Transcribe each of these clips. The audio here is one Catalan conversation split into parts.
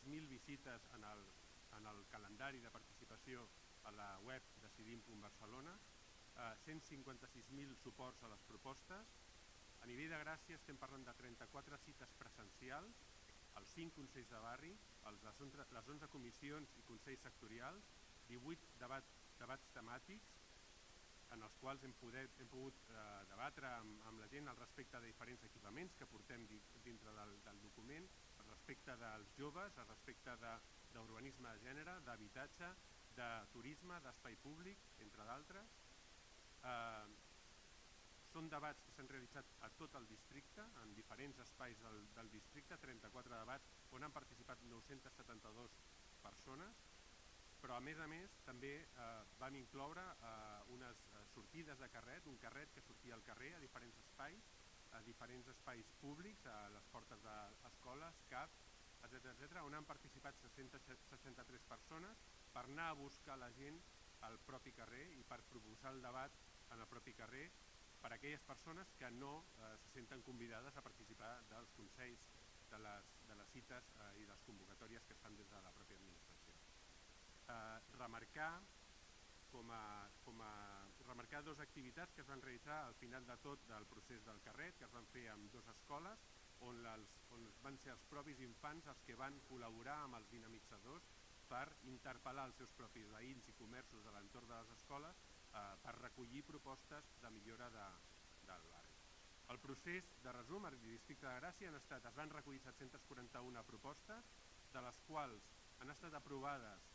300.000 visites en el calendari de participació a la web decidim.barcelona, 156.000 suports a les propostes. A nivell de Gràcia estem parlant de 34 cites presencials, els 5 consells de barri, les 11 comissions i consells sectorials, 18 debats temàtics en els quals hem pogut debatre amb la gent al respecte de diferents equipaments que portem dintre del document, al respecte dels joves, al respecte d'urbanisme de gènere, d'habitatge, de turisme, d'espai públic, entre d'altres. Són debats que s'han realitzat a tot el districte, en diferents espais del districte, 34 debats on han participat 972 persones, però a més també vam incloure unes sortides de carret, un carret que sortia al carrer a diferents espais públics, a les portes d'escoles, CAPs, etc., on han participat 663 persones per anar a buscar la gent al propi carrer i per proposar el debat en el propi carrer per a aquelles persones que no se senten convidades a participar dels consells, de les cites i de les convocatòries que es fan des de la pròpia administració. Remarcar dues activitats que es van realitzar al final de tot del procés del carret, que es van fer en 2 escoles, on van ser els propis infants els que van col·laborar amb els dinamitzadors per interpel·lar els seus propis veïns i comerços de l'entorn de les escoles per recollir propostes de millora del barri. El procés de resum al districte de Gràcia es van recollir 741 propostes, de les quals han estat aprovades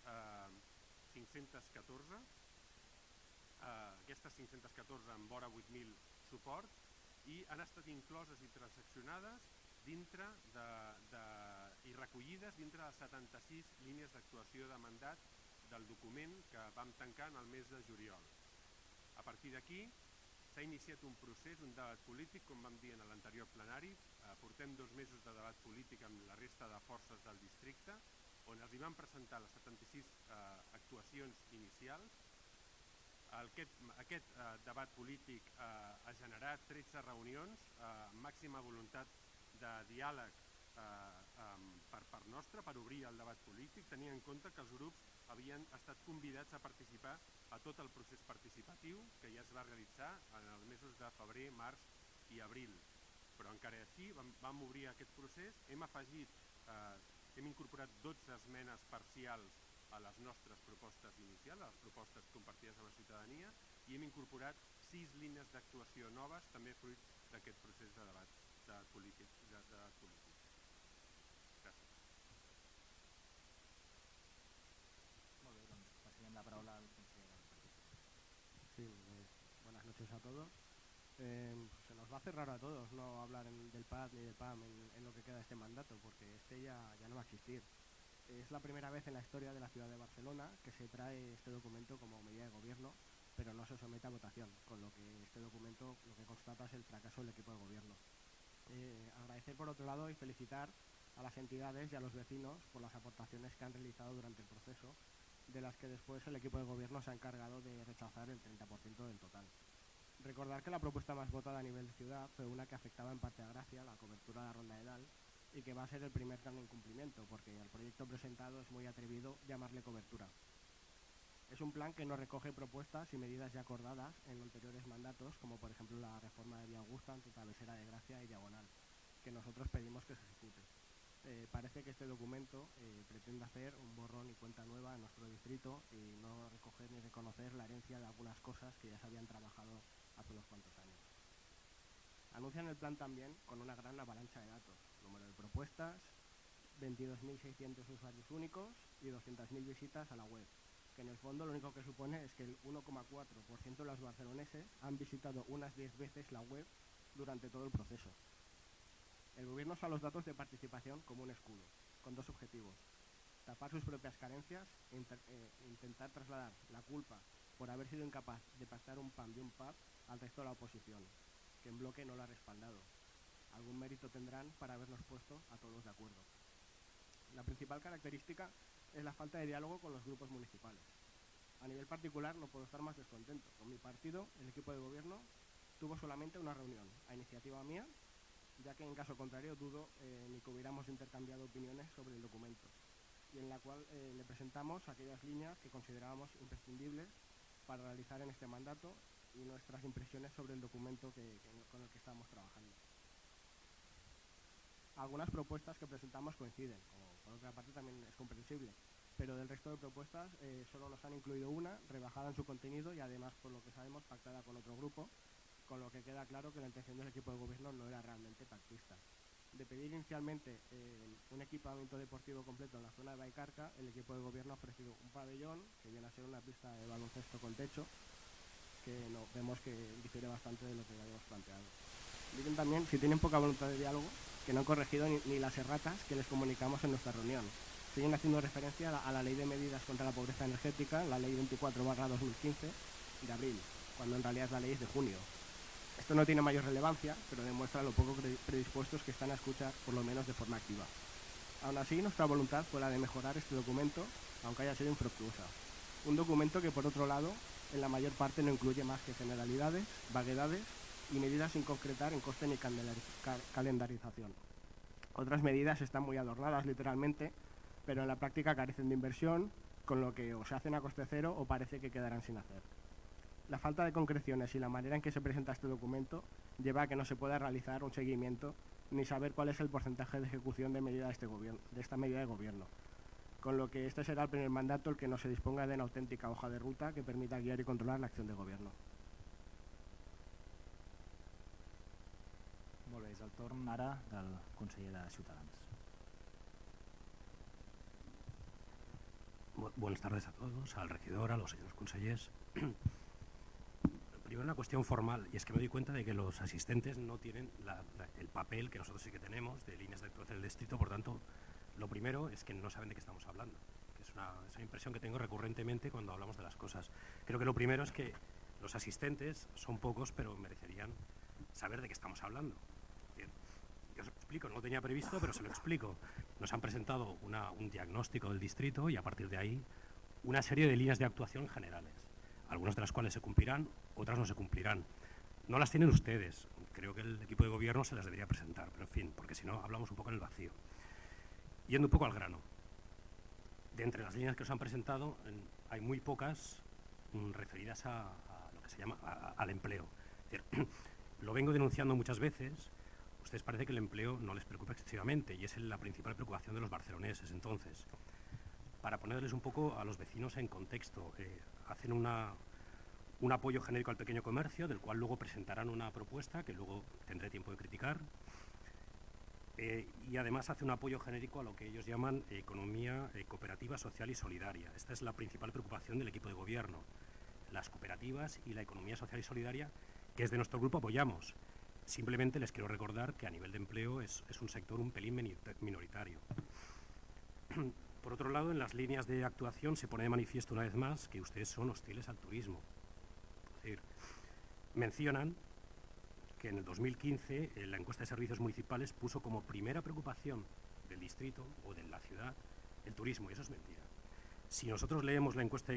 514, aquestes 514 amb vora 8.000 suports, i han estat incloses i transaccionades dintre i recollides dintre de 76 línies d'actuació de mandat del document que vam tancar en el mes de juliol. A partir d'aquí s'ha iniciat un procés, un debat polític, com vam dir en l'anterior plenari. Portem 2 mesos de debat polític amb la resta de forces del districte, on els hi van presentar les 76 actuacions inicials. Aquest debat polític ha generat 13 reunions, màxima voluntat de diàleg per part nostra, per obrir el debat polític, tenint en compte que els grups havien estat convidats a participar a tot el procés participatiu que ja es va realitzar en els mesos de febrer, març i abril. Però encara així vam obrir aquest procés, hem incorporat 12 esmenes parcials a les nostres propostes inicials, a les propostes compartides amb la ciutadania, i hem incorporat 6 línies d'actuació noves, també fruit d'aquest procés de debat polític. Gràcies. Molt bé, doncs passarem la paraula al conseller. Sí, buenas noches a todos. Se nos va a hacer raro a todos no hablar del PAD ni del PAM en lo que queda de este mandato, porque este ya no va a existir. Es la primera vez en la historia de la ciudad de Barcelona que se trae este documento como medida de gobierno, pero no se somete a votación, con lo que este documento lo que constata es el fracaso del equipo de gobierno. Agradecer por otro lado y felicitar a las entidades y a los vecinos por las aportaciones que han realizado durante el proceso, de las que después el equipo de gobierno se ha encargado de rechazar el 30% del total. Recordar que la propuesta más votada a nivel de ciudad fue una que afectaba en parte a Gracia, la cobertura de la Ronda de Dalt, y que va a ser el primer gran incumplimiento, porque el proyecto presentado es muy atrevido llamarle cobertura. Es un plan que no recoge propuestas y medidas ya acordadas en anteriores mandatos, como por ejemplo la reforma de Vía Augusta entre Travesera de Gracia y Diagonal, que nosotros pedimos que se ejecute. Parece que este documento pretende hacer un borrón y cuenta nueva en nuestro distrito y no recoger ni reconocer la herencia de algunas cosas que ya se habían trabajado hace unos cuantos años. Anuncian el plan también con una gran avalancha de datos, número de propuestas, 22.600 usuarios únicos y 200.000 visitas a la web, que en el fondo lo único que supone es que el 1,4% de los barceloneses han visitado unas 10 veces la web durante todo el proceso. El gobierno usa los datos de participación como un escudo, con 2 objetivos: tapar sus propias carencias e intentar trasladar la culpa por haber sido incapaz de pactar un PAM y un PAD al resto de la oposición, que en bloque no lo ha respaldado. Algún mérito tendrán para habernos puesto a todos de acuerdo. La principal característica es la falta de diálogo con los grupos municipales. A nivel particular no puedo estar más descontento. Con mi partido, el equipo de gobierno tuvo solamente una reunión, a iniciativa mía, ya que en caso contrario dudo ni que hubiéramos intercambiado opiniones sobre el documento. y en la cual le presentamos aquellas líneas que considerábamos imprescindibles para realizar en este mandato y nuestras impresiones sobre el documento con el que estamos trabajando. Algunas propuestas que presentamos coinciden, como por otra parte también es comprensible, pero del resto de propuestas solo nos han incluido una, rebajada en su contenido y además, por lo que sabemos, pactada con otro grupo, con lo que queda claro que la intención del equipo de gobierno no era realmente pactista. De pedir inicialmente un equipamiento deportivo completo en la zona de Baicarca, el equipo de gobierno ha ofrecido un pabellón, que viene a ser una pista de baloncesto con techo, que vemos que difiere bastante de lo que habíamos planteado. Dicen también, si tienen poca voluntad de diálogo, que no han corregido ni las erratas que les comunicamos en nuestra reunión. Siguen haciendo referencia a la Ley de Medidas contra la Pobreza Energética, la Ley 24/2015 de abril, cuando en realidad la ley es de junio. Esto no tiene mayor relevancia, pero demuestra lo poco predispuestos que están a escuchar, por lo menos de forma activa. Aún así, nuestra voluntad fue la de mejorar este documento, aunque haya sido infructuosa. Un documento que, por otro lado, en la mayor parte no incluye más que generalidades, vaguedades y medidas sin concretar en coste ni calendarización. Otras medidas están muy adornadas, literalmente, pero en la práctica carecen de inversión, con lo que o se hacen a coste cero o parece que quedarán sin hacer. La falta de concreciones y la manera en que se presenta este documento lleva a que no se pueda realizar un seguimiento ni saber cuál es el porcentaje de ejecución de esta medida de gobierno. Con lo que este será el primer mandato el que no se disponga de una auténtica hoja de ruta que permita guiar y controlar la acción de gobierno. Molt bé, és el torn ara del conseller de Ciutadans. Buenas tardes a todos, al regidor, a los señores consellers. Primero una cuestión formal, y es que me doy cuenta de que los asistentes no tienen el papel que nosotros sí que tenemos de líneas de actuación del distrito, por tanto, lo primero es que no saben de qué estamos hablando, que es una impresión que tengo recurrentemente cuando hablamos de las cosas. Creo que lo primero es que los asistentes son pocos, pero merecerían saber de qué estamos hablando. Bien, yo os explico, no lo tenía previsto, pero se lo explico. Nos han presentado un diagnóstico del distrito y a partir de ahí una serie de líneas de actuación generales, algunas de las cuales se cumplirán, otras no se cumplirán. No las tienen ustedes, creo que el equipo de gobierno se las debería presentar, pero en fin, porque si no hablamos un poco en el vacío. Yendo un poco al grano, de entre las líneas que os han presentado hay muy pocas referidas a lo que se llama al empleo. Es decir, lo vengo denunciando muchas veces. Ustedes parece que el empleo no les preocupa excesivamente y es la principal preocupación de los barceloneses. Entonces, para ponerles un poco a los vecinos en contexto, hacen un apoyo genérico al pequeño comercio, del cual luego presentarán una propuesta que luego tendré tiempo de criticar, y además hace un apoyo genérico a lo que ellos llaman economía cooperativa, social y solidaria. Esta es la principal preocupación del equipo de gobierno, las cooperativas y la economía social y solidaria, que desde nuestro grupo apoyamos. Simplemente les quiero recordar que a nivel de empleo es un sector un pelín minoritario. Por otro lado, en las líneas de actuación se pone de manifiesto una vez más que ustedes son hostiles al turismo. Es decir, mencionan que en el 2015 la encuesta de servicios municipales puso como primera preocupación del distrito o de la ciudad el turismo, y eso es mentira. Si nosotros leemos la encuesta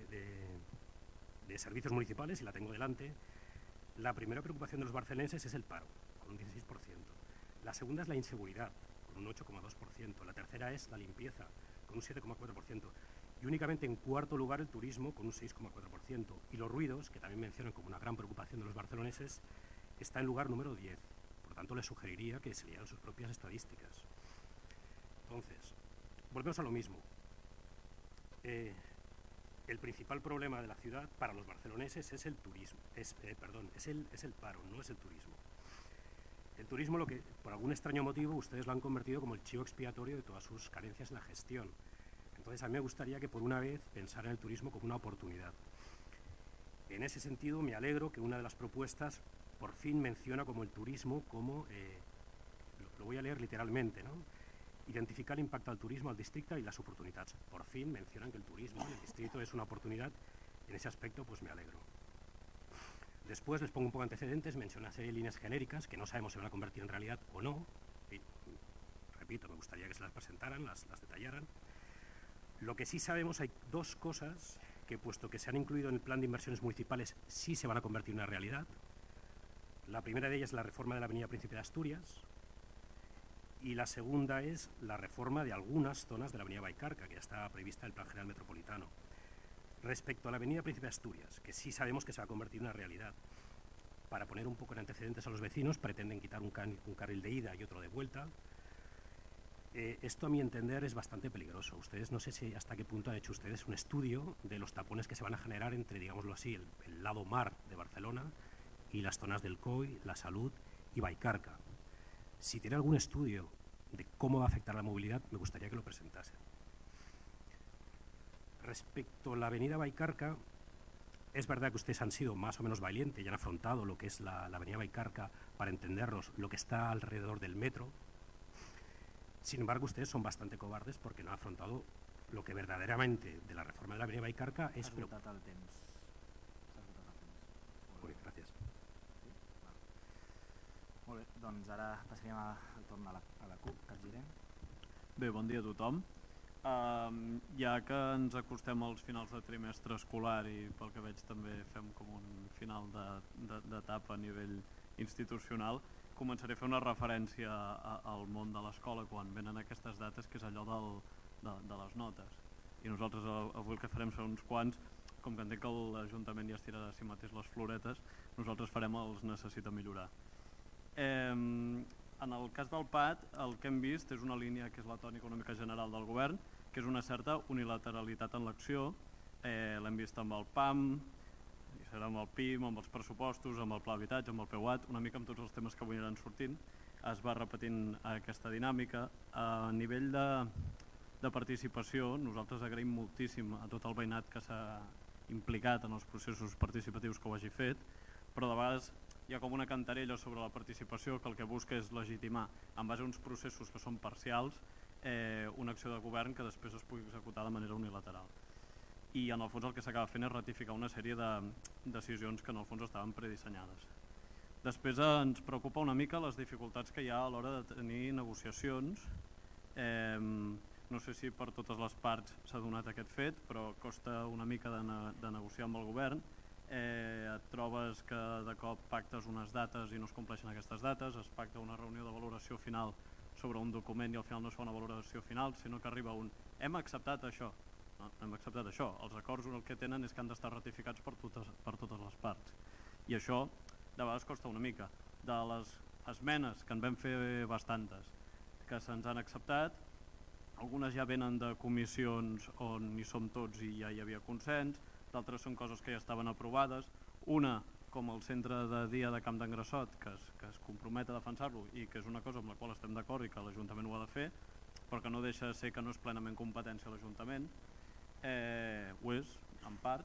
de servicios municipales, y la tengo delante, la primera preocupación de los barcelenses es el paro, con un 16%. La segunda es la inseguridad, con un 8,2%. La tercera es la limpieza, con un 7,4%. Y únicamente en cuarto lugar el turismo, con un 6,4%. Y los ruidos, que también mencionan como una gran preocupación de los barceloneses, está en lugar número 10. Por tanto, les sugeriría que se lean sus propias estadísticas. Entonces, volvemos a lo mismo. El principal problema de la ciudad para los barceloneses es el turismo, es el paro, no es el turismo. El turismo, lo que por algún extraño motivo ustedes lo han convertido como el chivo expiatorio de todas sus carencias en la gestión. Entonces a mí me gustaría que por una vez pensaran el turismo como una oportunidad. En ese sentido me alegro que una de las propuestas por fin menciona como el turismo como, lo voy a leer literalmente, ¿no? Identificar l'impacte del turisme al districte y las oportunidades. Por fin mencionan que el turismo en el distrito es una oportunidad. En ese aspecto pues me alegro. Después les pongo un poco antecedentes, menciono una serie de líneas genéricas que no sabemos si van a convertir en realidad o no. Y, repito, me gustaría que se las presentaran, las detallaran. Lo que sí sabemos, hay dos cosas que, puesto que se han incluido en el plan de inversiones municipales, sí se van a convertir en una realidad. La primera de ellas es la reforma de la avenida Príncipe de Asturias, Y la segunda es la reforma de algunas zonas de la avenida Baicarca, que ya está prevista en el Plan General Metropolitano. Respecto a la avenida Príncipe de Asturias, que sí sabemos que se va a convertir en una realidad, para poner un poco en antecedentes a los vecinos, pretenden quitar un carril de ida y otro de vuelta. Esto, a mi entender, es bastante peligroso. Ustedes, no sé si hasta qué punto han hecho ustedes un estudio de los tapones que se van a generar entre, digámoslo así, el lado mar de Barcelona y las zonas del COI, La Salud y Baicarca. Si tiene algún estudio de cómo va a afectar la movilidad, me gustaría que lo presentase. Respecto a la avenida Baicarca, es verdad que ustedes han sido más o menos valientes y han afrontado lo que es la avenida Baicarca para entendernos lo que está alrededor del metro. Sin embargo, ustedes son bastante cobardes porque no han afrontado lo que verdaderamente de la reforma de la avenida Baicarca es... Has esgotat el temps. Muy bien, gràcies. Sí? Molt bé, doncs ara passaríem al torn a la CUP, capgirem. Bé, bon dia a tothom. Ja que ens acostem als finals de trimestre escolar i pel que veig també fem com un final d'etapa a nivell institucional, començaré a fer una referència al món de l'escola quan venen aquestes dates, que és allò de les notes. I nosaltres avui el que farem són uns quants, com que entenc que l'Ajuntament ja es tira de si mateix les floretes, nosaltres farem els necessita millorar. En el cas del PAT, el que hem vist és una línia que és la tònica una mica general del govern, que és una certa unilateralitat en l'acció. L'hem vist amb el PAM, i serà amb el PIM, amb els pressupostos, amb el pla d'habitatge, amb el PEUAT, una mica amb tots els temes que avui aniran sortint. Es va repetint aquesta dinàmica. A nivell de participació, nosaltres agraïm moltíssim a tot el veïnat que s'ha implicat en els processos participatius que ho hagi fet, però de vegades hi ha com una cantarella sobre la participació que el que busca és legitimar, en base a uns processos que són parcials, una acció de govern que després es pugui executar de manera unilateral. I en el fons el que s'acaba fent és ratificar una sèrie de decisions que en el fons estaven predissenyades. Després ens preocupa una mica les dificultats que hi ha a l'hora de tenir negociacions. No sé si per totes les parts s'ha donat aquest fet, però costa una mica de negociar amb el govern. Et trobes que de cop pactes unes dates i no es compleixen aquestes dates, es pacta una reunió de valoració final sobre un document i al final no es fa una valoració final, sinó que arriba un hem acceptat això. No, hem acceptat això. Els acords el que tenen és que han d'estar ratificats per totes les parts. I això de vegades costa una mica. De les esmenes, que en vam fer bastantes, que se'ns han acceptat, algunes ja venen de comissions on hi som tots i ja hi havia consens, d'altres són coses que ja estaven aprovades, una com el centre de dia de Camp d'en Grassot, que es compromet a defensar-lo i que és una cosa amb la qual estem d'acord i que l'Ajuntament ho ha de fer, però que no deixa de ser que no és plenament competència de l'Ajuntament, ho és, en part,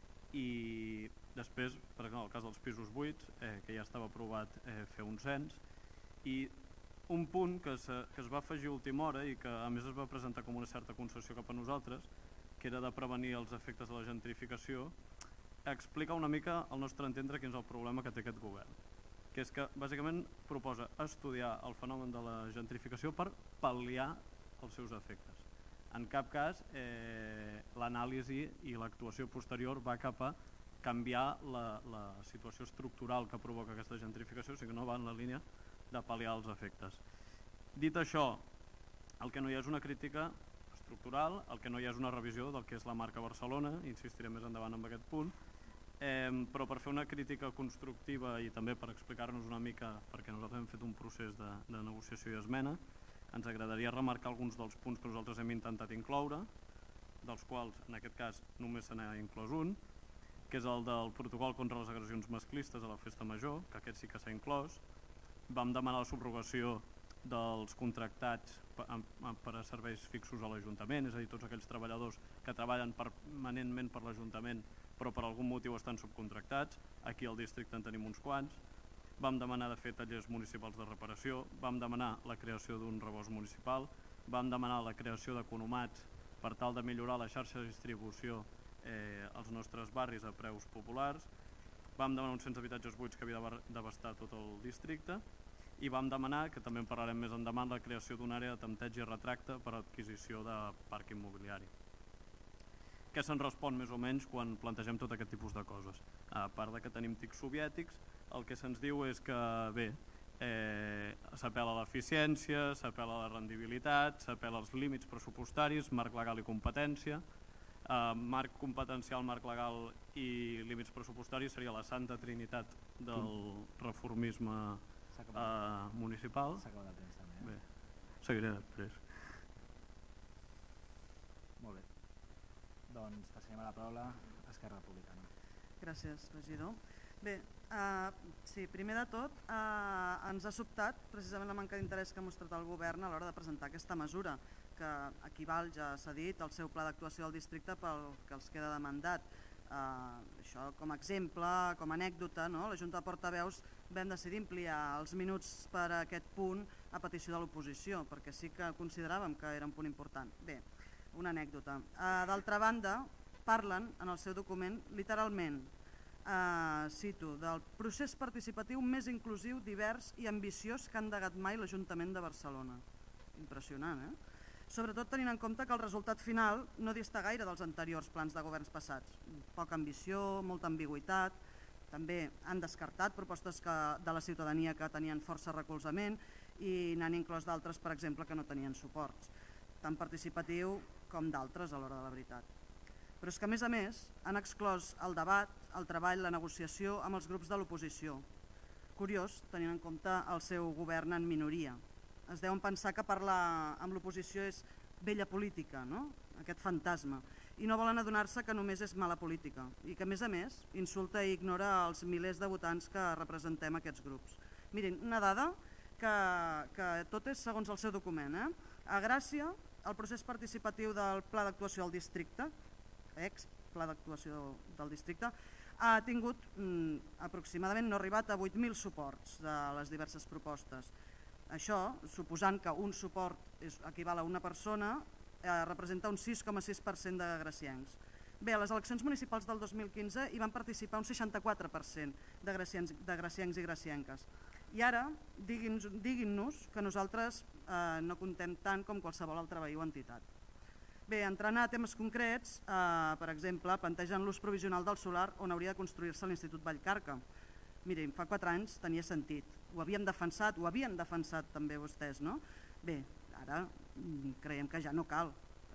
i després, per exemple, el cas dels pisos buits, que ja estava aprovat fer un cens, i un punt que es va afegir a última hora i que a més es va presentar com una certa concessió cap a nosaltres, que era de prevenir els efectes de la gentrificació, explica una mica al nostre entendre quin és el problema que té aquest govern, que és que bàsicament proposa estudiar el fenomen de la gentrificació per pal·liar els seus efectes. En cap cas l'anàlisi i l'actuació posterior va cap a canviar la situació estructural que provoca aquesta gentrificació, sinó que no va en la línia de pal·liar els efectes. Dit això, el que no hi ha és una crítica estructural, el que no hi ha és una revisió del que és la marca Barcelona, insistiré més endavant en aquest punt, però per fer una crítica constructiva i també per explicar-nos una mica, perquè nosaltres hem fet un procés de negociació i esmena, ens agradaria remarcar alguns dels punts que nosaltres hem intentat incloure, dels quals en aquest cas només se n'ha inclòs un, que és el del protocol contra les agressions masclistes a la festa major, que aquest sí que s'ha inclòs. Vam demanar la subrogació dels contractats per a serveis fixos a l'Ajuntament, és a dir, tots aquells treballadors que treballen permanentment per l'Ajuntament però per algun motiu estan subcontractats. Aquí al districte en tenim uns quants. Vam demanar de fer tallers municipals de reparació, vam demanar la creació d'un rebost municipal, vam demanar la creació d'economats per tal de millorar la xarxa de distribució als nostres barris a preus populars, vam demanar uns 100 habitatges buits que havia d'abastar tot el districte i vam demanar, que també en parlarem més endavant, la creació d'una àrea de tempteig i retracte per a adquisició de parc immobiliari. Què se'n respon més o menys quan plantegem tot aquest tipus de coses? A part de que tenim tics soviètics, el que se'ns diu és que, bé, s'apel·la a l'eficiència, s'apel·la a la rendibilitat, s'apel·la als límits pressupostaris, marc legal i competència. Marc competencial, marc legal i límits pressupostaris seria la santa trinitat del reformisme municipal. S'ha acabat el temps també. Bé, seguiré després. Molt bé. Doncs passarem a la paraula a Esquerra Republicana. Gràcies, regidor. Bé, sí, primer de tot ens ha sobtat precisament la manca d'interès que ha mostrat el govern a l'hora de presentar aquesta mesura, que equival, ja s'ha dit, al seu pla d'actuació del districte pel que els queda de mandat. Això com a exemple, com a anècdota, la Junta de Portaveus vam decidir ampliar els minuts per a aquest punt a petició de l'oposició, perquè sí que consideràvem que era un punt important. Bé, una anècdota. D'altra banda, parlen en el seu document literalment, cito, del procés participatiu més inclusiu, divers i ambiciós que ha endegat mai l'Ajuntament de Barcelona. Impressionant, Sobretot tenint en compte que el resultat final no dista gaire dels anteriors plans de governs passats. Poca ambició, molta ambigüitat, també han descartat propostes de la ciutadania que tenien força recolzament i n'han inclòs d'altres, per exemple, que no tenien suports, tant participatiu com d'altres a l'hora de la veritat. Però és que, a més, han exclòs el debat, el treball, la negociació amb els grups de l'oposició. Curiós, tenint en compte el seu govern en minoria. Es deuen pensar que parlar amb l'oposició és vella política, aquest fantasma, i no volen adonar-se que només és mala política i que, a més, insulta i ignora els milers de votants que representem aquests grups. Mirin, una dada que tot és segons el seu document. A Gràcia, el procés participatiu del Pla d'Actuació del Districte, ex-Pla d'Actuació del Districte, ha tingut aproximadament, no ha arribat a 8.000 suports de les diverses propostes. Això, suposant que un suport equival a una persona, representa un 6,6% de graciencs. Bé, a les eleccions municipals del 2015 hi van participar un 64% de graciencs i gracienques. I ara, diguin-nos que nosaltres no comptem tant com qualsevol altre veí o entitat. Bé, entrant a temes concrets, per exemple, plantegen l'ús provisional del solar on hauria de construir-se l'Institut Vallcarca. Mirin, fa 4 anys tenia sentit, ho havien defensat també vostès, no? Bé, ara creiem que ja no cal.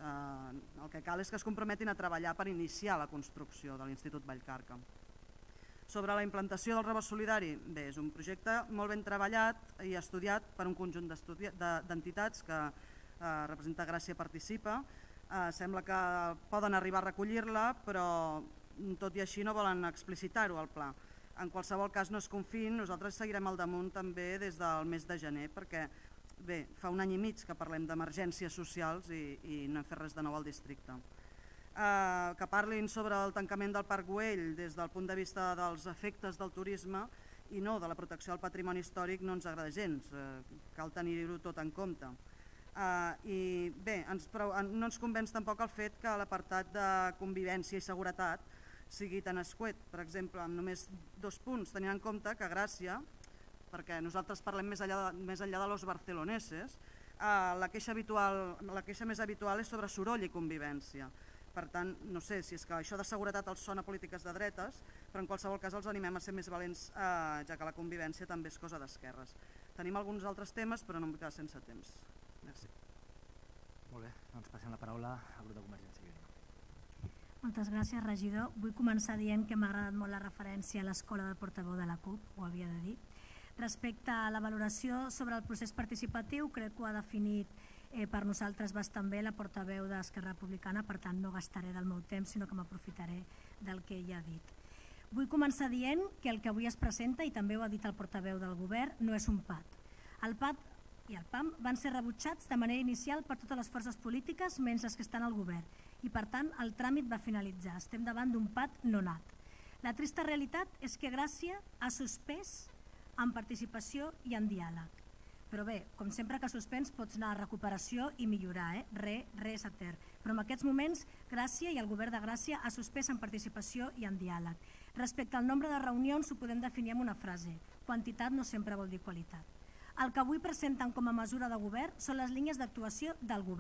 El que cal és que es comprometin a treballar per iniciar la construcció de l'Institut Vallcarca. Sobre la implantació del rebost solidari, bé, és un projecte molt ben treballat i estudiat per un conjunt d'entitats que representa Gràcia Participa. Sembla que poden arribar a recollir-la, però tot i així no volen explicitar-ho al pla. En qualsevol cas no es confiïn, nosaltres seguirem al damunt també des del mes de gener, perquè bé, fa 1 any i mig que parlem d'emergències socials i no hem fet res de nou al districte. Que parlin sobre el tancament del Parc Güell des del punt de vista dels efectes del turisme i no de la protecció del patrimoni històric no ens agrada gens, cal tenir-ho tot en compte. I bé, no ens convenç tampoc el fet que l'apartat de convivència i seguretat sigui tan escuet, per exemple, amb només 2 punts, tenint en compte que Gràcia, perquè nosaltres parlem més enllà de los barceloneses, la queixa més habitual és sobre soroll i convivència. Per tant, no sé si és que això de seguretat els sona polítiques de dretes, però en qualsevol cas els animem a ser més valents, ja que la convivència també és cosa d'esquerres. Tenim alguns altres temes, però no em vull quedar sense temps. Merci. Molt bé, doncs passem la paraula al grup de Convergència i Unió. Moltes gràcies, regidor. Vull començar dient que m'ha agradat molt la referència a l'escola del portaveu de la CUP, ho havia de dir. Respecte a la valoració sobre el procés participatiu, crec que ho ha definit per nosaltres bastant bé la portaveu d'Esquerra Republicana, per tant no gastaré del meu temps, sinó que m'aprofitaré del que ella ha dit. Vull començar dient que el que avui es presenta, i també ho ha dit el portaveu del govern, no és un PAT. El PAT i el PAM van ser rebutjats de manera inicial per totes les forces polítiques menys les que estan al govern i per tant el tràmit va finalitzar. Estem davant d'un PAT no nat. La trista realitat és que Gràcia ha suspès en participació i en diàleg. Però bé, com sempre que suspens pots anar a recuperació i millorar, res etern. Però en aquests moments Gràcia i el govern de Gràcia ha suspès en participació i en diàleg. Respecte al nombre de reunions ho podem definir amb una frase: quantitat no sempre vol dir qualitat. El que avui presenten com a mesura de govern són les línies d'actuació del govern,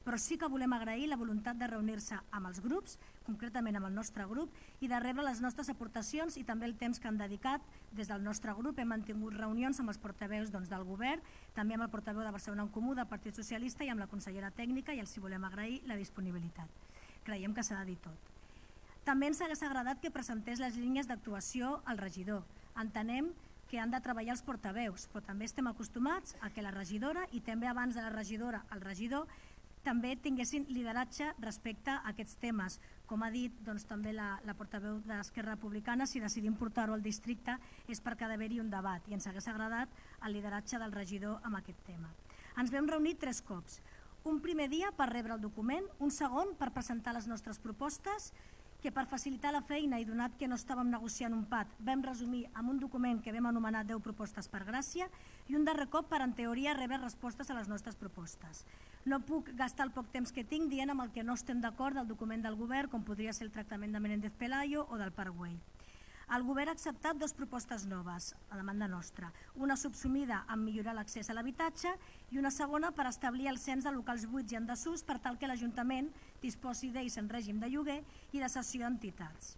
però sí que volem agrair la voluntat de reunir-se amb els grups, concretament amb el nostre grup, i de rebre les nostres aportacions i també el temps que han dedicat des del nostre grup. Hem mantingut reunions amb els portaveus del govern, també amb el portaveu de Barcelona en Comú, del Partit Socialista, i amb la consellera tècnica, i els volem agrair la disponibilitat. Creiem que s'ha de dir tot. També ens hagués agradat que presentés les línies d'actuació al regidor. Entenem que han de treballar els portaveus, però també estem acostumats a que la regidora, i també abans de la regidora el regidor, també tinguessin lideratge respecte a aquests temes. Com ha dit també la portaveu d'Esquerra Republicana, si decidim portar-ho al districte és perquè ha d'haver-hi un debat, i ens hagués agradat el lideratge del regidor amb aquest tema. Ens vam reunir 3 cops. Un primer dia per rebre el document, un segon per presentar les nostres propostes, que per facilitar la feina i donat que no estàvem negociant un PAT, vam resumir amb un document que vam anomenar 10 propostes per Gràcia, i un darrer cop per, en teoria, rebre respostes a les nostres propostes. No puc gastar el poc temps que tinc dient amb el que no estem d'acord del document del govern, com podria ser el tractament de Menéndez Pelayo o del Parc Güell. El govern ha acceptat 2 propostes noves, a demanda nostra, una subsumida en millorar l'accés a l'habitatge i una segona per establir el cens de locals buits i en desús per tal que l'Ajuntament disposi d'ells en règim de lloguer i de cessió a entitats.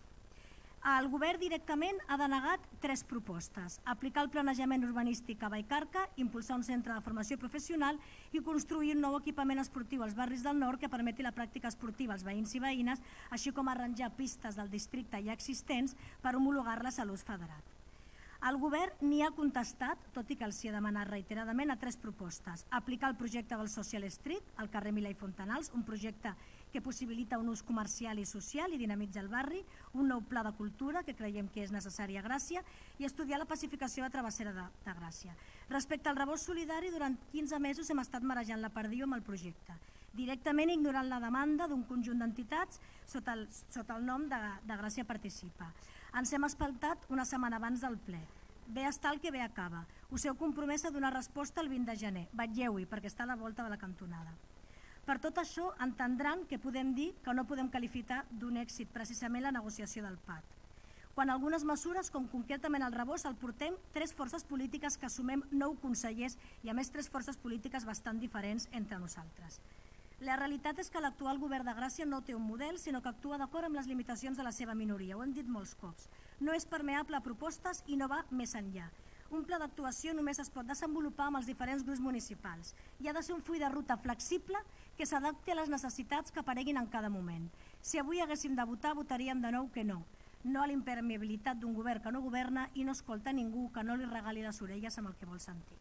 El govern directament ha denegat 3 propostes: aplicar el planejament urbanístic a Vallcarca, impulsar un centre de formació professional i construir un nou equipament esportiu als barris del nord que permeti la pràctica esportiva als veïns i veïnes, així com arranjar pistes del districte ja existents per homologar-les a l'ús federat. El govern n'hi ha contestat, tot i que els hi ha demanat reiteradament, a 3 propostes: aplicar el projecte del Social Street al carrer Milà i Fontanals, un projecte que possibilita un ús comercial i social i dinamitza el barri, un nou pla de cultura que creiem que és necessari a Gràcia, i estudiar la pacificació de Travessera de Gràcia. Respecte al rebost solidari, durant 15 mesos hem estat marejant la perdiu amb el projecte, directament ignorant la demanda d'un conjunt d'entitats sota el nom de Gràcia Participa. Ens hem espaltat una setmana abans del ple. Bé està el que bé acaba. Us heu compromès a donar resposta el 20 de gener. Vetlleu-hi, perquè està a la volta de la cantonada. Per tot això, entendran que podem dir que no podem qualificar d'un èxit precisament la negociació del PAT. Quan algunes mesures, com concretament el rebost, el portem 3 forces polítiques que assumem 9 consellers i a més 3 forces polítiques bastant diferents entre nosaltres. La realitat és que l'actual govern de Gràcia no té un model, sinó que actua d'acord amb les limitacions de la seva minoria, ho hem dit molts cops. No és permeable a propostes i no va més enllà. Un pla d'actuació només es pot desenvolupar amb els diferents grups municipals i ha de ser un full de ruta flexible que s'adapti a les necessitats que apareguin en cada moment. Si avui haguéssim de votar, votaríem de nou que no. No a l'impermeabilitat d'un govern que no governa i no escolta ningú que no li regali les orelles amb el que vol sentir.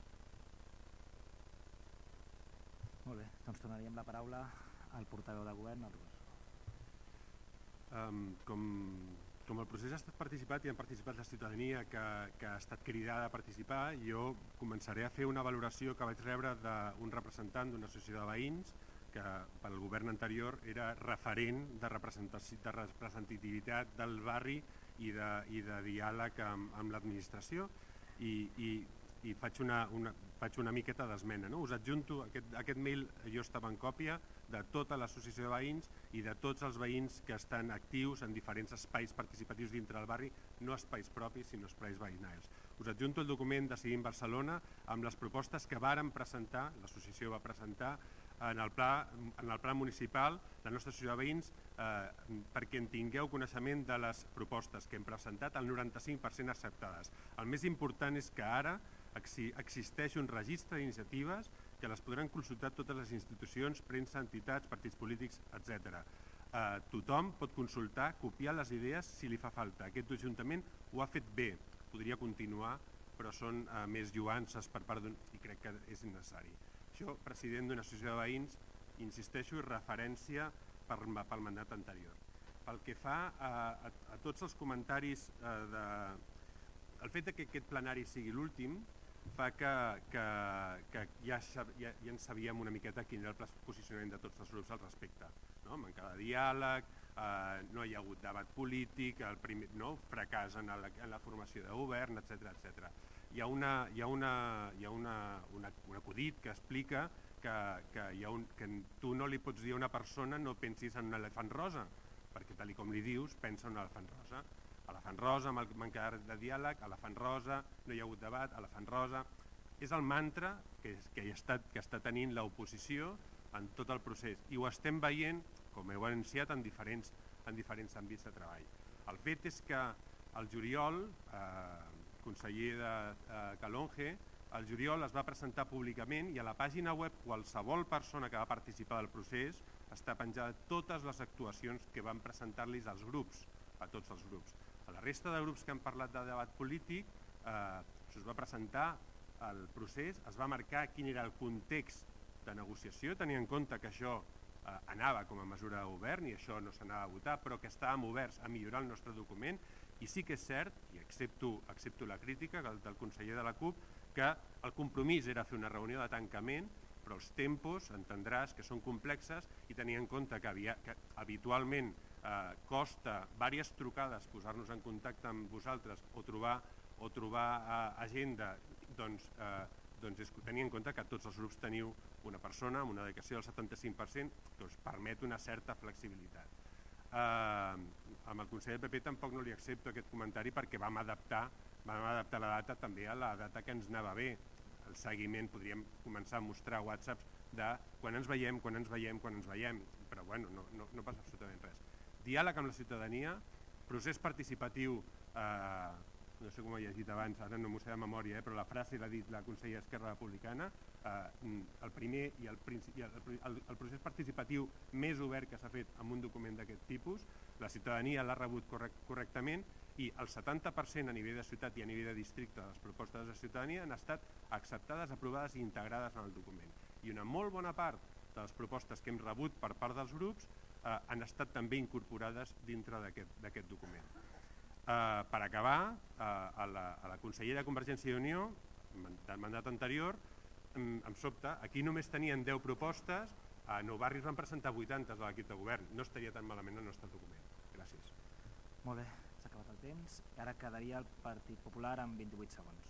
Molt bé, doncs tornaríem la paraula al portaveu de govern, al professor. Com el procés ha estat participat i han participat la ciutadania que ha estat cridada a participar, jo començaré a fer una valoració que vaig rebre d'un representant d'una associació de veïns que pel govern anterior era referent de representativitat del barri i de diàleg amb l'administració, i faig una miqueta d'esmena. Us adjunto aquest mail, jo estava en còpia de tota l'associació de veïns i de tots els veïns que estan actius en diferents espais participatius dintre del barri, no espais propis sinó espais veïnals. Us adjunto el document Decidim Barcelona amb les propostes que vàrem presentar, l'associació va presentar en el pla municipal, la nostra associació de veïns, perquè en tingueu coneixement de les propostes que hem presentat, el 95% acceptades. El més important és que ara existeix un registre d'iniciatives que les podran consultar totes les institucions, premsa, entitats, partits polítics, etc. Tothom pot consultar, copiar les idees si li fa falta. Aquest ajuntament ho ha fet bé, podria continuar, però són més lluances per part d'un, i crec que és necessari. Jo, president d'una associació de veïns, insisteixo, i referència pel mandat anterior. Pel que fa a tots els comentaris, el fet que aquest plenari sigui l'últim fa que ja en sabíem una miqueta quin era el posicionament de tots els grups al respecte. Manca de diàleg, no hi ha hagut debat polític, fracàs en la formació de govern, etc. Hi ha un acudit que explica que tu no li pots dir a una persona no pensis en un elefant rosa, perquè tal com li dius pensa en un elefant rosa. Elefant rosa, manca de diàleg, elefant rosa, no hi ha hagut debat, elefant rosa. És el mantra que està tenint l'oposició en tot el procés i ho estem veient, com heu anunciat, en diferents àmbits de treball. El fet és que el juliol, conseller de Calonge, el juliol es va presentar públicament i a la pàgina web qualsevol persona que va participar del procés està penjada totes les actuacions que van presentar-los als grups, a tots els grups. A la resta de grups que han parlat de debat polític es va presentar el procés, es va marcar quin era el context de negociació, tenint en compte que això anava com a mesura de govern i això no s'anava a votar, però que estàvem oberts a millorar el nostre document i sí que és cert, i accepto la crítica del conseller de la CUP, que el compromís era fer una reunió de tancament, però els tempos, entendràs, que són complexes i tenir en compte que habitualment costa diverses trucades posar-nos en contacte amb vosaltres o trobar agenda, doncs és tenir en compte que tots els grups teniu una persona amb una dedicació del 75% que us permet una certa flexibilitat. Amb el conseller del PP tampoc no li accepto aquest comentari perquè vam adaptar la data també a la data que ens anava bé. El seguiment, podríem començar a mostrar whatsapps de quan ens veiem, però bueno, no passa absolutament res. Diàleg amb la ciutadania, procés participatiu, no sé com ho he llegit abans, ara no m'ho sé de memòria, però la frase l'ha dit la consellera d'Esquerra Republicana, el primer i el procés participatiu més obert que s'ha fet amb un document d'aquest tipus, la ciutadania l'ha rebut correctament i el 70% a nivell de ciutat i a nivell de districte de les propostes de ciutadania han estat acceptades, aprovades i integrades en el document. I una molt bona part de les propostes que hem rebut per part dels grups han estat també incorporades dintre d'aquest document. Per acabar, a la consellera de Convergència i Unió, del mandat anterior, em sobta, aquí només tenien 10 propostes, a Nou Barris van presentar 80 de l'equip de govern, no estaria tan malament el nostre document. Gràcies. Molt bé, s'ha acabat el temps, ara quedaria el Partit Popular amb 28 segons.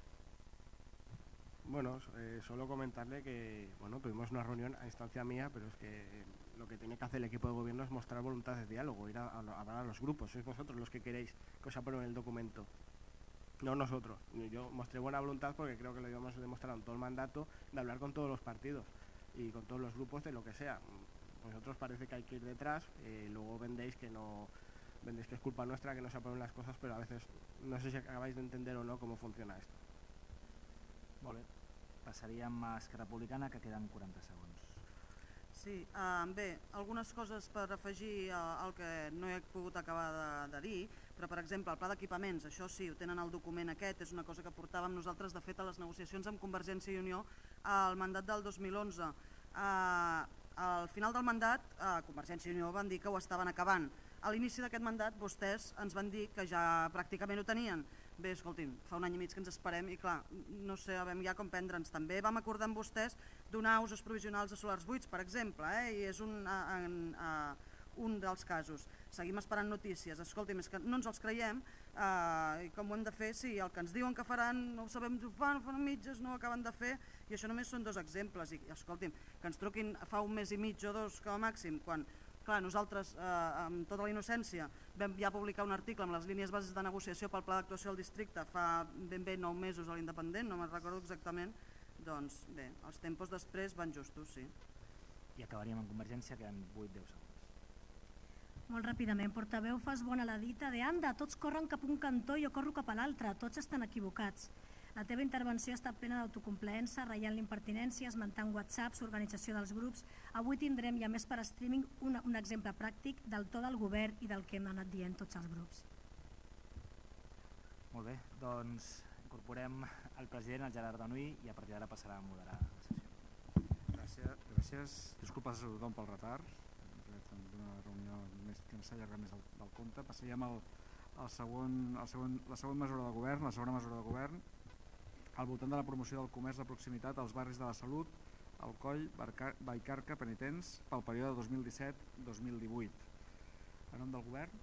Bueno, solo comentarle que tuvimos una reunión a instancia mía, pero es que lo que tiene que hacer el equipo de gobierno es mostrar voluntad de diálogo, ir a hablar a los grupos. Sois vosotros los que queréis que os aprueben el documento, no nosotros. Yo mostré buena voluntad porque creo que lo íbamos a demostrar en todo el mandato de hablar con todos los partidos y con todos los grupos de lo que sea. Vosotros parece que hay que ir detrás, luego vendéis que es culpa nuestra que no se aprueben las cosas, pero a veces no sé si acabáis de entender o no cómo funciona esto. Molt bé, passaríem a Esquerra Republicana, que queden 40 segons. Sí, bé, algunes coses per afegir al que no he pogut acabar de dir, però per exemple el pla d'equipaments, això sí, ho tenen al document aquest, és una cosa que portàvem nosaltres de fet a les negociacions amb Convergència i Unió al mandat del 2011. Al final del mandat, Convergència i Unió van dir que ho estaven acabant. A l'inici d'aquest mandat vostès ens van dir que ja pràcticament ho tenien. Bé, escolti'm, fa un any i mig que ens esperem i clar, no sabem ja com prendre'ns. També vam acordar amb vostès donar usos provisionals a solars buits, per exemple, i és un dels casos. Seguim esperant notícies. Escolti'm, és que no ens els creiem i com ho hem de fer, sí, el que ens diuen que faran, no ho sabem, ho fan mitges, no ho acaben de fer i això només són 2 exemples. I escolti'm, que ens truquin fa un mes i mig o 2 com a màxim, quan clar, nosaltres, amb tota la innocència, vam ja publicar un article amb les línies bases de negociació pel pla d'actuació del districte fa ben bé 9 mesos a l'Independent, no me'n recordo exactament, doncs bé, els tempos després van justos, sí. I acabaríem amb Convergència, que en 8-10 segons. Molt ràpidament, portaveu, fas bona la dita de anda, tots corren cap a un cantó i jo corro cap a l'altre, tots estan equivocats. La teva intervenció ha estat plena d'autocomplaença, ratllant l'impertinència, esmentant whatsapps, organització dels grups. Avui tindrem, i a més per streaming, un exemple pràctic del to del govern i del que hem anat dient tots els grups. Molt bé, doncs incorporem el president, el Gerard Danuy, i a partir d'ara passarà a moderar la sessió. Gràcies. Disculpes a tothom pel retard. Una reunió que s'ha allargat més del compte. Passaríem a la segona mesura de govern, al voltant de la promoció del comerç de proximitat als barris de la Salut, Alcoll, Vallcarca, Penitents, pel període 2017-2018. En nom del govern.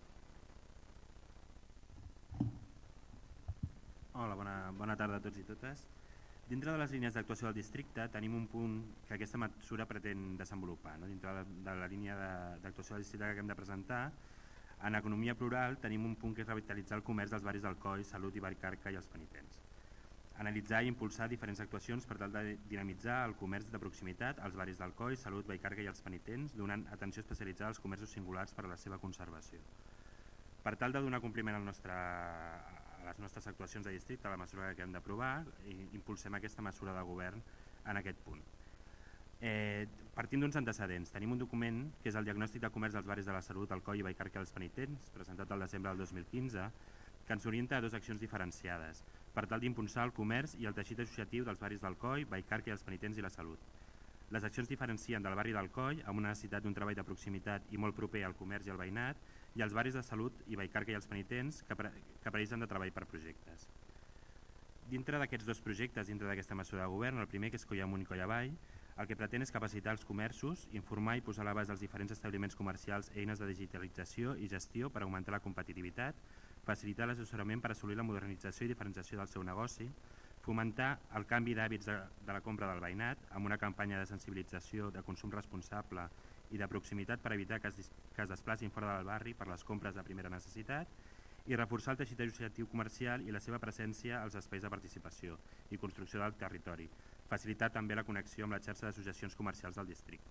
Hola, bona tarda a tots i totes. Dintre de les línies d'actuació del districte tenim un punt que aquesta mesura pretén desenvolupar. Dintre de la línia d'actuació del districte que hem de presentar, en economia plural tenim un punt que és revitalitzar el comerç dels barris d'Alcoll, Salut i Vallcarca i els Penitents. analitzar i impulsar diferents actuacions per tal de dinamitzar el comerç de proximitat als barris d'Alcoi, Salut, Vallcarca i els Penitents, donant atenció especialitzada als comerços singulars per a la seva conservació. Per tal de donar compliment a les nostres actuacions de districte, a la mesura que hem d'aprovar, impulsem aquesta mesura de govern en aquest punt. Partint d'uns antecedents, tenim un document que és el diagnòstic de comerç dels barris de la Salut, Alcoi, Vallcarca i els Penitents, presentat al desembre del 2015, que ens orienta a dues accions diferenciades, per tal d'impulsar el comerç i el teixit associatiu dels barris d'Alcoi, Vallcarca i els Penitents i la Salut. Les accions diferencien del barri d'Alcoi, amb una necessitat d'un treball de proximitat i molt proper al comerç i al veïnat, i els barris de Salut i Vallcarca i els Penitents, que pareixen de treball per projectes. Dintre d'aquests dos projectes, dintre d'aquesta mesura de govern, el primer, que és Coll Amunt i Coll Avall, el que pretén és capacitar els comerços, informar i posar a l'abast dels diferents establiments comercials eines de digitalització i gestió per augmentar la competitivitat, facilitar l'assessorament per assolir la modernització i diferenciació del seu negoci, fomentar el canvi d'hàbits de la compra del veïnat amb una campanya de sensibilització de consum responsable i de proximitat per evitar que es desplacin fora del barri per les compres de primera necessitat, i reforçar el teixit associatiu comercial i la seva presència als espais de participació i construcció del territori, facilitar també la connexió amb la xarxa d'associacions comercials del districte.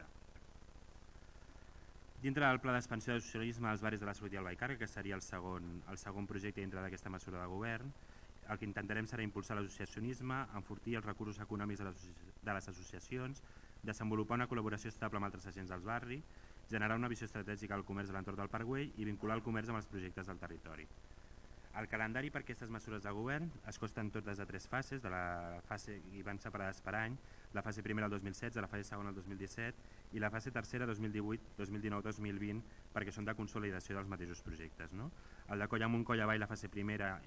Dintre del pla d'expansió de socialisme als barris de la Salut i el Vallcarca, que seria el segon projecte dintre d'aquesta mesura de govern, el que intentarem serà impulsar l'associacionisme, enfortir els recursos econòmics de les associacions, desenvolupar una col·laboració estable amb altres agents dels barris, generar una visió estratègica del comerç de l'entorn del Parc Güell i vincular el comerç amb els projectes del territori. El calendari per aquestes mesures de govern es consten totes de 3 fases, de la fase i van separades per any, la fase primera el 2016, la fase segona el 2017 i la fase tercera 2018, 2019, 2020, perquè són de consolidació dels mateixos projectes. El de Coll Amunt, Coll Avall, la fase primera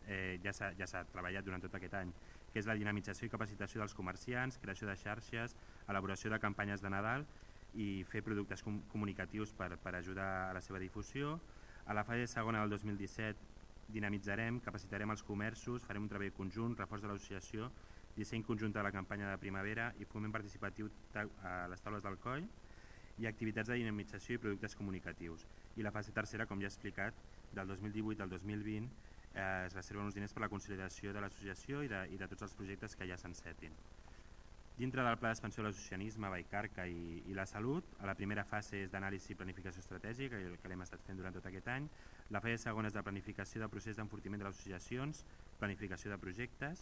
ja s'ha treballat durant tot aquest any, que és la dinamització i capacitació dels comerciants, creació de xarxes, elaboració de campanyes de Nadal i fer productes comunicatius per ajudar a la seva difusió. A la fase segona del 2017 dinamitzarem, capacitarem els comerços, farem un treball conjunt, reforç de l'associació, disseny conjunt de la campanya de primavera i foment participatiu a les taules del coll i activitats de dinamització i productes comunicatius. I la fase tercera, com ja he explicat, del 2018 al 2020 es reserven uns diners per la consolidació de l'associació i de tots els projectes que ja s'encetin. Dintre del pla d'expansió de l'associacionisme, Vallcarca i la Salut, a la primera fase és d'anàlisi i planificació estratègica, que l'hem estat fent durant tot aquest any. La fase segona és de planificació de procés d'enfortiment de les associacions, planificació de projectes,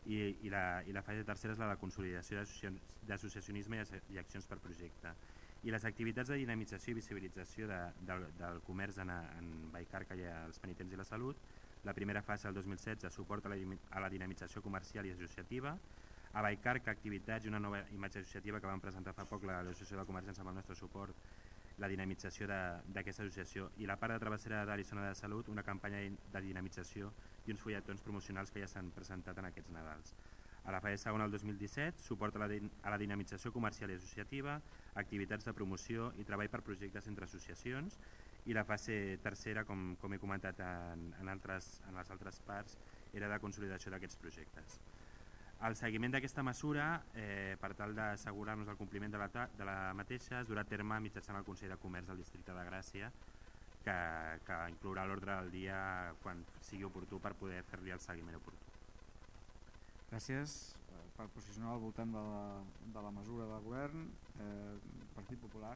i la fase tercera és la de consolidació d'associacionisme i accions per projecte. I les activitats de dinamització i visibilització del comerç en Vallcarca i els Penitents i la Salut, la primera fase del 2016, suport a la dinamització comercial i associativa, a Vallcarca, activitats i una nova imatge associativa que vam presentar fa poc l'Associació de Comerciants amb el nostre suport, la dinamització d'aquesta associació, i la part de Travessera d'Art i Zona de Salut, una campanya de dinamització i uns fulletons promocionals que ja s'han presentat en aquests Nadals. A la fase segona del 2017, suport a la dinamització comercial i associativa, activitats de promoció i treball per projectes entre associacions, i la fase tercera, com he comentat en les altres parts, era de consolidació d'aquests projectes. El seguiment d'aquesta mesura, per tal d'assegurar-nos el compliment de la mateixa, es durà a terme mitjançant el Consell de Comerç del Districte de Gràcia, que inclourà l'ordre del dia quan sigui oportú per poder fer-li el seguiment oportú. Gràcies per posicionar al voltant de la mesura de govern. Partit Popular.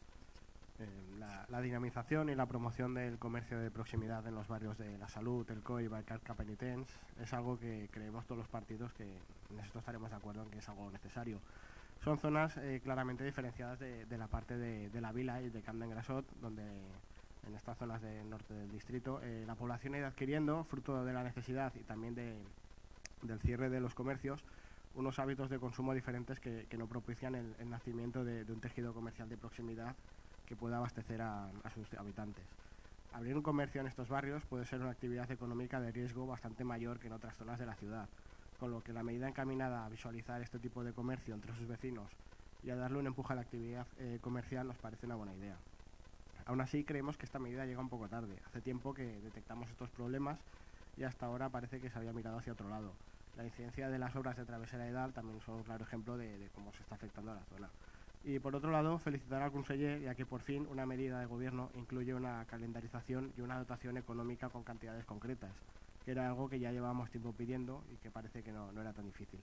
La dinamización y la promoción del comercio de proximidad en los barrios de La Salut, El Coll, Vallcarca, Penitents es algo que creemos todos los partidos que en esto estaremos de acuerdo en que es algo necesario. Son zonas claramente diferenciadas de la parte de la Vila y de Camp d'Engrasot, donde en estas zonas del norte del distrito la población ha ido adquiriendo, fruto de la necesidad y también del cierre de los comercios, unos hábitos de consumo diferentes que no propician el nacimiento de un tejido comercial de proximidad que pueda abastecer a sus habitantes. Abrir un comercio en estos barrios puede ser una actividad económica de riesgo bastante mayor que en otras zonas de la ciudad, con lo que la medida encaminada a visualizar este tipo de comercio entre sus vecinos y a darle un empuje a la actividad comercial nos parece una buena idea. Aún así, creemos que esta medida llega un poco tarde. Hace tiempo que detectamos estos problemas y hasta ahora parece que se había mirado hacia otro lado. La incidencia de las obras de Travessera de Dalt también son un claro ejemplo de cómo se está afectando a la zona. Y por otro lado, felicitar al conseller, ya que por fin una medida de gobierno incluye una calendarización y una dotación económica con cantidades concretas. que era algo que ya llevábamos tiempo pidiendo y que parece que no era tan difícil.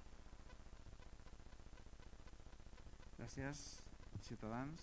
Gràcies. Ciutadans.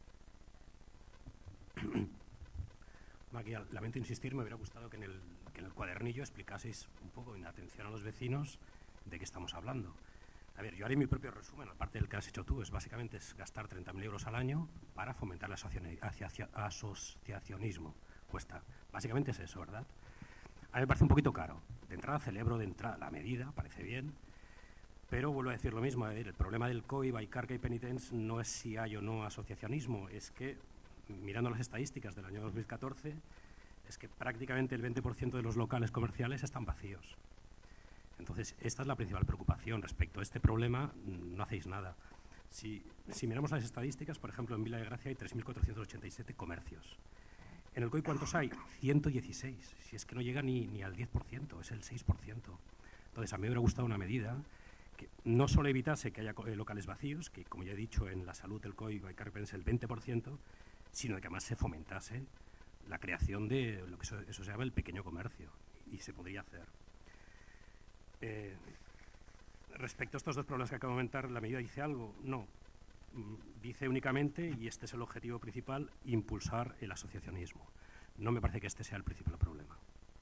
Aquí, lamento insistir, me hubiera gustado que en el cuadernillo explicaseis un poco en atención a los vecinos de qué estamos hablando. A ver, yo haré mi propio resumen, aparte del que has hecho tú, básicamente es gastar 30.000 euros al año para fomentar el asociacionismo. Básicamente es eso, ¿verdad? A mí me parece un poquito caro. De entrada celebro la medida, parece bien, pero vuelvo a decir lo mismo. El problema del COI, Vallcarca y Penitents no es si hay o no asociacionismo, es que, mirando las estadísticas del año 2014, es que prácticamente el 20% de los locales comerciales están vacíos. Entonces, esta es la principal preocupación. Respecto a este problema, no hacéis nada. Si miramos las estadísticas, por ejemplo, en Vila de Gracia hay 3.487 comercios. En el COI, ¿cuántos hay? 116. Si es que no llega ni al 10%, es el 6%. Entonces, a mí me hubiera gustado una medida que no solo evitase que haya locales vacíos, que como ya he dicho, en la salud del COI hay que repensar el 20%, sino que además se fomentase la creación de lo que eso se llama el pequeño comercio, y se podría hacer. Respecto a estos dos problemas que acabo de comentar, ¿la medida dice algo? No. Dice únicamente, y este es el objetivo principal, impulsar el asociacionismo. No me parece que este sea el principal problema.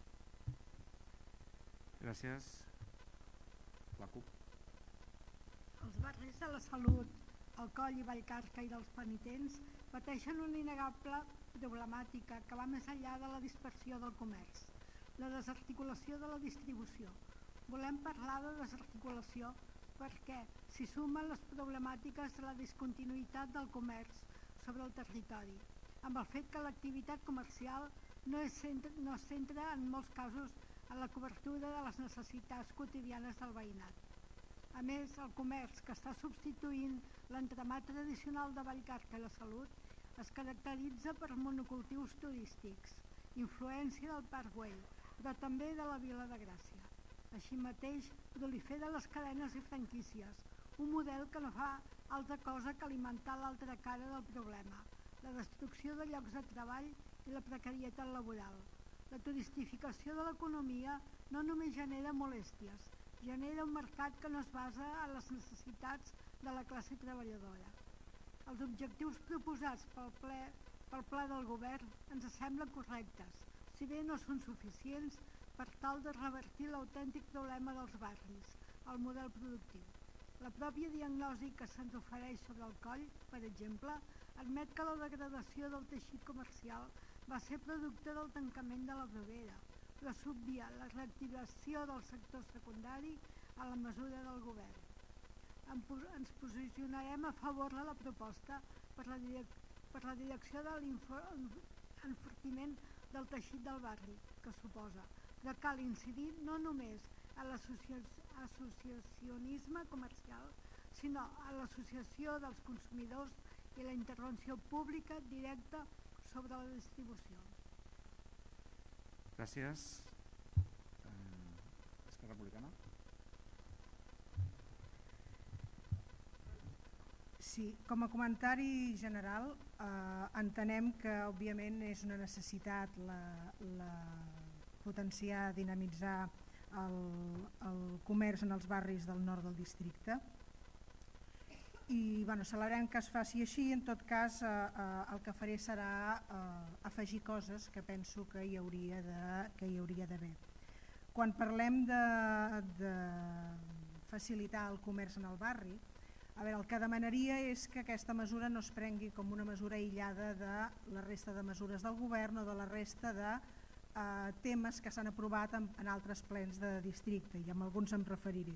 Gràcies. La CUP. Els barris de la Salut, el Coll i Vallcarca i dels Penitents pateixen una innegable problemàtica que va més enllà de la dispersió del comerç, la desarticulació de la distribució. Volem parlar de desarticulació perquè s'hi sumen les problemàtiques de la discontinuïtat del comerç sobre el territori, amb el fet que l'activitat comercial no es centra en molts casos en la cobertura de les necessitats quotidianes del veïnat. A més, el comerç que està substituint l'entramat tradicional de Vallcarca i la Salut es caracteritza per monocultius turístics, influència del Parc Güell, però també de la Vila de Gràcia. Així mateix, prolifera les cadenes i franquícies, un model que no fa altra cosa que alimentar l'altra cara del problema, la destrucció de llocs de treball i la precarietat laboral. La turistificació de l'economia no només genera molèsties, genera un mercat que no es basa en les necessitats de la classe treballadora. Els objectius proposats pel Pla del Govern ens semblen correctes, si bé no són suficients per tal de revertir l'autèntic problema dels barris, el model productiu. La pròpia diagnosi que se'ns ofereix sobre el Coll, per exemple, admet que la degradació del teixit comercial va ser producte del tancament de la Bruguera, però s'obvia la reactivació del sector secundari a la mesura del govern. Ens posicionarem a favor de la proposta per la direcció de l'enfortiment del teixit del barri, que suposa, però cal incidir no només en l'associacionisme comercial, sinó en l'associació dels consumidors i la intervenció pública directa sobre la distribució. Gràcies. Esquerra Republicana. Sí, com a comentari general, entenem que òbviament és una necessitat potenciar, dinamitzar el comerç en els barris del nord del districte i celebrem que es faci així. En tot cas, el que faré serà afegir coses que penso que hi hauria d'haver. Quan parlem de facilitar el comerç en el barri, el que demanaria és que aquesta mesura no es prengui com una mesura aïllada de la resta de mesures del govern o de la resta de temes que s'han aprovat en altres plens de districte, i amb alguns em referiré.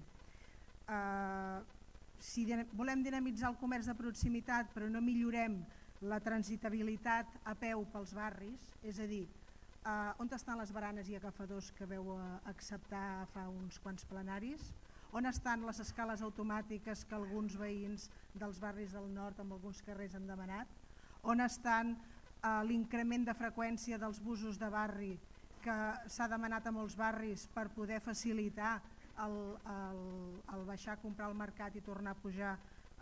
Si volem dinamitzar el comerç de proximitat però no millorem la transitabilitat a peu pels barris, és a dir, on estan les baranes i agafadors que veu acceptar fa uns quants plenaris? On estan les escales automàtiques que alguns veïns dels barris del nord en alguns carrers han demanat? On estan l'increment de freqüència dels busos de barri que s'ha demanat a molts barris per poder facilitar el baixar a comprar al mercat i tornar a pujar?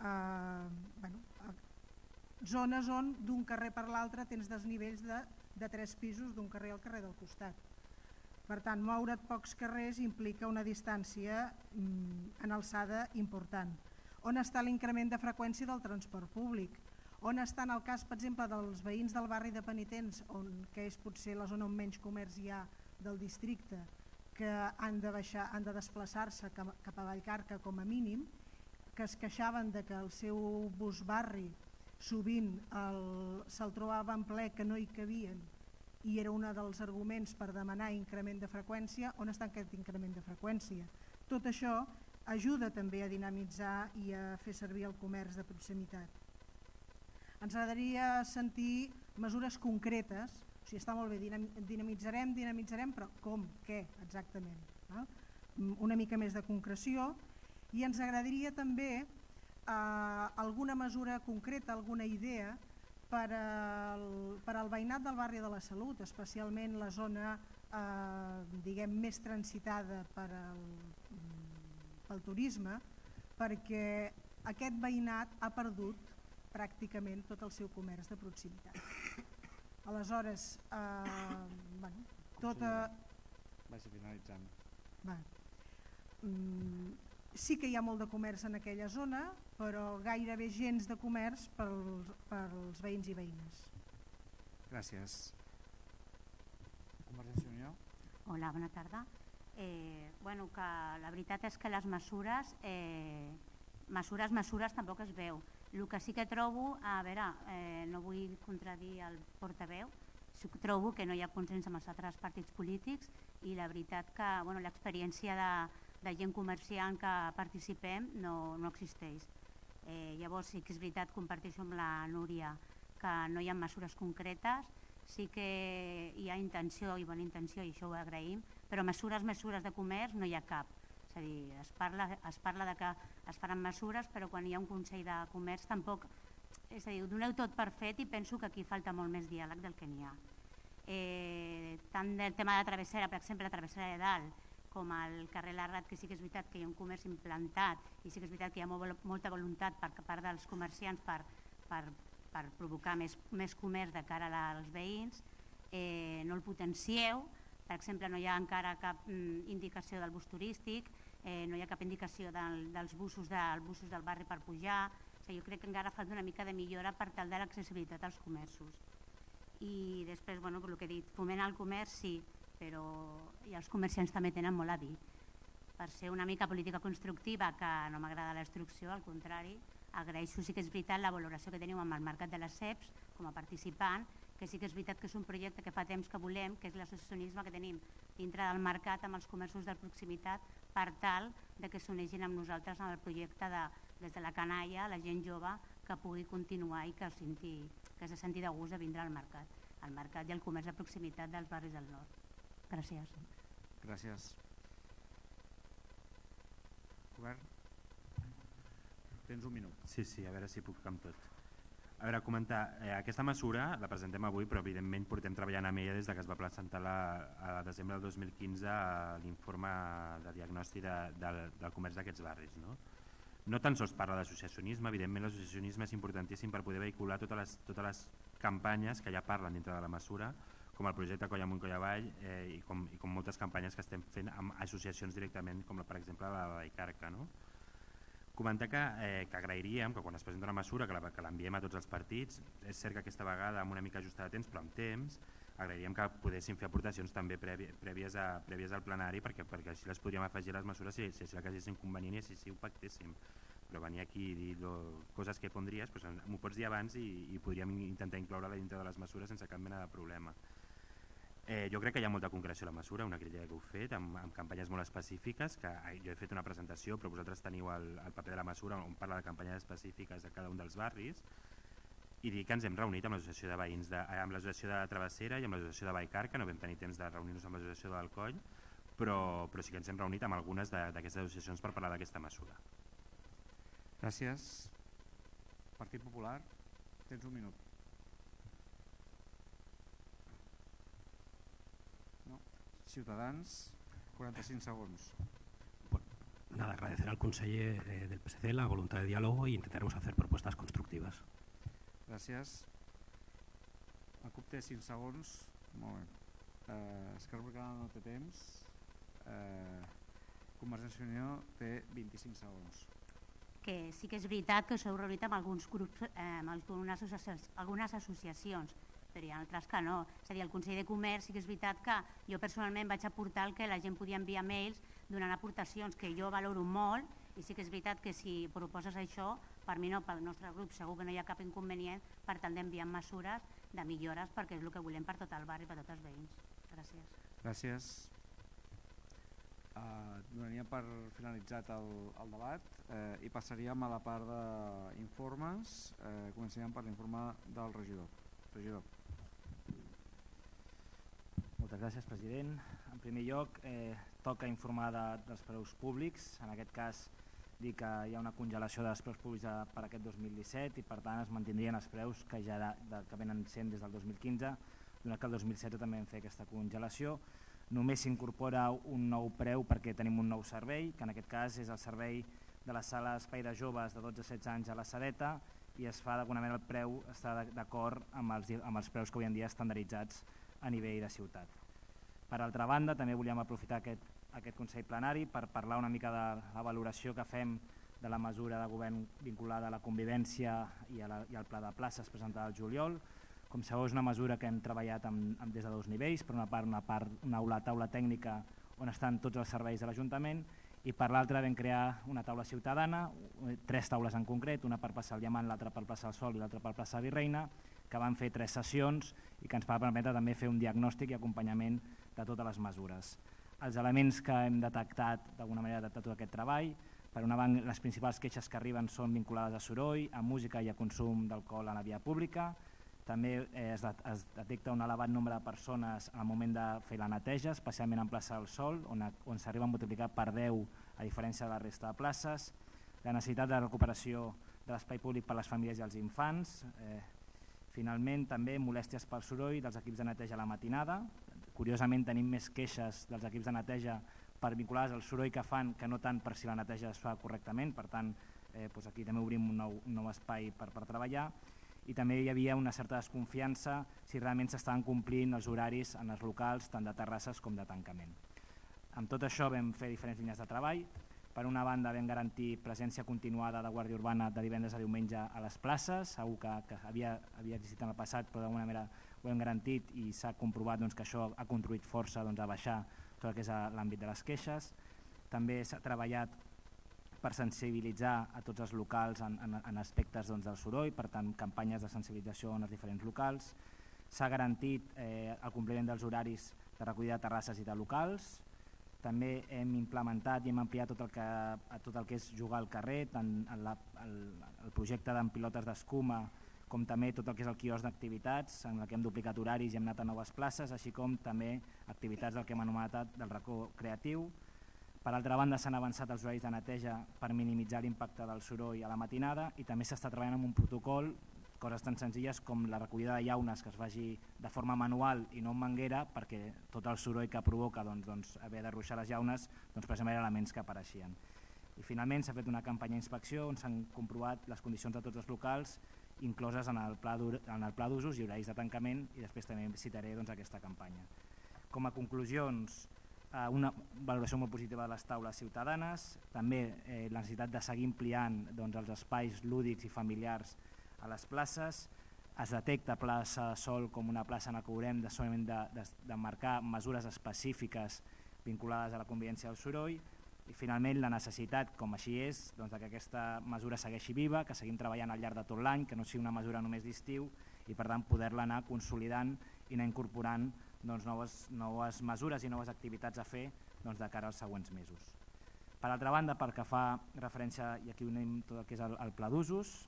Zones on d'un carrer per l'altre tens desnivells de 3 pisos d'un carrer al carrer del costat. Per tant, moure't pocs carrers implica una distància en alçada important. On està l'increment de freqüència del transport públic? On està, en el cas, per exemple, dels veïns del barri de Penitents, que és potser la zona on menys comerç hi ha del districte, que han de desplaçar-se cap a Vallcarca com a mínim, que es queixaven de que el seu bus barri sovint se'l trobava en ple, que no hi cabien, i era un dels arguments per demanar increment de freqüència. On està aquest increment de freqüència? Tot això ajuda també a dinamitzar i a fer servir el comerç de proximitat. Ens agradaria sentir mesures concretes, o sigui, està molt bé, dinamitzarem, però com, què exactament? Una mica més de concreció, i ens agradaria també alguna mesura concreta, alguna idea per al veïnat del barri de la Salut, especialment la zona més transitada pel turisme, perquè aquest veïnat ha perdut pràcticament tot el seu comerç de proximitat. Aleshores, Vagi finalitzant. Sí que hi ha molt de comerç en aquella zona, però gairebé gens de comerç pels veïns i veïnes. Gràcies. Convergència i Unió. Hola, bona tarda. Que la veritat és que les mesures tampoc es veu. El que sí que trobo, no vull contradir el portaveu, trobo que no hi ha consens amb els altres partits polítics i la veritat que l'experiència de gent comerciant que participem no existeix. Llavors sí que és veritat, comparteixo amb la Núria que no hi ha mesures concretes, sí que hi ha intenció i bona intenció i això ho agraïm, però mesures de comerç no hi ha cap. És a dir, es parla de que es faran mesures, però quan hi ha un Consell de Comerç tampoc, és a dir, ho doneu tot per fet i penso que aquí falta molt més diàleg del que n'hi ha. Tant del tema de travessera, per exemple, la travessera de dalt, com el carrer Larrat, que sí que és veritat que hi ha un comerç implantat i sí que és veritat que hi ha molta voluntat per part dels comerciants per provocar més comerç de cara als veïns, no el potencieu. Per exemple, no hi ha encara cap indicació del bus turístic, no hi ha cap indicació dels busos del barri per pujar. Jo crec que encara falta una mica de millora per tal de l'accessibilitat als comerços. I després, el que he dit, fomentar el comerç sí, però els comerciants també tenen molt a dir. Per ser una mica política constructiva, que no m'agrada la instrucció, al contrari, agraeixo, sí que és veritat, la valoració que teniu amb el Mercat de les Ceps com a participant, que sí que és veritat que és un projecte que fa temps que volem, que és l'associacionisme que tenim dintre del mercat amb els comerços de proximitat per tal que s'uneixin amb nosaltres en el projecte des de la canalla, la gent jove, que pugui continuar i que se senti de gust de vindre al mercat i al comerç de proximitat dels barris del nord. Gràcies. Gràcies. Govern? Tens un minut. Sí, a veure si puc amb tot. A veure, comentar, aquesta mesura la presentem avui, però evidentment portem treballant amb ella des que es va presentar a desembre del 2015 l'informe de diagnòstic del comerç d'aquests barris. No tan sols parla d'associacionisme, evidentment l'associacionisme és importantíssim per poder vehicular totes les campanyes que ja parlen dintre de la mesura, com el projecte Coll Amunt, Coll Avall i com moltes campanyes que estem fent amb associacions directament, com per exemple la de Vallcarca. Comentar que agrairíem que quan es presenta una mesura que l'enviem a tots els partits, és cert que aquesta vegada amb una mica ajustada de temps, però amb temps, agrairíem que podéssim fer aportacions també prèvies al plenari perquè així les podríem afegir a les mesures si és que haguéssim convenient i si ho pactéssim. Però venir aquí i dir coses que pondries, m'ho pots dir abans i podríem intentar incloure-la dintre de les mesures sense cap mena de problema. Jo crec que hi ha molta concreció a la mesura, una crítica que heu fet, amb campanyes molt específiques, que jo he fet una presentació, però vosaltres teniu el paper de la mesura on parla de campanyes específiques de cada un dels barris, i dir que ens hem reunit amb l'associació de veïns, amb l'associació de Travessera i amb l'associació de Vallcarca, no vam tenir temps de reunir-nos amb l'associació del Coll, però sí que ens hem reunit amb algunes d'aquestes associacions per parlar d'aquesta mesura. Gràcies. Partit Popular, tens un minut. Ciutadans, 45 segons. Nada, agradecer al conseller del PSC la voluntad de diálogo y intentaremos hacer propuestas constructivas. Gràcies. El CUP té 5 segons. Molt bé. Esquerra Republicana no té temps, Convergència i Unió té 25 segons. Que sí que és veritat que s'heu reunit amb alguns grups, amb algunes associacions, però hi ha altres que no. És a dir, el Consell de Comerç sí que és veritat que jo personalment vaig aportar el que la gent podia enviar mails donant aportacions que jo valoro molt, i sí que és veritat que si proposes això, per mi no, pel nostre grup segur que no hi ha cap inconvenient per tal d'enviar mesures de millores, perquè és el que volem per tot el barri, per tots els veïns. Gràcies. Gràcies. Donaríem per finalitzat el debat i passaríem a la part d'informes. Començaríem per l'informe del regidor. Regidor. Moltes gràcies, president. En primer lloc, toca informar dels preus públics. En aquest cas, dir que hi ha una congelació dels preus públics per aquest 2017 i per tant es mantindrien els preus que ja que venen sent des del 2015, donat que el 2017 també vam fer aquesta congelació. Només s'incorpora un nou preu perquè tenim un nou servei, que en aquest cas és el servei de la sala Espai de Joves de 12 a 16 anys a la Sedeta, i es fa d'alguna manera el preu està d'acord amb els preus que avui en dia estandarditzats a nivell de ciutat. Per altra banda, també volíem aprofitar aquest Consell Plenari per parlar una mica de la valoració que fem de la mesura de govern vinculada a la convivència i al pla de places presentada al juliol. Com sabeu, és una mesura que hem treballat des de dos nivells, per una part una taula tècnica on estan tots els serveis de l'Ajuntament, i per l'altra vam crear una taula ciutadana, 3 taules en concret, una per plaça el Diamant, l'altra per plaça el Sol i l'altra per plaça Virreina, que van fer 3 sessions i que ens va permetre també fer un diagnòstic i acompanyament de totes les mesures. Els elements que hem detectat d'alguna manera de tot aquest treball, per una banda, les principals queixes que arriben són vinculades a soroll, a música i a consum d'alcohol a la via pública. També es detecta un elevat nombre de persones al moment de fer la neteja, especialment en plaça del Sol, on s'arriba a multiplicar per 10 a diferència de la resta de places. La necessitat de recuperació de l'espai públic per a les famílies i els infants. Finalment, també molèsties pel soroll dels equips de neteja a la matinada. Curiosament, tenim més queixes dels equips de neteja vinculades al soroll que fan que no tant per si la neteja es fa correctament. Per tant, aquí també obrim un nou espai per treballar. I també hi havia una certa desconfiança si realment s'estaven complint els horaris en els locals tant de terrasses com de tancament. Amb tot això vam fer diferents línies de treball. Per una banda vam garantir presència continuada de Guàrdia Urbana de divendres a diumenge a les places, segur que havia existit en el passat però d'alguna manera ho hem garantit i s'ha comprovat que això ha contribuït força a baixar tot el que és l'àmbit de les queixes. També s'ha treballat per sensibilitzar a tots els locals en aspectes del soroll, per tant campanyes de sensibilització en els diferents locals. S'ha garantit el compliment dels horaris de recollida de terrasses i de locals. També hem implementat i hem ampliat tot el que és jugar al carrer, tant el projecte amb pilotes d'escuma com també tot el que és el quiosc d'activitats, en el que hem duplicat horaris i hem anat a noves places, així com també activitats del que hem anomenat del racó creatiu. Per altra banda, s'han avançat els horaris de neteja per minimitzar l'impacte del soroll a la matinada i també s'està treballant amb un protocol, coses tan senzilles com la recollida de llaunes que es faci de forma manual i no amb manguera, perquè tot el soroll que provoca haver de ruixar les llaunes precisament elements que apareixien. I finalment s'ha fet una campanya d'inspecció on s'han comprovat les condicions de tots els locals incloses en el pla d'usos i horaris de tancament, i després també citaré aquesta campanya. Com a conclusions, una valoració molt positiva de les taules ciutadanes, també la necessitat de seguir ampliant els espais lúdics i familiars a les places. Es detecta plaça Sol com una plaça en la que haurem de marcar mesures específiques vinculades a la convivència del soroll, i finalment la necessitat, com així és, que aquesta mesura segueixi viva, que seguim treballant al llarg de tot l'any, que no sigui una mesura només d'estiu, i per tant poder-la anar consolidant i anar incorporant noves mesures i noves activitats a fer de cara als següents mesos. Per altra banda, pel que fa referència, i aquí unim tot el que és el pla d'usos,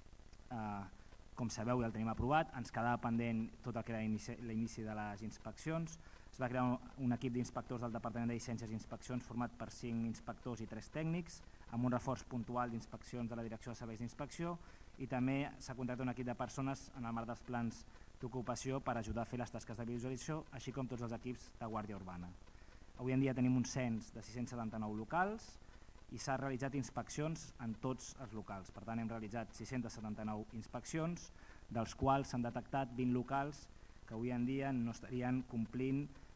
com sabeu ja el tenim aprovat, ens quedava pendent tot el que era l'inici de les inspeccions. Es va crear un equip d'inspectors del Departament de Llicències i Inspeccions format per 5 inspectors i 3 tècnics, amb un reforç puntual d'inspeccions de la Direcció de Serveis d'Inspecció, i també s'ha contractat un equip de persones en el marc dels plans d'ocupació per ajudar a fer les tasques de visualització, així com tots els equips de Guàrdia Urbana. Avui en dia tenim un cens de 679 locals i s'ha realitzat inspeccions en tots els locals. Per tant, hem realitzat 679 inspeccions, dels quals s'han detectat 20 locals que avui en dia no estarien complint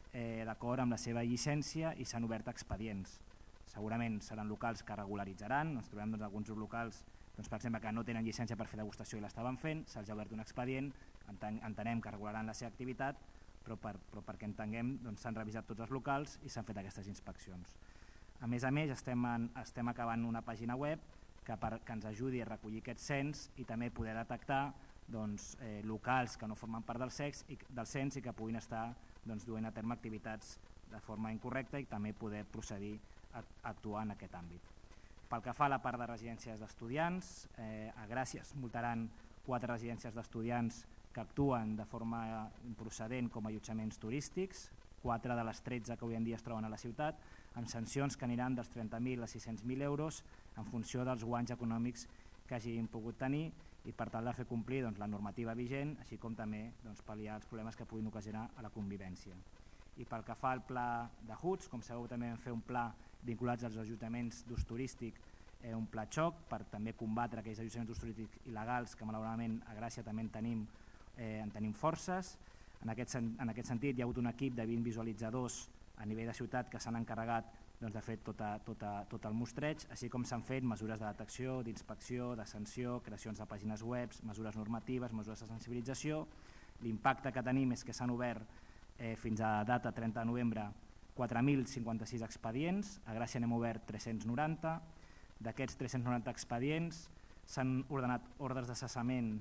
d'acord amb la seva llicència i s'han obert expedients. Segurament seran locals que regularitzaran, ens trobem alguns locals per exemple, que no tenen llicència per fer degustació i l'estaven fent, se'ls ha obert un expedient, entenem que regularan la seva activitat, però perquè entenguem s'han revisat tots els locals i s'han fet aquestes inspeccions. A més, estem acabant una pàgina web que ens ajudi a recollir aquest cens i també poder detectar locals que no formen part del cens i que puguin estar duent a terme activitats de forma incorrecta i també poder procedir a actuar en aquest àmbit. Pel que fa a la part de residències d'estudiants, a Gràcia es multaran 4 residències d'estudiants que actuen de forma improcedent com a allotjaments turístics, 4 de les 13 que avui en dia es troben a la ciutat, amb sancions que aniran dels 30.000 a 600.000 euros en funció dels guanys econòmics que hagin pogut tenir i per tal de fer complir la normativa vigent, així com també pal·liar els problemes que puguin ocasionar a la convivència. I pel que fa al pla de HUTs, com sabeu també vam fer un pla vinculats als allotjaments d'ús turístic, un pla xoc per també combatre aquells allotjaments d'ús turístic il·legals que malauradament a Gràcia també en tenim forces. En aquest sentit hi ha hagut un equip de 20 visualitzadors a nivell de ciutat que s'han encarregat de fer tot el mostreig, així com s'han fet mesures de detecció, d'inspecció, de sanció, creacions de pàgines web, mesures normatives, mesures de sensibilització. L'impacte que tenim és que s'han obert fins a data 30 de novembre 4.056 expedients, a Gràcia n'hem obert 390, d'aquests 390 expedients s'han ordenat ordres de cessament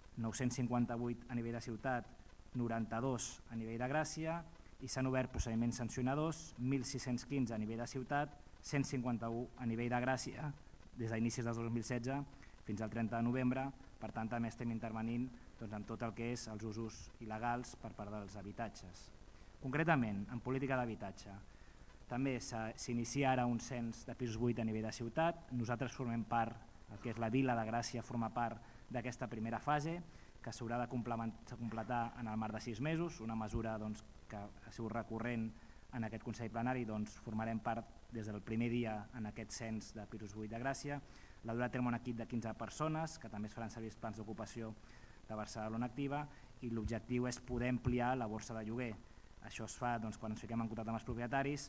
958 a nivell de ciutat, 92 a nivell de Gràcia i s'han obert procediments sancionadors, 1.615 a nivell de ciutat, 151 a nivell de Gràcia des d'inicis del 2016 fins al 30 de novembre, per tant també estem intervenint en tot el que és els usos il·legals per part dels habitatges. Concretament, en política d'habitatge, també s'inicia ara un cens de pisos buits a nivell de ciutat. Nosaltres formem part, el que és la Vila de Gràcia forma part d'aquesta primera fase, que s'haurà de completar en el marc de 6 mesos, una mesura que ha sigut recurrent en aquest Consell Plenari, formarem part des del primer dia en aquest cens de pisos buits de Gràcia. La durà a terme un equip de 15 persones, que també es faran servir els plans d'ocupació de Barcelona Activa, i l'objectiu és poder ampliar la borsa de lloguer. Això es fa quan ens fiquem en contacte amb els propietaris,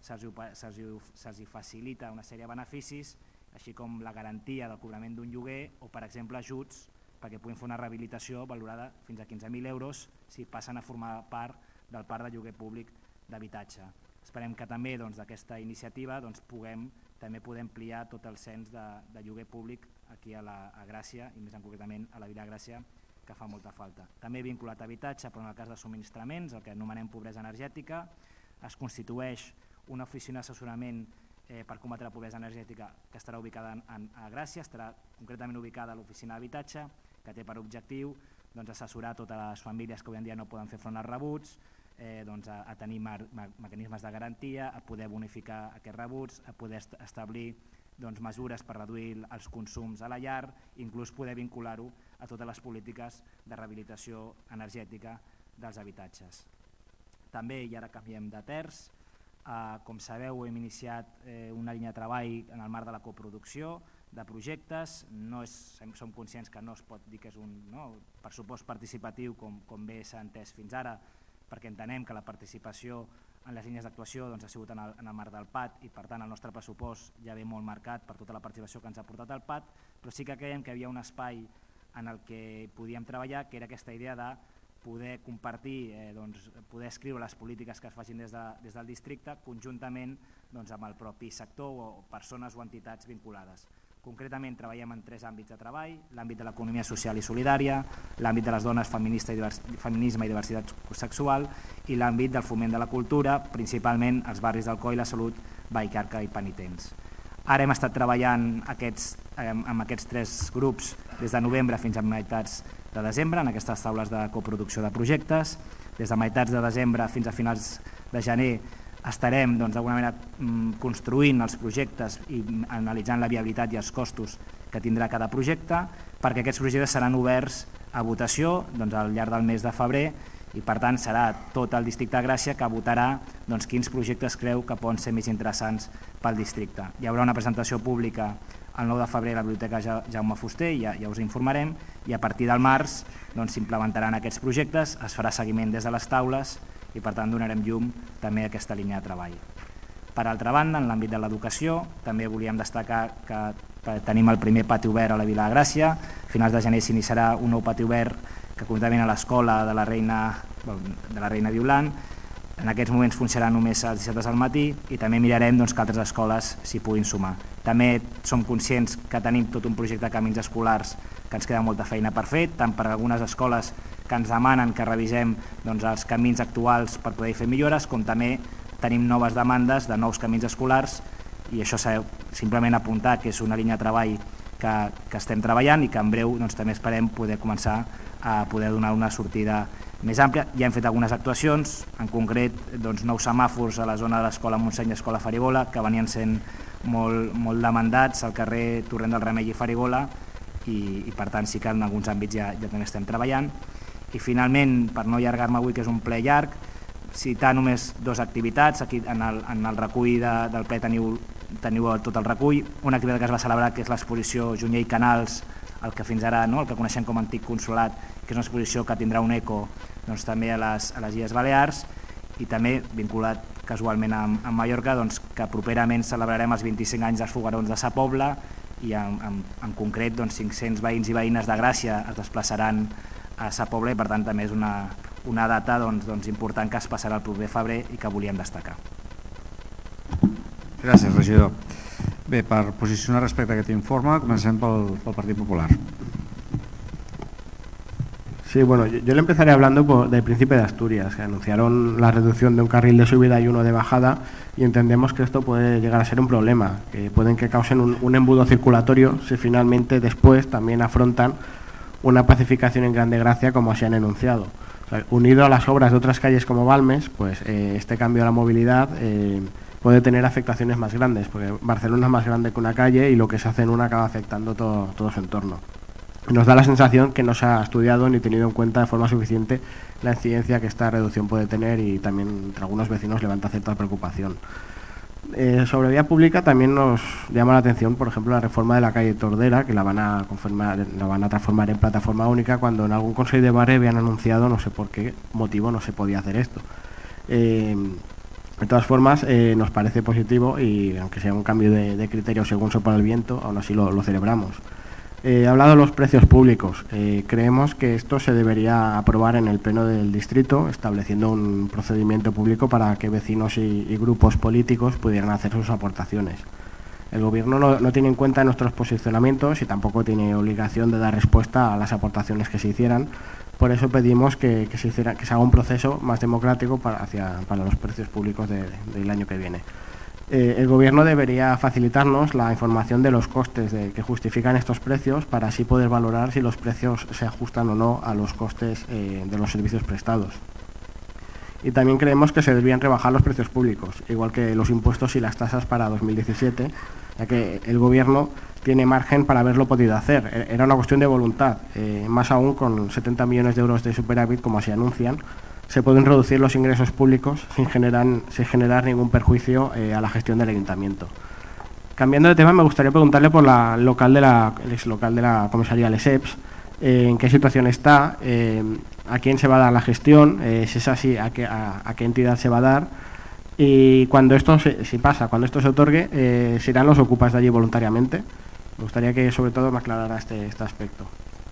se'ls facilita una sèrie de beneficis, així com la garantia del cobrament d'un lloguer o, per exemple, ajuts perquè puguin fer una rehabilitació valorada fins a 15.000 euros si passen a formar part del parc de lloguer públic d'habitatge. Esperem que també d'aquesta iniciativa puguem poder ampliar tot el cens de lloguer públic aquí a Gràcia i més concretament a la Vila de Gràcia, que fa molta falta. També vinculat a habitatge, però en el cas de subministraments, el que anomenem pobresa energètica, es constitueix una oficina d'assessorament per combatre la pobresa energètica que estarà ubicada a Gràcia, estarà concretament ubicada a l'oficina d'habitatge, que té per objectiu assessorar totes les famílies que avui en dia no poden fer front als rebuts, a tenir mecanismes de garantia, a poder bonificar aquests rebuts, a poder establir mesures per reduir els consums a la llar, inclús poder vincular-ho a totes les polítiques de rehabilitació energètica dels habitatges. També, i ara canviem de terç, com sabeu hem iniciat una línia de treball en el marc de la coproducció de projectes. Som conscients que no es pot dir que és un pressupost participatiu com bé s'ha entès fins ara, perquè entenem que la participació en les línies d'actuació ha sigut en el marc del PAT i per tant el nostre pressupost ja ve molt marcat per tota la participació que ens ha portat el PAT, però sí que creiem que hi havia un espai en el que podíem treballar, que era aquesta idea de poder compartir, poder escriure les polítiques que es facin des del districte conjuntament amb el propi sector o persones o entitats vinculades. Concretament treballem en 3 àmbits de treball: l'àmbit de l'economia social i solidària, l'àmbit de les dones, feminisme i diversitat sexual i l'àmbit del foment de la cultura, principalment als barris d'Alcoi, La Salut, Vallcarca i Penitents. Ara hem estat treballant amb aquests 3 grups des de novembre fins a meitats de desembre en aquestes taules de coproducció de projectes. Des de meitats de desembre fins a finals de gener estarem d'alguna manera construint els projectes i analitzant la viabilitat i els costos que tindrà cada projecte, perquè aquests projectes seran oberts a votació al llarg del mes de febrer i per tant serà tot el districte de Gràcia que votarà quins projectes creu que poden ser més interessants pel districte. Hi haurà una presentació pública el 9 de febrer a la Biblioteca Jaume Fuster, ja us informarem, i a partir del març s'implementaran aquests projectes, es farà seguiment des de les taules i per tant donarem llum també a aquesta línia de treball. Per altra banda, en l'àmbit de l'educació, també volíem destacar que tenim el primer pati obert a la Vila de Gràcia. A finals de gener s'iniciarà un nou pati obert que concretament a l'escola de la Reina Violant. En aquests moments funcionarà només els dissabtes al matí i també mirarem que altres escoles s'hi puguin sumar. També som conscients que tenim tot un projecte de camins escolars que ens queda molta feina per fer, tant per algunes escoles que ens demanen que revisem els camins actuals per poder fer millores, com també tenim noves demandes de nous camins escolars, i això simplement apuntar que és una línia de treball que estem treballant i que en breu també esperem poder començar a poder donar una sortida més àmplia. Ja hem fet algunes actuacions, en concret nous semàfors a la zona de l'Escola Montseny i l'Escola Farigola, que venien sent molt demandats al carrer Torrent del Remei i Farigola, i per tant sí que en alguns àmbits ja també estem treballant. I finalment, per no allargar-me avui, que és un ple llarg, citar només dues activitats. Aquí en el recull del ple teniu tot el recull. Una activitat que es va celebrar, que és l'exposició Junyer i Canals, el que fins ara el que coneixem com a antic consolat, que és una exposició que tindrà un eco també a les Illes Balears, i també vinculat casualment amb Mallorca, que properament celebrarem els 25 anys dels foguerons de Sa Pobla, i en concret 500 veïns i veïnes de Gràcia es desplaçaran a Sa Pobla, i per tant també és una data important que es passarà el proper febrer i que volíem destacar. Gràcies, regidor. Bé, per posicionar respecte a aquest informe, comencem pel Partit Popular. Sí, bueno, yo le empezaré hablando del Príncipe de Asturias, que anunciaron la reducción de un carril de subida y uno de bajada, y entendemos que esto puede llegar a ser un problema, que pueden que causen un embudo circulatorio si finalmente después también afrontan una pacificación en Grande Gracia como se han enunciado. O sea, unido a las obras de otras calles como Balmes, pues este cambio a la movilidad puede tener afectaciones más grandes, porque Barcelona es más grande que una calle y lo que se hace en una acaba afectando todo su entorno. Nos da la sensación que no se ha estudiado ni tenido en cuenta de forma suficiente la incidencia que esta reducción puede tener, y también entre algunos vecinos levanta cierta preocupación. Sobre vía pública también nos llama la atención, por ejemplo, la reforma de la calle Tordera, que la van a transformar en plataforma única, cuando en algún consejo de barrio habían anunciado, no sé por qué motivo no se podía hacer esto. De todas formas, nos parece positivo, y aunque sea un cambio de criterio según sopla el viento, aún así lo celebramos. He hablado de los precios públicos. Creemos que esto se debería aprobar en el pleno del distrito, estableciendo un procedimiento público para que vecinos y grupos políticos pudieran hacer sus aportaciones. El Gobierno no tiene en cuenta nuestros posicionamientos y tampoco tiene obligación de dar respuesta a las aportaciones que se hicieran. Por eso pedimos que se haga un proceso más democrático para los precios públicos del año que viene. El Gobierno debería facilitarnos la información de los costes que justifican estos precios, para así poder valorar si los precios se ajustan o no a los costes de los servicios prestados. Y también creemos que se deberían rebajar los precios públicos, igual que los impuestos y las tasas para 2017, ya que el Gobierno tiene margen para haberlo podido hacer. Era una cuestión de voluntad, más aún con 70 millones de euros de superávit, como se anuncian. Se pueden reducir los ingresos públicos sin generar ningún perjuicio a la gestión del ayuntamiento. Cambiando de tema, me gustaría preguntarle por el ex local de la comisaría Lesseps, en qué situación está, a quién se va a dar la gestión, si es así, a qué entidad se va a dar, y cuando esto cuando esto se otorgue, ¿se irán los ocupas de allí voluntariamente? Me gustaría que sobre todo me aclarara este aspecto.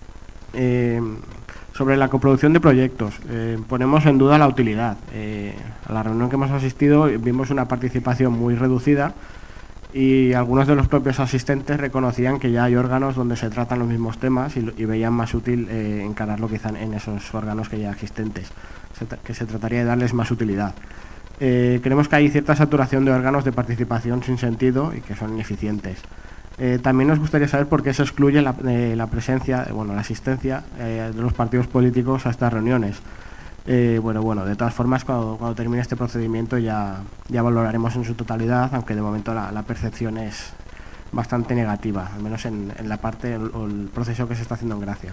Sobre la coproducción de proyectos, ponemos en duda la utilidad. A la reunión que hemos asistido vimos una participación muy reducida, y algunos de los propios asistentes reconocían que ya hay órganos donde se tratan los mismos temas y veían más útil encararlo quizá en esos órganos que ya existentes, que se trataría de darles más utilidad. Creemos que hay cierta saturación de órganos de participación sin sentido y que son ineficientes. También nos gustaría saber por qué se excluye la presencia, la asistencia de los partidos políticos a estas reuniones. De todas formas, cuando termine este procedimiento ya valoraremos en su totalidad, aunque de momento la percepción es bastante negativa, al menos en la parte o el proceso que se está haciendo en Gracia.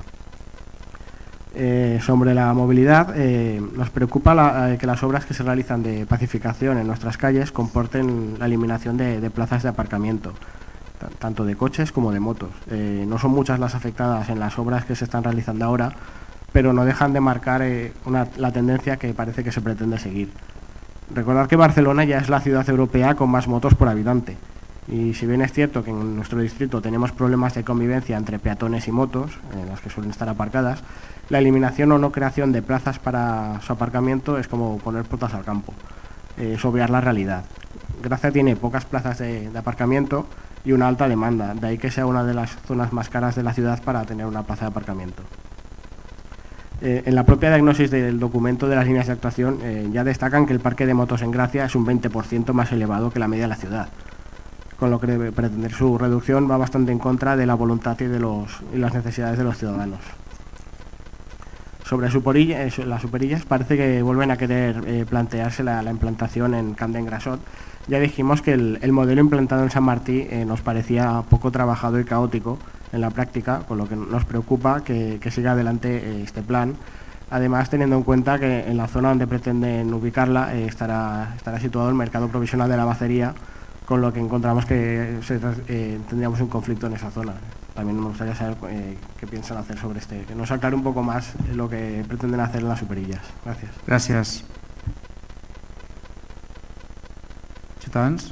Sobre la movilidad, nos preocupa que las obras que se realizan de pacificación en nuestras calles comporten la eliminación de plazas de aparcamiento, tanto de coches como de motos. No son muchas las afectadas en las obras que se están realizando ahora, pero no dejan de marcar la tendencia que parece que se pretende seguir. Recordar que Barcelona ya es la ciudad europea con más motos por habitante, y si bien es cierto que en nuestro distrito tenemos problemas de convivencia entre peatones y motos, en las que suelen estar aparcadas, la eliminación o no creación de plazas para su aparcamiento es como poner puertas al campo, es obviar la realidad. Gracia tiene pocas plazas de aparcamiento y una alta demanda, de ahí que sea una de las zonas más caras de la ciudad para tener una plaza de aparcamiento. En la propia diagnosis del documento de las líneas de actuación ya destacan que el parque de motos en Gracia es un 20% más elevado que la media de la ciudad, con lo que pretender su reducción va bastante en contra de la voluntad y las necesidades de los ciudadanos. Sobre las superillas parece que vuelven a querer plantearse la implantación en Camden Grassot. Ya dijimos que el modelo implantado en San Martí nos parecía poco trabajado y caótico en la práctica, con lo que nos preocupa que siga adelante este plan. Además, teniendo en cuenta que en la zona donde pretenden ubicarla estará situado el mercado provisional de la Bacería, con lo que encontramos que tendríamos un conflicto en esa zona. También me gustaría saber qué piensan hacer sobre que nos aclare un poco más lo que pretenden hacer en las superillas. Gracias. Gracias. Ciutadans.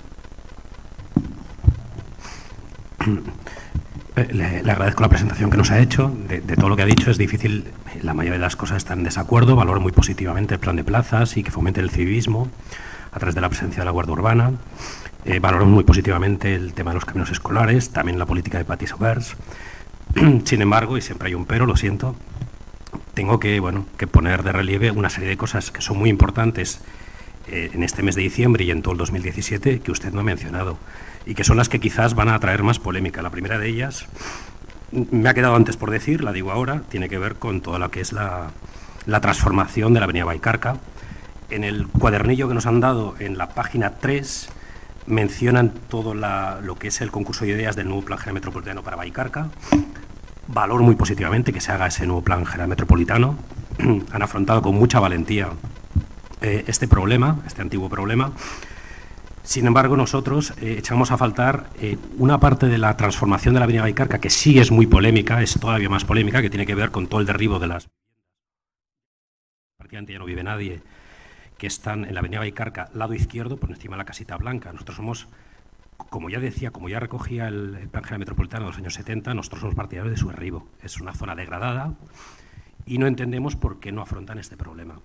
Le agradezco la presentación que nos ha hecho. De todo lo que ha dicho es difícil, la mayoría de las cosas están en desacuerdo. Valoro muy positivamente el plan de plazas y que fomente el civismo a través de la presencia de la Guardia Urbana. Valoro muy positivamente el tema de los caminos escolares, también la política de patis oberts. Sin embargo, y siempre hay un pero, lo siento, tengo que poner de relieve una serie de cosas que son muy importantes en este mes de diciembre y en todo el 2017 que usted no ha mencionado y que son las que quizás van a traer más polémica. La primera de ellas, me ha quedado antes por decir, la digo ahora, tiene que ver con toda lo que es la transformación de la avenida Vallcarca. En el cuadernillo que nos han dado en la página 3 mencionan todo lo que es el concurso de ideas del nuevo Plan General Metropolitano para Vallcarca. Valoro muy positivamente que se haga ese nuevo Plan General Metropolitano. Han afrontado con mucha valentía este problema, este antiguo problema. Sin embargo, nosotros echamos a faltar una parte de la transformación de la avenida Vallcarca que sí es muy polémica, es todavía más polémica, que tiene que ver con todo el derribo de las... Prácticamente ya no vive nadie, que están en la avenida Vallcarca, lado izquierdo, por encima de la Casita Blanca. Nosotros somos, como ya decía, como ya recogía el Plan General Metropolitano de los años 70, nosotros somos partidarios de su derribo. Es una zona degradada y no entendemos por qué no afrontan este problema.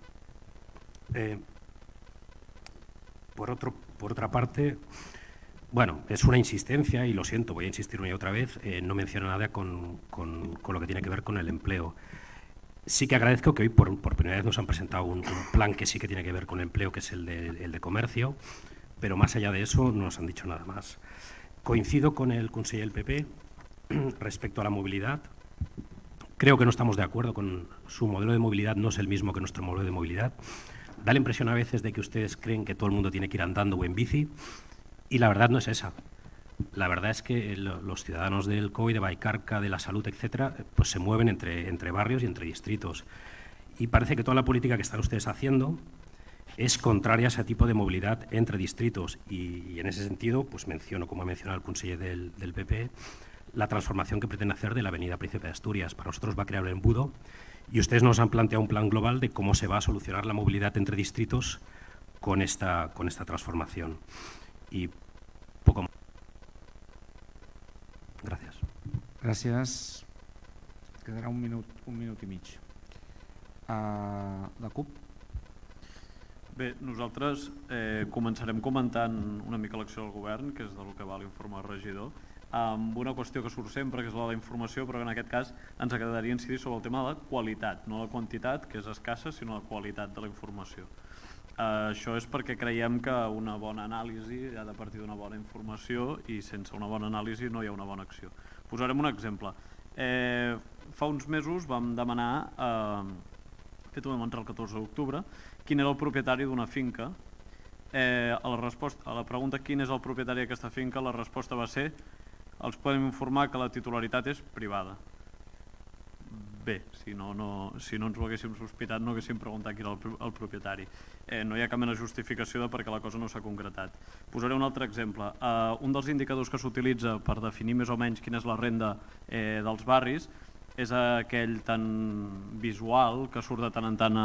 Por otra parte, es una insistencia, y lo siento, voy a insistir una y otra vez, no menciona nada con lo que tiene que ver con el empleo. Sí que agradezco que hoy por primera vez nos han presentado un plan que sí que tiene que ver con empleo, que es el de comercio, pero más allá de eso no nos han dicho nada más. Coincido con el conseller del PP respecto a la movilidad. Creo que no estamos de acuerdo con su modelo de movilidad, no es el mismo que nuestro modelo de movilidad. Da la impresión a veces de que ustedes creen que todo el mundo tiene que ir andando o en bici, y la verdad no es esa. La verdad es que los ciudadanos del COI, de Vallcarca, de la salud, etcétera, pues se mueven entre barrios y entre distritos. Y parece que toda la política que están ustedes haciendo es contraria a ese tipo de movilidad entre distritos. Y en ese sentido, pues menciono, como ha mencionado el conseller del PP, la transformación que pretende hacer de la avenida Príncipe de Asturias. Para nosotros va a crear un embudo y ustedes nos han planteado un plan global de cómo se va a solucionar la movilidad entre distritos con esta transformación. Y poco más. Gràcies. Gràcies. Quedarà un minut i mig. La CUP? Bé, nosaltres començarem comentant una mica l'acció del govern, que és del que va l'informe del regidor, amb una qüestió que surt sempre, que és la de la informació, però en aquest cas ens agradaria incidir sobre el tema de la qualitat, no la quantitat, que és escassa, sinó la qualitat de la informació. Això és perquè creiem que una bona anàlisi ha de partir d'una bona informació i sense una bona anàlisi no hi ha una bona acció. Posarem un exemple. Fa uns mesos vam demanar, fet ho vam entrar el 14 d'octubre, quin era el propietari d'una finca. A la pregunta quin és el propietari d'aquesta finca, la resposta va ser: els podem informar que la titularitat és privada. Bé, si no ens ho haguéssim sospitat no haguéssim preguntat qui era el propietari. No hi ha cap mena de justificació de per què la cosa no s'ha concretat. Posaré un altre exemple. Un dels indicadors que s'utilitza per definir més o menys quina és la renda dels barris és aquell tan visual que surt de tant en tant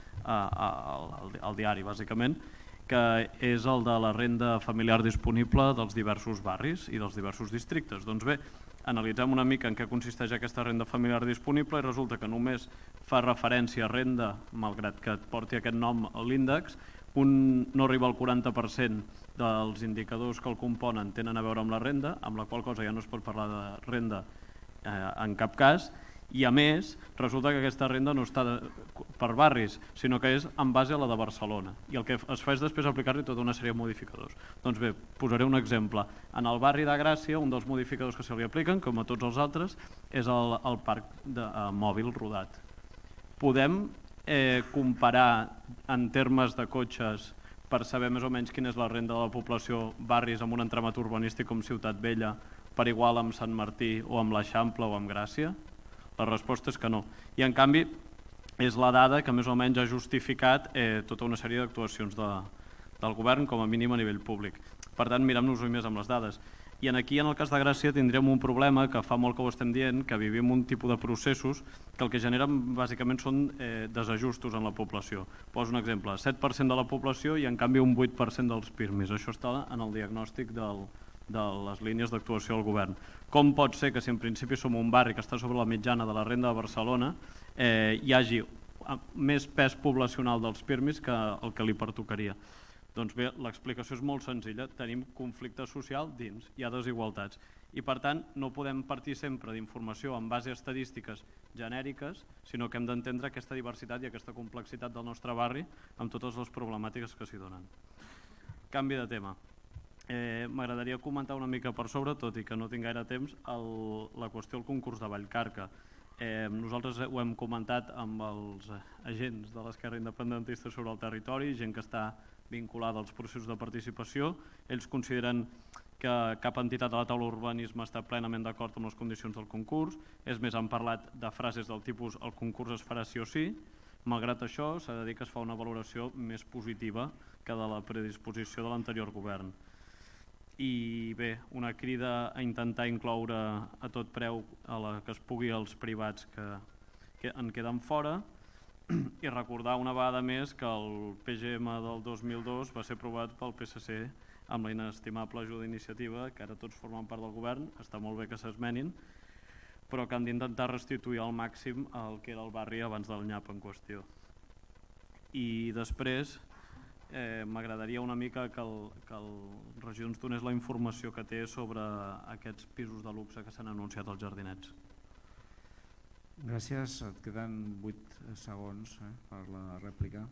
al diari, bàsicament, que és el de la renda familiar disponible dels diversos barris i dels diversos districtes. Doncs bé, analitzem una mica en què consisteix aquesta renda familiar disponible i resulta que només fa referència a renda, malgrat que et porti aquest nom a l'índex, no arriba al 40% dels indicadors que el componen tenen a veure amb la renda, amb la qual cosa ja no es pot parlar de renda en cap cas, i a més resulta que aquesta renda no està per barris, sinó que és en base a la de Barcelona, i el que es fa és després aplicar-li tota una sèrie de modificadors. Doncs bé, posaré un exemple. En el barri de Gràcia, un dels modificadors que se li apliquen, com a tots els altres, és el parc mòbil rodat. Podem comparar en termes de cotxes per saber més o menys quina és la renda de la població barris amb un entramat urbanístic com Ciutat Vella per igual amb Sant Martí o amb l'Eixample o amb Gràcia? La resposta és que no. I en canvi és la dada que més o menys ha justificat tota una sèrie d'actuacions del govern, com a mínim a nivell públic. Per tant, mirem-nos-ho més amb les dades. I aquí, en el cas de Gràcia, tindrem un problema que fa molt que ho estem dient, que vivim un tipus de processos que el que generen bàsicament són desajustos en la població. Poso un exemple, 7% de la població i en canvi un 8% dels PIRMIs. Això està en el diagnòstic de les línies d'actuació del govern. Com pot ser que si en principi som un barri que està sobre la mitjana de la renda de Barcelona hi hagi més pes poblacional dels PIRMIs que el que li pertocaria? Doncs bé, l'explicació és molt senzilla, tenim conflicte social dins, hi ha desigualtats i per tant no podem partir sempre d'informació en base a estadístiques genèriques, sinó que hem d'entendre aquesta diversitat i aquesta complexitat del nostre barri amb totes les problemàtiques que s'hi donen. Canvi de tema. M'agradaria comentar una mica per sobre, tot i que no tinc gaire temps, la qüestió del concurs de Vallcarca. Nosaltres ho hem comentat amb els agents de l'esquerra independentista sobre el territori, gent que està vinculada als processos de participació. Ells consideren que cap entitat a la taula d'urbanisme està plenament d'acord amb les condicions del concurs. És més, han parlat de frases del tipus el concurs es farà sí o sí. Malgrat això, s'ha de dir que es fa una valoració més positiva que de la predisposició de l'anterior govern. I bé, una crida a intentar incloure a tot preu a la que es pugui els privats que en queden fora i recordar una vegada més que el PGM del 2002 va ser aprovat pel PSC amb la inestimable ajuda d'iniciativa, que ara tots formen part del govern, està molt bé que s'esmenin, però que han d'intentar restituir al màxim el que era el barri abans del nyap en qüestió. I després m'agradaria una mica que el regidor ens donés la informació que té sobre aquests pisos de luxe que s'han anunciat als jardinets. Gràcies, et queden 8 segons per la rèplica.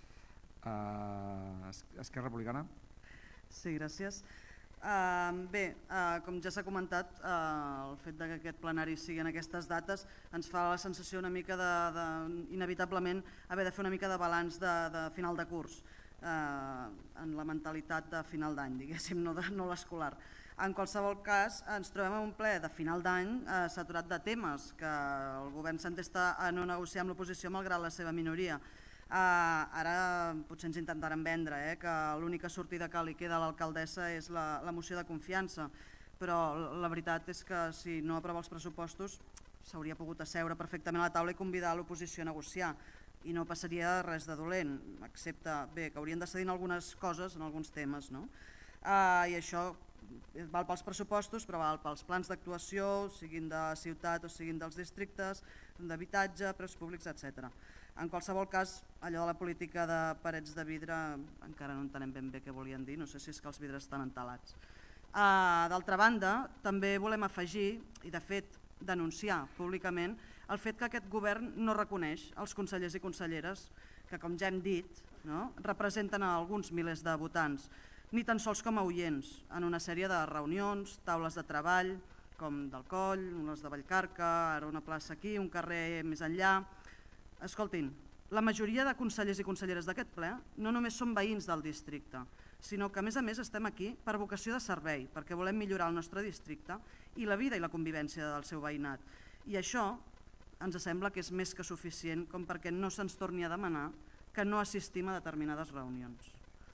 Esquerra Republicana? Sí, gràcies. Bé, com ja s'ha comentat, el fet que aquest plenari sigui en aquestes dates ens fa la sensació una mica inevitablement haver de fer una mica de balanç de final de curs, en la mentalitat de final d'any, diguéssim, no l'escolar. En qualsevol cas, ens trobem en un ple de final d'any saturat de temes que el govern s'entesta a no negociar amb l'oposició malgrat la seva minoria. Ara potser ens intentaran vendre que l'única sortida que li queda a l'alcaldessa és la moció de confiança, però la veritat és que si no aprova els pressupostos s'hauria pogut asseure perfectament a la taula i convidar l'oposició a negociar i no passaria res de dolent, excepte que haurien de cedir en algunes coses, en alguns temes. I això val pels pressupostos, però val pels plans d'actuació, siguin de ciutat o siguin dels districtes, d'habitatge, preus públics, etc. En qualsevol cas, allò de la política de parets de vidre encara no entenem ben bé què volien dir, no sé si és que els vidres estan entalats. D'altra banda, també volem afegir, i de fet denunciar públicament, el fet que aquest govern no reconeix els consellers i conselleres que, com ja hem dit, representen a alguns milers de votants, ni tan sols com a oients en una sèrie de reunions, taules de treball, com del Coll, unes de Vallcarca, ara una plaça aquí, un carrer més enllà. Escoltin, la majoria de consellers i conselleres d'aquest ple no només són veïns del districte, sinó que a més estem aquí per vocació de servei, perquè volem millorar el nostre districte i la vida i la convivència del seu veïnat. I això ens sembla que és més que suficient com perquè no se'ns torni a demanar que no assistim a determinades reunions.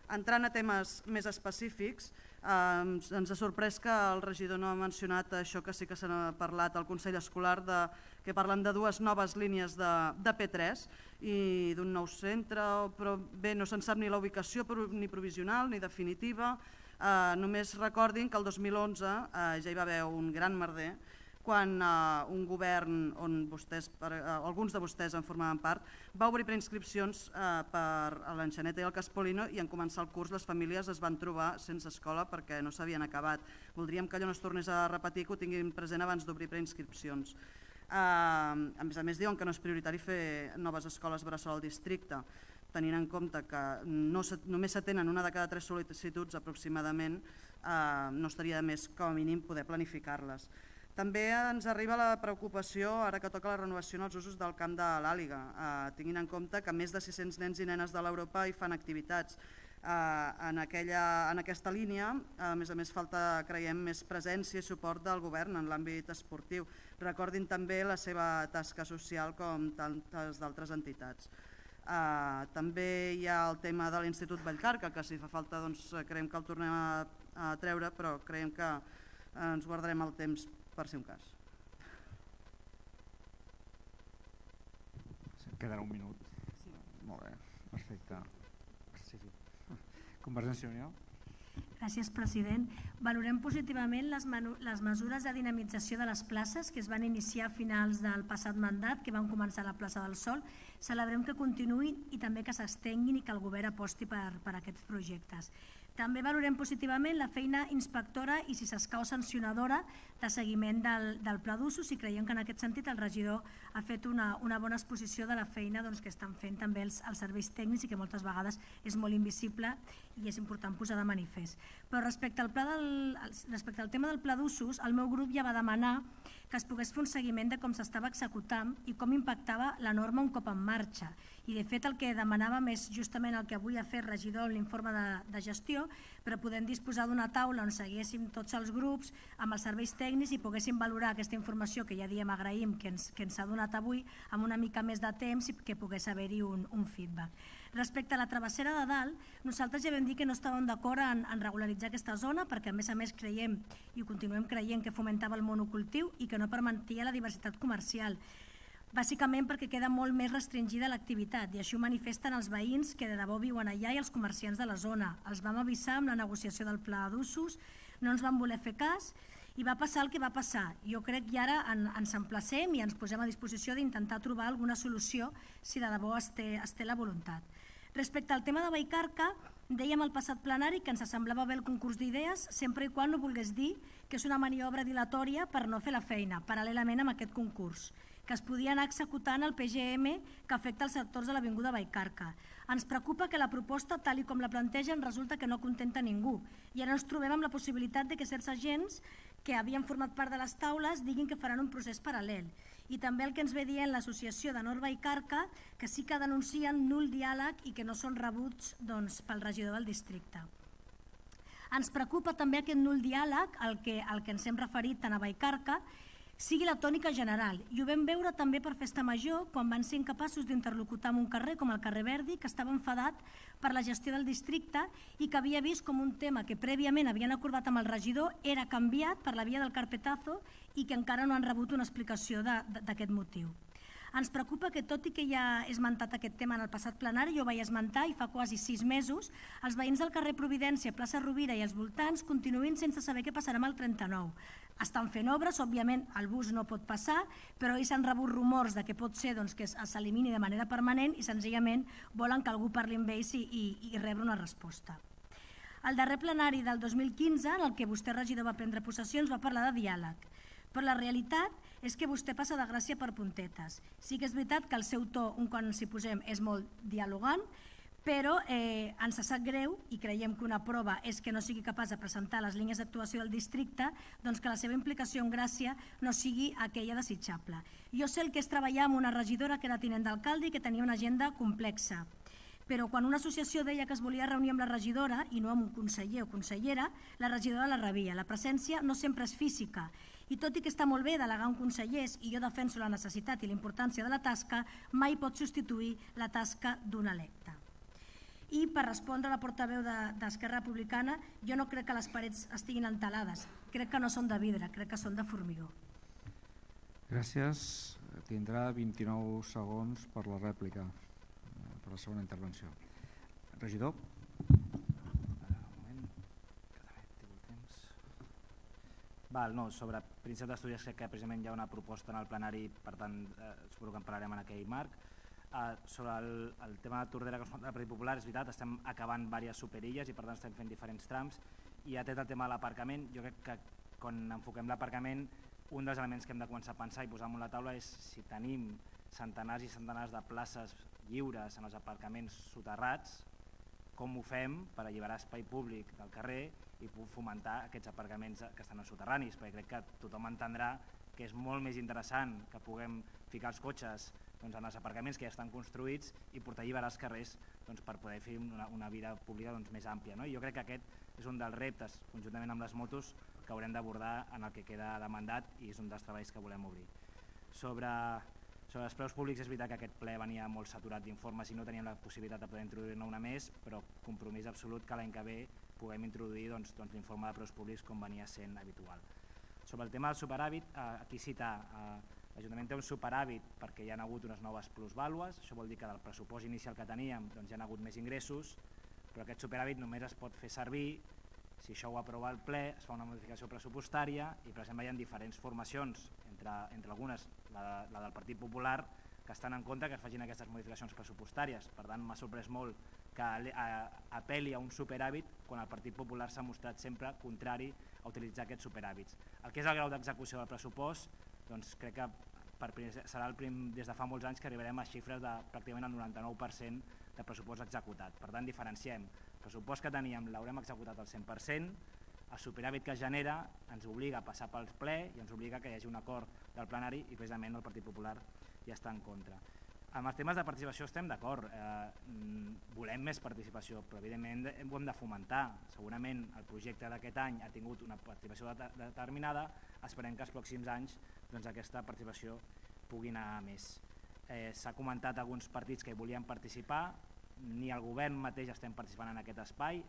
Entrant a temes més específics, ens ha sorprès que el regidor no ha mencionat això que sí que se n'ha parlat al Consell Escolar, que parlen de 2 noves línies de P3 i d'un nou centre, però bé, no se'n sap ni la ubicació ni provisional ni definitiva. Només recordin que el 2011 ja hi va haver un gran merder quan un govern on alguns de vostès en formaven part va obrir preinscripcions per a l'Enxaneta i el Caspolino, i en començar el curs les famílies es van trobar sense escola perquè no s'havien acabat. Voldríem que allò no es tornés a repetir, que ho tinguin present abans d'obrir preinscripcions. A més diuen que no és prioritari fer noves escoles bressol al districte, tenint en compte que només s'atenen 1 de cada 3 sol·licituds aproximadament, no estaria de més com a mínim poder planificar-les. També ens arriba la preocupació, ara que toca la renovació en els usos del camp de l'Àliga, tinguin en compte que més de 600 nens i nenes de l'Europa hi fan activitats. En aquesta línia, a més falta, creiem, més presència i suport del govern en l'àmbit esportiu. Recordin també la seva tasca social com tantes d'altres entitats. També hi ha el tema de l'Institut Vallcarca, que si fa falta creiem que el tornem a treure, però creiem que ens guardarem el temps per ser un cas. Quedarà un minut. Molt bé, perfecte. Convergència i Unió. Gràcies, president. Valorem positivament les mesures de dinamització de les places que es van iniciar a finals del passat mandat, que van començar a la plaça del Sol. Celebrem que continuïn i també que s'estenguin i que el govern aposti per aquests projectes. També valorem positivament la feina inspectora i, si s'escau, sancionadora de seguiment del pla d'usos, i creiem que en aquest sentit el regidor ha fet una bona exposició de la feina que estan fent també els serveis tècnics i que moltes vegades és molt invisible i és important posar de manifest. Però respecte al tema del pla d'usos, el meu grup ja va demanar que es pogués fer un seguiment de com s'estava executant i com impactava la norma un cop en marxa. I de fet el que demanàvem és justament el que avui ha fet regidor en l'informe de gestió, però podem disposar d'una taula on seguíssim tots els grups amb els serveis tècnics i poguéssim valorar aquesta informació que ja diem agraïm que ens ha donat avui amb una mica més de temps i que pogués haver-hi un feedback. Respecte a la travessera de dalt, nosaltres ja vam dir que no estàvem d'acord en regularitzar aquesta zona perquè a més creiem i continuem creient que fomentava el monocultiu i que no permetia la diversitat comercial. Bàsicament perquè queda molt més restringida l'activitat i així ho manifesten els veïns que de debò viuen allà i els comerciants de la zona. Els vam avisar amb la negociació del pla d'usos, no ens van voler fer cas i va passar el que va passar. Jo crec que ara ens emplacem i ens posem a disposició d'intentar trobar alguna solució si de debò es té la voluntat. Respecte al tema de Vallcarca, dèiem al passat plenari que ens semblava bé el concurs d'idees sempre i quan no volgués dir que és una maniobra dilatòria per no fer la feina, paral·lelament amb aquest concurs, que es podia anar executant el PGM que afecta els sectors de l'Avinguda Vallcarca. Ens preocupa que la proposta, tal com la plantegen, resulta que no contenta ningú i ara ens trobem amb la possibilitat de que certs agents que havien format part de les taules diguin que faran un procés paral·lel. I també el que ens ve dient l'associació de Nord Vallcarca, que sí que denuncien nul diàleg i que no són rebuts pel regidor del districte. Ens preocupa també aquest nul diàleg, al que ens hem referit tant a Vallcarca, sigui la tònica general. I ho vam veure també per Festa Major, quan van ser incapaços d'interlocutar amb un carrer com el carrer Verdi, que estava enfadat per la gestió del districte i que havia vist com un tema que prèviament havien acordat amb el regidor era canviat per la via del carpetazo i que encara no han rebut una explicació d'aquest motiu. Ens preocupa que, tot i que ja he esmentat aquest tema en el passat plenari, jo ho vaig esmentar i fa quasi 6 mesos, els veïns del carrer Providència, plaça Rovira i els voltants continuïn sense saber què passarà amb el 39. Estan fent obres, òbviament el bus no pot passar, però ells han rebut rumors que pot ser que s'elimini de manera permanent i senzillament volen que algú parli amb ells i rebre una resposta. Al darrer plenari del 2015, en el que vostè, regidor, va prendre possessió, ens va parlar de diàleg. Però la realitat és que vostè passa de gràcia per puntetes. Sí que és veritat que el seu to, un quan s'hi posem, és molt dialogant, però ens sap greu i creiem que una prova és que no sigui capaç de presentar les línies d'actuació del districte, doncs que la seva implicació en Gràcia no sigui aquella desitjable. Jo sé el que és treballar amb una regidora que era tinent d'alcalde i que tenia una agenda complexa, però quan una associació deia que es volia reunir amb la regidora i no amb un conseller o consellera, la regidora la rebia. La presència no sempre és física i tot i que està molt bé delegar un consellers i jo defenso la necessitat i la importància de la tasca, mai pot substituir la tasca d'un electe. I per respondre a la portaveu d'Esquerra Republicana, jo no crec que les parets estiguin entelades, crec que no són de vidre, crec que són de formigó. Gràcies. Tindrà 29 segons per la rèplica, per la segona intervenció. Regidor. Sobre principi d'estudis crec que precisament hi ha una proposta en el plenari, per tant suposo que en parlarem en aquell marc. Sobre el tema de Tordera que es fa del Partit Popular, és veritat, estem acabant diverses superilles i per tant estem fent diferents trams, i atès el tema de l'aparcament, jo crec que quan enfoquem l'aparcament un dels elements que hem de començar a pensar i posar damunt la taula és si tenim centenars i centenars de places lliures en els aparcaments soterrats, com ho fem per alliberar espai públic del carrer i fomentar aquests aparcaments que estan soterranis, perquè crec que tothom entendrà que és molt més interessant que puguem ficar els cotxes en els aparcaments que ja estan construïts i portar alliberar els carrers per poder fer una vida pública més àmplia. Jo crec que aquest és un dels reptes, conjuntament amb les motos, que haurem d'abordar en el que queda de mandat i és un dels treballs que volem obrir. Sobre els preus públics és veritat que aquest ple venia molt saturat d'informes i no teníem la possibilitat de poder introduir-ne una més, però compromís absolut que l'any que ve puguem introduir l'informe de preus públics com venia sent habitual. Sobre el tema del superàvit, aquí citar, l'Ajuntament té un superàvit perquè hi ha hagut unes noves plusvàlues, això vol dir que del pressupost inicial que teníem hi ha hagut més ingressos, però aquest superàvit només es pot fer servir si això ho aprova el ple, es fa una modificació pressupostària i per exemple hi ha diferents formacions, entre algunes la del Partit Popular, que estan en contra que es facin aquestes modificacions pressupostàries. Per tant, m'ha sorprès molt que apel·li a un superàvit quan el Partit Popular s'ha mostrat sempre contrari a utilitzar aquests superàvits. El que és el grau d'execució del pressupost, doncs crec que serà des de fa molts anys que arribarem a xifres de pràcticament el 99% de pressupost executat. Per tant, diferenciem. El pressupost que teníem l'haurem executat al 100%, el superàvit que es genera ens obliga a passar pel ple i ens obliga que hi hagi un acord del plenari i precisament el Partit Popular ja està en contra. Amb els temes de participació estem d'acord, volem més participació, però evidentment ho hem de fomentar. Segurament el projecte d'aquest any ha tingut una participació determinada, esperem que els pròxims anys aquesta participació pugui anar més. S'ha comentat alguns partits que hi volien participar, ni el govern mateix estem participant en aquest espai,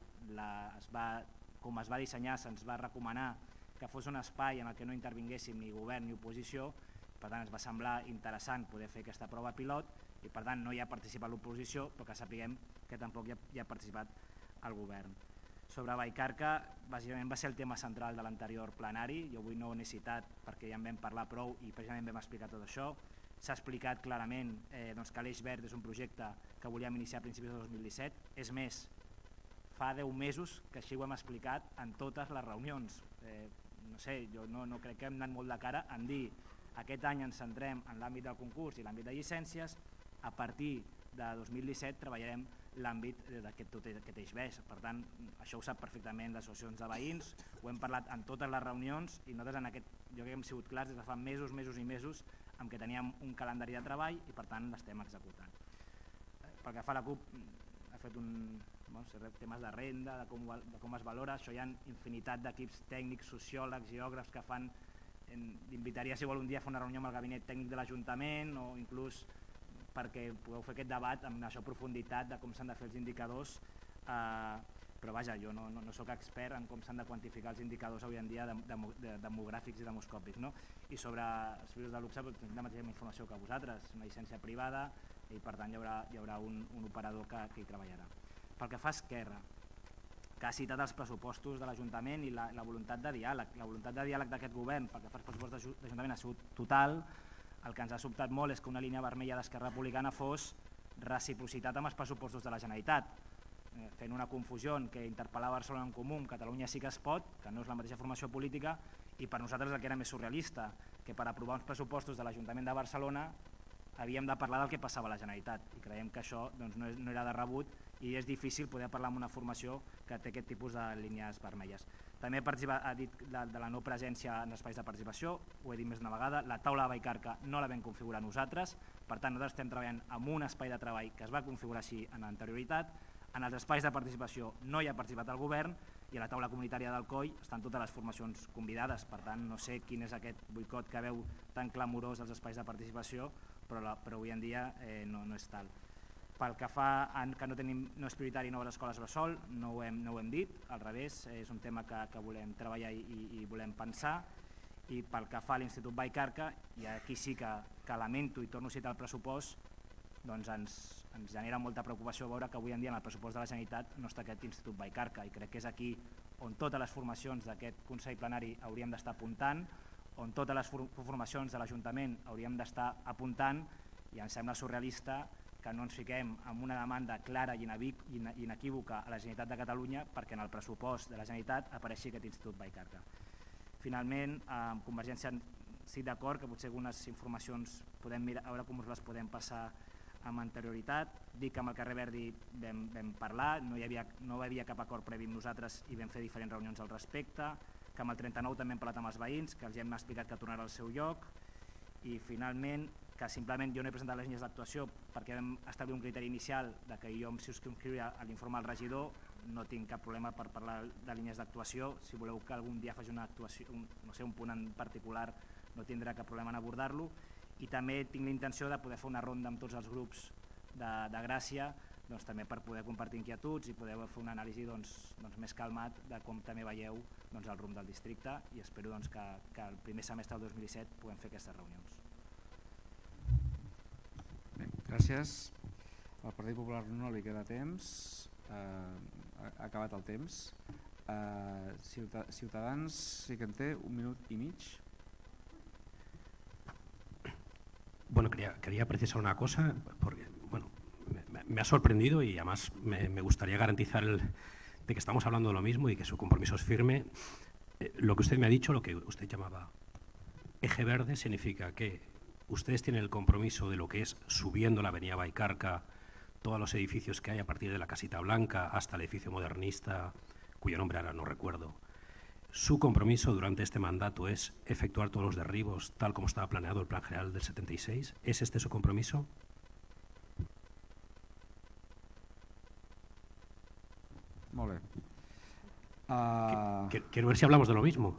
com es va dissenyar se'ns va recomanar que fos un espai en el que no intervinguéssim ni govern ni oposició, per tant ens va semblar interessant poder fer aquesta prova pilot i per tant no hi ha participat l'oposició però que sapiguem que tampoc hi ha participat el govern. Sobre Vallcarca, bàsicament va ser el tema central de l'anterior plenari, jo avui no ho he citat perquè ja en vam parlar prou i precisament vam explicar tot això. S'ha explicat clarament que l'Eix Verd és un projecte que volíem iniciar a principis de 2017, és més, fa 10 mesos que així ho hem explicat en totes les reunions. No sé, jo no crec que hem anat molt de cara en dir aquest any ens centrem en l'àmbit del concurs i l'àmbit de llicències, a partir de 2017 treballarem l'àmbit d'aquest eix beix. Per tant, això ho sap perfectament les associacions de veïns, ho hem parlat en totes les reunions i nosaltres jo crec que hem sigut clars des de fa mesos i mesos en què teníem un calendari de treball i per tant l'estem executant. Pel que fa a la CUP, ha fet temes de renda, de com es valora, això hi ha infinitat d'equips tècnics, sociòlegs, geògrafs que fan, invitaria si vol un dia a fer una reunió amb el gabinet tècnic de l'Ajuntament o inclús perquè pugueu fer aquest debat amb això profunditat de com s'han de fer els indicadors, però vaja, jo no soc expert en com s'han de quantificar els indicadors avui en dia demogràfics i demoscòpics. I sobre els pisos de luxe tenim la mateixa informació que vosaltres, una llicència privada i per tant hi haurà un operador que hi treballarà. Pel que fa a Esquerra, que ha citat els pressupostos de l'Ajuntament i la voluntat de diàleg. La voluntat de diàleg d'aquest govern pel que fa als pressupostos de l'Ajuntament ha sigut total. El que ens ha sobtat molt és que una línia vermella d'Esquerra Republicana fos reciprocitat amb els pressupostos de la Generalitat, fent una confusió que interpel·lar Barcelona en Comú, Catalunya sí que es pot, que no és la mateixa formació política, i per nosaltres el que era més surrealista, que per aprovar uns pressupostos de l'Ajuntament de Barcelona havíem de parlar del que passava a la Generalitat i creiem que això no era de rebut i és difícil poder parlar amb una formació que té aquest tipus de línies vermelles. També ha dit de la no presència en espais de participació, ho he dit més d'una vegada, la taula de Vallcarca no la vam configurar nosaltres, per tant nosaltres estem treballant en un espai de treball que es va configurar així en l'anterioritat, en els espais de participació no hi ha participat el govern i a la taula comunitària del COI estan totes les formacions convidades, per tant no sé quin és aquest boicot que veu tan clamorós als espais de participació, però avui en dia no és tal. Pel que fa que no és prioritari noves escoles bressol, no ho hem dit, al revés, és un tema que volem treballar i volem pensar. I pel que fa a l'Institut Vallcarca, i aquí sí que lamento i torno a citar el pressupost, doncs ens genera molta preocupació veure que avui en dia en el pressupost de la Generalitat no està aquest Institut Vallcarca, i crec que és aquí on totes les formacions d'aquest Consell Plenari hauríem d'estar apuntant, on totes les formacions de l'Ajuntament hauríem d'estar apuntant, i em sembla surrealista que no ens fiquem en una demanda clara i inequívoca a la Generalitat de Catalunya perquè en el pressupost de la Generalitat apareixi aquest Institut Vallcarca. Finalment, amb Convergència estic d'acord que potser algunes informacions podem mirar, a veure com us les podem passar amb anterioritat. Dic que amb el carrer Verdi vam parlar, no hi havia cap acord previ amb nosaltres i vam fer diferents reunions al respecte, que amb el 39 també hem parlat amb els veïns, que els hem explicat que tornarà al seu lloc, i finalment que simplement jo no he presentat les línies d'actuació perquè vam establir un criteri inicial de que jo em subscriuria a l'informe del regidor. No tinc cap problema per parlar de línies d'actuació. Si voleu que algun dia faci una actuació, un punt en particular, no tindrà cap problema en abordar-lo. I també tinc la intenció de poder fer una ronda amb tots els grups de Gràcia, també per poder compartir inquietuds i poder fer una anàlisi més calmat de com també veieu el rumb del districte, i espero que el primer semestre del 2017 puguem fer aquestes reunions. Bé, gràcies. Al Partit Popular no li queda temps, ha acabat el temps. Ciutadans sí que en té 1 minut i mig. Bueno, quería precisar una cosa, porque me ha sorprendido y además me gustaría garantizar de que estamos hablando de lo mismo y que su compromiso es firme. Lo que usted me ha dicho, lo que usted llamaba eje verde, significa que ustedes tienen el compromiso de lo que es subiendo la avenida Vallcarca, todos los edificios que hay a partir de la Casita Blanca hasta el edificio modernista, cuyo nombre ahora no recuerdo. Su compromiso durante este mandato es efectuar todos los derribos tal como estaba planeado el Plan General del 76. ¿Es este su compromiso? Molt bé. Quiero ver si hablamos de lo mismo.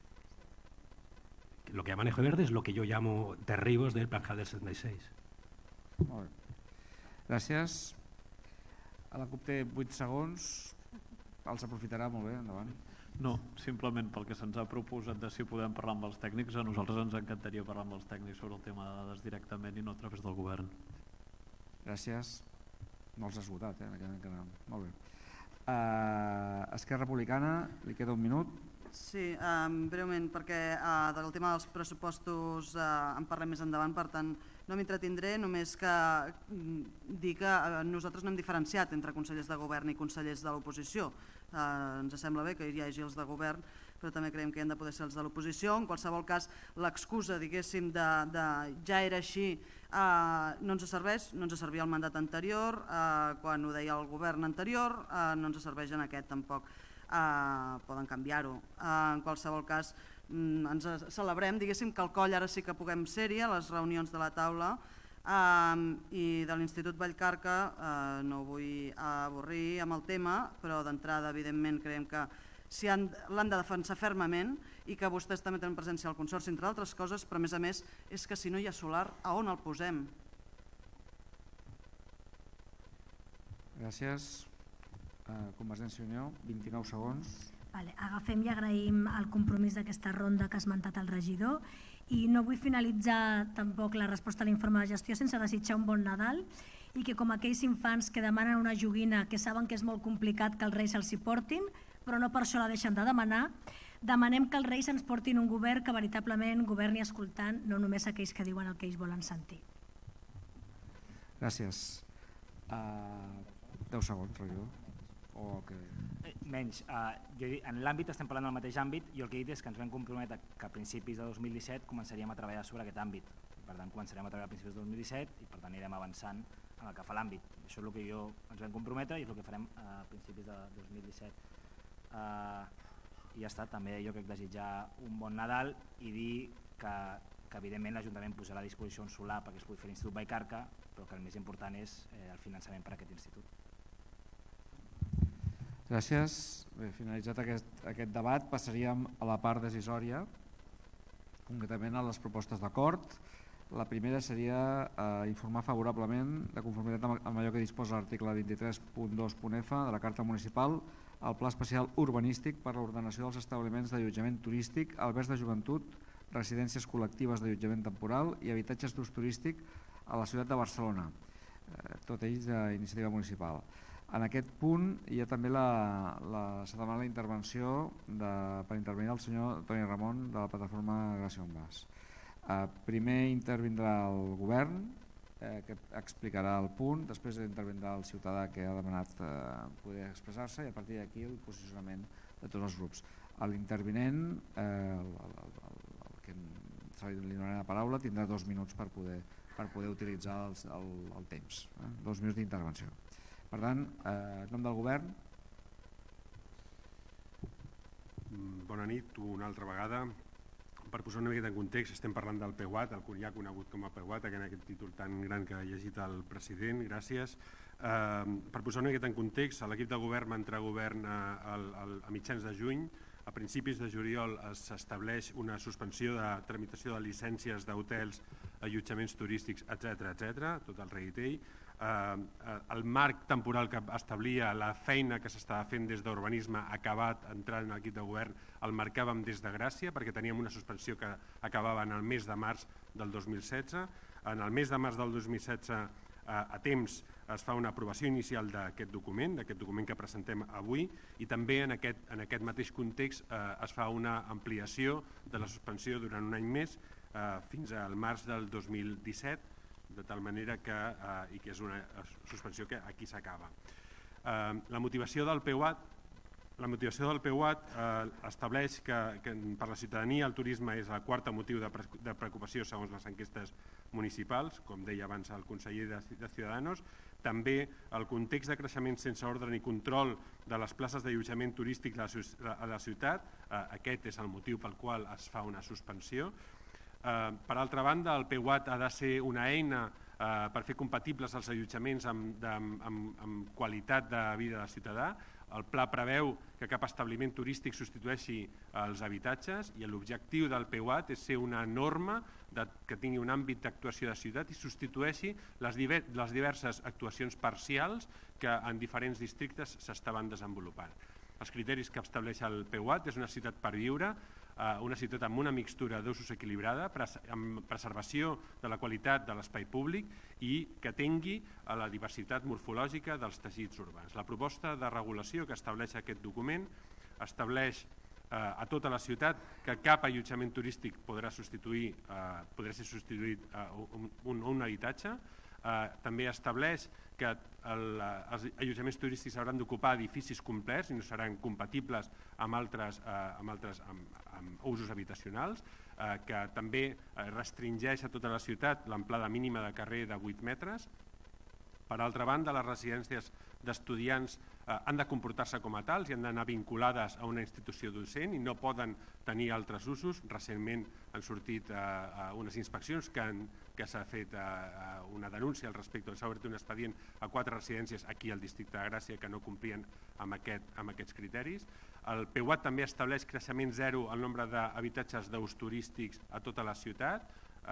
Lo que llaman eje verde es lo que yo llamo derribos del Plan General del 76. Molt bé. Gràcies. A la CUP té 8 segons. Els aprofitarà molt bé, endavant. No, simplement pel que se'ns ha proposat de si podem parlar amb els tècnics, a nosaltres ens encantaria parlar amb els tècnics sobre el tema de dades directament i no a través del govern. Gràcies. No els has votat, molt bé. Esquerra Republicana, li queda 1 minut. Sí, breument, perquè del tema dels pressupostos en parlem més endavant, per tant no m'entretindré, només que dir que nosaltres no hem diferenciat entre consellers de govern i consellers de l'oposició. Ens sembla bé que hi hagi els de govern, però també creiem que hi han de poder ser els de l'oposició. En qualsevol cas, l'excusa, diguéssim, de ja era així, no ens serveix, no ens servia el mandat anterior, quan ho deia el govern anterior, no ens serveix en aquest tampoc. Poden canviar-ho. En qualsevol cas, ens celebrem, diguéssim, que al Coll ara sí que puguem ser-hi a les reunions de la taula, i de l'Institut Vallcarca no vull avorrir amb el tema, però d'entrada evidentment creiem que l'han de defensar fermament i que vostès també tenen presència al Consorci, entre altres coses, però a més és que si no hi ha solar, a on el posem? Gràcies. Convergència i Unió, 29 segons. Agafem i agraïm el compromís d'aquesta ronda que ha esmentat el regidor i no vull finalitzar tampoc la resposta a l'informe de gestió sense desitjar un bon Nadal i que com aquells infants que demanen una joguina que saben que és molt complicat que els Reis els hi portin, però no per això la deixen de demanar, demanem que els Reis ens portin un govern que veritablement governi escoltant no només aquells que diuen el que ells volen sentir. Gràcies. 10 segons, regidor. Menys. En l'àmbit estem parlant del mateix àmbit i el que he dit és que ens vam comprometre que a principis de 2017 començaríem a treballar sobre aquest àmbit. Per tant, començarem a treballar a principis de 2017 i per tant anirem avançant en el que fa l'àmbit. Això és el que ens vam comprometre i és el que farem a principis de 2017. I ja està, també jo crec desitjar un bon Nadal i dir que evidentment l'Ajuntament posarà a disposició un solar perquè es pugui fer l'Institut Vallcarca, però que el més important és el finançament per a aquest institut. Gràcies. Bé, finalitzat aquest debat, passaríem a la part decisòria, concretament a les propostes d'acord. La primera seria informar favorablement, de conformitat amb allò que disposa l'article 23.2.f de la Carta Municipal, el Pla Especial Urbanístic per a l'ordenació dels establiments d'allotjament turístic, albergs de joventut, residències col·lectives d'allotjament temporal i habitatges d'ús turístic a la ciutat de Barcelona, tot ells d'iniciativa municipal. En aquest punt hi ha també s'ha demanat la intervenció per intervenir el senyor Toni Ramon de la plataforma Gràcia on Vas. Primer intervindrà el govern, que explicarà el punt, després intervindrà el ciutadà que ha demanat poder expressar-se i a partir d'aquí el posicionament de tots els grups. L'intervinent, el que li donarà la paraula, tindrà 2 minuts per poder utilitzar el temps, 2 minuts d'intervenció. Per tant, en nom del govern. Bona nit, una altra vegada. Per posar una miqueta en context, estem parlant del PEUAT, el ja conegut com a PEUAT, en aquest títol tan gran que ha llegit el president, gràcies. Per posar una miqueta en context, l'equip de govern va entrar a govern a mitjans de juny. A principis de juliol s'estableix una suspensió de tramitació de llicències d'hotels, allotjaments turístics, etc., tot el reguitell. El marc temporal que establia la feina que s'estava fent des d'urbanisme acabat entrant en l'equip de govern el marcàvem des de Gràcia perquè teníem una suspensió que acabava en el mes de març del 2016. En el mes de març del 2016 a temps es fa una aprovació inicial d'aquest document que presentem avui i també en aquest mateix context es fa una ampliació de la suspensió durant un any més fins al març del 2017, de tal manera que és una suspensió que aquí s'acaba. La motivació del PEUAT estableix que per la ciutadania el turisme és el quart motiu de preocupació segons les enquestes municipals, com deia abans el conseller de Ciudadanos. També el context de creixement sense ordre ni control de les places d'allotjament turístic a la ciutat, aquest és el motiu pel qual es fa una suspensió. Per altra banda, el PEUAT ha de ser una eina per fer compatibles els allotjaments amb qualitat de vida del ciutadà. El pla preveu que cap establiment turístic substitueixi els habitatges i l'objectiu del PEUAT és ser una norma que tingui un àmbit d'actuació de ciutat i substitueixi les diverses actuacions parcials que en diferents districtes s'estaven desenvolupant. Els criteris que estableix el PEUAT és una ciutat per viure, una ciutat amb una mixtura d'usos equilibrada, amb preservació de la qualitat de l'espai públic i que tingui la diversitat morfològica dels teixits urbans. La proposta de regulació que estableix aquest document estableix a tota la ciutat que cap allotjament turístic podrà ser substituït a un habitatge. També estableix que els allotjaments turístics hauran d'ocupar edificis complets i no seran compatibles amb altres usos habitacionals, que també restringeix a tota la ciutat l'amplada mínima de carrer de 8 metres. Per altra banda, les residències d'estudiants han de comportar-se com a tals i han d'anar vinculades a una institució docent i no poden tenir altres usos. Recentment han sortit unes inspeccions que s'ha fet una denúncia al respecte, s'ha obert un expedient a 4 residències aquí al districte de Gràcia que no complien amb aquests criteris. El PEUAT també estableix creixement zero el nombre d'habitatges d'ús turístics a tota la ciutat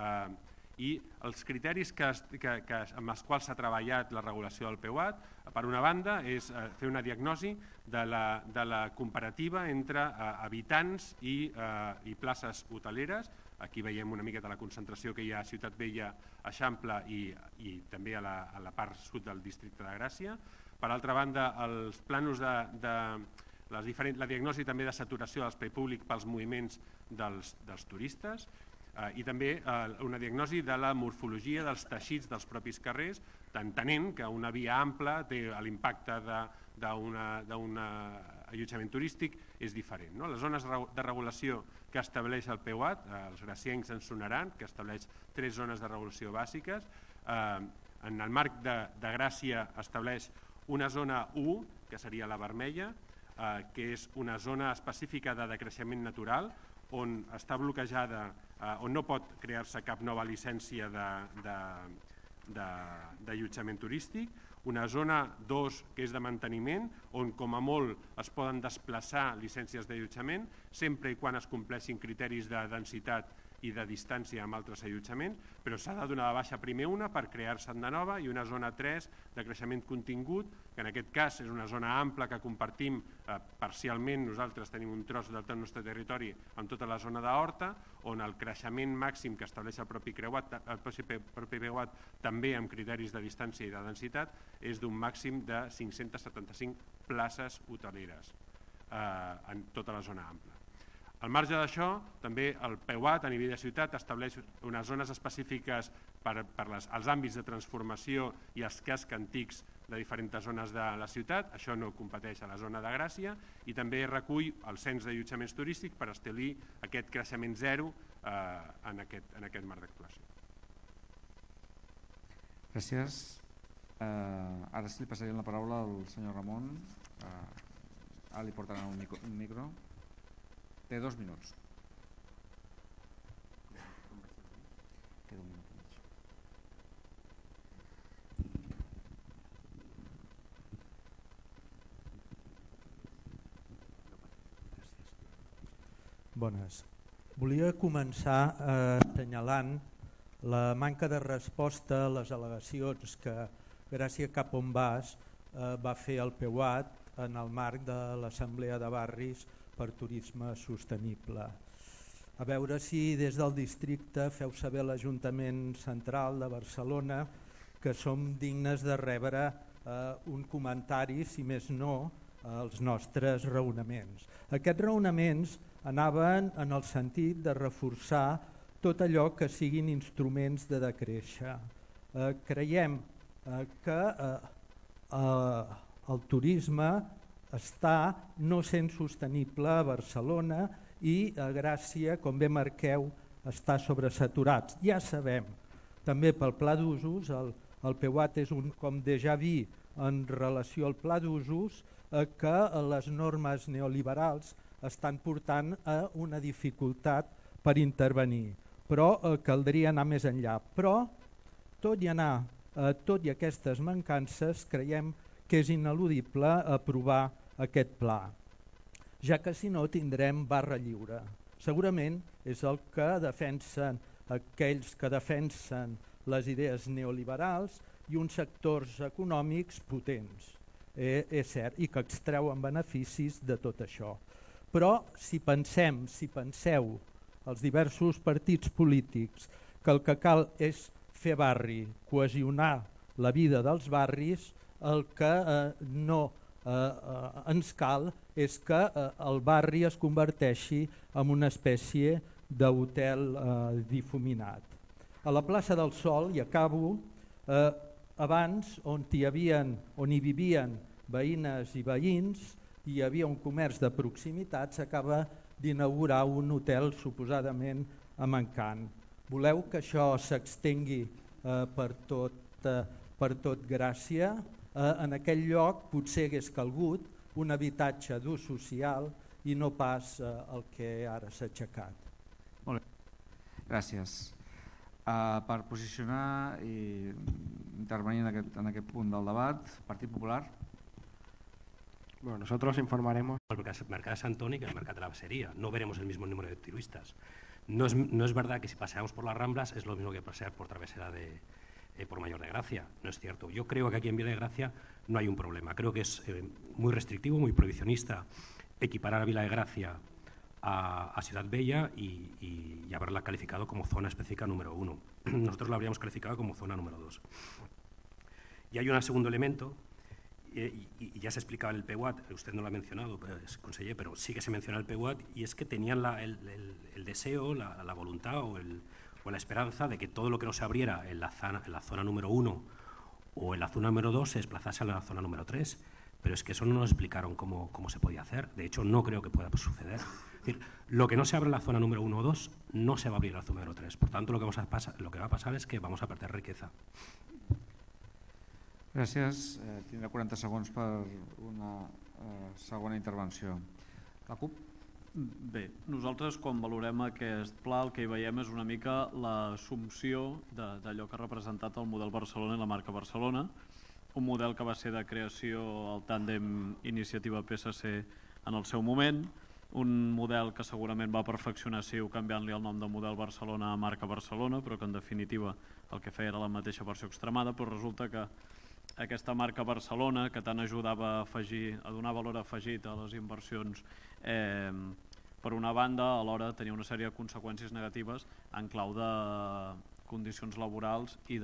i els criteris amb els quals s'ha treballat la regulació del PEUAT, per una banda, és fer una diagnosi de la comparativa entre habitants i places hoteleres. Aquí veiem una miqueta la concentració que hi ha a Ciutat Vella, a Eixample i també a la part sud del districte de Gràcia. Per altra banda, els plànols la diagnosi també de saturació de l'espai públic pels moviments dels turistes i també una diagnosi de la morfologia dels teixits dels propis carrers, entenent que una via ampla té l'impacte d'un allotjament turístic és diferent. Les zones de regulació que estableix el PEUAT, els graciencs en sonaran, que estableix 3 zones de regulació bàsiques. En el marc de Gràcia estableix una zona 1, que seria la vermella, que és una zona específica de decreixement natural, on està bloquejada, on no pot crear-se cap nova llicència d'allotjament turístic, una zona 2 que és de manteniment, on com a molt es poden desplaçar llicències d'allotjament, sempre i quan es compleixin criteris de densitat i de distància amb altres allotjaments, però s'ha de donar de baixa primer una per crear-se'n de nova i una zona 3 de creixement contingut, que en aquest cas és una zona ampla que compartim parcialment, nosaltres tenim un tros del nostre territori amb tota la zona d'Horta, on el creixement màxim que estableix el propi PEUAT també amb criteris de distància i de densitat és d'un màxim de 575 places hoteleres en tota la zona ampla. Al marge d'això, també el PEUAT a nivell de ciutat estableix unes zones específiques per als àmbits de transformació i els cascs antics de diferents zones de la ciutat, això no competeix a la zona de Gràcia, i també recull el cens d'allotjaments turístics per establir aquest creixement zero en aquest marc d'actuació. Gràcies. Ara sí li passaríem la paraula al senyor Ramon. Ara li portaran un micro. Té 2 minuts. Queda un minut i mig. Bones. Volia començar assenyalant la manca de resposta a les al·legacions que Gràcia Cap on Vas va fer al PEUAT en el marc de l'Assemblea de Barris per Turisme Sostenible. A veure si des del districte feu saber a l'Ajuntament Central de Barcelona que som dignes de rebre un comentari, si més no, als nostres raonaments. Aquests raonaments anaven en el sentit de reforçar tot allò que siguin instruments de decréixer. Creiem que el turisme està no sent sostenible a Barcelona i a Gràcia, com bé marqueu, està sobresaturat. Ja sabem, també pel pla d'usos, el PEUAT és un com déjà vu en relació al pla d'usos, que les normes neoliberals estan portant a una dificultat per intervenir, però caldria anar més enllà. Però, tot i aquestes mancances, creiem que és ineludible aprovar aquest pla, ja que si no tindrem barra lliure. Segurament és el que defensen aquells que defensen les idees neoliberals i uns sectors econòmics potents, és cert, i que extreuen beneficis de tot això. Però si penseu els diversos partits polítics que el que cal és fer barri, cohesionar la vida dels barris, el que no ens cal és que el barri es converteixi en una espècie d'hotel difuminat. A la plaça del Sol, i acabo, abans on hi vivien veïnes i veïns, hi havia un comerç de proximitat, s'acaba d'inaugurar un hotel suposadament amb encant. Voleu que això s'extengui per tot Gràcia? En aquell lloc potser hagués calgut un habitatge d'ús social i no pas el que ara s'ha aixecat. Molt bé, gràcies. Per posicionar i intervenir en aquest punt del debat, Partit Popular. Bueno, nosotros informaremos. El mercado de Santoni que el mercado de la Basería. No veremos el mismo número de turistas. No es verdad que si paseamos por las Ramblas es lo mismo que pasear por Travesera por Mayor de Gracia. No es cierto. Yo creo que aquí en Villa de Gracia no hay un problema. Creo que es muy restrictivo, muy prohibicionista equiparar a Villa de Gracia a Ciudad Bella y haberla calificado como zona específica número 1. Nosotros la habríamos calificado como zona número 2. Y hay un segundo elemento, y ya se explicaba en el PEUAT, usted no lo ha mencionado, conseller, pero sí que se menciona el PEUAT, y es que tenían el deseo, la voluntad o la esperanza de que todo lo que no se abriera en la zona número 1 o en la zona número 2 se desplazase a la zona número 3, pero es que eso no nos explicaron cómo se podía hacer. De hecho, no creo que pueda suceder. Es decir, lo que no se abre en la zona número 1 o 2 no se va a abrir en la zona número 3. Por tanto, lo que va a pasar es que vamos a perder riqueza. Gràcies. Tindrà 40 segons per una segona intervenció. La CUP? Bé, nosaltres quan valorem aquest pla el que hi veiem és una mica l'assumpció d'allò que ha representat el model Barcelona i la marca Barcelona, un model que va ser de creació al tàndem Iniciativa PSC en el seu moment, un model que segurament va perfeccionar CiU canviant-li el nom de Model Barcelona a Marca Barcelona, però que en definitiva el que feia era la mateixa versió extremada, però resulta que aquesta marca Barcelona, que tant ajudava a donar valor afegit a les inversions, per una banda, alhora tenia una sèrie de conseqüències negatives en clau de condicions laborals i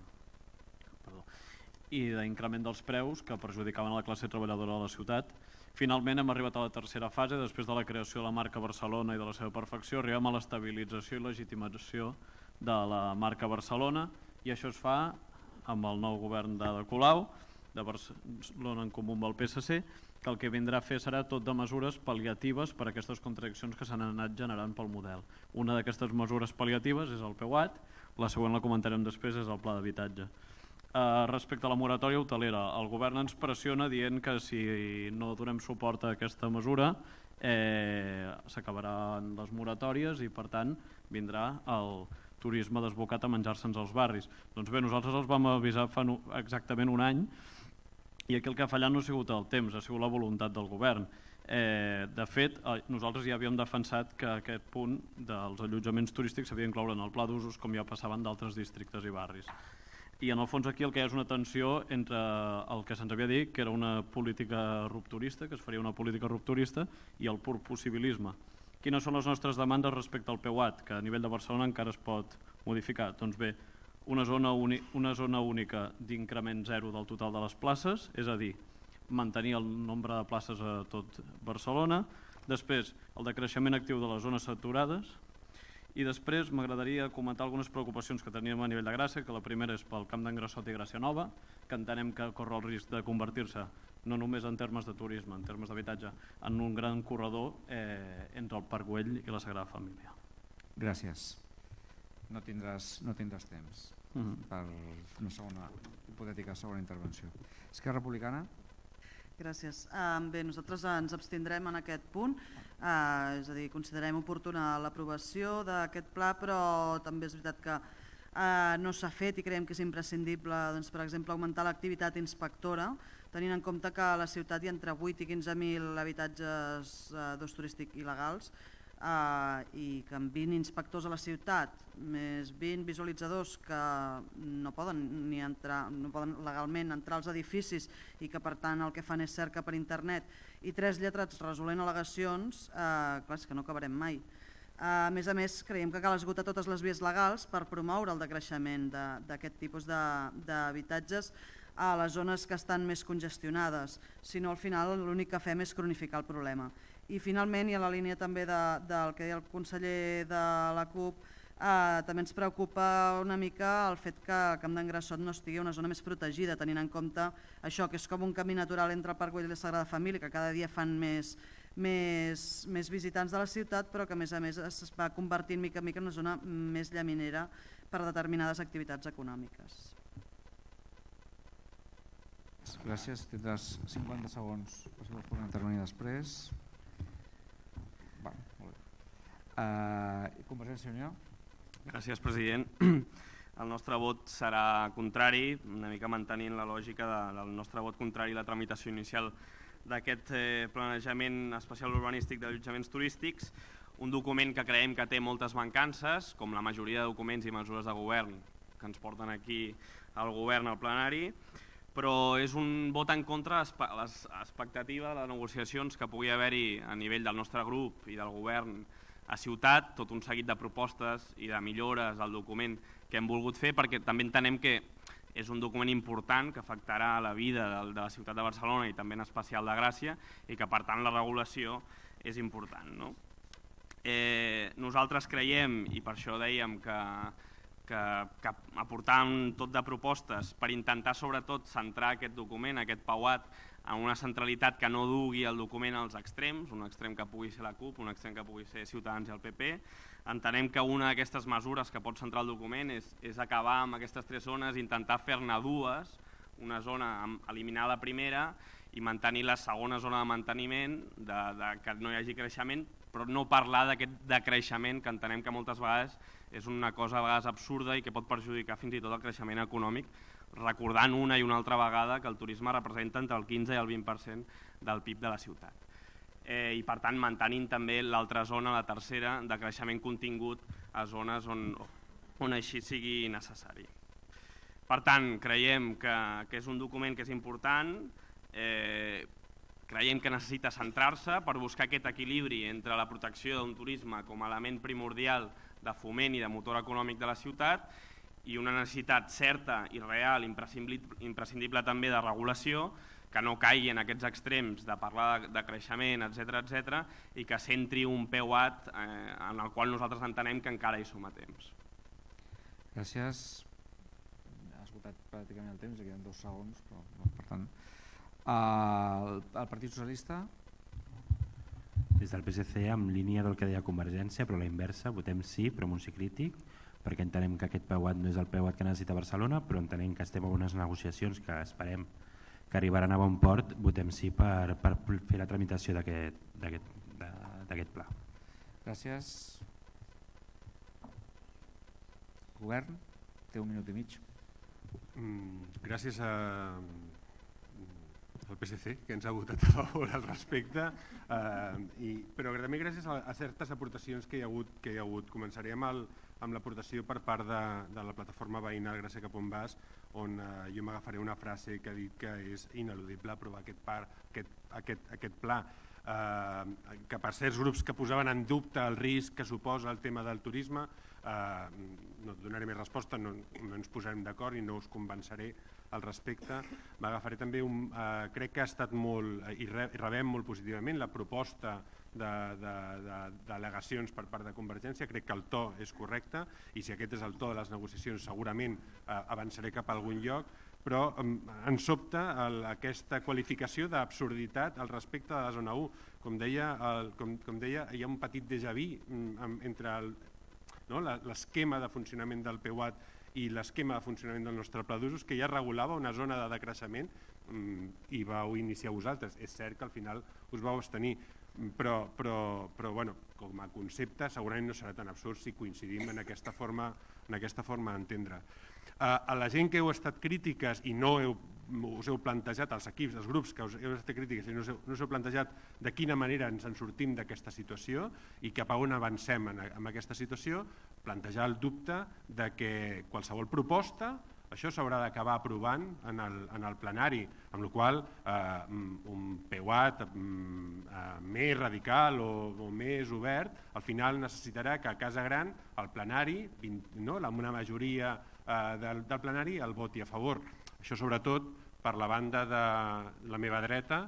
d'increment dels preus que perjudicaven a la classe treballadora de la ciutat. Finalment hem arribat a la tercera fase, després de la creació de la marca Barcelona i de la seva perfecció, arribem a l'estabilització i legitimació de la marca Barcelona, i això es fa amb el nou govern d'Ada Colau, de Barcelona en Comú amb el PSC, que el que vindrà a fer serà tot de mesures pal·liatives per a aquestes contradiccions que s'han anat generant pel model. Una d'aquestes mesures pal·liatives és el PEUAT, la següent la comentarem després, és el Pla d'Habitatge. Respecte a la moratòria hotelera, el govern ens pressiona dient que si no donem suport a aquesta mesura s'acabaran les moratòries i per tant vindrà el turisme desbocat a menjar-se'ns als barris. Doncs bé, nosaltres els vam avisar fa exactament un any i aquí el que ha fallat no ha sigut el temps, ha sigut la voluntat del govern. De fet, nosaltres ja havíem defensat que aquest punt dels allotjaments turístics s'havia d'incloure en el pla d'usos com ja passaven d'altres districtes i barris. I en el fons aquí el que hi ha és una tensió entre el que se'ns havia dit que era una política rupturista, que es faria una política rupturista, i el pur possibilisme. Quines són les nostres demandes respecte al PEUAT, que a nivell de Barcelona encara es pot modificar? Doncs bé, una zona única d'increment zero del total de les places, és a dir, mantenir el nombre de places a tot Barcelona, després el decreixement actiu de les zones saturades, i després m'agradaria comentar algunes preocupacions que teníem a nivell de Gràcia, que la primera és pel Camp d'en Grassot i Gràcia Nova, que entenem que corre el risc de convertir-se, no només en termes de turisme, en termes d'habitatge, en un gran corredor entre el Parc Güell i la Sagrada Família. Gràcies. No tindràs temps per una segona hipotètica segona intervenció. Esquerra Republicana. Gràcies. Bé, nosaltres ens abstindrem en aquest punt, és a dir, considerem oportuna l'aprovació d'aquest pla, però també és veritat que no s'ha fet i creiem que és imprescindible, per exemple, augmentar l'activitat inspectora, tenint en compte que a la ciutat hi ha entre 8 i 15.000 habitatges d'ús turístic il·legals i que amb 20 inspectors a la ciutat, més 20 visualitzadors que no poden legalment entrar als edificis i que per tant el que fan és cerca per internet, i 3 lletrats resolent al·legacions, clar, és que no acabarem mai. A més, creiem que cal esgotar totes les vies legals per promoure el decreixement d'aquest tipus d'habitatges a les zones que estan més congestionades, si no al final l'únic que fem és cronificar el problema. I finalment, i a la línia també del que deia el conseller de la CUP, també ens preocupa una mica el fet que el Camp d'en Grassot no estigui una zona més protegida, tenint en compte això, que és com un camí natural entre el Parc Güell i la Sagrada Família, que cada dia fan més visitants de la ciutat, però que a més es va convertint mica en mica en una zona més llaminera per a determinades activitats econòmiques. Gràcies, tindràs 50 segons per intervenir després. Convergència i Unió. Gràcies, president. El nostre vot serà contrari, una mica mantenint la lògica del nostre vot contrari a la tramitació inicial d'aquest planejament especial urbanístic d'allotjaments turístics, un document que creiem que té moltes mancances, com la majoria de documents i mesures de govern que ens porten aquí al govern al plenari, però és un vot en contra a l'expectativa de negociacions que pugui haver-hi a nivell del nostre grup i del govern a ciutat, tot un seguit de propostes i de millores al document que hem volgut fer, perquè també entenem que és un document important que afectarà la vida de la ciutat de Barcelona i també en especial de Gràcia, i que per tant la regulació és important. Nosaltres creiem, i per això dèiem que aportàvem tot de propostes per intentar sobretot centrar aquest document, aquest PEUAT, en una centralitat que no dugui el document als extrems, un extrem que pugui ser la CUP, un extrem que pugui ser Ciutadans i el PP. Entenem que una d'aquestes mesures que pot centrar el document és acabar amb aquestes 3 zones, intentar fer-ne 2, una zona, eliminar la primera i mantenir la segona zona de manteniment, que no hi hagi creixement, però no parlar d'aquest decreixement que entenem que moltes vegades és una cosa a vegades absurda i que pot perjudicar fins i tot el creixement econòmic, recordant una i una altra vegada que el turisme representa entre el 15 i el 20% del PIB de la ciutat. i per tant mantenint també l'altra zona, la tercera, de creixement contingut a zones on així sigui necessari. Per tant, creiem que és un document que és important, creiem que necessita centrar-se per buscar aquest equilibri entre la protecció d'un turisme com a element primordial de foment i de motor econòmic de la ciutat i una necessitat certa i real, imprescindible també de regulació, que no caigui en aquests extrems de parlar de creixement, etc., i que centri un PEUAT en el qual nosaltres entenem que encara hi som a temps. Gràcies. Ha esgotat pràcticament el temps, queden 2 segons, però per tant... El Partit Socialista? Des del PSC, en línia del que deia Convergència, però la inversa, votem sí, però amb un sí crític, perquè entenem que aquest PEUAT no és el PEUAT que necessita Barcelona, però entenem que estem en unes negociacions que esperem que arribaran a bon port, votem sí per fer la tramitació d'aquest pla. Gràcies. Govern, té 1 minut i mig. Gràcies al PSC, que ens ha votat a favor al respecte, però també gràcies a certes aportacions que hi ha hagut. Començarem amb l'aportació per part de la plataforma veïnal Gràcia cap on vas, on jo m'agafaré una frase que ha dit que és ineludible aprovar aquest pla, que per certs grups que posaven en dubte el risc que suposa el tema del turisme, no et donaré més resposta, no ens posarem d'acord i no us convenceré al respecte. M'agafaré també, crec que ha estat molt, i rebem molt positivament la proposta d'al·legacions per part de Convergència. Crec que el to és correcte i si aquest és el to de les negociacions segurament avançaré cap a algun lloc, però ens sobta aquesta qualificació d'absurditat al respecte de la zona 1. Com deia, hi ha un petit déjà vu entre l'esquema de funcionament del PEUAT i l'esquema de funcionament del nostre pla d'usos, que ja regulava una zona de decreixement i vau iniciar vosaltres. És cert que al final us vau abstenir, però com a concepte segurament no serà tan absurd si coincidim en aquesta forma d'entendre. A la gent que heu estat crítiques i no us heu plantejat, els equips, els grups que heu estat crítiques i no us heu plantejat de quina manera ens en sortim d'aquesta situació i cap a on avancem en aquesta situació, plantejar el dubte de que qualsevol proposta això s'haurà d'acabar aprovant en el plenari, amb la qual cosa un PEUAT més radical o més obert al final necessitarà que a Casa Gran el plenari, amb una majoria del plenari, el voti a favor. Això sobretot per la banda de la meva dreta,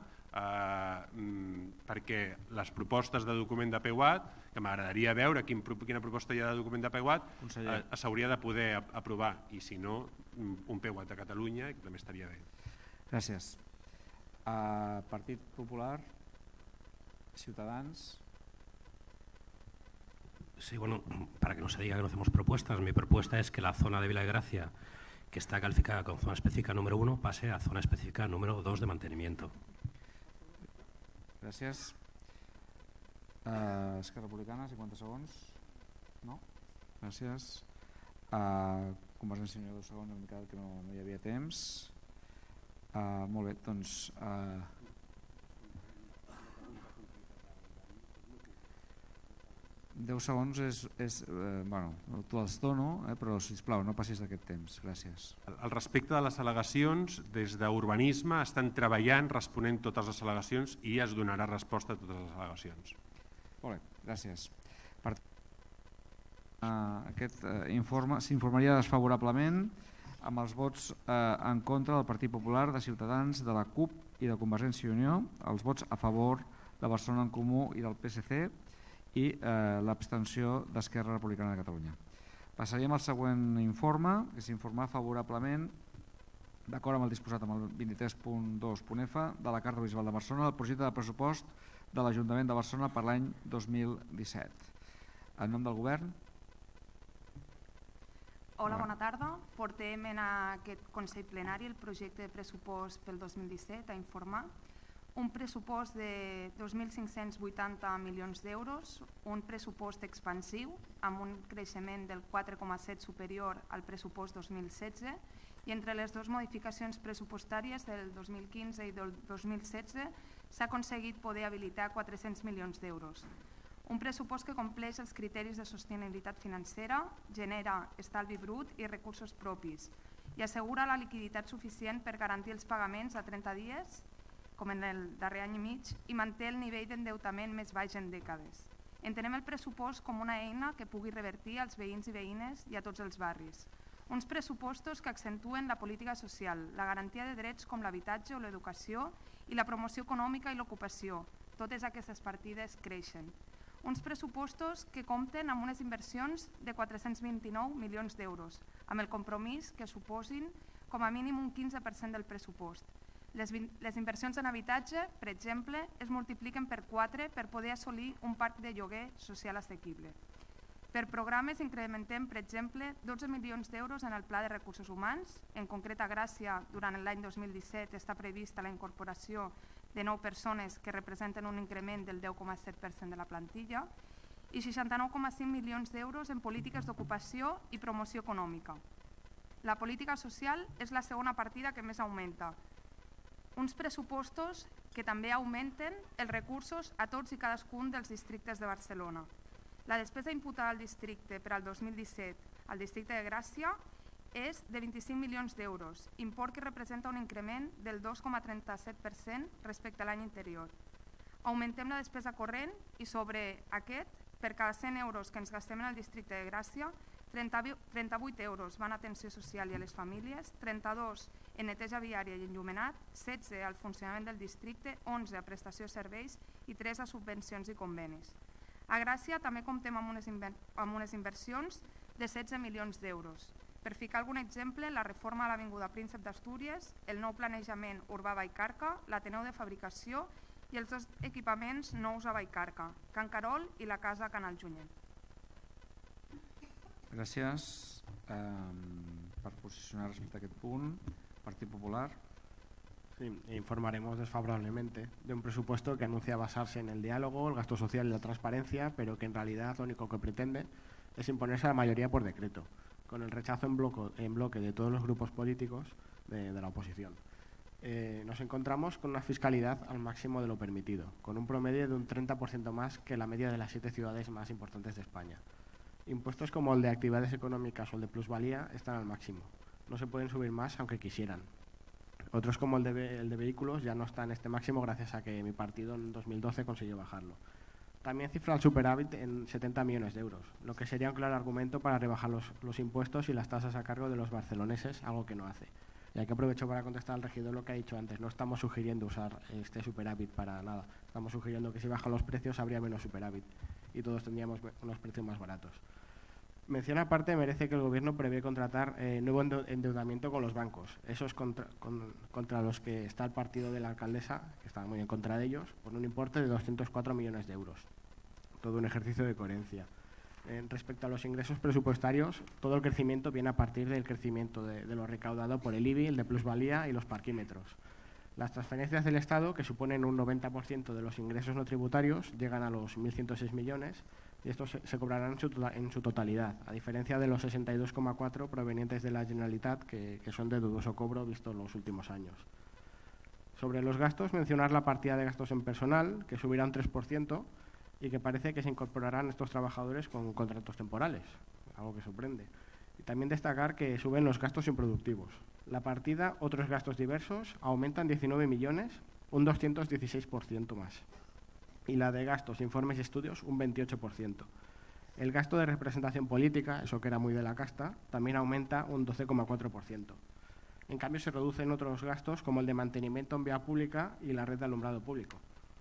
perquè les propostes de document de PEUAT, que m'agradaria veure quina proposta hi ha de document de PEUAT, s'hauria de poder aprovar, i si no, un PEUAT a Catalunya, que també estaria bé. Gràcies. Partit Popular, Ciutadans. Sí, bueno, para que no se diga que no hacemos propuestas, mi propuesta es que la zona de Vila de Gracia, que está calificada como zona específica número 1, pase a zona específica número 2 de mantenimiento. Gràcies. Esquerra Republicana, 50 segons. No? Gràcies. Convergència i Unió, 2 segons, hem quedat que no hi havia temps. Molt bé, doncs... 10 segons bueno, tu els dono, però sisplau, no passis d'aquest temps. Gràcies. Al respecte de les al·legacions, des d'Urbanisme estan treballant, responent totes les al·legacions i es donarà resposta a totes les al·legacions. Molt bé, gràcies. Aquest informe s'informaria desfavorablement amb els vots en contra del Partit Popular, de Ciutadans, de la CUP i de Convergència i Unió, els vots a favor de Barcelona en Comú i del PSC i l'abstenció d'Esquerra Republicana de Catalunya. Passaríem al següent informe, que s'informa favorablement, d'acord amb el disposat amb el 23.2.f de la Carta Municipal de Barcelona, el projecte de pressupost de l'Ajuntament de Barcelona per l'any 2017. En nom del Govern. Hola, bona tarda. Portem en aquest Consell Plenari el projecte de pressupost pel 2017 a informar. Un pressupost de 2.580 milions d'euros, un pressupost expansiu amb un creixement del 4,7 superior al pressupost 2016 i entre les dues modificacions pressupostàries del 2015 i del 2016 s'ha aconseguit poder habilitar 400 milions d'euros. Un pressupost que compleix els criteris de sostenibilitat financera, genera estalvi brut i recursos propis i assegura la liquiditat suficient per garantir els pagaments a 30 dies, com en el darrer any i mig, i manté el nivell d'endeutament més baix en dècades. Entenem el pressupost com una eina que pugui revertir als veïns i veïnes i a tots els barris. Uns pressupostos que accentuen la política social, la garantia de drets com l'habitatge o l'educació i la promoció econòmica i l'ocupació. Totes aquestes partides creixen. Uns pressupostos que compten amb unes inversions de 429 milions d'euros, amb el compromís que suposin com a mínim un 15% del pressupost. Les inversions en habitatge, per exemple, es multipliquen per 4 per poder assolir un parc de lloguer social assequible. Per programes incrementem, per exemple, 12 milions d'euros en el Pla de Recursos Humans. En concret, a Gràcia, durant l'any 2017 està prevista la incorporació de 9 persones que representen un increment del 10,7% de la plantilla i 69,5 milions d'euros en polítiques d'ocupació i promoció econòmica. La política social és la segona partida que més augmenta. Uns pressupostos que també augmenten els recursos a tots i cadascun dels districtes de Barcelona. La despesa imputada al districte per al 2017 al districte de Gràcia és de 25 milions d'euros, import que representa un increment del 2,37% respecte a l'any anterior. Augmentem la despesa corrent i sobre aquest, per cada 100 euros que ens gastem en el districte de Gràcia, 38 euros van a atenció social i a les famílies, 32 en neteja viària i enllumenat, 16 al funcionament del districte, 11 a prestació de serveis i 3 a subvencions i convenis. A Gràcia també comptem amb unes inversions de 16 milions d'euros. Per ficar algun exemple, la reforma a l'Avinguda Príncep d'Astúries, el nou planejament urbà a Vallcarca, l'Ateneu de Fabricació i els dos equipaments nous a Vallcarca, Can Carol i la Casa Canal Junyent. Gràcies. Per posicionar respecte a aquest punt, Partit Popular. Sí, informaremos desfavorablemente de un presupuesto que anuncia basarse en el diálogo, el gasto social y la transparencia, pero que en realidad lo único que pretende es imponerse a la mayoría por decreto, con el rechazo en bloque de todos los grupos políticos de la oposición. Nos encontramos con una fiscalidad al máximo de lo permitido, con un promedio de un 30% más que la media de las 7 ciudades más importantes de España. Impuestos como el de actividades económicas o el de plusvalía están al máximo. No se pueden subir más aunque quisieran. Otros como el de vehículos ya no está en este máximo gracias a que mi partido en 2012 consiguió bajarlo. También cifra el superávit en 70 millones de euros, lo que sería un claro argumento para rebajar los impuestos y las tasas a cargo de los barceloneses, algo que no hace. Y aquí aprovecho para contestar al regidor lo que ha dicho antes. No estamos sugiriendo usar este superávit para nada. Estamos sugiriendo que si bajan los precios habría menos superávit y todos tendríamos unos precios más baratos. Mención aparte merece que el Gobierno prevé contratar nuevo endeudamiento con los bancos. Eso es contra los que está el partido de la alcaldesa, que está muy en contra de ellos, por un importe de 204 millones de euros. Todo un ejercicio de coherencia. Respecto a los ingresos presupuestarios, todo el crecimiento viene a partir del crecimiento de lo recaudado por el IBI, el de plusvalía y los parquímetros. Las transferencias del Estado, que suponen un 90% de los ingresos no tributarios, llegan a los 1.106 millones y estos se cobrarán en su totalidad, a diferencia de los 62,4 provenientes de la Generalitat, que son de dudoso cobro visto en los últimos años. Sobre los gastos, mencionar la partida de gastos en personal, que subirá un 3%, y que parece que se incorporarán estos trabajadores con contratos temporales, algo que sorprende. Y también destacar que suben los gastos improductivos. La partida Otros gastos diversos aumentan 19 millones, un 216% más. Y la de gastos, informes y estudios, un 28%. El gasto de representación política, eso que era muy de la casta, también aumenta un 12,4%. En cambio, se reducen otros gastos como el de mantenimiento en vía pública y la red de alumbrado público.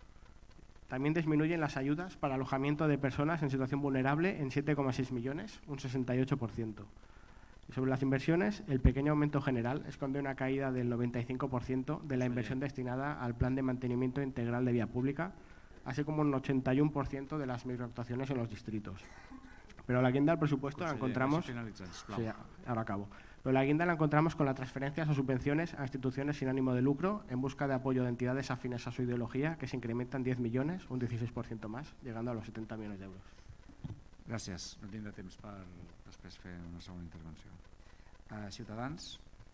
También disminuyen las ayudas para alojamiento de personas en situación vulnerable en 7,6 millones, un 68%. Y sobre las inversiones, el pequeño aumento general esconde una caída del 95% de la inversión destinada al plan de mantenimiento integral de vía pública, así como un 81% de las microactuaciones en los distritos. Pero la guinda del presupuesto la encontramos... Sí, ahora acabo. Pero la guinda la encontramos con las transferencias o subvenciones a instituciones sin ánimo de lucro en busca de apoyo de entidades afines a su ideología, que se incrementan 10 millones, un 16% más, llegando a los 70 millones de euros. Gràcies. No tindrà temps per després fer una segona intervenció. Ciutadans.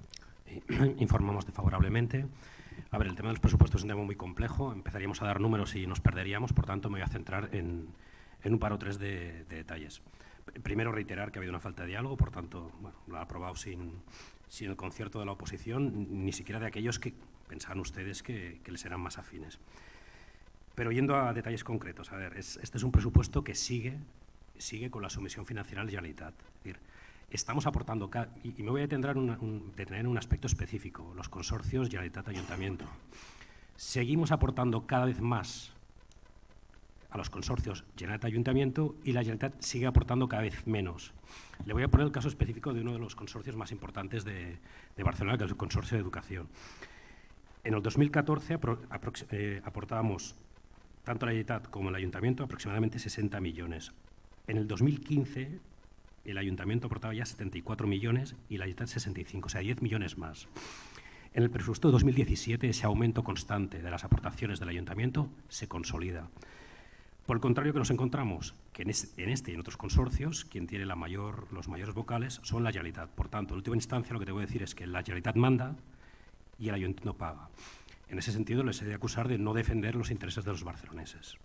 informamos favorablemente. A ver, el tema de los presupuestos es un tema muy complejo, empezaríamos a dar números y nos perderíamos, por tanto me voy a centrar en un par o tres de detalles. Primero, reiterar que ha habido una falta de diálogo, por tanto, bueno, lo ha aprobado sin el concierto de la oposición, ni siquiera de aquellos que pensaban ustedes que les eran más afines. Pero yendo a detalles concretos, a ver, este es un presupuesto que sigue con la sumisión financiera a la Generalitat. Es decir, estamos aportando, y me voy a detener en un aspecto específico, los consorcios Generalitat-Ayuntamiento. Seguimos aportando cada vez más a los consorcios Generalitat-Ayuntamiento y la Generalitat sigue aportando cada vez menos. Le voy a poner el caso específico de uno de los consorcios más importantes de Barcelona, que es el Consorcio de Educación. En el 2014 aportábamos tanto la Generalitat como el Ayuntamiento aproximadamente 60 millones. En el 2015 el Ayuntamiento aportaba ya 74 millones y la Generalitat 65, o sea, 10 millones más. En el presupuesto de 2017 ese aumento constante de las aportaciones del Ayuntamiento se consolida. Por el contrario, que nos encontramos que en este y en otros consorcios, quien tiene los mayores vocales son la Generalitat. Por tanto, en última instancia, lo que te voy a decir es que la Generalitat manda y el Ayuntamiento paga. En ese sentido, les he de acusar de no defender los intereses de los barceloneses.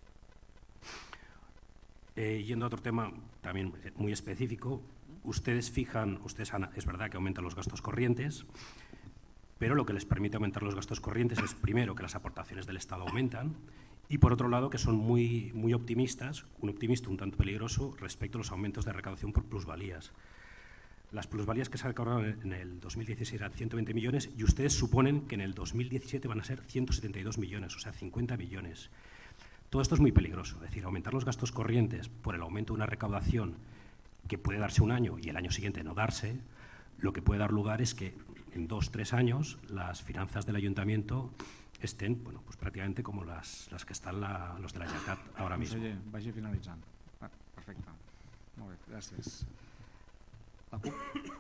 Yendo a otro tema también muy específico, es verdad que aumentan los gastos corrientes, pero lo que les permite aumentar los gastos corrientes es, primero, que las aportaciones del Estado aumentan, y por otro lado que son muy optimistas, un optimista un tanto peligroso respecto a los aumentos de recaudación por plusvalías. Las plusvalías que se recaudaron en el 2016 eran 120 millones y ustedes suponen que en el 2017 van a ser 172 millones, o sea, 50 millones. Todo esto es muy peligroso, es decir, aumentar los gastos corrientes por el aumento de una recaudación que puede darse un año y el año siguiente no darse, lo que puede dar lugar es que en 2 o 3 años las finanzas del Ayuntamiento estén pues prácticamente como las que están los de la Generalitat ahora mismo. Conseller, vagi finalitzant. Perfecte. Molt bé, gràcies. La CUP?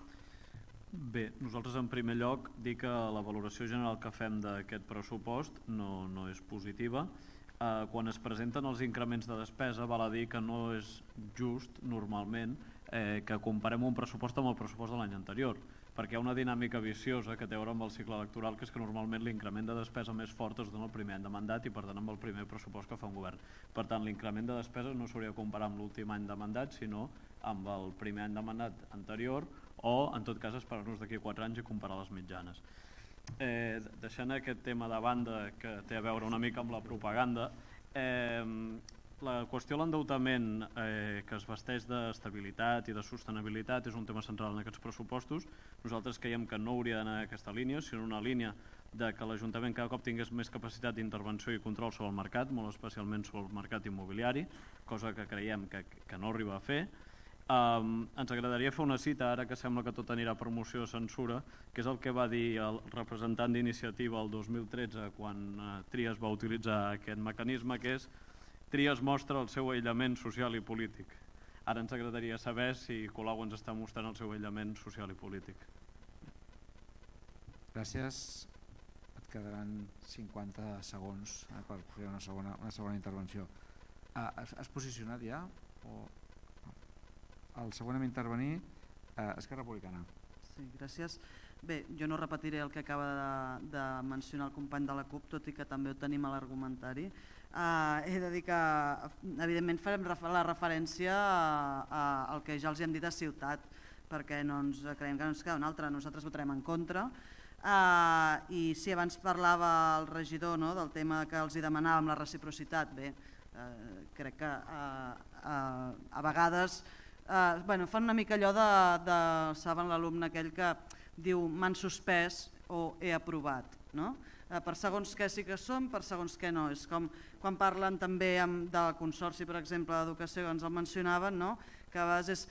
Bé, nosaltres en primer lloc dir que la valoració general que fem d'aquest pressupost no és positiva. Quan es presenten els increments de despesa val a dir que no és just normalment que comparem un pressupost amb el pressupost de l'any anterior, perquè hi ha una dinàmica viciosa que té a veure amb el cicle electoral, que és que normalment l'increment de despesa més fort es dona el primer any de mandat i per tant amb el primer pressupost que fa un govern. Per tant, l'increment de despesa no s'hauria de comparar amb l'últim any de mandat, sinó amb el primer any de mandat anterior o, en tot cas, esperar-nos d'aquí a 4 anys i comparar les mitjanes. Deixant aquest tema de banda que té a veure una mica amb la propaganda, la qüestió de l'endeutament que es vesteix d'estabilitat i de sostenibilitat és un tema central en aquests pressupostos. Nosaltres creiem que no hauria d'anar en aquesta línia, sinó una línia de que l'Ajuntament cada cop tingués més capacitat d'intervenció i control sobre el mercat, molt especialment sobre el mercat immobiliari, cosa que creiem que no arriba a fer. Ens agradaria fer una cita, ara que sembla que tot anirà per moció de censura, que és el que va dir el representant d'Iniciativa el 2013 quan Trias va utilitzar aquest mecanisme, que és Trias mostra el seu aïllament social i polític. Ara ens agradaria saber si Colau ens està mostrant el seu aïllament social i polític. Gràcies. Et quedaran 50 segons per fer una segona intervenció. Has posicionat ja? El següent a intervenir, Esquerra Republicana. Sí, gràcies. Bé, jo no repetiré el que acaba de mencionar el company de la CUP, tot i que també ho tenim a l'argumentari. He de dir que, evidentment, farem la referència al que ja els hem dit a Ciutat, perquè no ens creiem que no ens queda una altra, nosaltres votarem en contra. I si abans parlava el regidor del tema que els demanàvem la reciprocitat, bé, crec que a vegades fan una mica allò de, saben l'alumne aquell que diu m'han suspès o he aprovat, no? Per segons què sí que som, per segons què no. És com quan parlen també del Consorci, per exemple, d'Educació, que ens el mencionaven, que a vegades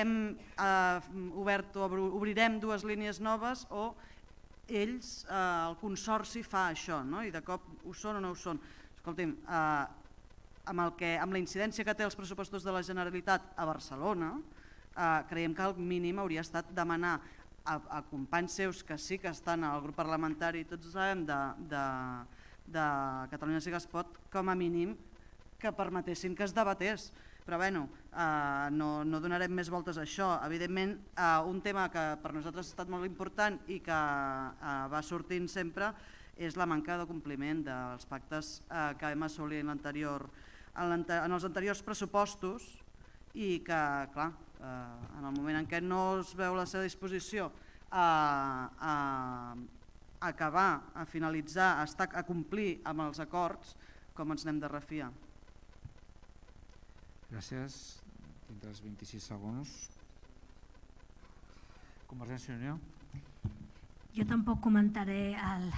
obrirem 2 línies noves o ells, el Consorci fa això, i de cop ho són o no ho són. Escolti'm, amb la incidència que té els pressupostos de la Generalitat a Barcelona, creiem que el mínim hauria estat demanar a companys seus que sí que estan al grup parlamentari, tots ho sabem, de Catalunya Sí que es pot, com a mínim que permetessin que es debatés. Però bueno, no donarem més voltes a això. Evidentment, un tema que per nosaltres ha estat molt important i que va sortint sempre és la manca de compliment dels pactes que vam assolir en els anteriors pressupostos i que, clar, en el moment en què no es veu la seva disposició a acabar, a finalitzar, a complir amb els acords, com ens n'hem de refiar. Gràcies. Tindràs 26 segons. Convergència i Unió. Jo tampoc comentaré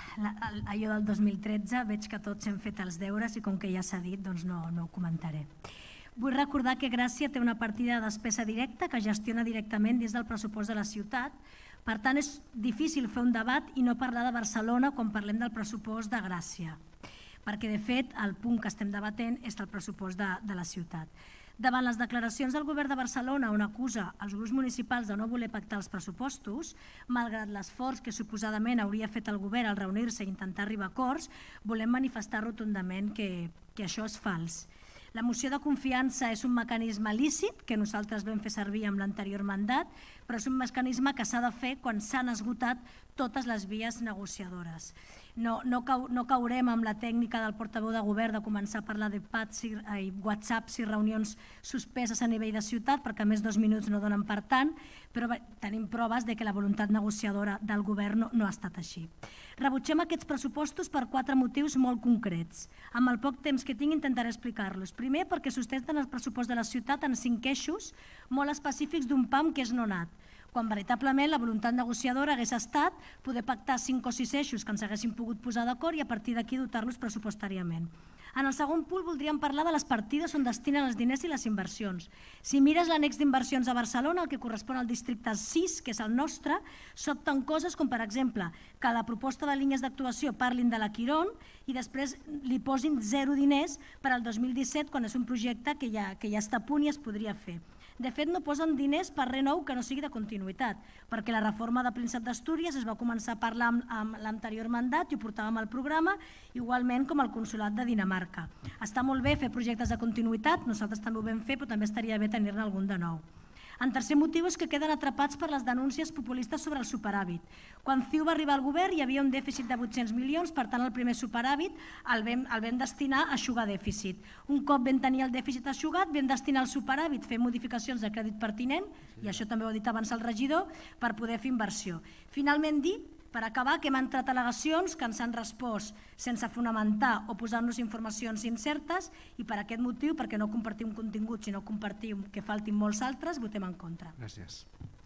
allò del 2013, veig que tots hem fet els deures i com que ja s'ha dit doncs no ho comentaré. Vull recordar que Gràcia té una partida de despesa directa que gestiona directament des del pressupost de la ciutat. Per tant, és difícil fer un debat i no parlar de Barcelona quan parlem del pressupost de Gràcia, perquè de fet el punt que estem debatent és el pressupost de la ciutat. Davant les declaracions del govern de Barcelona on acusa els grups municipals de no voler pactar els pressupostos, malgrat l'esforç que suposadament hauria fet el govern al reunir-se i intentar arribar a acords, volem manifestar rotundament que això és fals. La moció de confiança és un mecanisme lícit que nosaltres vam fer servir amb l'anterior mandat, però és un mecanisme que s'ha de fer quan s'han esgotat totes les vies negociadores. No caurem amb la tècnica del portaveu de govern de començar a parlar de whatsapps i reunions suspeses a nivell de ciutat, perquè a més 2 minuts no donen per tant, però tenim proves de que la voluntat negociadora del govern no ha estat així. Rebutgem aquests pressupostos per 4 motius molt concrets. Amb el poc temps que tinc intentaré explicar-los. Primer, perquè sustenten el pressupost de la ciutat en 5 eixos molt específics d'un PAM que és nonat, quan veritablement la voluntat negociadora hagués estat poder pactar 5 o 6 eixos que ens haguessin pogut posar d'acord i a partir d'aquí dotar-los pressupostàriament. En el segon punt voldríem parlar de les partides on destinen els diners i les inversions. Si mires l'annex d'inversions a Barcelona, el que correspon al districte 6, que és el nostre, s'opten coses com, per exemple, que la proposta de línies d'actuació parlin de la Quirón i després li posin 0 diners per al 2017 quan és un projecte que ja està a punt i es podria fer. De fet, no posen diners per res nou que no sigui de continuïtat, perquè la reforma de Príncep d'Astúries es va començar a parlar amb l'anterior mandat i ho portàvem al programa, igualment com el Consolat de Dinamarca. Està molt bé fer projectes de continuïtat, nosaltres també ho vam fer, però també estaria bé tenir-ne algun de nou. En tercer motiu és que queden atrapats per les denúncies populistes sobre el superàvit. Quan CiU va arribar al govern hi havia un dèficit de 800 milions, per tant el primer superàvit el vam destinar a eixugar dèficit. Un cop vam tenir el dèficit eixugat, vam destinar el superàvit, fer modificacions de crèdit pertinent, i això també ho ha dit abans el regidor, per poder fer inversió. Finalment dir, per acabar, que hem entrat al·legacions que ens han respost sense fonamentar o posar-nos informacions incertes i per aquest motiu, perquè no compartim contingut sinó compartim que faltin molts altres, votem en contra. Gràcies.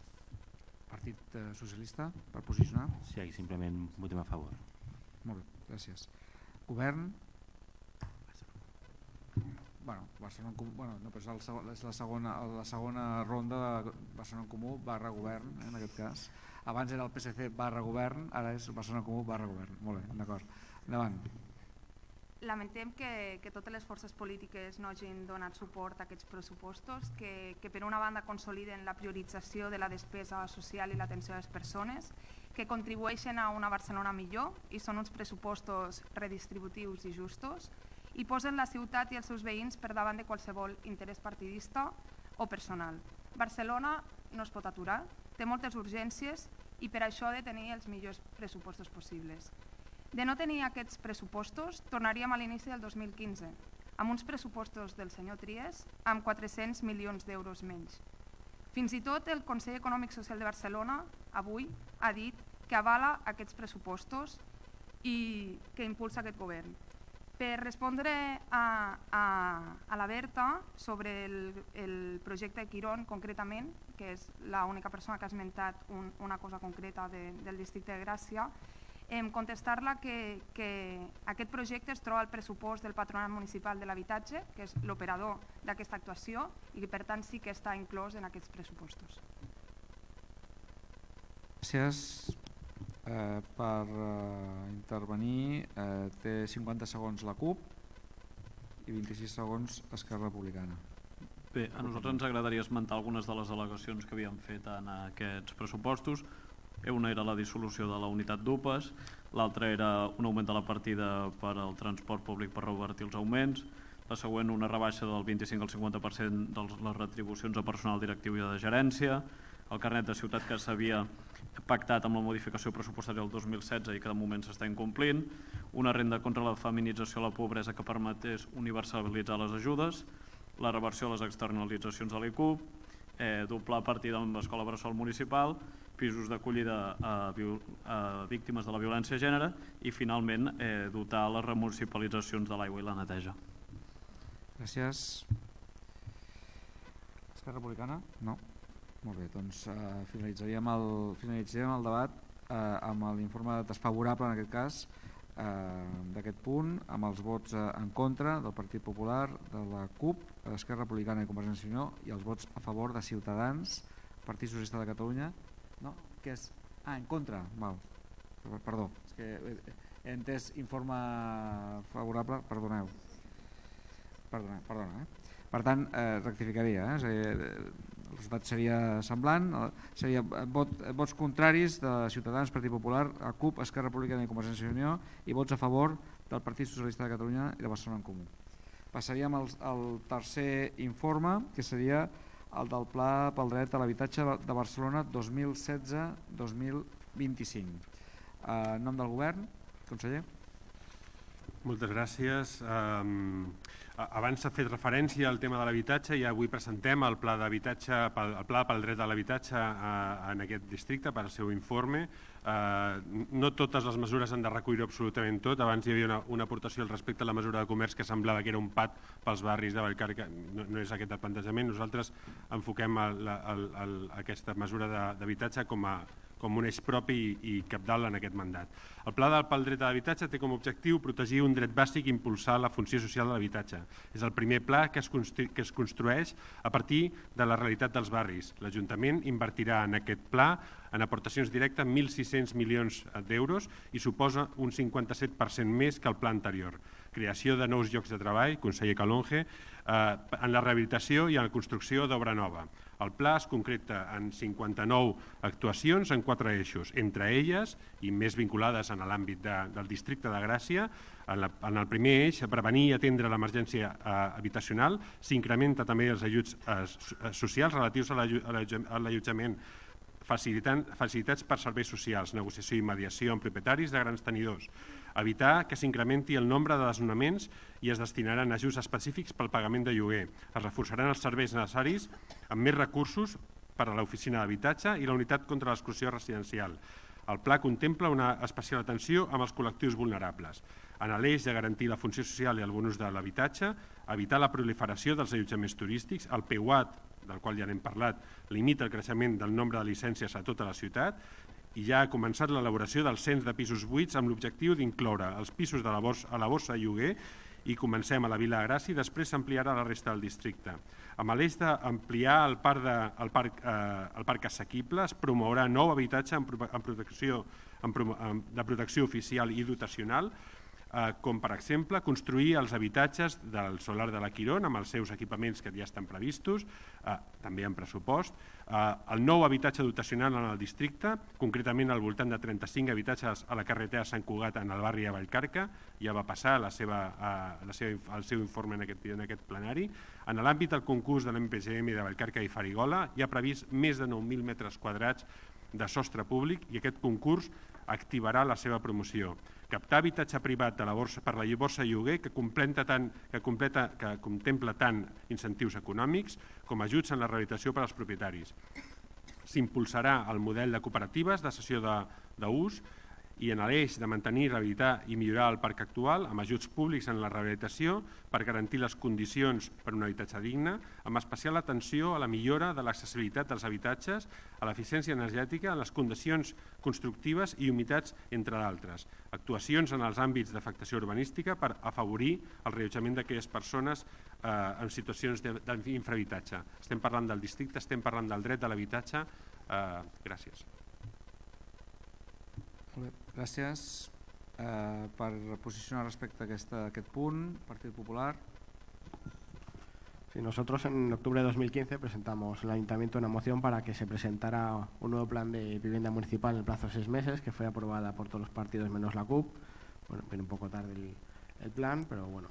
Partit Socialista, per posicionar? Sí, simplement votem a favor. Molt bé, gràcies. Govern? Barcelona en Comú, no, però és la segona ronda de Barcelona en Comú / govern, en aquest cas. Abans era el PSC / govern, ara és Barcelona en Comú / govern. Molt bé, d'acord. Endavant. Lamentem que totes les forces polítiques no hagin donat suport a aquests pressupostos, que per una banda consoliden la priorització de la despesa social i l'atenció a les persones, que contribueixen a una Barcelona millor i són uns pressupostos redistributius i justos, i posen la ciutat i els seus veïns per davant de qualsevol interès partidista o personal. Barcelona no es pot aturar, té moltes urgències i per això ha de tenir els millors pressupostos possibles. De no tenir aquests pressupostos, tornaríem a l'inici del 2015, amb uns pressupostos del senyor Trias amb 400 milions d'euros menys. Fins i tot el Consell Econòmic Social de Barcelona avui ha dit que avala aquests pressupostos i que impulsa aquest govern. Per respondre a la Berta sobre el projecte de Quirón concretament, que és l'única persona que ha esmentat una cosa concreta del districte de Gràcia, contestar-la que aquest projecte es troba al pressupost del Patronat Municipal de l'Habitatge, que és l'operador d'aquesta actuació i que per tant sí que està inclòs en aquests pressupostos. Gràcies. Per intervenir té 50 segons la CUP i 26 segons Esquerra Republicana. Bé, a nosaltres ens agradaria esmentar algunes de les al·legacions que havíem fet en aquests pressupostos. Una era la dissolució de la unitat d'UPAs, l'altra era un augment de la partida per al transport públic per revertir els augments, La següent, una rebaixa del 25 al 50% de les retribucions a personal directiu i de gerència. El carnet de ciutat que s'havia pactat amb la modificació pressupostària del 2016 i que de moment s'està incomplint. Una renda contra la feminització de la pobresa que permetés universalitzar les ajudes. La reversió de les externalitzacions de l'ICUP. Doblar partida amb l'escola bressol municipal. Pisos d'acollida a víctimes de la violència de gènere i finalment dotar les remunicipalitzacions de l'aigua i la neteja. Gràcies. Esquerra Republicana? No. Molt bé, doncs finalitzaríem el debat amb l'informe desfavorable en aquest cas d'aquest punt, amb els vots en contra del Partit Popular, de la CUP, d'Esquerra Republicana i Convergència i Unió i els vots a favor de Ciutadans, Partit Socialista de Catalunya. No? Què és? En contra? Val. Perdó, és que he entès informe favorable, perdoneu. Perdona. Per tant, rectificaria, el resultat seria semblant, seria vots contraris de Ciutadans, Partit Popular, CUP, Esquerra Republicana i Convergència i Unió i vots a favor del Partit Socialista de Catalunya i de Barcelona en Comú. Passaríem al tercer informe, que seria el del Pla pel Dret a l'Habitatge de Barcelona 2016-2025. En nom del Govern, conseller. Moltes gràcies. Abans s'ha fet referència al tema de l'habitatge i avui presentem el Pla pel Dret a l'Habitatge en aquest districte per al seu informe. No totes les mesures han de recollir absolutament tot. Abans hi havia una aportació al respecte a la mesura de comerç que semblava que era un pat pels barris de Vallcarca. No és aquest el plantejament. Nosaltres enfoquem aquesta mesura d'habitatge com un eix propi i cabdal en aquest mandat. El Pla pel Dret a l'Habitatge té com a objectiu protegir un dret bàsic i impulsar la funció social de l'habitatge. És el primer pla que es construeix a partir de la realitat dels barris. L'Ajuntament invertirà en aquest pla en aportacions directes 1.600 milions d'euros i suposa un 57% més que el pla anterior. Creació de nous llocs de treball, conseller Calonge, en la rehabilitació i en la construcció d'obra nova. El pla es concreta en 59 actuacions en 4 eixos, entre elles, i més vinculades en l'àmbit del districte de Gràcia. En el primer eix, prevenir i atendre l'emergència habitacional, s'incrementa també els ajuts socials relatius a l'allotjament, facilitats per serveis socials, negociació i mediació amb propietaris de grans tenidors, evitar que s'incrementi el nombre de desnonaments i es destinaran ajuts específics pel pagament de lloguer. Es reforçaran els serveis necessaris amb més recursos per a l'oficina d'habitatge i la unitat contra l'exclusió residencial. El pla contempla una especial atenció amb els col·lectius vulnerables. En l'eix de garantir la funció social i el bon ús de l'habitatge, evitar la proliferació dels allotjaments turístics, el PUAT, del qual ja n'hem parlat, limita el creixement del nombre de llicències a tota la ciutat i ja ha començat l'elaboració del cens de pisos buits amb l'objectiu d'incloure els pisos a la borsa de lloguer i comencem a la Vila de Gràcia i després s'ampliarà a la resta del districte. Amb l'eix d'ampliar el parc assequible es promourà nou habitatge de protecció oficial i dotacional, com per exemple construir els habitatges del Solar de la Quirón amb els seus equipaments que ja estan previstos, també en pressupost, el nou habitatge dotacional en el districte, concretament al voltant de 35 habitatges a la carretera Sant Cugat en el barri de Vallcarca, ja va passar el seu informe en aquest plenari. En l'àmbit del concurs de l'MPGM de Vallcarca i Farigola hi ha previst més de 9.000 metres quadrats de sostre públic i aquest concurs activarà la seva promoció. Captar habitatge privat per la borsa de lloguer que contempla tant incentius econòmics com ajuts en la rehabilitació per als propietaris. S'impulsarà el model de cooperatives de cessió d'ús i en l'eix de mantenir, rehabilitar i millorar el parc actual amb ajuts públics en la rehabilitació per garantir les condicions per a un habitatge digne, amb especial atenció a la millora de l'accessibilitat dels habitatges, a l'eficiència energètica, a les condicions constructives i humitats, entre d'altres. Actuacions en els àmbits d'afectació urbanística per afavorir el reallotjament d'aquelles persones en situacions d'infrahabitatge. Estem parlant del districte, estem parlant del dret de l'habitatge. Gràcies. Gràcies. Per posicionar respecte a aquest punt, Partit Popular. Sí, nosotros en octubre de 2015 presentamos en el Ayuntamiento una moción para que se presentara un nuevo plan de vivienda municipal en el plazo de 6 meses, que fue aprobada por todos los partidos menos la CUP. Bueno, viene un poco tarde el plan, pero bueno.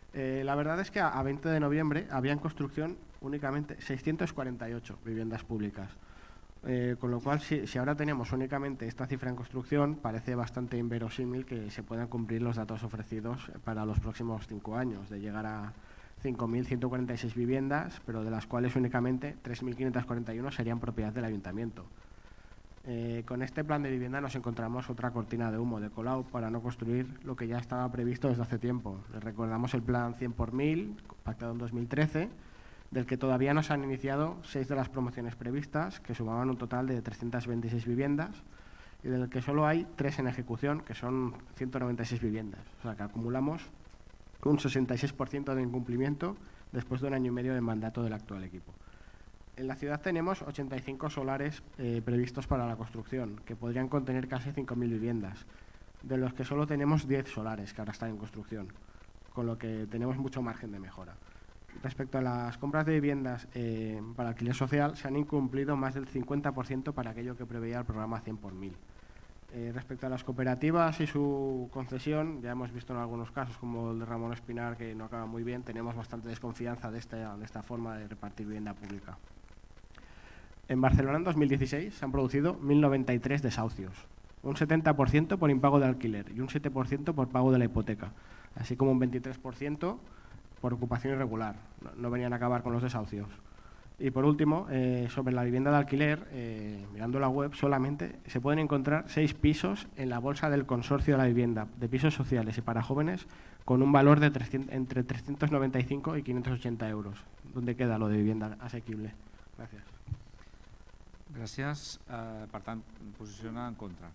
La verdad es que a 20 de noviembre había en construcción únicamente 648 viviendas públicas. Con lo cual, si ahora tenemos únicamente esta cifra en construcción, parece bastante inverosímil que se puedan cumplir los datos ofrecidos para los próximos 5 años, de llegar a 5.146 viviendas, pero de las cuales únicamente 3.541 serían propiedad del ayuntamiento. Con este plan de vivienda nos encontramos otra cortina de humo de Colau para no construir lo que ya estaba previsto desde hace tiempo. Les recordamos el plan 100 por 1000, pactado en 2013, del que todavía no se han iniciado 6 de las promociones previstas, que sumaban un total de 326 viviendas, y del que solo hay 3 en ejecución, que son 196 viviendas. O sea que acumulamos un 66% de incumplimiento después de 1 año y medio de mandato del actual equipo. En la ciudad tenemos 85 solares previstos para la construcción, que podrían contener casi 5.000 viviendas, de los que solo tenemos 10 solares que ahora están en construcción, con lo que tenemos mucho margen de mejora. Respecto a las compras de viviendas para alquiler social, se han incumplido más del 50% para aquello que preveía el programa 100 por 1000. Respecto a las cooperativas y su concesión, ya hemos visto en algunos casos, como el de Ramón Espinar, que no acaba muy bien, tenemos bastante desconfianza de esta forma de repartir vivienda pública. En Barcelona en 2016 se han producido 1.093 desahucios, un 70% por impago de alquiler y un 7% por pago de la hipoteca, así como un 23% por ocupación irregular. No venían a acabar con los desahucios. Y por último, sobre la vivienda de alquiler, mirando la web, solamente se pueden encontrar 6 pisos en la bolsa del consorcio de la vivienda, de pisos sociales y para jóvenes, con un valor de entre 395 y 580 euros. ¿Dónde queda lo de vivienda asequible? Gracias. Gràcies. Per tant, posiciona en contra.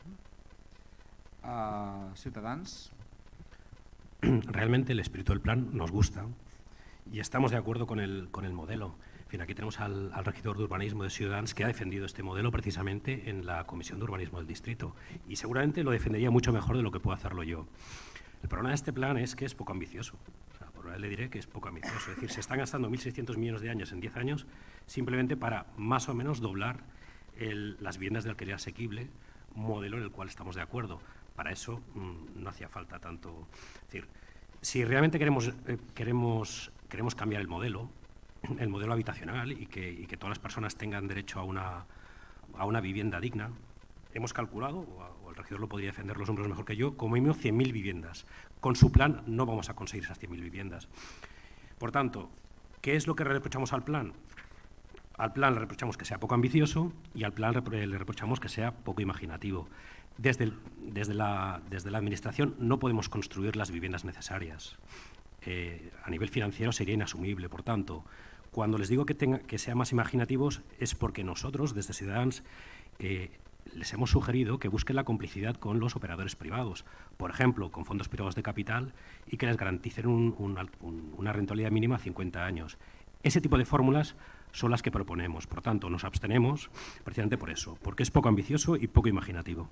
Ciutadans. Realmente el espíritu del plan nos gusta y estamos de acuerdo con el modelo. En fin, aquí tenemos al regidor de urbanismo de Ciudadanos que ha defendido este modelo precisamente en la Comisión de Urbanismo del Distrito y seguramente lo defendería mucho mejor de lo que puedo hacerlo yo. El problema de este plan es que es poco ambicioso. O sea, por ahora le diré que es poco ambicioso. Es decir, se están gastando 1.600 millones de años en 10 años simplemente para más o menos doblar las viviendas de alquiler asequible, modelo en el cual estamos de acuerdo. Para eso no hacía falta tanto. Es decir, si realmente queremos cambiar el modelo habitacional y que todas las personas tengan derecho a una vivienda digna, hemos calculado, o el regidor lo podría defender los números mejor que yo, como mínimo 100.000 viviendas. Con su plan no vamos a conseguir esas 100.000 viviendas. Por tanto, ¿qué es lo que reprochamos al plan? Al plan le reprochamos que sea poco ambicioso y al plan le reprochamos que sea poco imaginativo. Desde la Administración no podemos construir las viviendas necesarias. A nivel financiero sería inasumible. Por tanto, cuando les digo que sean más imaginativos es porque nosotros, desde Ciudadanos, les hemos sugerido que busquen la complicidad con los operadores privados, por ejemplo, con fondos privados de capital y que les garanticen una rentabilidad mínima a 50 años. Ese tipo de fórmulas son las que proponemos. Por tanto, nos abstenemos precisamente por eso, porque es poco ambicioso y poco imaginativo.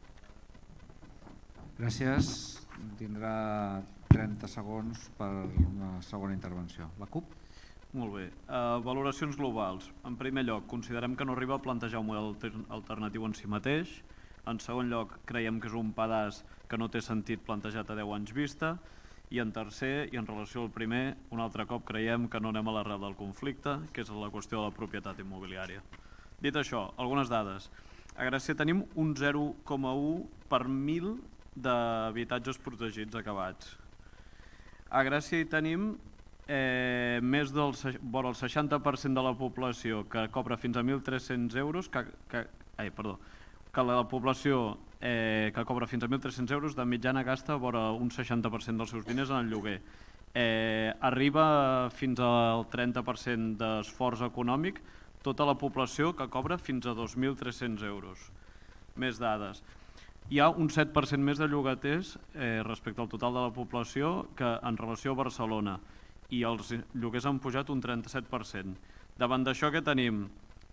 Gràcies. Tindrà 30 segons per una segona intervenció. La CUP? Molt bé. Valoracions globals. En primer lloc, considerem que no arriba a plantejar un model alternatiu en si mateix. En segon lloc, creiem que és un pedaç que no té sentit plantejat a 10 anys vista. I en tercer, i en relació al primer, un altre cop creiem que no anem a l'arrel del conflicte, que és la qüestió de la propietat immobiliària. Dit això, algunes dades. A Gràcia tenim un 0,1 per 1.000 d'habitatges protegits acabats. A Gràcia hi tenim més del vora el 60% de la població que cobra fins a 1.300 euros, que la població que cobra fins a 1.300 euros de mitjana gasta vora un 60% dels seus diners en el lloguer. Arriba fins al 30% d'esforç econòmic tota la població que cobra fins a 2.300 euros. Més dades. Hi ha un 7% més de llogaters respecte al total de la població que en relació a Barcelona i els lloguers han pujat un 37%. Davant d'això que tenim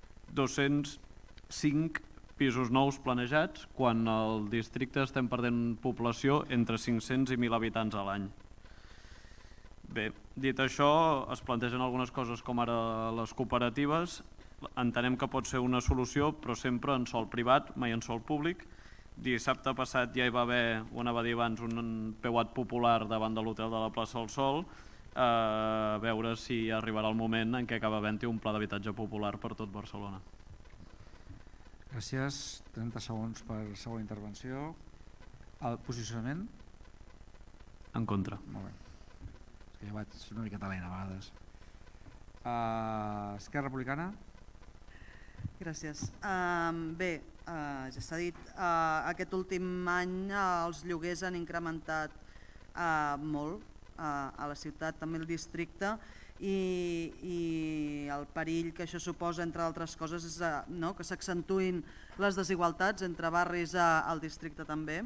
205 pisos nous planejats quan al districte estem perdent població entre 500 i 1.000 habitants a l'any. Bé, dit això, es plantegen algunes coses com ara les cooperatives. Entenem que pot ser una solució, però sempre en sòl privat, mai en sòl públic. Dissabte passat ja hi va haver, ho anava a dir abans, un peuat popular davant de l'hotel de la plaça del Sol. a veure si arribarà el moment en què acaba havent-hi un pla d'habitatge popular per tot Barcelona. Gràcies. 30 segons per segona intervenció. El posicionament? En contra. Molt bé. És que jo vaig una miqueta lent a vegades. Esquerra Republicana? Gràcies. Bé, ja s'ha dit, aquest últim any els lloguers han incrementat molt a la ciutat, també el districte, i el perill que això suposa, entre altres coses, és que s'accentuïn les desigualtats entre barris al districte també.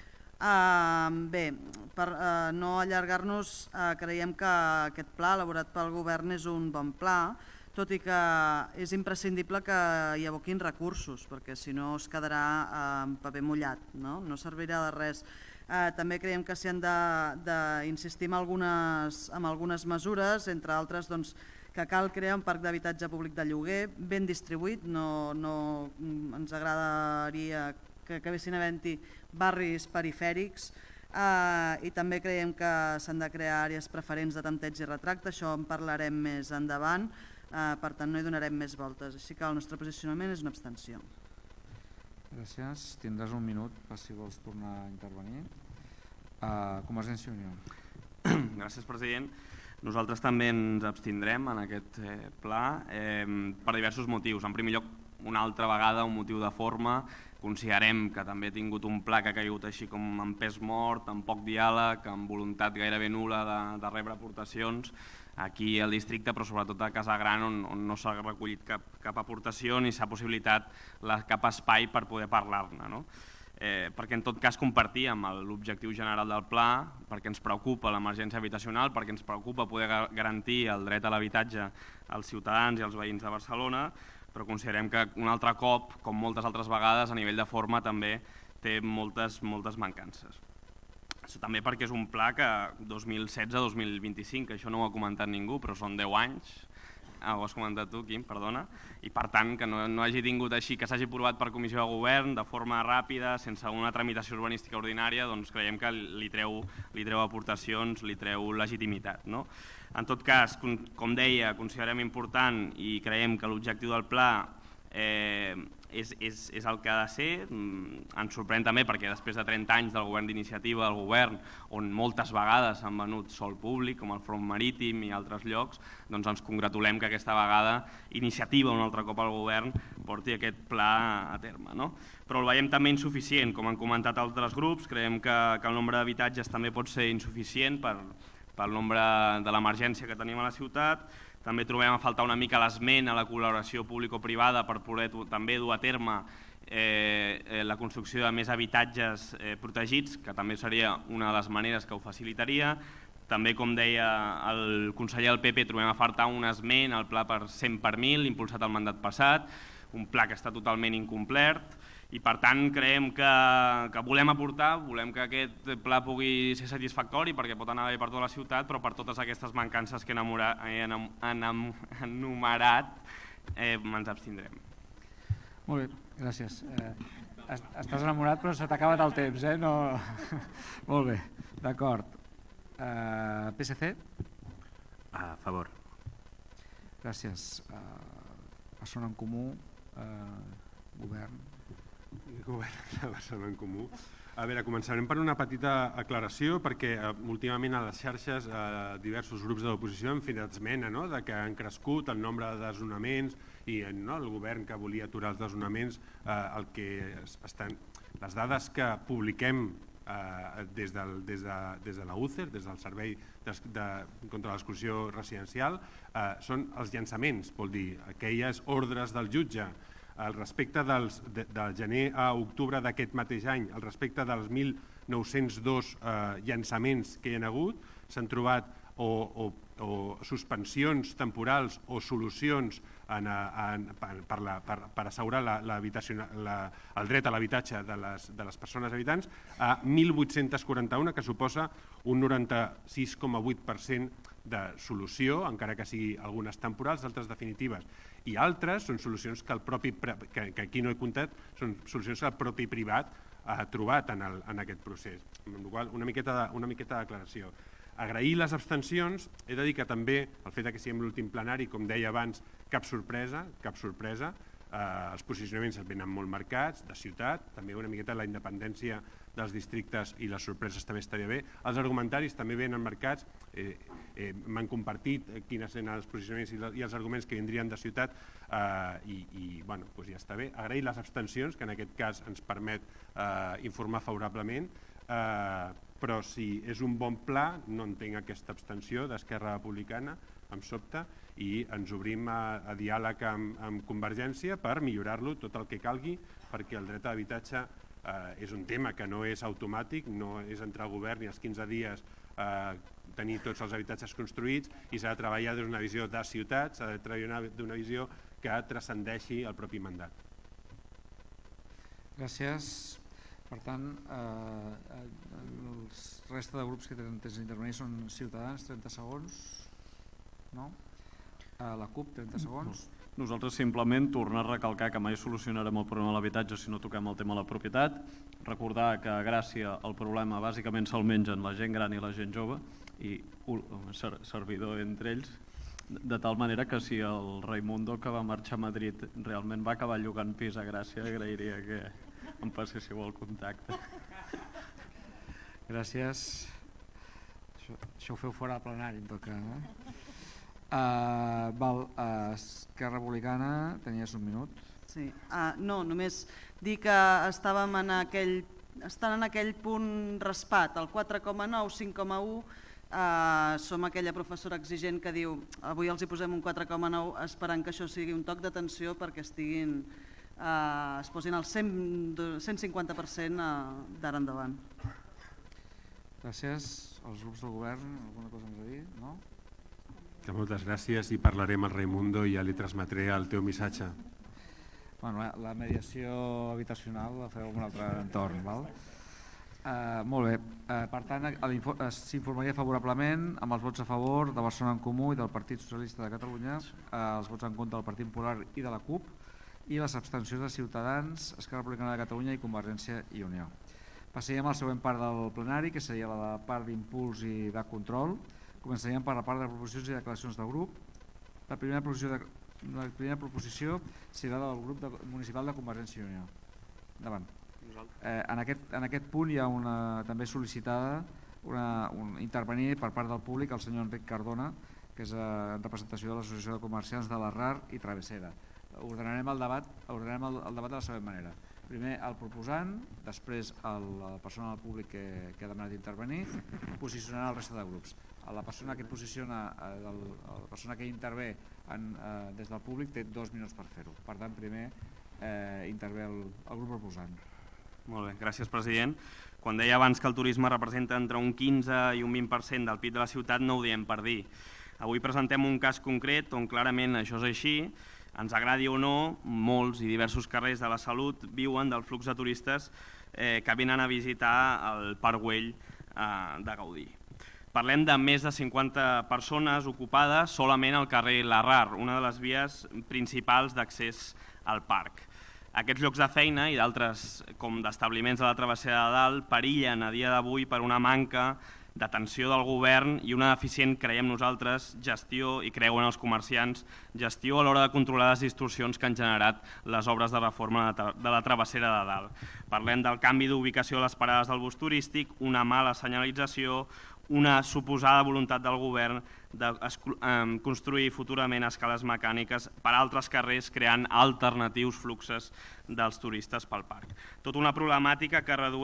Bé, per no allargar-nos, creiem que aquest pla elaborat pel govern és un bon pla, tot i que és imprescindible que hi aboquin recursos, perquè si no es quedarà en paper mullat, no servirà de res. També creiem que s'hi han d'insistir en algunes mesures, entre altres que cal crear un parc d'habitatge públic de lloguer ben distribuït, no ens agradaria que acabessin havent-hi barris perifèrics, i també creiem que s'han de crear àrees preferents de tanteig i retracte, això en parlarem més endavant, per tant no hi donarem més voltes, així que el nostre posicionament és una abstenció. Gràcies. Tindràs un minut per si vols tornar a intervenir. Convergència i Unió. Gràcies, president. Nosaltres també ens abstindrem en aquest pla per diversos motius. En primer lloc, una altra vegada, un motiu de forma. Considerem que també ha tingut un pla que ha caigut així com amb pes mort, amb poc diàleg, amb voluntat gairebé nul·la de rebre aportacions aquí al districte, però sobretot a Casa Gran, on no s'ha recollit cap aportació ni s'ha possibilitat cap espai per poder parlar-ne. Perquè en tot cas compartíem l'objectiu general del pla, perquè ens preocupa l'emergència habitacional, perquè ens preocupa poder garantir el dret a l'habitatge als ciutadans i als veïns de Barcelona, però considerem que un altre cop, com moltes altres vegades, a nivell de forma també té moltes mancances. També perquè és un pla que 2016-2025, això no ho ha comentat ningú, però són 10 anys, ho has comentat tu, Quim, perdona, i per tant que no hagi tingut així, que s'hagi aprovat per comissió de govern de forma ràpida, sense una tramitació urbanística ordinària, doncs creiem que li treu aportacions, li treu legitimitat. En tot cas, com deia, considerem important i creiem que l'objectiu del pla és el que ha de ser. Ens sorprèn també perquè després de 30 anys del govern d'iniciativa del govern, on moltes vegades han venut sòl públic, com el Front Marítim i altres llocs, doncs ens congratulem que aquesta vegada iniciativa un altre cop al govern porti aquest pla a terme. Però el veiem també insuficient, com han comentat altres grups, creiem que el nombre d'habitatges també pot ser insuficient pel nombre de l'emergència que tenim a la ciutat. També trobem a faltar una mica l'esment a la col·laboració público-privada per poder també dur a terme la construcció de més habitatges protegits, que també seria una de les maneres que ho facilitaria. També, com deia el conseller del PP, trobem a faltar un esment al pla per 100 per 1.000, impulsat el mandat passat, un pla que està totalment incomplert, i per tant creiem que volem aportar, volem que aquest pla pugui ser satisfactori perquè pot anar bé per tota la ciutat, però per totes aquestes mancances que he enumerat ens abstindrem. Molt bé, gràcies. Estàs enamorat però se t'ha acabat el temps, no? Molt bé, d'acord. PSC? A favor. Gràcies. Barcelona en Comú, govern de Barcelona en Comú. A veure, començarem per una petita aclaració, perquè últimament a les xarxes diversos grups de l'oposició han fet esmena de que han crescut el nombre de desnonaments i el govern que volia aturar els desnonaments, les dades que publiquem des de la UCER, des del Servei contra l'Exclusió Residencial, són els llançaments, vol dir, aquelles ordres del jutge. Al respecte del gener a octubre d'aquest mateix any, al respecte dels 1.902 llançaments que hi ha hagut, s'han trobat o suspensions temporals o solucions per assegurar el dret a l'habitatge de les persones habitants a 1.841, que suposa un 96,8% de solució, encara que sigui algunes temporals, altres definitives. I altres són solucions que aquí no he comptat, són solucions que el propi privat ha trobat en aquest procés. Amb la qual cosa, una miqueta d'aclaració. Agrair les abstencions, he de dir que també el fet que siguem l'últim plenari, com deia abans, cap sorpresa, els posicionaments venen molt marcats, de ciutat, també una miqueta la independència dels districtes i les sorpreses també estaria bé. Els argumentaris també venen marcats, m'han compartit quins eren els posicionaments i els arguments que vindrien de ciutat i ja està bé. Agrair les abstencions, que en aquest cas ens permet informar favorablement, però si és un bon pla no entenc aquesta abstenció d'Esquerra Republicana, em sobta, i ens obrim a diàleg amb Convergència per millorar-lo tot el que calgui, perquè el dret a l'habitatge és un tema que no és automàtic, no és entrar al govern i als 15 dies tenir tots els habitatges construïts, i s'ha de treballar d'una visió de ciutat, s'ha de treballar d'una visió que transcendeixi el propi mandat. Gràcies. Per tant, els resta de grups que tenen temps d'intervenir són Ciutadans, 30 segons, no? La CUP, 30 segons. Nosaltres simplement tornar a recalcar que mai solucionarem el problema de l'habitatge si no toquem el tema de la propietat, recordar que a Gràcia el problema bàsicament se'l mengen la gent gran i la gent jove i un servidor entre ells, de tal manera que si el Raimundo, que va marxar a Madrid, realment va acabar llogant pis a Gràcia, agrairia que em passéssiu el contacte. Gràcies. Això ho feu fora del plenari, en tot cas. Esquerra Republicana, tenies un minut. Sí. No, només dir que estàvem estan en aquell punt raspat, el 4,9, 5,1, som aquella professora exigent que diu avui els hi posem un 4,9 esperant que això sigui un toc d'atenció perquè es posin al 150% d'ara endavant. Gràcies. Els grups del govern, alguna cosa més a dir? No? Moltes gràcies, i parlarem al Raimundo i ja li transmetré el teu missatge. La mediació habitacional la feu en un altre entorn, val? Molt bé. Per tant, s'informaria favorablement amb els vots a favor de Barcelona en Comú i del Partit Socialista de Catalunya, els vots en contra del Partit Popular i de la CUP, i les abstencions de Ciutadans, Esquerra Republicana de Catalunya i Convergència i Unió. Passaríem a la següent part del plenari, que seria la part d'impuls i de control. Començaríem per la part de proposicions i declaracions del grup. La primera proposició serà del grup municipal de Convergència i Unió. Endavant. En aquest punt hi ha també sol·licitada intervenir per part del públic el senyor Enric Cardona, que és en representació de l'Associació de Comerciants de la RAR i Travessera. Ordenarem el debat de la següent manera. Primer el proposant, després la persona del públic que ha demanat intervenir, posicionarà el resta de grups. La persona que posiciona, la persona que intervé des del públic té 2 minuts per fer-ho. Per tant, primer intervé el grup proposant. Molt bé, gràcies president. Quan deia abans que el turisme representa entre un 15 i un 20% del PIB de la ciutat, no ho diem per dir. Avui presentem un cas concret on clarament això és així. Ens agradi o no, molts i diversos carrers de la Salut viuen del flux de turistes que venen a visitar el Parc Güell de Gaudí. Parlem de més de 50 persones ocupades solament al carrer La RAR, una de les vies principals d'accés al parc. Aquests llocs de feina i d'altres com d'establiments de la travessera de dalt perillen a dia d'avui per una manca d'atenció del govern i una deficient, creiem nosaltres, gestió, i creuen els comerciants, gestió a l'hora de controlar les distorsions que han generat les obres de reforma de la travessera de dalt. Parlem del canvi d'ubicació a les parades del bus turístic, una mala senyalització, una suposada voluntat del govern de construir futurament escales mecàniques per altres carrers creant alternatius fluxes dels turistes pel parc. Tota una problemàtica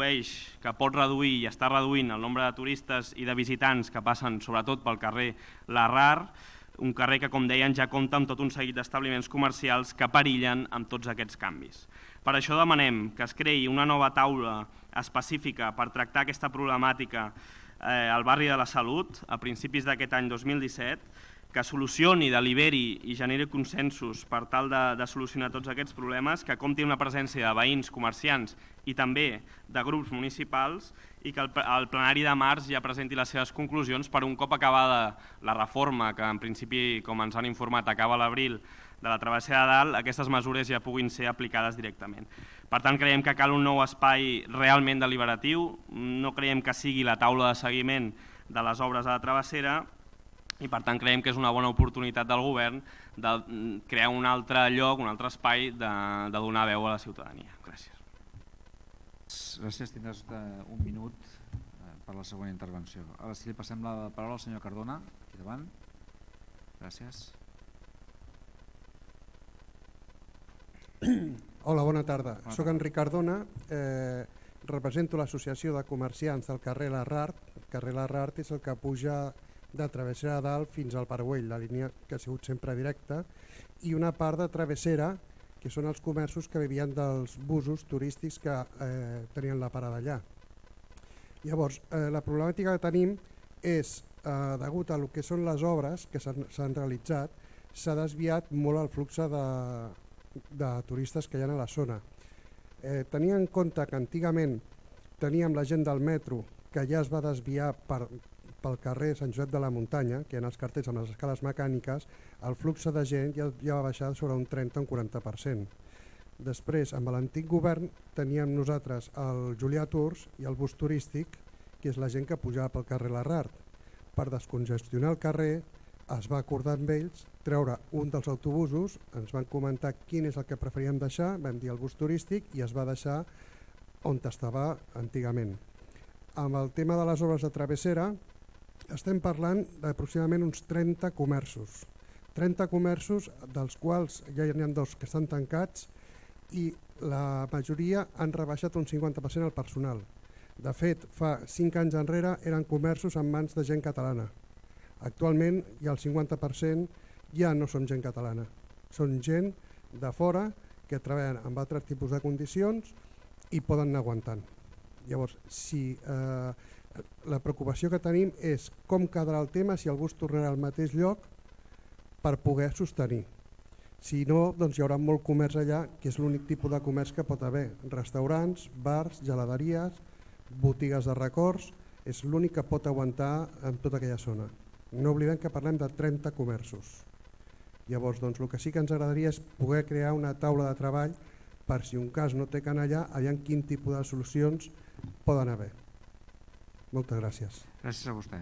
que pot reduir i està reduint el nombre de turistes i de visitants que passen sobretot pel carrer La RAR, un carrer que, com deien, ja compta amb tot un seguit d'establiments comercials que perillen amb tots aquests canvis. Per això demanem que es creï una nova taula específica per tractar aquesta problemàtica al barri de la Salut a principis d'aquest any 2017, que solucioni, deliberi i generi consensos per tal de solucionar tots aquests problemes, que compti amb la presència de veïns, comerciants i també de grups municipals, i que el plenari de març ja presenti les seves conclusions per un cop acabada la reforma, que en principi, com ens han informat, acaba a l'abril, de la travessera de dalt, aquestes mesures ja puguin ser aplicades directament. Per tant, creiem que cal un nou espai realment deliberatiu, no creiem que sigui la taula de seguiment de les obres a la travessera, i per tant creiem que és una bona oportunitat del govern de crear un altre lloc, un altre espai de donar veu a la ciutadania. Gràcies. Gràcies, tindràs un minut per la següent intervenció. Ara sí li passem la paraula al senyor Cardona, aquí davant. Gràcies. Hola, bona tarda. Soc Enric Cardona, represento l'associació de comerciants del carrer Larrard. El carrer Larrard és el que puja de Travessera de Dalt fins al Parguell, la línia que ha sigut sempre directa, i una part de Travessera, que són els comerços que vivien dels busos turístics que tenien la parada allà. Llavors, la problemàtica que tenim és, degut a el que són les obres que s'han realitzat, s'ha desviat molt el flux de turistes que hi ha a la zona. Tenint en compte que antigament teníem la gent del metro que ja es va desviar pel carrer Sant Josep de la Muntanya, que hi ha els cartells amb les escales mecàniques, el flux de gent ja va baixar sobre un 30 o un 40%. Després, amb l'antic govern, teníem nosaltres el Julià Tours i el bus turístic, que és la gent que pujava pel carrer Larrard. Per descongestionar el carrer, es va acordar amb ells treure un dels autobusos, ens van comentar quin és el que preferíem deixar, vam dir el bus turístic i es va deixar on estava antigament. Amb el tema de les obres de travessera, estem parlant d'aproximadament uns 30 comerços. 30 comerços, dels quals ja hi ha 2 que estan tancats i la majoria han rebaixat un 50% el personal. De fet, fa 5 anys enrere eren comerços en mans de gent catalana. Actualment ja el 50% ja no són gent catalana, són gent de fora que treballen amb altres tipus de condicions i poden anar aguantant. Llavors, la preocupació que tenim és com quedarà el tema si el bus tornarà al mateix lloc per poder sostenir. Si no, doncs hi haurà molt comerç allà, que és l'únic tipus de comerç que pot haver. Restaurants, bars, geladeries, botigues de records, és l'únic que pot aguantar en tota aquella zona. No oblidem que parlem de 30 comerços. Llavors, doncs, el que sí que ens agradaria és poder crear una taula de treball per si un cas no té que anar allà, aviam quin tipus de solucions poden haver. Moltes gràcies. Gràcies a vostè.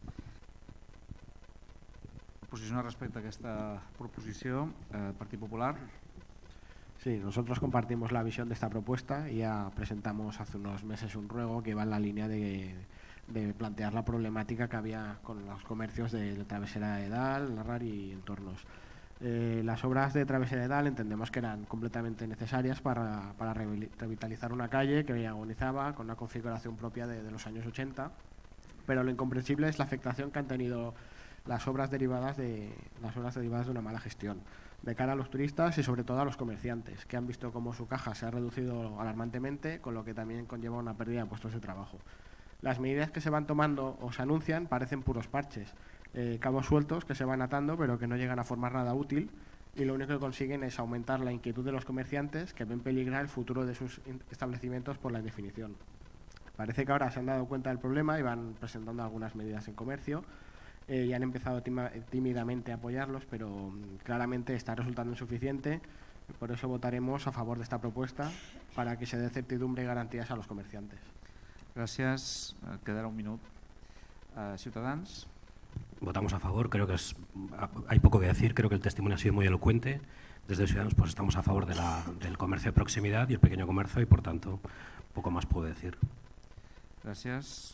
Posicionar respecte a esta proposición, Partido Popular. Sí, nosotros compartimos la visión de esta propuesta y ya presentamos hace unos meses un ruego que va en la línea de plantear la problemática que había con los comercios de Travesera de Dalt, Larrard y entornos. Las obras de Travesera de Dalt entendemos que eran completamente necesarias para revitalizar una calle que agonizaba con una configuración propia de los años 80, pero lo incomprensible es la afectación que han tenido las obras derivadas de una mala gestión de cara a los turistas y sobre todo a los comerciantes, que han visto cómo su caja se ha reducido alarmantemente, con lo que también conlleva una pérdida de puestos de trabajo. Las medidas que se van tomando o se anuncian parecen puros parches, cabos sueltos que se van atando pero que no llegan a formar nada útil, y lo único que consiguen es aumentar la inquietud de los comerciantes, que ven peligrar el futuro de sus establecimientos por la indefinición. Parece que ahora se han dado cuenta del problema y van presentando algunas medidas en comercio y han empezado tímidamente a apoyarlos, pero claramente está resultando insuficiente. Por eso votaremos a favor de esta propuesta para que se dé certidumbre y garantías a los comerciantes. Gracias. Quedará un minuto. Ciudadanos. Votamos a favor, creo que hay poco que decir, creo que el testimonio ha sido muy elocuente. Desde Ciudadanos pues estamos a favor del comercio de proximidad y el pequeño comercio y por tanto poco más puedo decir. Gràcies.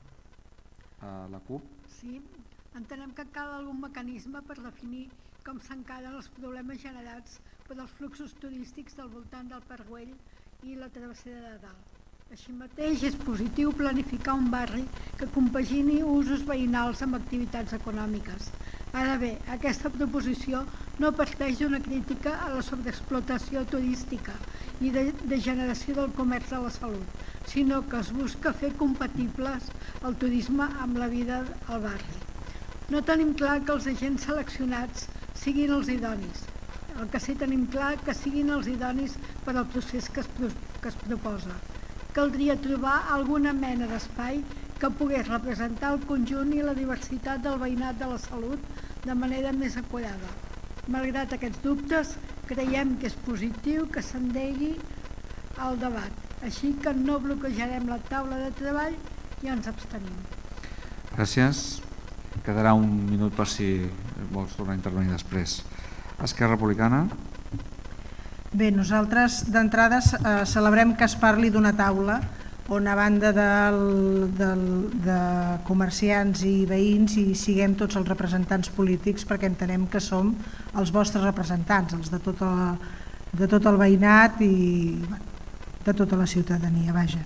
La CUP. Sí, entenem que cal algun mecanisme per definir com s'encadren els problemes generats per als fluxos turístics del voltant del Parguell i la Travessera de Dalt. Així mateix és positiu planificar un barri que compagini usos veïnals amb activitats econòmiques. Ara bé, aquesta proposició no parteix d'una crítica a la sobreexplotació turística i de generació del comerç de la salut, sinó que es busca fer compatibles el turisme amb la vida al barri. No tenim clar que els agents seleccionats siguin els idonis. El que sí tenim clar que siguin els idonis per al procés que es proposa. Caldria trobar alguna mena d'espai que pogués representar el conjunt i la diversitat del veïnat de la Salut de manera més acurada. Malgrat aquests dubtes, creiem que és positiu que s'endegui el debat, així que no bloquejarem la taula de treball i ens abstenim. Gràcies. Quedarà un minut per si vols tornar a intervenir després. Esquerra Republicana. Bé, nosaltres d'entrada celebrem que es parli d'una taula on a banda de comerciants i veïns hi siguem tots els representants polítics, perquè entenem que som els vostres representants, els de tot el veïnat i de tota la ciutadania. Vaja.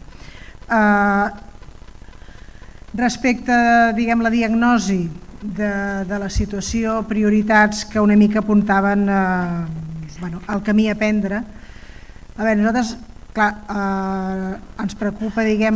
Respecte, diguem, la diagnosi de la situació, prioritats que una mica apuntaven el camí a prendre, a veure, nosaltres, clar, ens preocupa, diguem,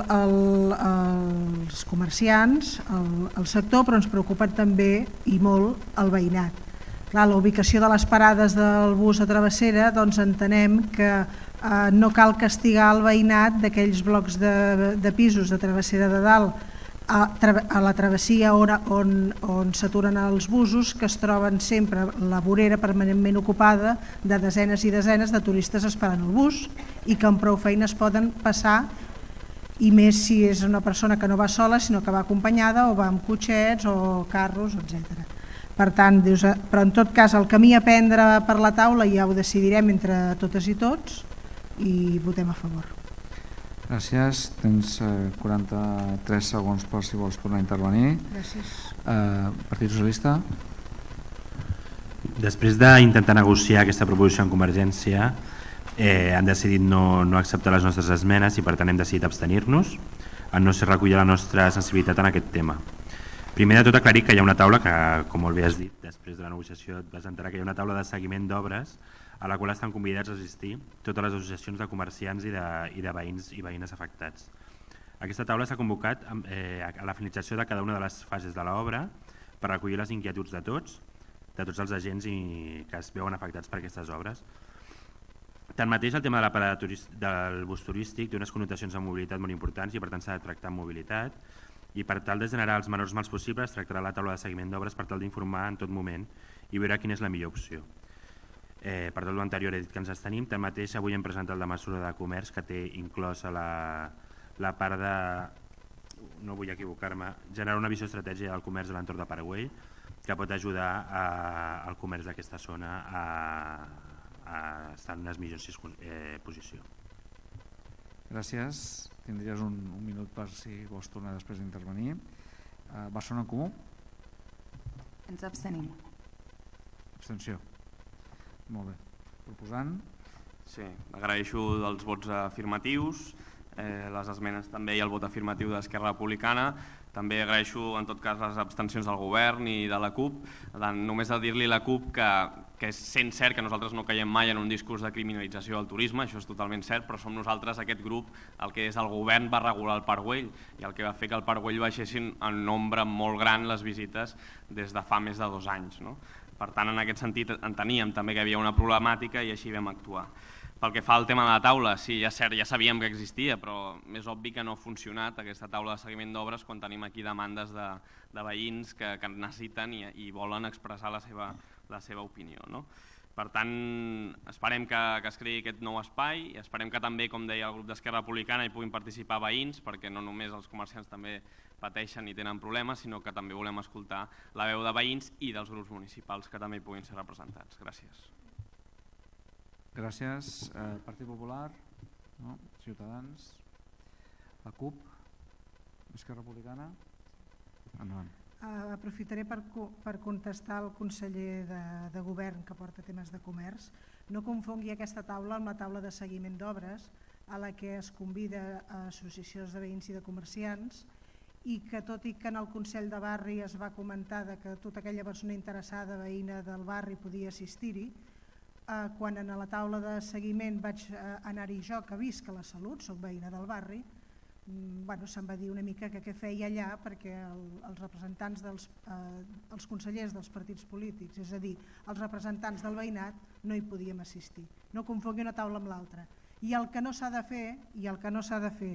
els comerciants, el sector, però ens preocupa també i molt el veïnat. Clar, la ubicació de les parades del bus a Travessera, doncs entenem que no cal castigar el veïnat d'aquells blocs de pisos de Travessera de Dalt a la travessia on s'aturen els busos, que es troben sempre la vorera permanentment ocupada de desenes i desenes de turistes esperant el bus i que amb prou feines poden passar, i més si és una persona que no va sola sinó que va acompanyada o va amb cotxets o carros, etc. Per tant, però en tot cas el camí a prendre per la taula ja ho decidirem entre totes i tots i votem a favor. Gràcies. Tens 43 segons per si vols tornar a intervenir. Gràcies. Partit Socialista. Després d'intentar negociar aquesta proposició en Convergència, han decidit no acceptar les nostres esmenes i per tant hem decidit abstenir-nos en no ser recollir la nostra sensibilitat en aquest tema. Primer de tot aclarir que hi ha una taula que, com molt bé has dit, després de la negociació et vas enterar que hi ha una taula de seguiment d'obres a la qual estan convidats a assistir totes les associacions de comerciants i de veïns i veïnes afectats. Aquesta taula s'ha convocat a la finalització de cada una de les fases de l'obra per recollir les inquietuds de tots els agents que es veuen afectats per aquestes obres. Tanmateix, el tema de la parada del bus turístic té unes connotacions de mobilitat molt importants i per tant s'ha de tractar amb mobilitat, i per tal de generar els menors mals possibles tractarà la taula de seguiment d'obres per tal d'informar en tot moment i veure quina és la millor opció. Per tot l'anterior he dit que ens abstenim. Tanmateix, avui hem presentat la mesura de comerç que té inclosa la part de, no vull equivocar-me, generar una visió estratègica del comerç de l'entorn de Paraguai que pot ajudar al comerç d'aquesta zona a estar en una millor posició. Gràcies. Tindries un minut per si vols tornar després d'intervenir. Barcelona en Comú. Ens abstenim. Abstenció. Molt bé. Proposant. Sí, agraeixo els vots afirmatius, les esmenes també i el vot afirmatiu d'Esquerra Republicana. També agraeixo en tot cas les abstencions del govern i de la CUP. Només a dir-li a la CUP que sent cert que nosaltres no caiem mai en un discurs de criminalització del turisme, això és totalment cert, però som nosaltres, aquest grup, el que és el govern va regular el Parc Güell i el que va fer que el Parc Güell baixessin en nombre molt gran les visites des de fa més de 2 anys. Per tant, en aquest sentit enteníem també que hi havia una problemàtica i així vam actuar. Pel que fa al tema de la taula, sí, ja és cert, ja sabíem que existia, però és obvi que no ha funcionat aquesta taula de seguiment d'obres quan tenim aquí demandes de veïns que necessiten i volen expressar la seva opinió. Per tant, esperem que es creï aquest nou espai i esperem que també, com deia el grup d'Esquerra Republicana, hi puguin participar veïns, perquè no només els comerciants també pateixen i tenen problemes, sinó que també volem escoltar la veu de veïns i dels grups municipals que també hi puguin ser representats. Gràcies. Gràcies. Partit Popular, no? Ciutadans, la CUP, Esquerra Republicana. Endavant. Aprofitaré per contestar al conseller de govern que porta temes de comerç. No confongui aquesta taula amb la taula de seguiment d'obres a la que es convida a associacions de veïns i de comerciants i que tot i que en el Consell de Barri es va comentar que tota aquella persona interessada veïna del barri podia assistir-hi, quan a la taula de seguiment vaig anar-hi jo, que visc a la Salut, soc veïna del barri, se'm va dir una mica que què feia allà perquè els representants els consellers dels partits polítics, és a dir, els representants del veïnat, no hi podíem assistir. No confongui una taula amb l'altra. I el que no s'ha de fer,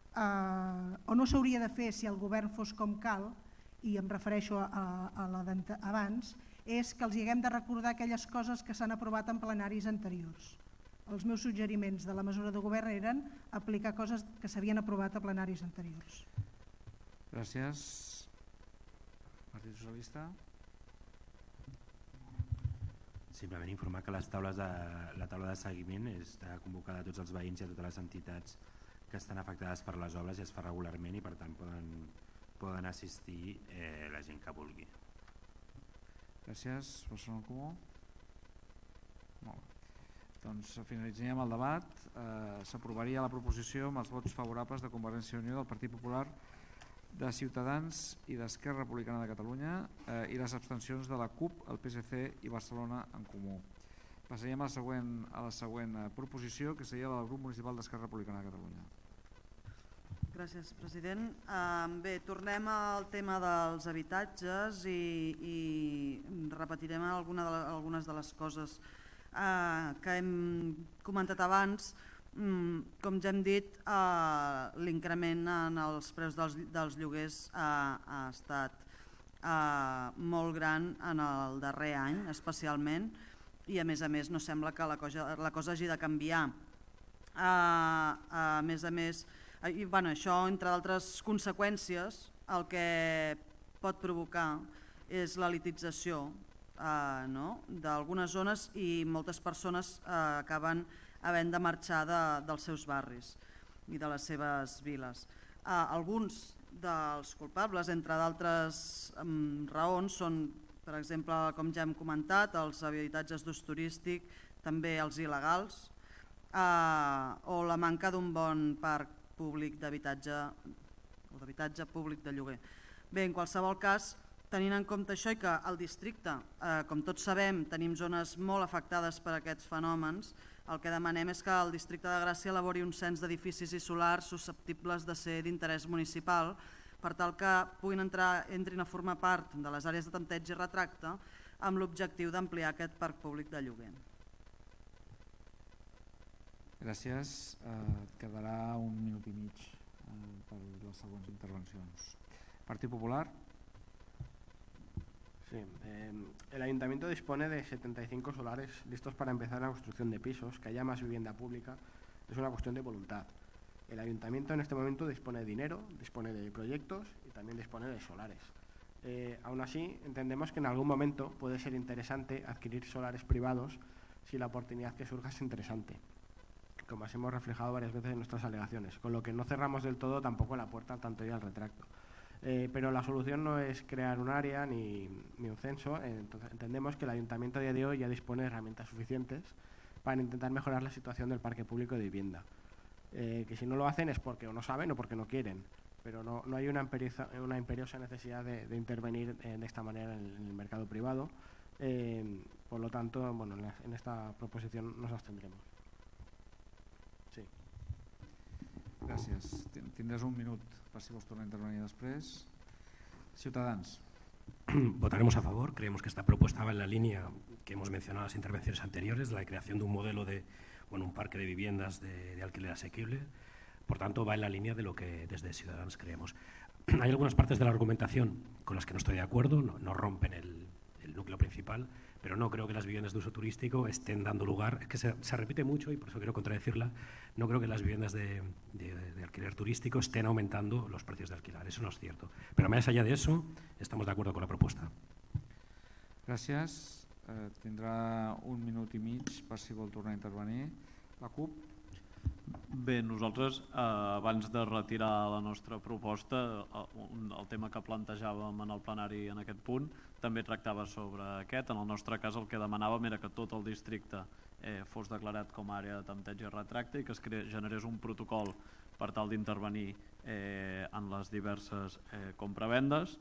o no s'hauria de fer si el govern fos com cal, i em refereixo a la d'abans, és que els haguem de recordar aquelles coses que s'han aprovat en plenaris anteriors. Els meus suggeriments de la mesura de govern eren aplicar coses que s'havien aprovat a plenaris anteriors. Gràcies. Partit Socialista. Simplement informar que la taula de seguiment està convocada a tots els veïns i a totes les entitats que estan afectades per les obres i es fa regularment i per tant poden assistir la gent que vulgui. Gràcies. Persona en comú? Molt bé. Doncs finalitzaríem el debat. S'aprovaria la proposició amb els vots favorables de Convergència i Unió, del Partit Popular, de Ciutadans i d'Esquerra Republicana de Catalunya i les abstencions de la CUP, el PSC i Barcelona en Comú. Passaríem a la següent proposició, que seria la del grup municipal d'Esquerra Republicana de Catalunya. Gràcies, president. Bé, tornem al tema dels habitatges i repetirem algunes de les coses que hem comentat abans. Com ja hem dit, l'increment en els preus dels lloguers ha estat molt gran en el darrer any, especialment, i a més no sembla que la cosa hagi de canviar. A més, això, entre d'altres conseqüències, el que pot provocar és l'elitització d'algunes zones i moltes persones acaben havent de marxar dels seus barris i de les seves viles. Alguns dels culpables, entre d'altres raons, són, per exemple, com ja hem comentat, els habitatges d'ús turístic, també els il·legals, o la manca d'un bon parc públic d'habitatge o d'habitatge públic de lloguer. Bé, en qualsevol cas, tenint en compte això i que al districte, com tots sabem, tenim zones molt afectades per aquests fenòmens, el que demanem és que el districte de Gràcia elabori un cens d'edificis i solars susceptibles de ser d'interès municipal per tal que entrin a formar part de les àrees de tanteig i retracte amb l'objectiu d'ampliar aquest parc públic de lloguer. Gràcies. Quedarà un minut i mig per les següents intervencions. Partit Popular. Sí, el Ayuntamiento dispone de 75 solares listos para empezar la construcción de pisos, que haya más vivienda pública, es una cuestión de voluntad. El Ayuntamiento en este momento dispone de dinero, dispone de proyectos y también dispone de solares. Aún así, entendemos que en algún momento puede ser interesante adquirir solares privados si la oportunidad que surja es interesante, como así hemos reflejado varias veces en nuestras alegaciones, con lo que no cerramos del todo tampoco la puerta al tanto y al retracto. Pero la solución no es crear un área ni un censo. Entonces, entendemos que el Ayuntamiento a día de hoy ya dispone de herramientas suficientes para intentar mejorar la situación del parque público de vivienda. Que si no lo hacen es porque o no saben o porque no quieren, pero no hay una imperiosa necesidad de intervenir de esta manera en el mercado privado. Por lo tanto, bueno, en esta proposición nos abstendremos. Sí. Gràcies. Tindràs un minut per si vols tornar a intervenir després. Ciutadans. Votaremos a favor. Creemos que esta propuesta va en la línea que hemos mencionado en las intervenciones anteriores, la creación de un modelo de un parque de viviendas de alquiler asequible. Por tanto, va en la línea de lo que desde Ciudadanos creemos. Hay algunas partes de la argumentación con las que no estoy de acuerdo, no rompen el núcleo principal, pero no creo que las viviendas de uso turístico estén dando lugar, es que se repite mucho y por eso quiero contradecirla, no creo que las viviendas de alquiler turístico estén aumentando los precios de alquilar, eso no es cierto. Pero más allá de eso, estamos de acuerdo con la propuesta. Gràcies. Tindrà un minut i mig per si vol tornar a intervenir. La CUP. Bé, nosaltres, abans de retirar la nostra proposta, el tema que plantejàvem en el plenari en aquest punt també tractava sobre aquest. En el nostre cas el que demanàvem era que tot el districte fos declarat com a àrea de tanteig i retracte i que es generés un protocol per tal d'intervenir en les diverses compravendes.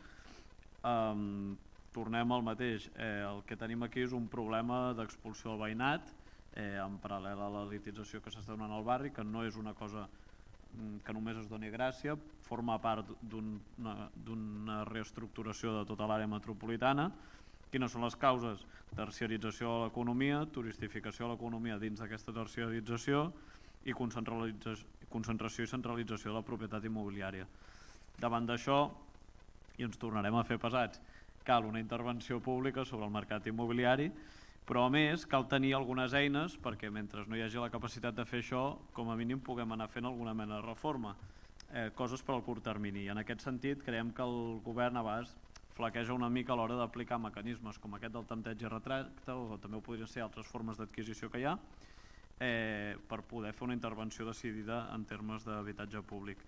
Tornem al mateix, el que tenim aquí és un problema d'expulsió al veïnat en paral·lel a la elitització que s'està donant al barri, que no és una cosa que només es doni a Gràcia, forma part d'una reestructuració de tota l'àrea metropolitana. Quines són les causes? Terciarització de l'economia, turistificació de l'economia dins d'aquesta terciarització i concentració i centralització de la propietat immobiliària. Davant d'això, i ens tornarem a fer pesats, cal una intervenció pública sobre el mercat immobiliari, però a més cal tenir algunes eines perquè mentre no hi hagi la capacitat de fer això, com a mínim puguem anar fent alguna mena de reforma. coses per al curt termini. En aquest sentit, creiem que el govern a vegades flaqueja una mica a l'hora d'aplicar mecanismes com aquest del tempteig i retracte, o també ho podrien ser altres formes d'adquisició que hi ha, per poder fer una intervenció decidida en termes d'habitatge públic.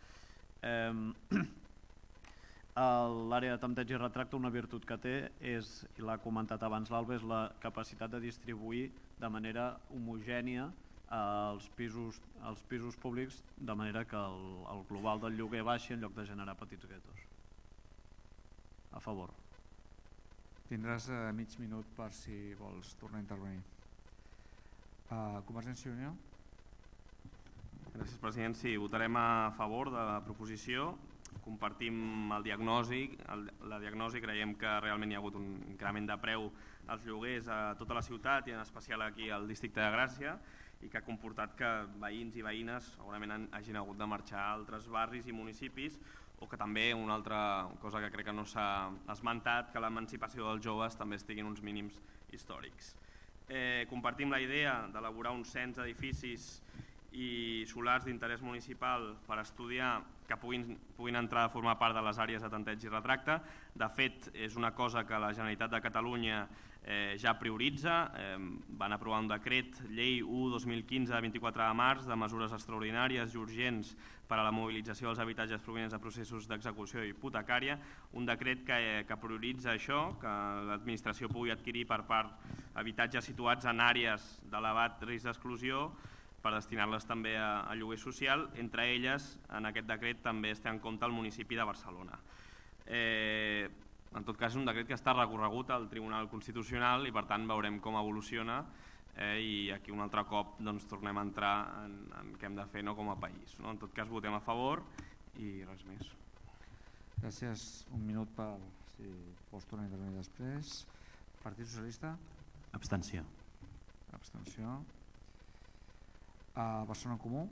L'àrea de tempteig i retracte, una virtut que té és, i l'ha comentat abans l'Alba, és la capacitat de distribuir de manera homogènia els pisos públics, de manera que el global del lloguer baixi en lloc de generar petits guetos. A favor. Tindràs mig minut per si vols tornar a intervenir. Convergència i Unió? Gràcies, president. Sí, votarem a favor de la proposició. Compartim el diagnosi. La diagnosi, creiem que realment hi ha hagut un increment de preu als lloguers a tota la ciutat i en especial aquí al districte de Gràcia, i que ha comportat que veïns i veïnes segurament hagin hagut de marxar a altres barris i municipis, o que també una altra cosa que crec que no s'ha esmentat, que l'emancipació dels joves també estigui en uns mínims històrics. Compartim la idea d'elaborar un cens d'edificis i solars d'interès municipal per estudiar que puguin entrar a formar part de les àrees de tanteig i retracte. De fet, és una cosa que la Generalitat de Catalunya ja prioritza. Van aprovar un decret, llei 1/2015 de 24 de març, de mesures extraordinàries i urgents per a la mobilització dels habitatges provinents de processos d'execució hipotecària, un decret que prioritza això, que l'administració pugui adquirir per part habitatges situats en àrees d'elevat risc d'exclusió per destinar-les també a lloguer social. Entre elles, en aquest decret també es té en compte el municipi de Barcelona. En tot cas, és un decret que està recorregut al Tribunal Constitucional i per tant veurem com evoluciona, i aquí un altre cop tornem a entrar en què hem de fer com a país. En tot cas, votem a favor i res més. Gràcies. Un minut per si vols tornar a intervenir després. Partit Socialista? Abstenció. Abstenció. Barcelona en Comú?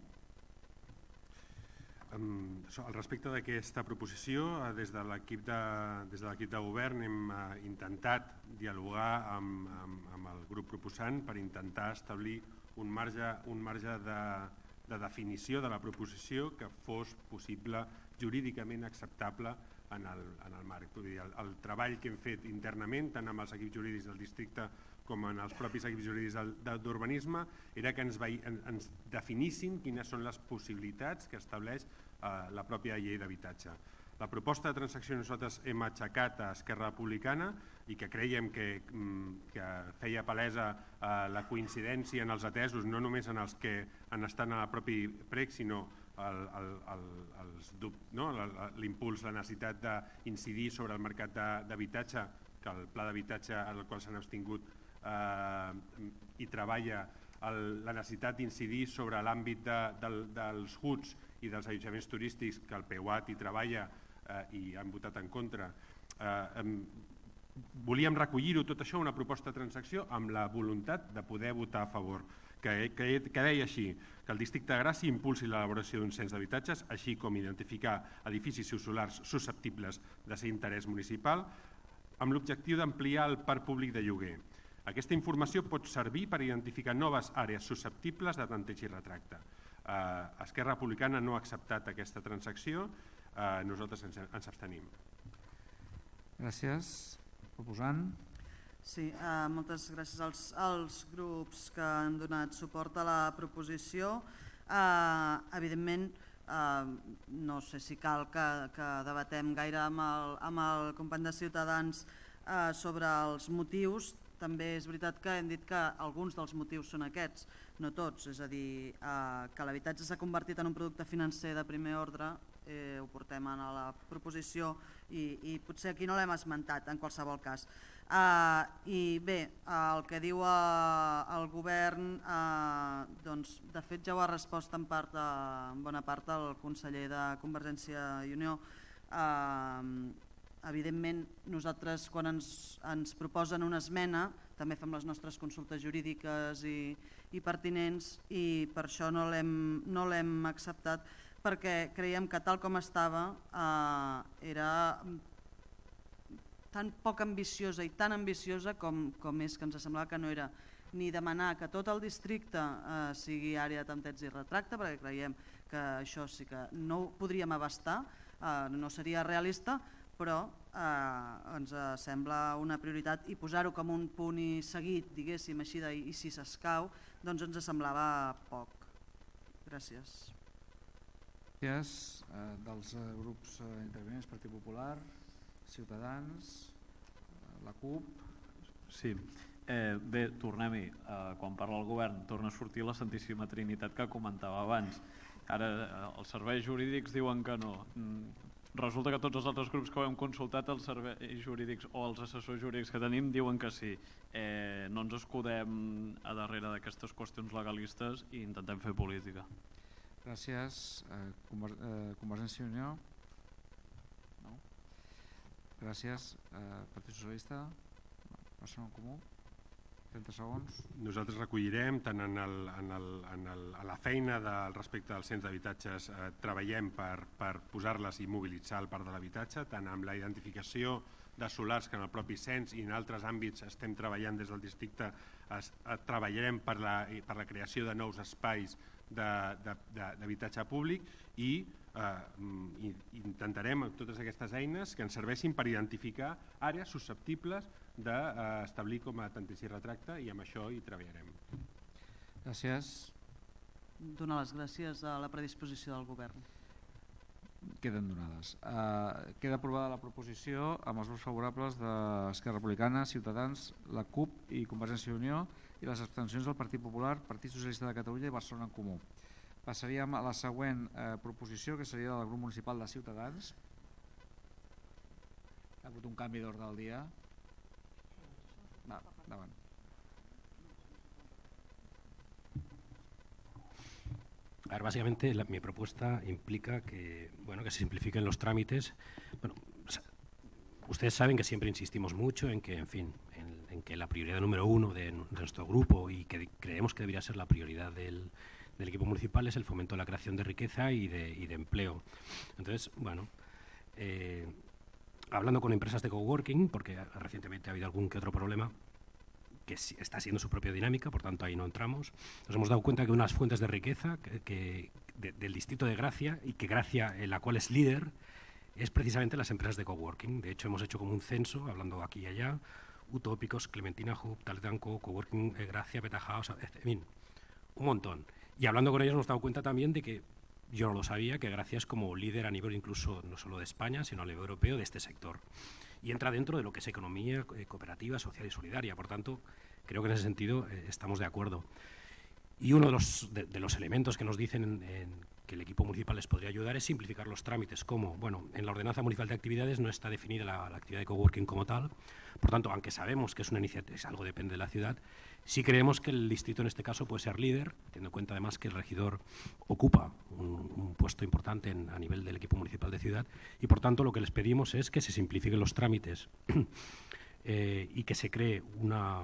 Al respecte d'aquesta proposició, des de l'equip de govern hem intentat dialogar amb el grup proposant per intentar establir un marge de definició de la proposició que fos possible jurídicament acceptable en el marc. El treball que hem fet internament, tant amb els equips jurídics del districte com en els propis equips jurídics d'urbanisme, era que ens definissin quines són les possibilitats que estableix la pròpia llei d'habitatge. La proposta de transacció nosaltres hem aixecat a Esquerra Republicana i que creiem que feia palesa la coincidència en els atesos, no només en els que estan al propi prec, sinó l'impuls, la necessitat d'incidir sobre el mercat d'habitatge, que el pla d'habitatge al qual s'han abstingut i treballa la necessitat d'incidir sobre l'àmbit dels HUTs i dels allotjaments turístics, que el PEUAT hi treballa i han votat en contra. Volíem recollir-ho tot això, una proposta de transacció, amb la voluntat de poder votar a favor, que deia així, que el districte de Gràcia impulsi l'elaboració d'un cens d'habitatges, així com identificar edificis solars susceptibles de ser d'interès municipal, amb l'objectiu d'ampliar el parc públic de lloguer. Aquesta informació pot servir per identificar noves àrees susceptibles de tanteig i retracte. Esquerra Republicana no ha acceptat aquesta transacció, nosaltres ens abstenim. Gràcies. Proposant. Sí, moltes gràcies als grups que han donat suport a la proposició. Evidentment, no sé si cal que debatem gaire amb el company de Ciutadans sobre els motius. També és veritat que hem dit que alguns dels motius són aquests, no tots, és a dir, que l'habitatge s'ha convertit en un producte financer de primer ordre, ho portem a la proposició i potser aquí no l'hem esmentat en qualsevol cas. I bé, el que diu el govern, de fet ja ho ha respost en bona part el conseller de Convergència i Unió. Evidentment, nosaltres quan ens proposen una esmena també fem les nostres consultes jurídiques i pertinents, i per això no l'hem acceptat, perquè creiem que tal com estava era tan poc ambiciosa i tan ambiciosa com és, que ens semblava que no era ni demanar que tot el districte sigui àrea de tanteig i retracte, perquè creiem que això sí que no ho podríem abastar, no seria realista, però ens sembla una prioritat i posar-ho com un punt i seguit, diguéssim així, i si s'escau, doncs ens semblava poc. Gràcies. Gràcies. Dels grups intervenents, Partit Popular, Ciutadans, la CUP. Sí, bé, tornem-hi. Quan parla el govern torna a sortir la Santíssima Trinitat que comentava abans. Ara els serveis jurídics diuen que no. Resulta que tots els altres grups que ho hem consultat, els serveis jurídics o els assessors jurídics que tenim diuen que sí. No ens escudem a darrere d'aquestes qüestions legalistes i intentem fer política. Gràcies. Convergència i Unió? No? Gràcies. Partit Socialista? Persona en Comú? 30 segons. Nosaltres recollirem tant en la feina respecte al cens d'habitatges, treballem per posar-les i mobilitzar el parc de l'habitatge, tant amb la identificació de solars que en el propi cens i en altres àmbits estem treballant des del districte, treballarem per la creació de nous espais d'habitatge públic i intentarem totes aquestes eines que ens serveixin per identificar àrees susceptibles d'establir com a tanteig i retracte, i amb això hi treballarem. Gràcies. Donar les gràcies a la predisposició del govern. Queden donades. Queda aprovada la proposició amb els vots favorables d'Esquerra Republicana, Ciutadans, la CUP i Convergència i Unió, i les abstencions del Partit Popular, Partit Socialista de Catalunya i Barcelona en Comú. Passaríem a la següent proposició, que seria del grup municipal de Ciutadans. Ha hagut un canvi d'ordre del dia. Va, endavant. A ver, básicamente mi propuesta implica que se simplifiquen los trámites. Bueno, ustedes saben que siempre insistimos mucho en que, en que la prioridad número uno de nuestro grupo, y que creemos que debería ser la prioridad del equipo municipal, es el fomento de la creación de riqueza y de empleo. Entonces, hablando con empresas de coworking, porque recientemente ha habido algún que otro problema que está siendo su propia dinámica, por tanto ahí no entramos, nos hemos dado cuenta que unas fuentes de riqueza del distrito de Gracia, y que Gracia, en la cual es líder, es precisamente las empresas de coworking. De hecho, hemos hecho como un censo, hablando aquí y allá, Utópicos, Clementina Hub, Taletanco, Coworking, Gracia, Betahouse, en fin, un montón. Y hablando con ellos nos hemos dado cuenta también de que, yo no lo sabía, que Gracia es como líder a nivel incluso no solo de España, sino a nivel europeo de este sector. Y entra dentro de lo que es economía cooperativa, social y solidaria. Por tanto, creo que en ese sentido estamos de acuerdo. Y uno de los elementos que nos dicen que el equipo municipal les podría ayudar es simplificar los trámites. ¿Cómo? Bueno, en la ordenanza municipal de actividades no está definida la actividad de coworking como tal. Por tanto, aunque sabemos que es una iniciativa, algo depende de la ciudad, sí creemos que el distrito en este caso puede ser líder, teniendo en cuenta además que el regidor ocupa un puesto importante a nivel del equipo municipal de ciudad, y por tanto lo que les pedimos es que se simplifiquen los trámites y que se cree una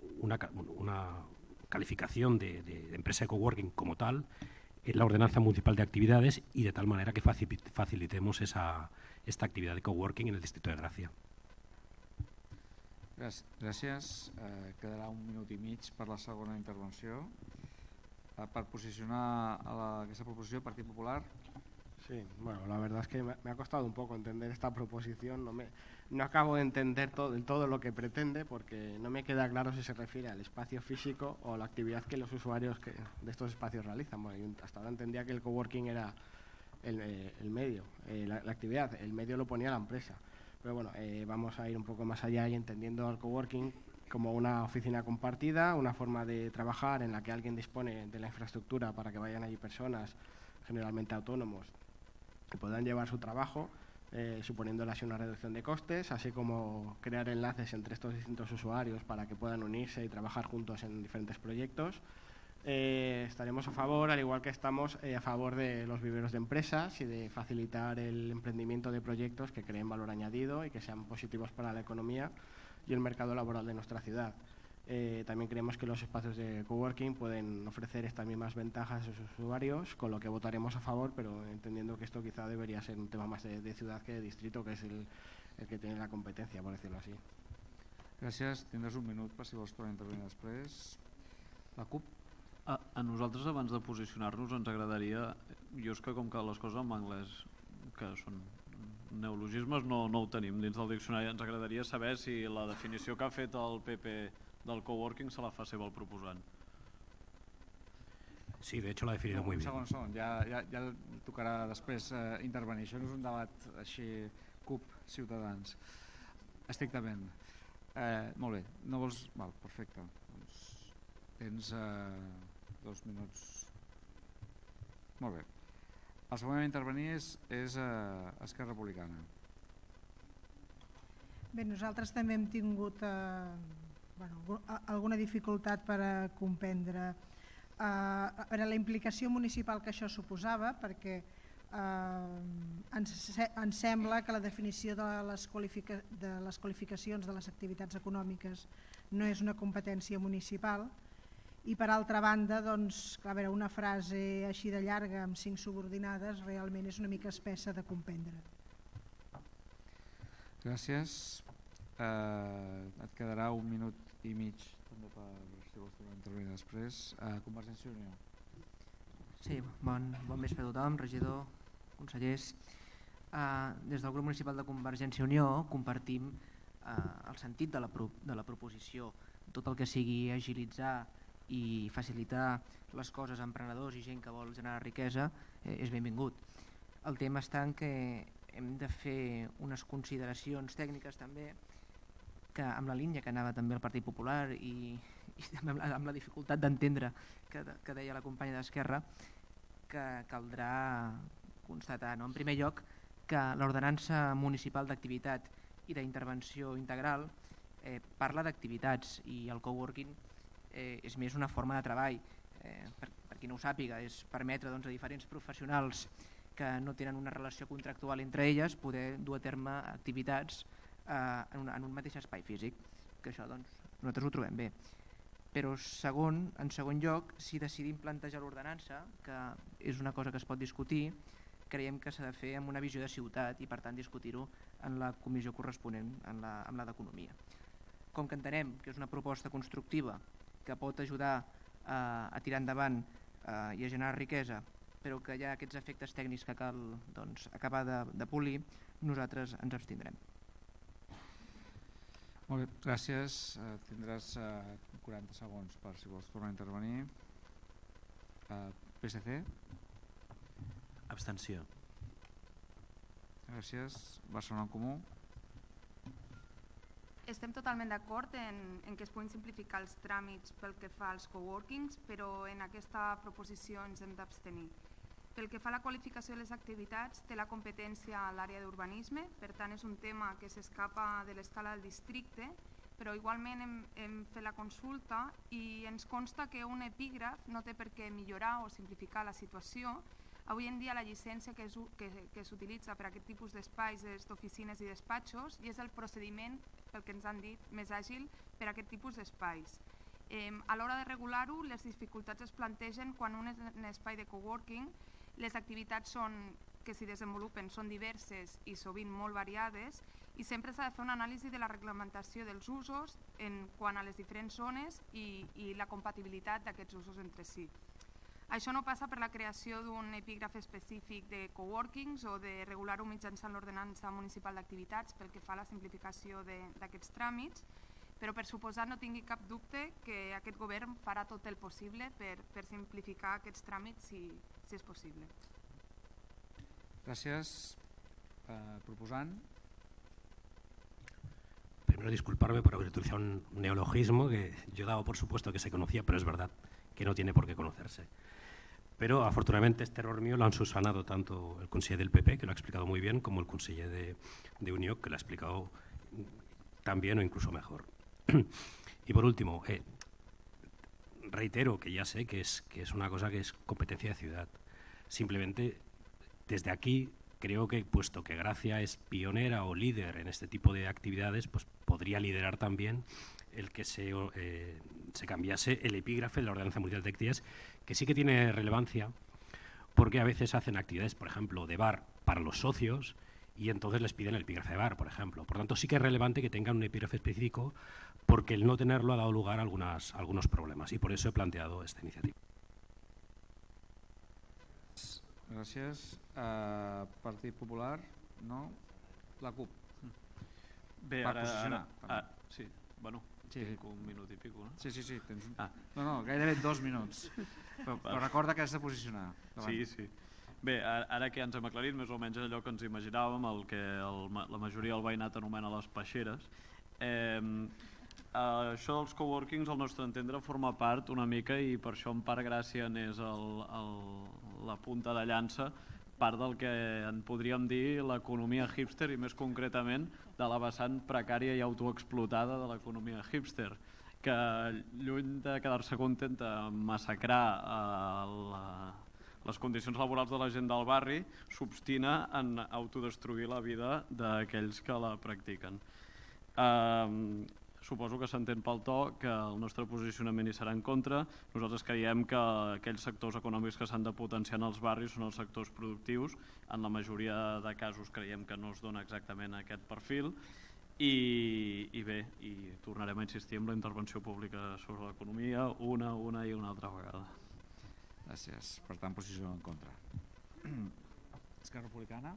calificación de empresa de coworking como tal en la ordenanza municipal de actividades, y de tal manera que facilitemos esta actividad de coworking en el distrito de Gracia. Gràcies. Quedarà un minut i mig per la segona intervenció. Per posicionar aquesta proposició, Partit Popular. Sí, bueno, la verdad es que me ha costado un poco entender esta proposición. No acabo de entender todo lo que pretende, porque no me queda claro si se refiere al espacio físico o a la actividad que los usuarios de estos espacios realizan. Bueno, yo hasta ahora entendía que el coworking era el medio, la actividad, el medio lo ponía la empresa. Pero bueno, vamos a ir un poco más allá y entendiendo al coworking como una oficina compartida, una forma de trabajar en la que alguien dispone de la infraestructura para que vayan allí personas, generalmente autónomos, que puedan llevar su trabajo, suponiéndole así una reducción de costes, así como crear enlaces entre estos distintos usuarios para que puedan unirse y trabajar juntos en diferentes proyectos. Estaremos a favor, al igual que estamos a favor de los viveros de empresas y de facilitar el emprendimiento de proyectos que creen valor añadido y que sean positivos para la economía y el mercado laboral de nuestra ciudad. También creemos que los espacios de coworking pueden ofrecer estas mismas ventajas a sus usuarios, con lo que votaremos a favor, pero entendiendo que esto quizá debería ser un tema más de ciudad que de distrito, que es el que tiene la competencia, por decirlo así. Gràcies. Tindràs un minut per si vols tornar a intervenir després. La CUP. A nosaltres, abans de posicionar-nos, ens agradaria, jo és que com que les coses en anglès, que són neologismes, no ho tenim dins del diccionari, ens agradaria saber si la definició que ha fet el PP del coworking se la fa seva el proposant. Sí, de hecho lo ha definido muy bien. Un segon, ja tocarà després intervenir. Això no és un debat així CUP, Ciutadans, estrictament. Molt bé, no vols... Val, perfecte. Doncs tens 2 minuts. Molt bé. El següent a intervenir és Esquerra Republicana. Bé, nosaltres també hem tingut alguna dificultat per comprendre la implicació municipal que això suposava, perquè ens sembla que la definició de les qualificacions de les activitats econòmiques no és una competència municipal i per altra banda una frase així de llarga amb 5 subordinades realment és una mica espessa de comprendre. Gràcies. Et quedarà 1 minut i mig també per si vols intervenir després. Convergència i Unió. Sí, bon vespre a tothom, regidor, consellers. Des del grup municipal de Convergència i Unió compartim el sentit de la proposició. Tot el que sigui agilitzar i facilitar les coses a emprenedors i gent que vol generar riquesa és benvingut. El tema està en que hem de fer unes consideracions tècniques també, que amb la línia que anava també el Partit Popular i també amb la dificultat d'entendre que deia la companya d'Esquerra, que caldrà constatar. En primer lloc, que l'ordenança municipal d'activitat i d'intervenció integral parla d'activitats i el coworking és més una forma de treball. Per qui no ho sàpiga, és permetre a diferents professionals que no tenen una relació contractual entre elles poder dur a terme activitats en un mateix espai físic, que això nosaltres ho trobem bé. Però en segon lloc, si decidim plantejar l'ordenança, que és una cosa que es pot discutir, creiem que s'ha de fer amb una visió de ciutat i per tant discutir-ho en la comissió corresponent, amb la d'Economia. Com que entenem que és una proposta constructiva que pot ajudar a tirar endavant i a generar riquesa, però que hi ha aquests efectes tècnics que cal acabar de polir, nosaltres ens abstindrem. Molt bé, gràcies. Tindràs 40 segons per si vols tornar a intervenir. PSC. Abstenció. Gràcies. Barcelona en Comú. Estem totalment d'acord en que es puguin simplificar els tràmits pel que fa als coworkings, però en aquesta proposició ens hem d'abstenir. Pel que fa a la qualificació de les activitats, té la competència a l'àrea d'urbanisme, per tant és un tema que s'escapa de l'escala del districte, però igualment hem fet la consulta i ens consta que un epígraf no té per què millorar o simplificar la situació. Avui en dia la llicència que s'utilitza per a aquest tipus d'espais és d'oficines i despatxos i és el procediment, pel que ens han dit, més àgil per a aquest tipus d'espais. A l'hora de regular-ho, les dificultats es plantegen quan un espai de coworking les activitats que s'hi desenvolupen són diverses i sovint molt variades i sempre s'ha de fer una anàlisi de la reglamentació dels usos en quant a les diferents zones i la compatibilitat d'aquests usos entre si. Això no passa per la creació d'un epígraf específic de coworkings o de regular-ho mitjançant l'ordenança municipal d'activitats pel que fa a la simplificació d'aquests tràmits, però per suposat no tingui cap dubte que aquest govern farà tot el possible per simplificar aquests tràmits si es possible. Gràcies. Proposant. Primero disculparme por haber utilizado un neologismo que yo daba por supuesto que se conocía, pero es verdad que no tiene por qué conocerse. Pero afortunadamente este error mío lo han subsanado tanto el conseller del PP, que lo ha explicado muy bien, como el conseller de Unió, que lo ha explicado tan bien o incluso mejor. Y por último, reitero que ya sé que es una cosa que es competencia de ciudad. Simplemente desde aquí creo que, puesto que Gracia es pionera o líder en este tipo de actividades, pues podría liderar también el que se cambiase el epígrafe de la Ordenanza Municipal de Actividades, que sí que tiene relevancia porque a veces hacen actividades, por ejemplo, de bar para los socios y entonces les piden el epígrafe de bar, por ejemplo. Por tanto, sí que es relevante que tengan un epígrafe específico, porque el no tenerlo ha dado lugar a algunos problemas, y por eso he planteado esta iniciativa. Gràcies. Partit Popular, no? La CUP. Bé, per ara... posicionar. Sí, bueno, sí. tinc un minut i pico, no? Sí. Tens... No, gairebé 2 minuts. Però recorda que has de posicionar. Sí. Bé, ara que ja ens hem aclarit més o menys allò que ens imaginàvem, el que la majoria del veïnat anomena les peixeres, això dels coworkings al nostre entendre forma part una mica, i per això en part Gràcia n'és la punta de llança, part del que en podríem dir l'economia hipster, i més concretament de la vessant precària i autoexplotada de l'economia hipster, que lluny de quedar-se content de massacrar les condicions laborals de la gent del barri, s'obstina en autodestruir la vida d'aquells que la practiquen. Suposo que s'entén pel to que el nostre posicionament hi serà en contra. Nosaltres creiem que aquells sectors econòmics que s'han de potenciar en els barris són els sectors productius. En la majoria de casos creiem que no es dona exactament aquest perfil. I bé, tornarem a insistir en la intervenció pública sobre l'economia una i una altra vegada. Gràcies. Per tant, posició en contra. Esquerra Republicana?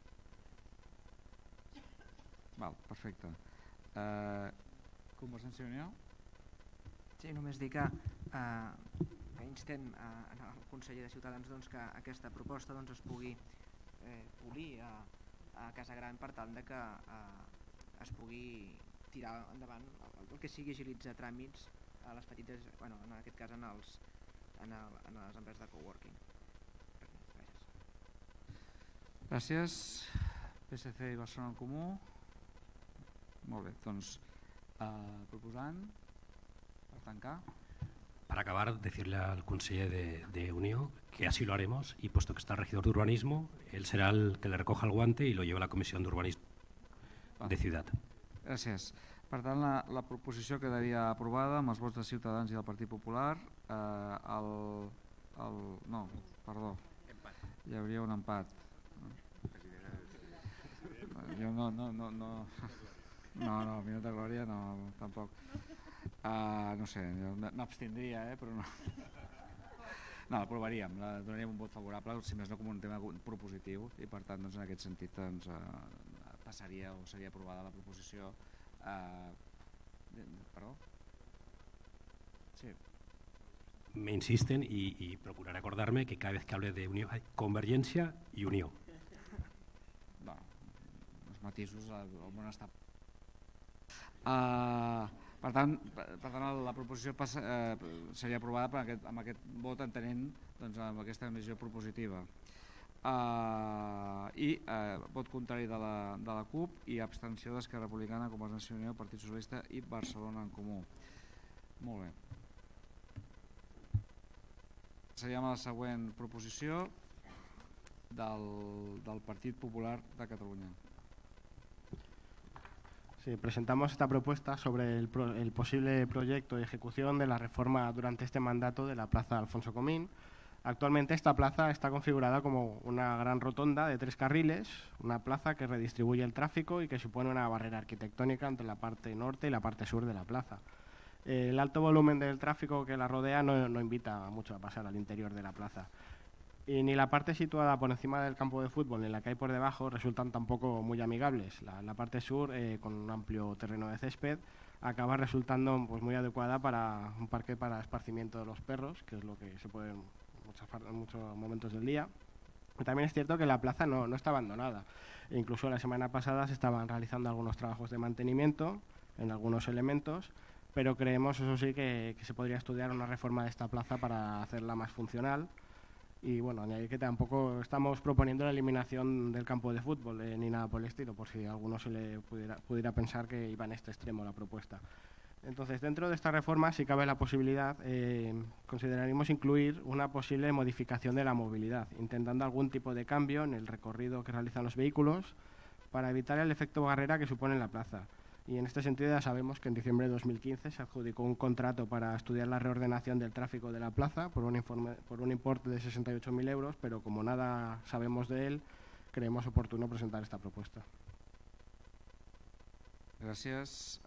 Val, perfecte. Convergència i Unió? Sí, només dir que instem al conseller de Ciutadans que aquesta proposta es pugui polir a Casa Gran, per tal que es pugui tirar endavant el que sigui agilitzar tràmits a les petites, en aquest cas en les empreses de coworking. Gràcies. PSC i Barcelona en Comú. Molt bé, doncs proposant per tancar. Para acabar, decirle al conseller de Unió que así lo haremos, y puesto que está el regidor de urbanismo, él será el que le recoja el guante y lo lleve a la Comisión de Urbanismo de Ciutat. Gràcies. Per tant, la proposició quedaria aprovada amb els vots de Ciutadans i del Partit Popular. No, perdó, hi hauria un empat. Jo no, minut de glòria no, tampoc. No sé, jo m'abstindria, però no. No, l'aprovaríem, donaríem un vot favorable, si més no com un tema propositiu, i per tant, en aquest sentit, passaria o seria aprovada la proposició. Perdó? Sí. Me insisten y procuraré acordarme que cada vez que hable de Unió hay Convergència i Unió. Bueno, els matisos al món està... Per tant, la proposició seria aprovada amb aquest vot, entenent amb aquesta visió propositiva. I vot contrari de la CUP i abstenció d'Esquerra Republicana, Convergència i Unió, Partit Socialista i Barcelona en Comú. Molt bé. Passaríem a la següent proposició del Partit Popular de Catalunya. Sí, presentamos esta propuesta sobre el posible proyecto de ejecución de la reforma durante este mandato de la Plaza Alfonso Comín. Actualmente esta plaza está configurada como una gran rotonda de 3 carriles, una plaza que redistribuye el tráfico y que supone una barrera arquitectónica entre la parte norte y la parte sur de la plaza. El alto volumen del tráfico que la rodea no invita mucho a pasar al interior de la plaza. Y ni la parte situada por encima del campo de fútbol ni la que hay por debajo resultan tampoco muy amigables. La parte sur, con un amplio terreno de césped, acaba resultando muy adecuada para un parque para esparcimiento de los perros, que es lo que se puede en muchos momentos del día. Y también es cierto que la plaza no está abandonada. Incluso la semana pasada se estaban realizando algunos trabajos de mantenimiento en algunos elementos, pero creemos, eso sí, que se podría estudiar una reforma de esta plaza para hacerla más funcional. Y bueno, añadir que tampoco estamos proponiendo la eliminación del campo de fútbol ni nada por el estilo, por si a alguno se le pudiera pensar que iba en este extremo la propuesta. Entonces, dentro de esta reforma, si cabe la posibilidad, consideraríamos incluir una posible modificación de la movilidad, intentando algún tipo de cambio en el recorrido que realizan los vehículos para evitar el efecto barrera que supone en la plaza. Y en este sentido ya sabemos que en diciembre de 2015 se adjudicó un contrato para estudiar la reordenación del tráfico de la plaza por un importe de 68.000 euros, pero como nada sabemos de él, creemos oportuno presentar esta propuesta. Gràcies.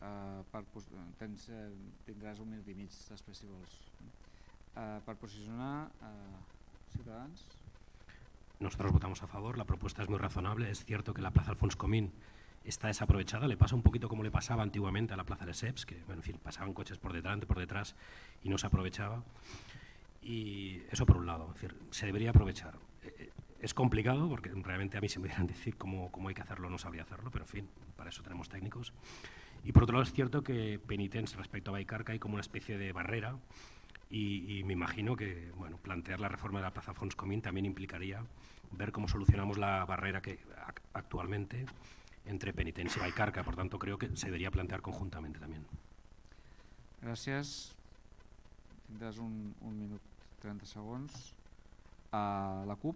Tindràs un minut i mig després, si vols. Per posicionar Ciutadans. Nosotros votamos a favor, la propuesta es muy razonable. Es cierto que la Plaza Alfons Comín está desaprovechada, le pasa un poquito como le pasaba antiguamente a la Plaza de Seps, que bueno, en fin, pasaban coches por detrás y no se aprovechaba. Y eso por un lado, es decir, se debería aprovechar. Es complicado porque realmente a mí si me pudieran decir cómo hay que hacerlo no sabría hacerlo, pero en fin, para eso tenemos técnicos. Y por otro lado es cierto que Penitents respecto a Vallcarca hay como una especie de barrera y me imagino que bueno, plantear la reforma de la Plaza Alfons Comín también implicaría ver cómo solucionamos la barrera que actualmente entre Penitents y Vallcarca, por tanto creo que se debería plantear conjuntamente también. Gràcies. Tindràs un minut 30 segons. La CUP.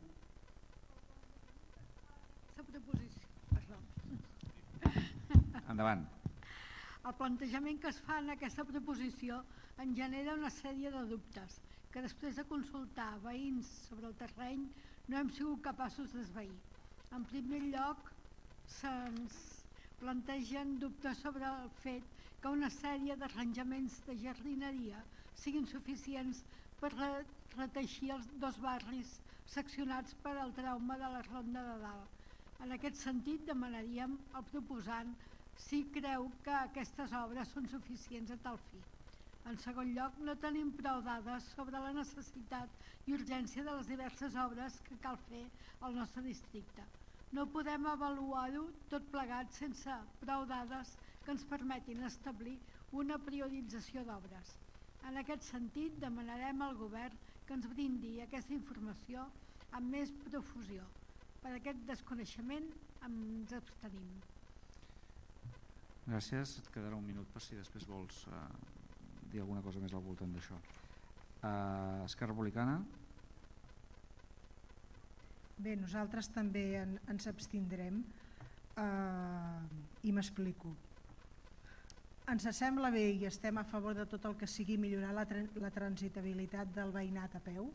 Endavant. El plantejament que es fa en aquesta proposició en genera una sèrie de dubtes que després de consultar veïns sobre el terreny no hem sigut capaços d'esvair. En primer lloc, se'ns plantegen dubtes sobre el fet que una sèrie d'arranjaments de jardineria siguin suficients per reteixir els dos barris seccionats per al trauma de la Ronda de Dalt. En aquest sentit, demanaríem al proposant si creu que aquestes obres són suficients a tal fi. En segon lloc, no tenim prou dades sobre la necessitat i urgència de les diverses obres que cal fer al nostre districte. No podem avaluar-ho tot plegat sense prou dades que ens permetin establir una priorització d'obres. En aquest sentit, demanarem al govern que ens brindi aquesta informació amb més profusió. Per aquest desconeixement ens abstenim. Gràcies. Et quedarà un minut per si després vols dir alguna cosa més al voltant d'això. Esquerra Republicana. Bé, nosaltres també ens abstindrem i m'explico. Ens sembla bé i estem a favor de tot el que sigui millorar la transitabilitat del veïnat a peu,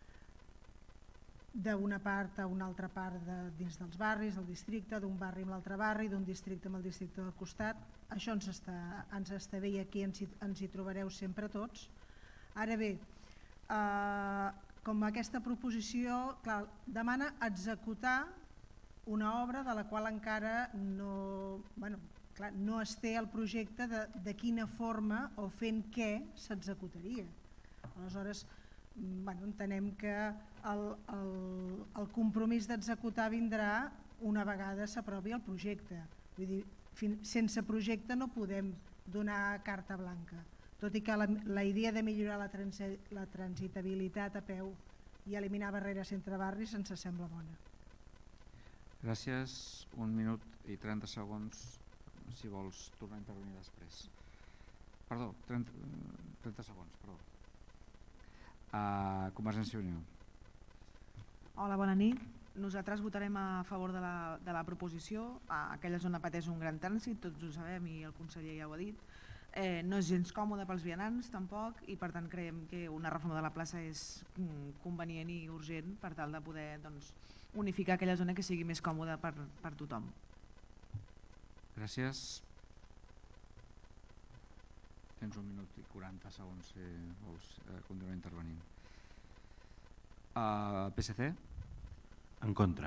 d'una part a una altra part dins dels barris, del districte, d'un barri amb l'altre barri, d'un districte amb el districte del costat. Això ens està bé i aquí ens hi trobareu sempre tots. Ara bé, com aquesta proposició demana executar una obra de la qual encara no es té el projecte de quina forma o fent què s'executaria. Aleshores, entenem que el compromís d'executar vindrà una vegada s'aprovi el projecte. Vull dir, sense projecte no podem donar carta blanca, tot i que la idea de millorar la transitabilitat a peu i eliminar barreres entre barris ens sembla bona. Gràcies. Un minut i 30 segons si vols tornar a intervenir després. Perdó, 30 segons, perdó. Convergència i Unió. Hola, bona nit. Nosaltres votarem a favor de la proposició. Aquella zona pateix un gran trànsit, tots ho sabem i el conseller ja ho ha dit. No és gens còmode pels vianants tampoc i per tant creiem que una reforma de la plaça és convenient i urgent per tal de poder unificar aquella zona que sigui més còmoda per tothom. Gràcies. Tens un minut i 40 segons si vols continuar intervenint. PSC? En contra.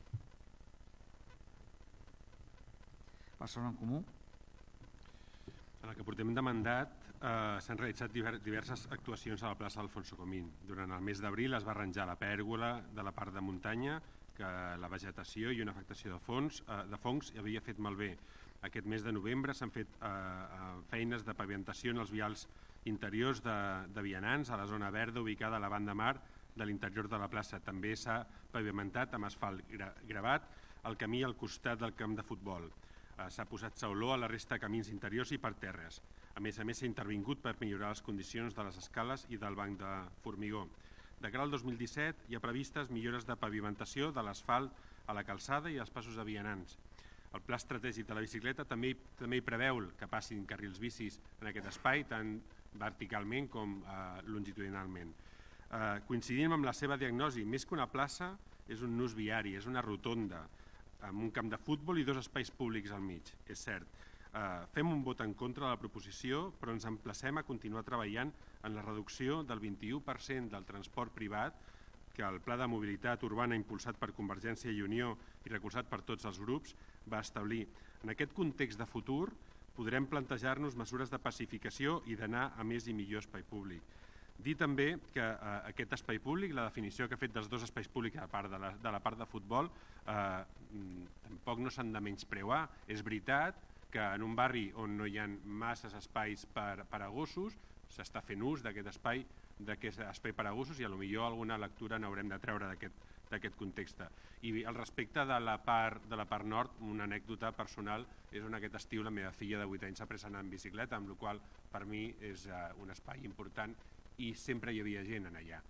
Barcelona en Comú? En el que portem de mandat s'han realitzat diverses actuacions a la plaça Alfonso Comín. Durant el mes d'abril es va arranjar la pèrgola de la part de muntanya, que la vegetació i una afectació de fongs havia fet malbé. Aquest mes de novembre s'han fet feines de pavimentació en els vials interiors de vianants a la zona verda ubicada a la banda mar de l'interior de la plaça. També s'ha pavimentat amb asfalt gravat el camí al costat del camp de futbol. S'ha posat sauló a la resta de camins interiors i per terres. A més, s'ha intervingut per millorar les condicions de les escales i del banc de formigó. De cara al 2017 hi ha previstes millores de pavimentació de l'asfalt a la calçada i als passos de vianants. El pla estratègic de la bicicleta també hi preveu que passin carrils bicis en aquest espai, tant verticalment com longitudinalment. Coincidim amb la seva diagnosi, més que una plaça és un nus viari, és una rotonda, amb un camp de futbol i 2 espais públics al mig, és cert. Fem un vot en contra de la proposició, però ens emplacem a continuar treballant en la reducció del 21% del transport privat que el Pla de Mobilitat Urbana impulsat per Convergència i Unió i recolzat per tots els grups va establir. En aquest context de futur podrem plantejar-nos mesures de pacificació i d'anar a més i millor espai públic. Dir també que aquest espai públic, la definició que ha fet dels 2 espais públics a part de la part de futbol, tampoc no s'han de menyspreuar. És veritat que en un barri on no hi ha masses espais per a gossos s'està fent ús d'aquest espai per a gossos i potser alguna lectura n'haurem de treure d'aquest context. I al respecte de la part nord, una anècdota personal, és on aquest estiu la meva filla de 8 anys s'ha pres a anar en bicicleta, amb la qual cosa per mi és un espai important i sempre hi havia gent en allà.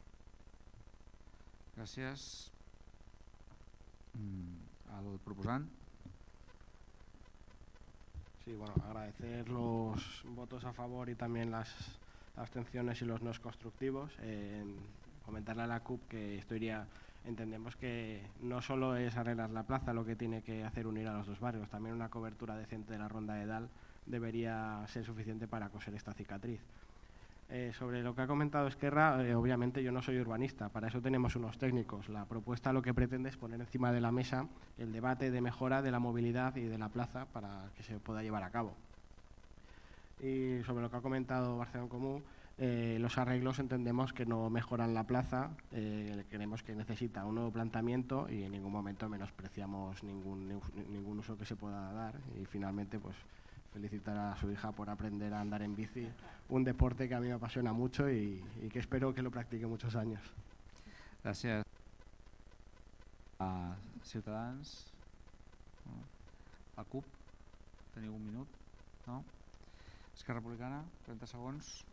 Gràcies. El proposant. Sí, bueno, agradecer los votos a favor y también las abstenciones y los no constructivos. Comentarle a la CUP que entendemos que no solo es arreglar la plaza lo que tiene que hacer unir a los 2 barrios, también una cobertura decente de la Ronda de Dalt debería ser suficiente para coser esta cicatriz. Sobre lo que ha comentado Esquerra, obviamente yo no soy urbanista, para eso tenemos unos técnicos. La propuesta lo que pretende es poner encima de la mesa el debate de mejora de la movilidad y de la plaza para que se pueda llevar a cabo. Y sobre lo que ha comentado Barcelona en Comú, los arreglos entendemos que no mejoran la plaza, creemos que necesita un nuevo planteamiento y en ningún momento menospreciamos ningún uso que se pueda dar. Y finalmente, pues felicitar a su hija por aprender a andar en bici, un deporte que a mí me apasiona mucho y que espero que lo practique muchos años. Gràcies. Ciutadans, el CUP, teniu un minut, no? Esquerra Republicana, 30 segons.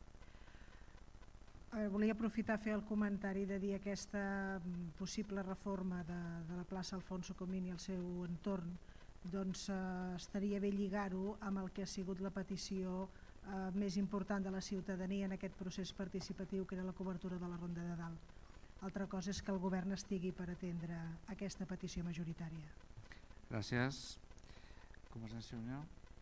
Volia aprofitar a fer el comentari de dir aquesta possible reforma de la plaça Alfonso Comín i el seu entorn, doncs estaria bé lligar-ho amb el que ha sigut la petició més important de la ciutadania en aquest procés participatiu, que era la cobertura de la Ronda de Dalt. Altra cosa és que el govern estigui per atendre aquesta petició majoritària. Gràcies. Convergència i Unió,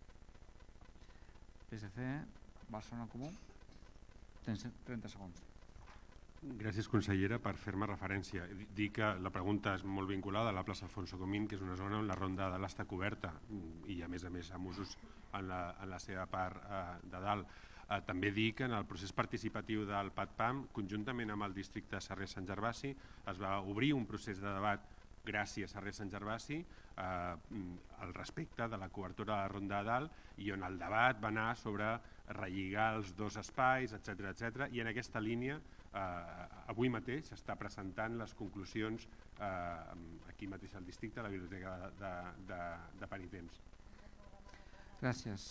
PSC, Barcelona Comú, tens 30 segons. Gràcies, consellera, per fer-me referència. Dir que la pregunta és molt vinculada a la plaça Alfonso Comín, que és una zona on la Ronda de Dalt està coberta i a més amb usos en la seva part de dalt. També dir que en el procés participatiu del PATPAM, conjuntament amb el districte Sarrià-Sant Gervasi, es va obrir un procés de debat gràcies a Sarrià-Sant Gervasi al respecte de la cobertura de la Ronda de Dalt i on el debat va anar sobre relligar els 2 espais, etc. I en aquesta línia avui mateix s'està presentant les conclusions aquí mateix al districte, a la Biblioteca de Penitents. Gràcies.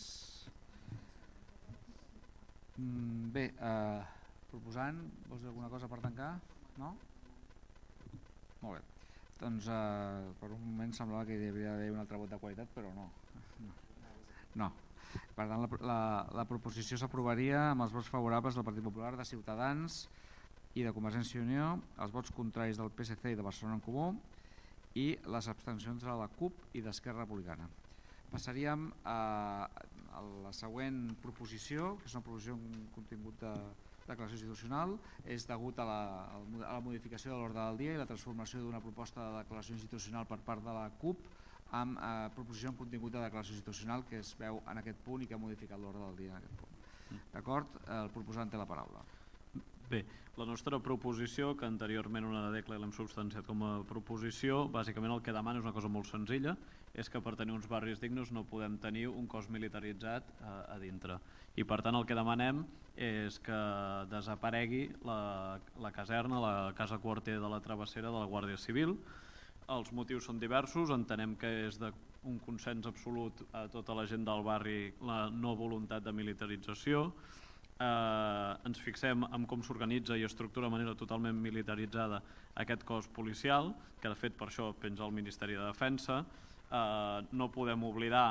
Bé, proposant, vols dir alguna cosa per tancar? No? Molt bé. Doncs per un moment semblava que hi hauria d'haver un altre vot de qualitat, però no. No. Per tant, la proposició s'aprovaria amb els vots favorables del Partit Popular, de Ciutadans i de Convergència i Unió, els vots contraris del PSC i de Barcelona en Comú i les abstencions de la CUP i d'Esquerra Republicana. Passaríem a la següent proposició, que és una proposició amb contingut de declaració institucional. És degut a la modificació de l'ordre del dia i la transformació d'una proposta de declaració institucional per part de la CUP amb proposició amb contingut de declaració institucional que es veu en aquest punt i que ha modificat l'ordre del dia en aquest punt. D'acord? El proposant té la paraula. Bé, la nostra proposició, que anteriorment una decla l'hem substanciat com a proposició, bàsicament el que demana és una cosa molt senzilla, és que per tenir uns barris dignos no podem tenir un cos militaritzat a dintre. I per tant el que demanem és que desaparegui la caserna, la casa quarter de la Travessera de la Guàrdia Civil. Els motius són diversos, entenem que és d'un consens absolut a tota la gent del barri la no voluntat de militarització. Ens fixem en com s'organitza i estructura de manera totalment militaritzada aquest cos policial, que de fet per això penja el Ministeri de Defensa. No podem oblidar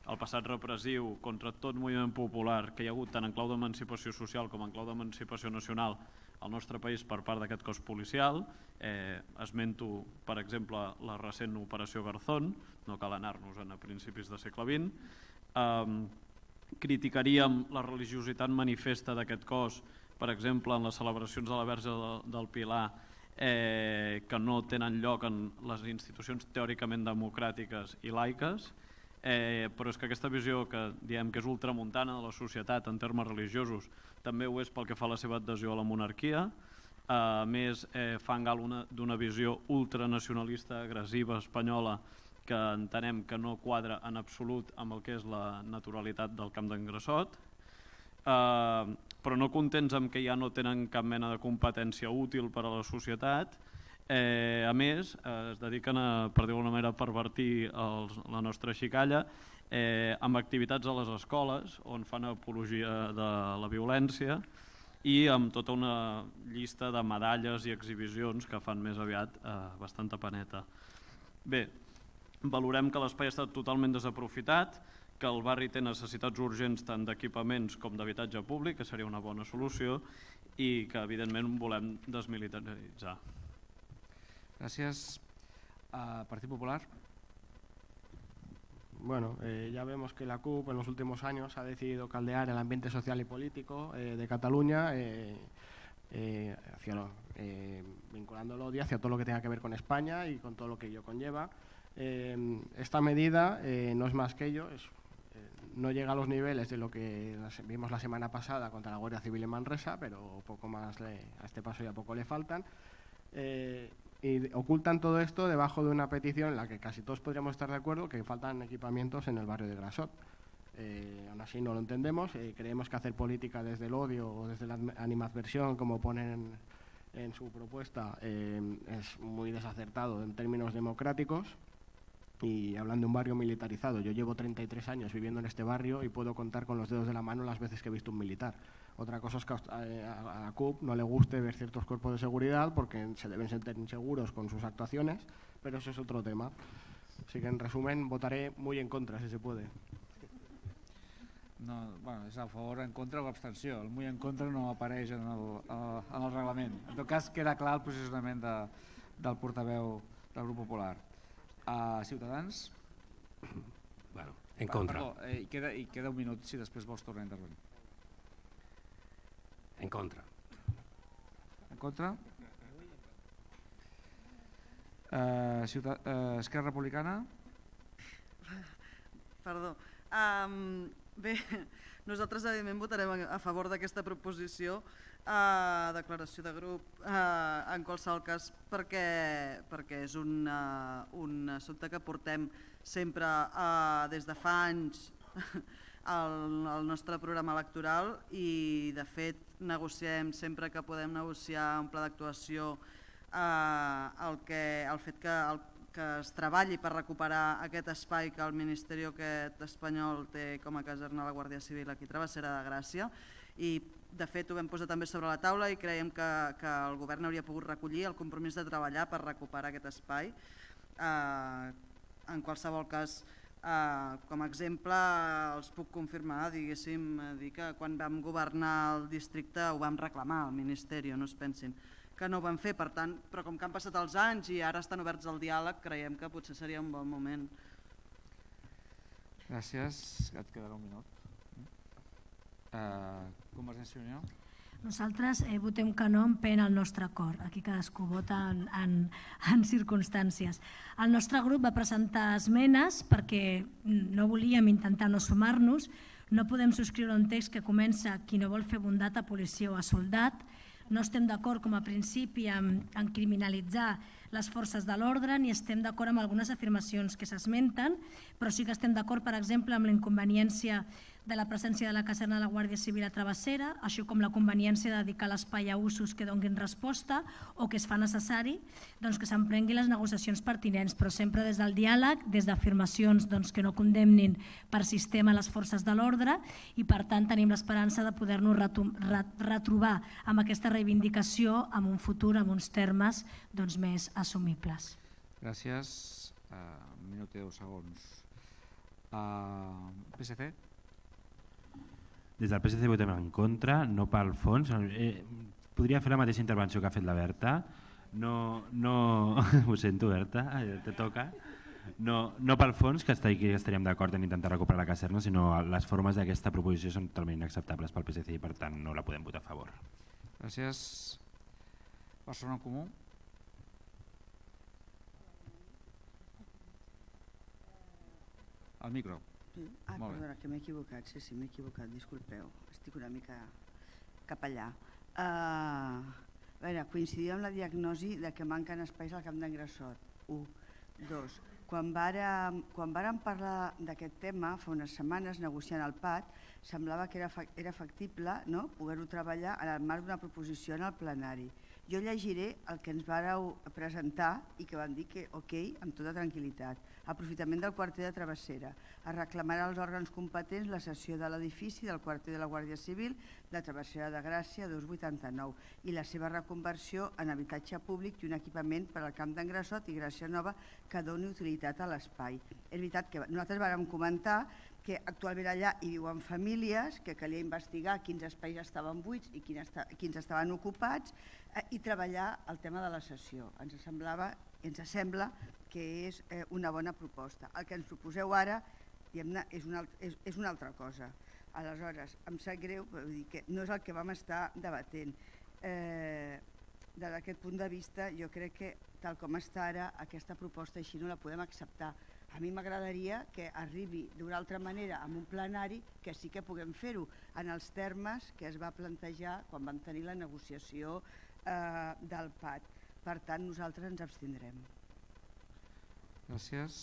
el passat repressiu contra tot moviment popular que hi ha hagut tant en clau d'emancipació social com en clau d'emancipació nacional al nostre país per part d'aquest cos policial. Esmento, per exemple, la recent operació Garzón, no cal anar-nos a principis del segle XX. Criticaríem la religiositat manifesta d'aquest cos, per exemple, en les celebracions de la Verge del Pilar, que no tenen lloc en les institucions teòricament democràtiques i laiques, però és que aquesta visió que diem que és ultramuntana de la societat en termes religiosos també ho és pel que fa a la seva adhesió a la monarquia. A més, fan gal d'una visió ultranacionalista agressiva espanyola que entenem que no quadra en absolut amb el que és la naturalitat del Camp d'en Grassot, però no contents amb que ja no tenen cap mena de competència útil per a la societat. A més, es dediquen a, per dir-ho d'alguna manera, a pervertir la nostra xicalla amb activitats a les escoles on fan apologia de la violència i amb tota una llista de medalles i exhibicions que fan més aviat bastanta paneta. Bé, valorem que l'espai ha estat totalment desaprofitat, que el barri té necessitats urgents tant d'equipaments com d'habitatge públic, que seria una bona solució, i que evidentment volem desmilitaritzar. Gracias. Partido Popular. Bueno, ya vemos que la CUP en los últimos años ha decidido caldear el ambiente social y político de Cataluña, vinculando el odio hacia todo lo que tenga que ver con España y con todo lo que ello conlleva. Esta medida no es más que ello, no llega a los niveles de lo que vimos la semana pasada contra la Guardia Civil en Manresa, pero poco más a este paso ya poco le faltan. Y ocultan todo esto debajo de una petición en la que casi todos podríamos estar de acuerdo, que faltan equipamientos en el barrio de Grassot. Aún así no lo entendemos, creemos que hacer política desde el odio o desde la animadversión, como ponen en su propuesta, es muy desacertado en términos democráticos. Y hablan de un barrio militarizado, yo llevo 33 años viviendo en este barrio y puedo contar con los dedos de la mano las veces que he visto un militar. Otra cosa es que a la CUP no le guste ver ciertos cuerpos de seguridad porque se deben sentir inseguros con sus actuaciones, pero eso es otro tema. Así que en resumen votaré muy en contra si se puede. No, bueno, és a favor, en contra o abstenció. El muy en contra no apareix en el reglament. En tot cas queda clar el posicionament del portaveu del Grup Popular. Ciutadans? Bueno, en contra. Perdó, i queda un minut si després vols tornar a intervenir. En contra. En contra? Esquerra Republicana? Perdó. Bé, nosaltres evidentment votarem a favor d'aquesta proposició, declaració de grup, en qualsevol cas perquè és un assumpte que portem sempre des de fa anys al nostre programa electoral i de fet negociem sempre que podem negociar un pla d'actuació el fet que es treballi per recuperar aquest espai que el Ministeri espanyol té com a caserna de la Guàrdia Civil aquí a Travessera de Gràcia i de fet ho vam posar també sobre la taula i creiem que el govern hauria pogut recollir el compromís de treballar per recuperar aquest espai. En qualsevol cas, com a exemple, els puc confirmar, diguéssim, que quan vam governar el districte ho vam reclamar al Ministeri, no es pensin que no ho vam fer, per tant, però com que han passat els anys i ara estan oberts al diàleg, creiem que potser seria un bon moment. Gràcies, et quedarà un minut. Convergència i Unió. Nosaltres votem que no empeny el nostre acord. Aquí cadascú vota en circumstàncies. El nostre grup va presentar esmenes perquè no volíem intentar no sumar-nos. No podem subscriure un text que comença qui no vol fer bondat a policia o a soldat. No estem d'acord com a principi en criminalitzar les forces de l'ordre ni estem d'acord amb algunes afirmacions que s'esmenten, però sí que estem d'acord, per exemple, amb la inconveniència de la presència de la caserna de la Guàrdia Civil a Travessera, així com la conveniència de dedicar l'espai a usos que donin resposta o que es fa necessari que s'emprenguin les negociacions pertinents, però sempre des del diàleg, des d'afirmacions que no condemnin per sistema les forces de l'ordre i per tant tenim l'esperança de poder-nos retrobar amb aquesta reivindicació en un futur amb uns termes més assumibles. Gràcies. Un minut i 10 segons. PSC? Des del PSC votem en contra, no pel fons. Podria fer la mateixa intervenció que ha fet la Berta. No, ho sento, Berta, te toca. No pel fons, que estaríem d'acord en intentar recuperar la caserna, sinó les formes d'aquesta proposició són totalment inacceptables pel PSC i per tant no la podem votar a favor. Gràcies. Barcelona en Comú. Al micro. Perdona, que m'he equivocat, sí, m'he equivocat, disculpeu, estic una mica cap allà. A veure, coincidim amb la diagnosi de que manquen espais al Camp d'en Grassot. 1. 2. Quan vàrem parlar d'aquest tema fa unes setmanes negociant el PAT, semblava que era factible poder-ho treballar en el marc d'una proposició en el plenari. Jo llegiré el que ens vàreu presentar i que vam dir que ok, amb tota tranquil·litat. Aprofitament del quarter de Travessera. Es reclamarà als òrgans competents la cessió de l'edifici del quarter de la Guàrdia Civil de Travessera de Gràcia 289 i la seva reconversió en habitatge públic i un equipament per al Camp d'en Grassot i Gràcia Nova que doni utilitat a l'espai. És veritat que nosaltres vàrem comentar que actualment allà hi viuen famílies, que calia investigar quins espais estaven buits i quins estaven ocupats i treballar el tema de la cessió. Ens sembla que és una bona proposta. El que ens proposeu ara és una altra cosa. Aleshores, em sap greu, però vull dir que no és el que vam estar debatent. Des d'aquest punt de vista, jo crec que tal com està ara, aquesta proposta així no la podem acceptar. A mi m'agradaria que arribi d'una altra manera amb un plenari que sí que puguem fer-ho en els termes que es va plantejar quan vam tenir la negociació del PAT. Per tant, nosaltres ens abstindrem. Gràcies.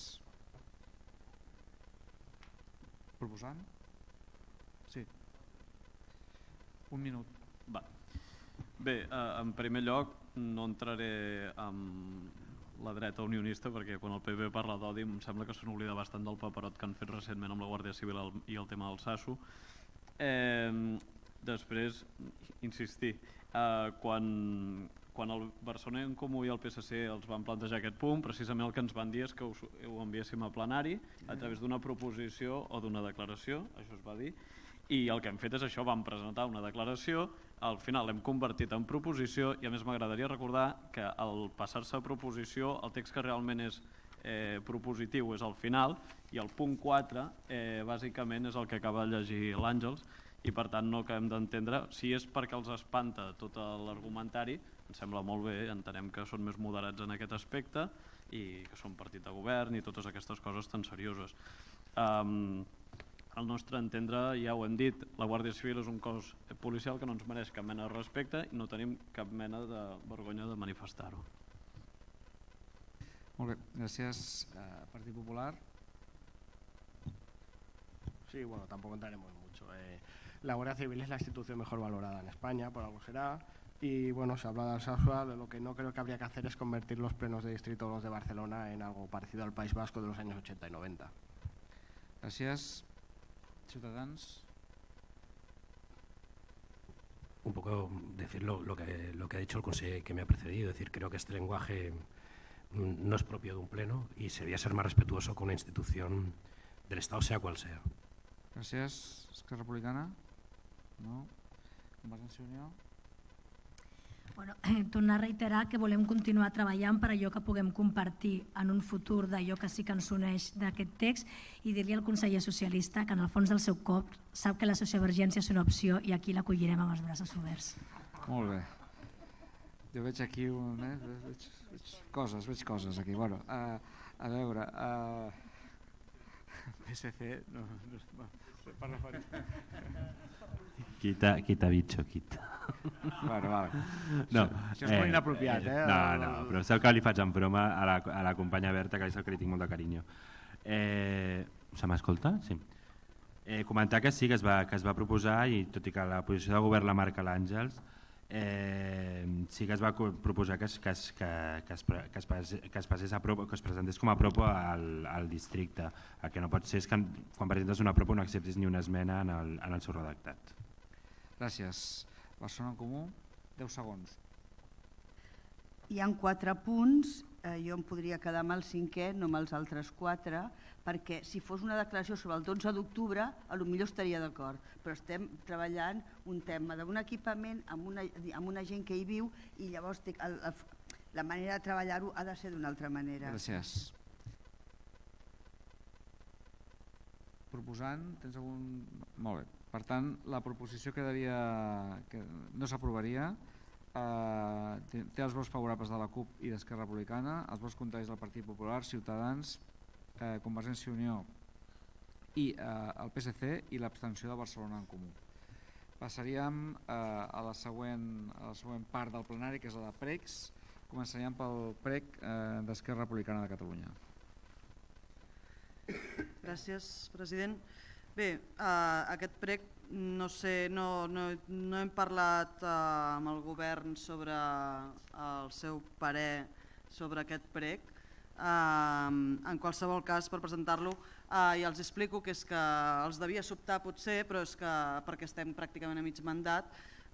Proposant? Sí. Un minut. Bé, en primer lloc no entraré amb la dreta unionista perquè quan el PP parla d'odi em sembla que se n'oblida bastant del paperot que han fet recentment amb la Guàrdia Civil i el tema del SASU. Després, insistir, quan el Barcelona en Comú i el PSC els van plantejar aquest punt, precisament el que ens van dir és que ho enviéssim a plenari a través d'una proposició o d'una declaració, això es va dir, i el que hem fet és això, vam presentar una declaració, al final l'hem convertit en proposició i a més m'agradaria recordar que al passar-se a proposició el text que realment és propositiu és al final i el punt 4 bàsicament és el que acaba de llegir l'Àngels i per tant no acabem d'entendre si és perquè els espanta tot l'argumentari, ens sembla molt bé, entenem que són més moderats en aquest aspecte i que són partit de govern i totes aquestes coses tan serioses. Al nostre entendre, ja ho hem dit, la Guàrdia Civil és un cos policial que no ens mereix cap mena de respecte i no tenim cap mena de vergonya de manifestar-ho. Molt bé, gràcies. Partit Popular. Sí, bueno, tampoco entraremos mucho. La Guardia Civil es la institución mejor valorada en España, por algo será. Y bueno, se habla de Alsasua, de lo que no creo que habría que hacer es convertir los plenos de distrito o los de Barcelona en algo parecido al País Vasco de los años 80 y 90. Gracias. Ciudadanos. Un poco decir lo que ha dicho el conseller que me ha precedido, es decir, creo que este lenguaje no es propio de un pleno y sería ser más respetuoso con una institución del Estado, sea cual sea. Gràcies. Esquerra Republicana? No? Convergència i Unió? Bueno, tornar a reiterar que volem continuar treballant per allò que puguem compartir en un futur d'allò que sí que ens uneix d'aquest text i dir-li al conseller socialista que en el fons del seu cop sap que la sociovergència és una opció i aquí l'acollirem amb els braços oberts. Molt bé. Jo veig aquí veig coses aquí. Bueno, a veure... PSC... Parla fora. Quita bicho, quita. Bueno, vale. No, això és molt inapropiat, No, però sap que li faig en broma a la companya Berta, que és el que li tinc molt de carinyo. Se m'escolta? Sí. Comentar que sí, que es va proposar, i tot i que la posició de govern la marca l'Àngels, sí que es va proposar que es presentés com a propo al districte. El que no pot ser és que quan presentes una propo no acceptis ni una esmena en el seu redactat. Gràcies. Barcelona en Comú, 10 segons. hi ha 4 punts, jo em podria quedar amb el 5è, no amb els altres 4, perquè si fos una declaració sobre el 12 d'octubre, potser estaria d'acord, però estem treballant un tema d'un equipament amb una gent que hi viu i llavors la manera de treballar-ho ha de ser d'una altra manera. Gràcies. Proposant, tens algun... Molt bé. Per tant, la proposició quedaria... no s'aprovaria. Té els vots favorables de la CUP i d'Esquerra Republicana, els vots contraris del Partit Popular, Ciutadans, Convergència i Unió i el PSC i l'abstenció de Barcelona en Comú. Passaríem a la següent part del plenari, que és la de pregs. Començaríem pel prec d'Esquerra Republicana de Catalunya. Gràcies, president. Bé, aquest prec, no sé, no hem parlat amb el govern sobre el seu parer sobre aquest prec. En qualsevol cas, per presentar-lo, ja els explico que és que els devia sobtar potser, però és que perquè estem pràcticament a mig mandat,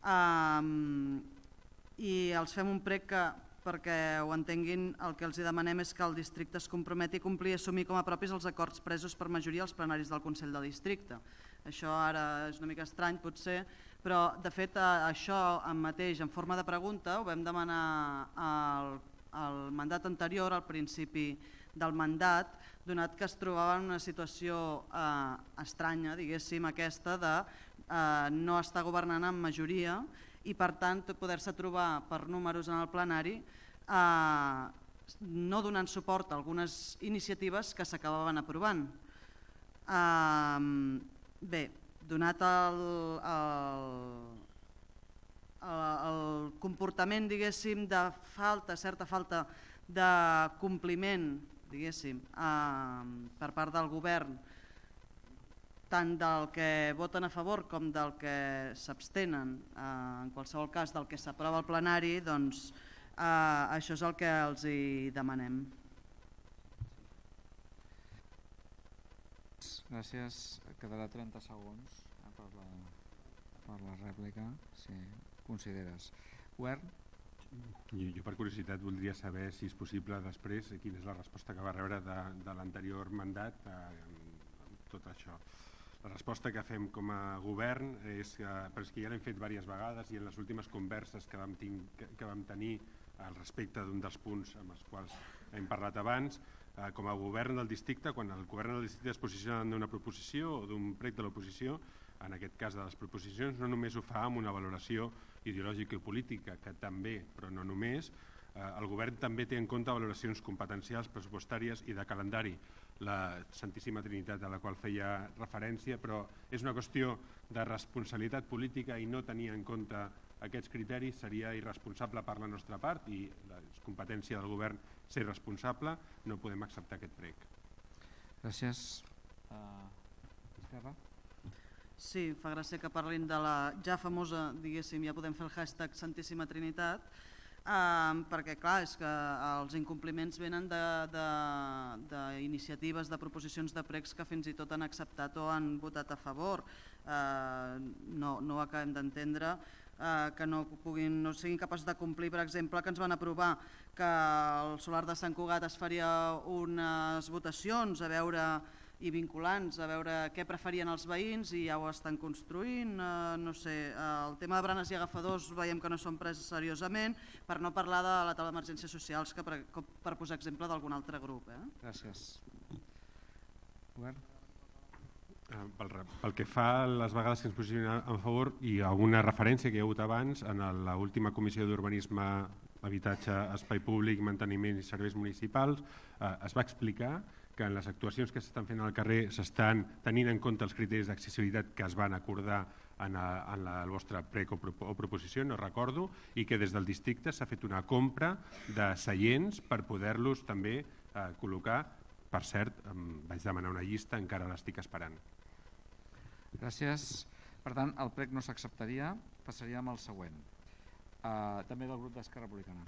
i els fem un prec que, perquè ho entenguin, el que els demanem és que el districte es comprometi a complir i assumir com a propis els acords presos per majoria als plenaris del Consell de Districte. Això ara és una mica estrany potser, però de fet això mateix en forma de pregunta ho vam demanar al mandat anterior, al principi del mandat, donat que es trobava en una situació estranya, diguéssim, aquesta de no estar governant amb majoria i per tant poder-se trobar per números en el plenari no donant suport a algunes iniciatives que s'acabaven aprovant. Bé, donat el comportament, diguéssim, de certa falta de compliment, diguéssim, per part del govern, tant del que voten a favor com del que s'abstenen, en qualsevol cas del que s'aprova al plenari, doncs això és el que els hi demanem. Gràcies. Quedarà 30 segons per la rèplica, si consideres. Govern? Jo per curiositat voldria saber si és possible després quina és la resposta que va rebre de l'anterior mandat amb tot això. La resposta que fem com a govern és que, però és que ja l'hem fet diverses vegades i en les últimes converses que vam tenir al respecte d'un dels punts amb els quals hem parlat abans, com a govern del districte, quan el govern del districte es posiciona d'una proposició o d'un prec de l'oposició, en aquest cas de les proposicions, no només ho fa amb una valoració ideològica i política, que també, però no només, el govern també té en compte valoracions competencials, pressupostàries i de calendari, la Santíssima Trinitat a la qual feia referència, però és una qüestió de responsabilitat política i no tenir en compte aquests criteris seria irresponsable per la nostra part i la competència del govern ser responsable, no podem acceptar aquest prec. Gràcies. Esquerra? Sí, fa gràcia que parlin de la ja famosa, diguéssim, ja podem fer el hashtag Santíssima Trinitat, perquè clar, és que els incompliments venen d'iniciatives, de proposicions de precs que fins i tot han acceptat o han votat a favor. No acabem d'entendre que no siguin capaços de complir, per exemple, que ens van aprovar que el solar de Sant Cugat es faria unes votacions a veure i vinculants, a veure què preferien els veïns i ja ho estan construint, no sé, el tema de branes i agafadors veiem que no són preses seriosament, per no parlar de la taula d'emergències socials, que per posar exemple d'algun altre grup. Gràcies. Govern? Pel que fa a les vegades que ens posicionem a favor i alguna referència que hi ha hagut abans en l'última comissió d'urbanisme, habitatge, espai públic, manteniment i serveis municipals, es va explicar que en les actuacions que s'estan fent al carrer s'estan tenint en compte els criteris d'accessibilitat que es van acordar en el vostre prec o proposició, no recordo, i que des del districte s'ha fet una compra de seients per poder-los també col·locar. Per cert, vaig demanar una llista, encara l'estic esperant. Gràcies. Per tant, el prec no s'acceptaria. Passaríem al següent. També del grup d'Esquerra Republicana.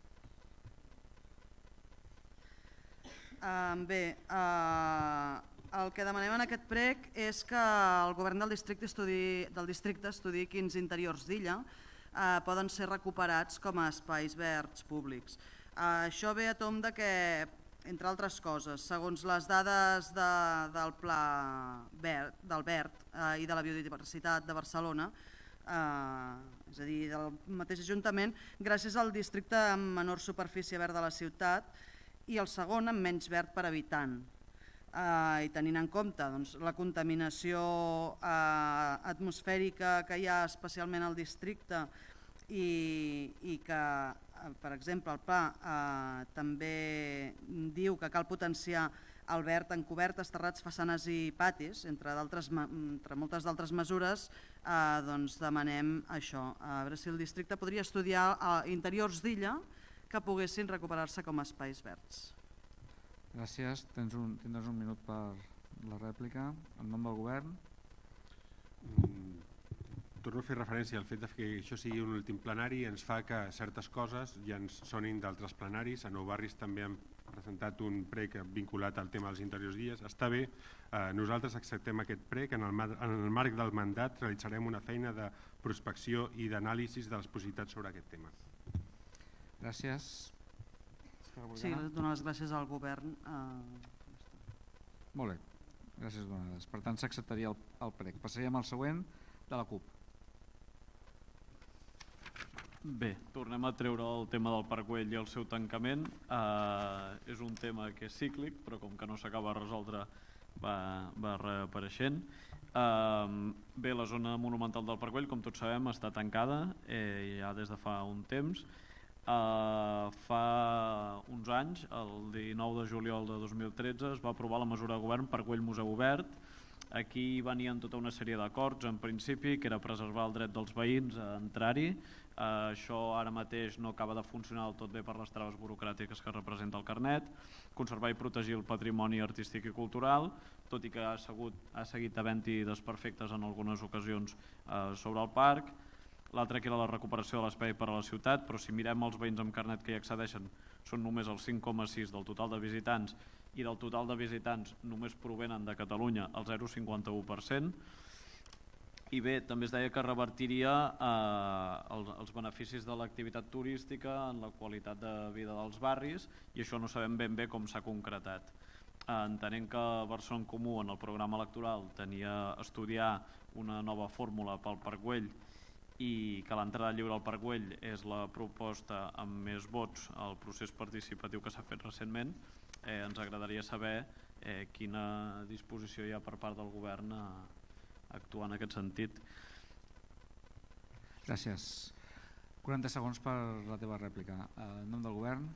Bé, el que demanem en aquest prec és que el govern del districte estudi quins interiors d'illa poden ser recuperats com a espais verds públics. Això ve a tomb de que, entre altres coses, segons les dades del Pla del Verd i de la Biodiversitat de Barcelona, és a dir, del mateix Ajuntament, gràcies al districte amb menor superfície verda de la ciutat i el segon amb menys verd per habitant. I tenint en compte la contaminació atmosfèrica que hi ha especialment al districte i que, per exemple, el pla també diu que cal potenciar el verd en cobertes, terrats, façanes i patis, entre moltes d'altres mesures, doncs demanem això, a veure si el districte podria estudiar interiors d'illa que poguessin recuperar-se com a espais verds. Gràcies. Tindràs un minut per la rèplica. En nom del govern. Torno a fer referència al fet que això sigui un últim plenari ens fa que certes coses ja ens sonin d'altres plenaris. A Nou Barris també hem presentat un prec vinculat al tema dels interiors dies. Està bé, nosaltres acceptem aquest prec. En el marc del mandat realitzarem una feina de prospecció i d'anàlisi de les possibilitats sobre aquest tema. Gràcies. Sí, donar les gràcies al govern. Molt bé, gràcies donades. Per tant, s'acceptaria el prec. Passaríem al següent, de la CUP. Bé, tornem a treure el tema del Parc Güell i el seu tancament. És un tema que és cíclic, però com que no s'acaba de resoldre va reapareixent. Bé, la zona monumental del Parc Güell, com tots sabem, està tancada ja des de fa un temps. Fa uns anys, el 19 de juliol de 2013, es va aprovar la mesura de govern Parc Güell Museu Obert. Aquí venien tota una sèrie d'acords, en principi, que era preservar el dret dels veïns a entrar-hi. Això ara mateix no acaba de funcionar del tot bé per les traves burocràtiques que representa el carnet. Conservar i protegir el patrimoni artístic i cultural, tot i que ha seguit havent-hi desperfectes en algunes ocasions sobre el parc. L'altre que era la recuperació de l'espai per a la ciutat, però si mirem els veïns amb carnet que hi accedeixen són només el 5,6% del total de visitants i del total de visitants només provenen de Catalunya el 0,51%. I bé, també es deia que revertiria els beneficis de l'activitat turística en la qualitat de vida dels barris i això no sabem ben bé com s'ha concretat. Entenent que Barcelona en Comú en el programa electoral tenia estudiar una nova fórmula pel Parc Güell i que l'entrada lliure al Parc Güell és la proposta amb més vots al procés participatiu que s'ha fet recentment, ens agradaria saber quina disposició hi ha per part del govern a actuar en aquest sentit. Gràcies. 40 segons per la teva rèplica. En nom del govern.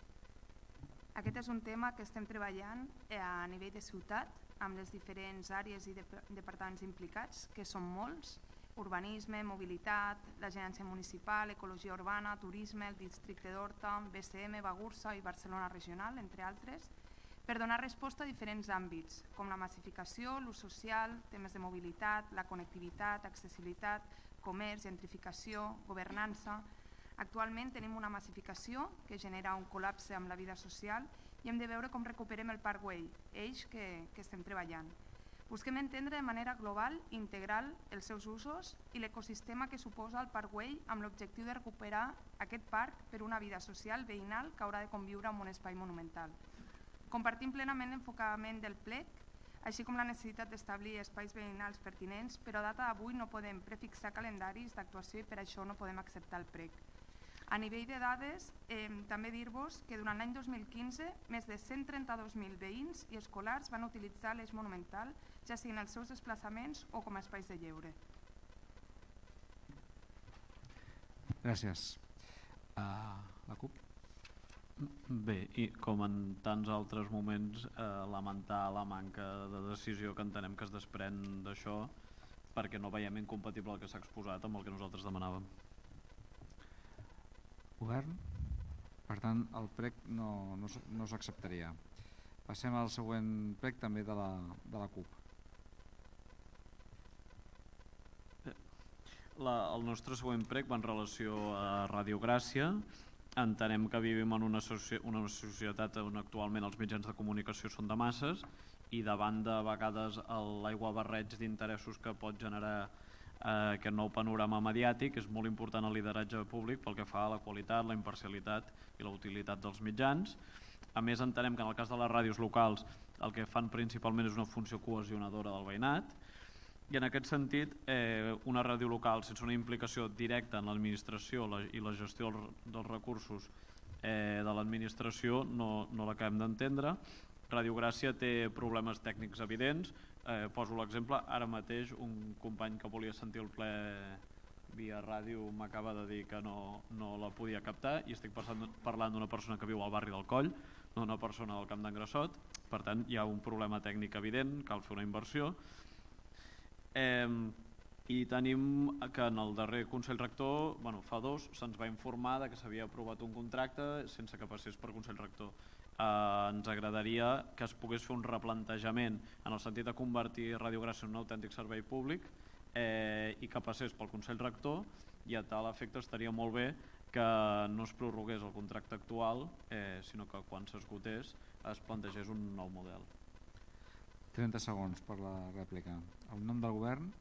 Aquest és un tema que estem treballant a nivell de ciutat amb les diferents àrees i departaments implicats, que són molts: urbanisme, mobilitat, l'agència municipal, ecologia urbana, turisme, el districte d'Horta, BCM, Bagursa i Barcelona Regional, entre altres, per donar resposta a diferents àmbits, com la massificació, l'ús social, temes de mobilitat, la connectivitat, accessibilitat, comerç, gentrificació, governança. Actualment tenim una massificació que genera un col·lapse amb la vida social i hem de veure com recuperem el Parc Güell, eix que estem treballant. Busquem entendre de manera global i integral els seus usos i l'ecosistema que suposa el Parc Güell amb l'objectiu de recuperar aquest parc per una vida social veïnal que haurà de conviure amb un espai monumental. Compartim plenament l'enfocament del plec, així com la necessitat d'establir espais veïnals pertinents, però a data d'avui no podem prefixar calendaris d'actuació i per això no podem acceptar el prec. A nivell de dades, també dir-vos que durant l'any 2015 més de 132.000 veïns i escolars van utilitzar l'eix monumental, ja siguin els seus desplaçaments o com a espais de lleure. Gràcies. La CUP? Bé, i com en tants altres moments, lamentar la manca de decisió que entenem que es desprèn d'això perquè no veiem incompatible el que s'ha exposat amb el que nosaltres demanàvem. Govern? Per tant, el prec no s'acceptaria. Passem al següent prec també de la CUP. El nostre següent prec va en relació a Radiogràcia. Entenem que vivim en una societat on actualment els mitjans de comunicació són de masses i davant de vegades l'aiguabarreig d'interessos que pot generar aquest nou panorama mediàtic, és molt important el lideratge públic pel que fa a la qualitat, la imparcialitat i la utilitat dels mitjans. A més, entenem que en el cas de les ràdios locals el que fan principalment és una funció cohesionadora del veïnat, i en aquest sentit una ràdio local sense una implicació directa en l'administració i la gestió dels recursos de l'administració no l'acabem d'entendre. Ràdio Gràcia té problemes tècnics evidents. Poso l'exemple, ara mateix un company que volia sentir el ple via ràdio m'acaba de dir que no la podia captar, i estic parlant d'una persona que viu al barri del Coll, no una persona del Camp d'en Grassot. Per tant, hi ha un problema tècnic evident, cal fer una inversió. I tenim que en el darrer Consell Rector, fa 2, se'ns va informar que s'havia aprovat un contracte sense que passés per Consell Rector. Ens agradaria que es pogués fer un replantejament en el sentit de convertir Ràdio Gràcia en un autèntic servei públic i que passés pel Consell Rector, i a tal efecte estaria molt bé que no es prorrogués el contracte actual, sinó que quan s'esgotés es plantegés un nou model. 30 segons per la rèplica. El nom del govern?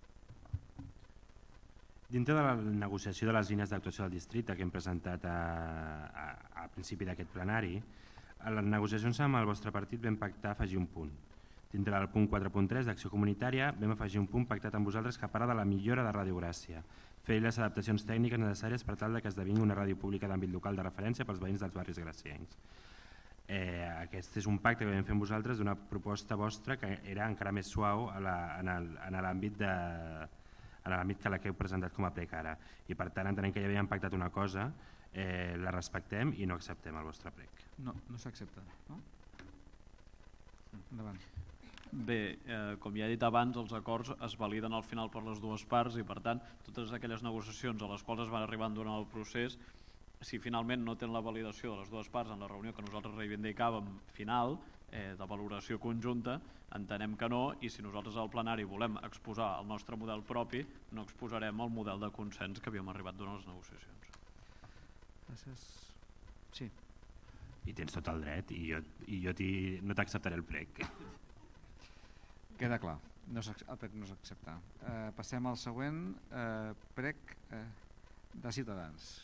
Dintre de la negociació de les línies d'actuació del districte que hem presentat a principi d'aquest plenari, a les negociacions amb el vostre partit vam pactar afegir un punt. Dintre del punt 4.3 d'acció comunitària vam afegir un punt pactat amb vosaltres que parla de la millora de Ràdio Gràcia, fer les adaptacions tècniques necessàries per tal que esdevingui una ràdio pública d'àmbit local de referència pels veïns dels barris graciencs. Aquest és un pacte que vam fer amb vosaltres d'una proposta vostra que era encara més suau en l'àmbit que la que heu presentat com a prec ara, i per tant entenem que ja havíem pactat una cosa, la respectem i no acceptem el vostre prec. No s'accepta, no? Endavant. Bé, com ja he dit abans, els acords es validen al final per les dues parts, i per tant totes aquelles negociacions a les quals es van arribant durant el procés, si finalment no tenen la validació de les dues parts en la reunió que nosaltres reivindicàvem final, de valoració conjunta, entenem que no, i si nosaltres al plenari volem exposar el nostre model propi, no exposarem el model de consens que havíem arribat durant les negociacions. Gràcies. Sí. I tens tot el dret, i jo no t'acceptaré el prec. Queda clar, el prec no s'accepta. Passem al següent, prec de Ciutadans.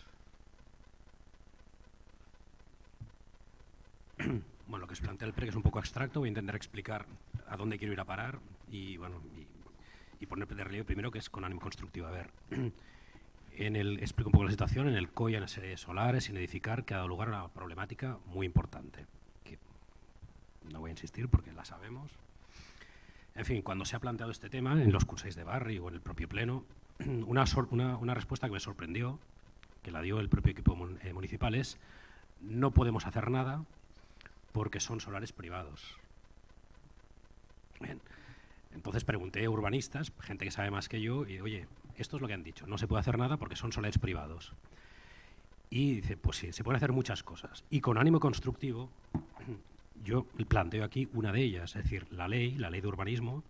Bueno, lo que se plantea el PREC es un poco abstracto, voy a intentar explicar a dónde quiero ir a parar y poner de relieve primero que es con ánimo constructivo. A ver, explico un poco la situación. En el COI hay una serie de solares sin edificar que ha dado lugar a una problemática muy importante, que no voy a insistir porque la sabemos. En fin, cuando se ha planteado este tema en los consejos de barri o en el propio pleno, una respuesta que me sorprendió, que la dio el propio equipo municipal, es: no podemos hacer nada porque son solares privados. Bien. Entonces pregunté a urbanistas, gente que sabe más que yo, y oye, esto es lo que han dicho, no se puede hacer nada porque son solares privados. Y dice, pues sí, se pueden hacer muchas cosas. Y con ánimo constructivo, yo planteo aquí una de ellas, es decir, la ley de urbanismo,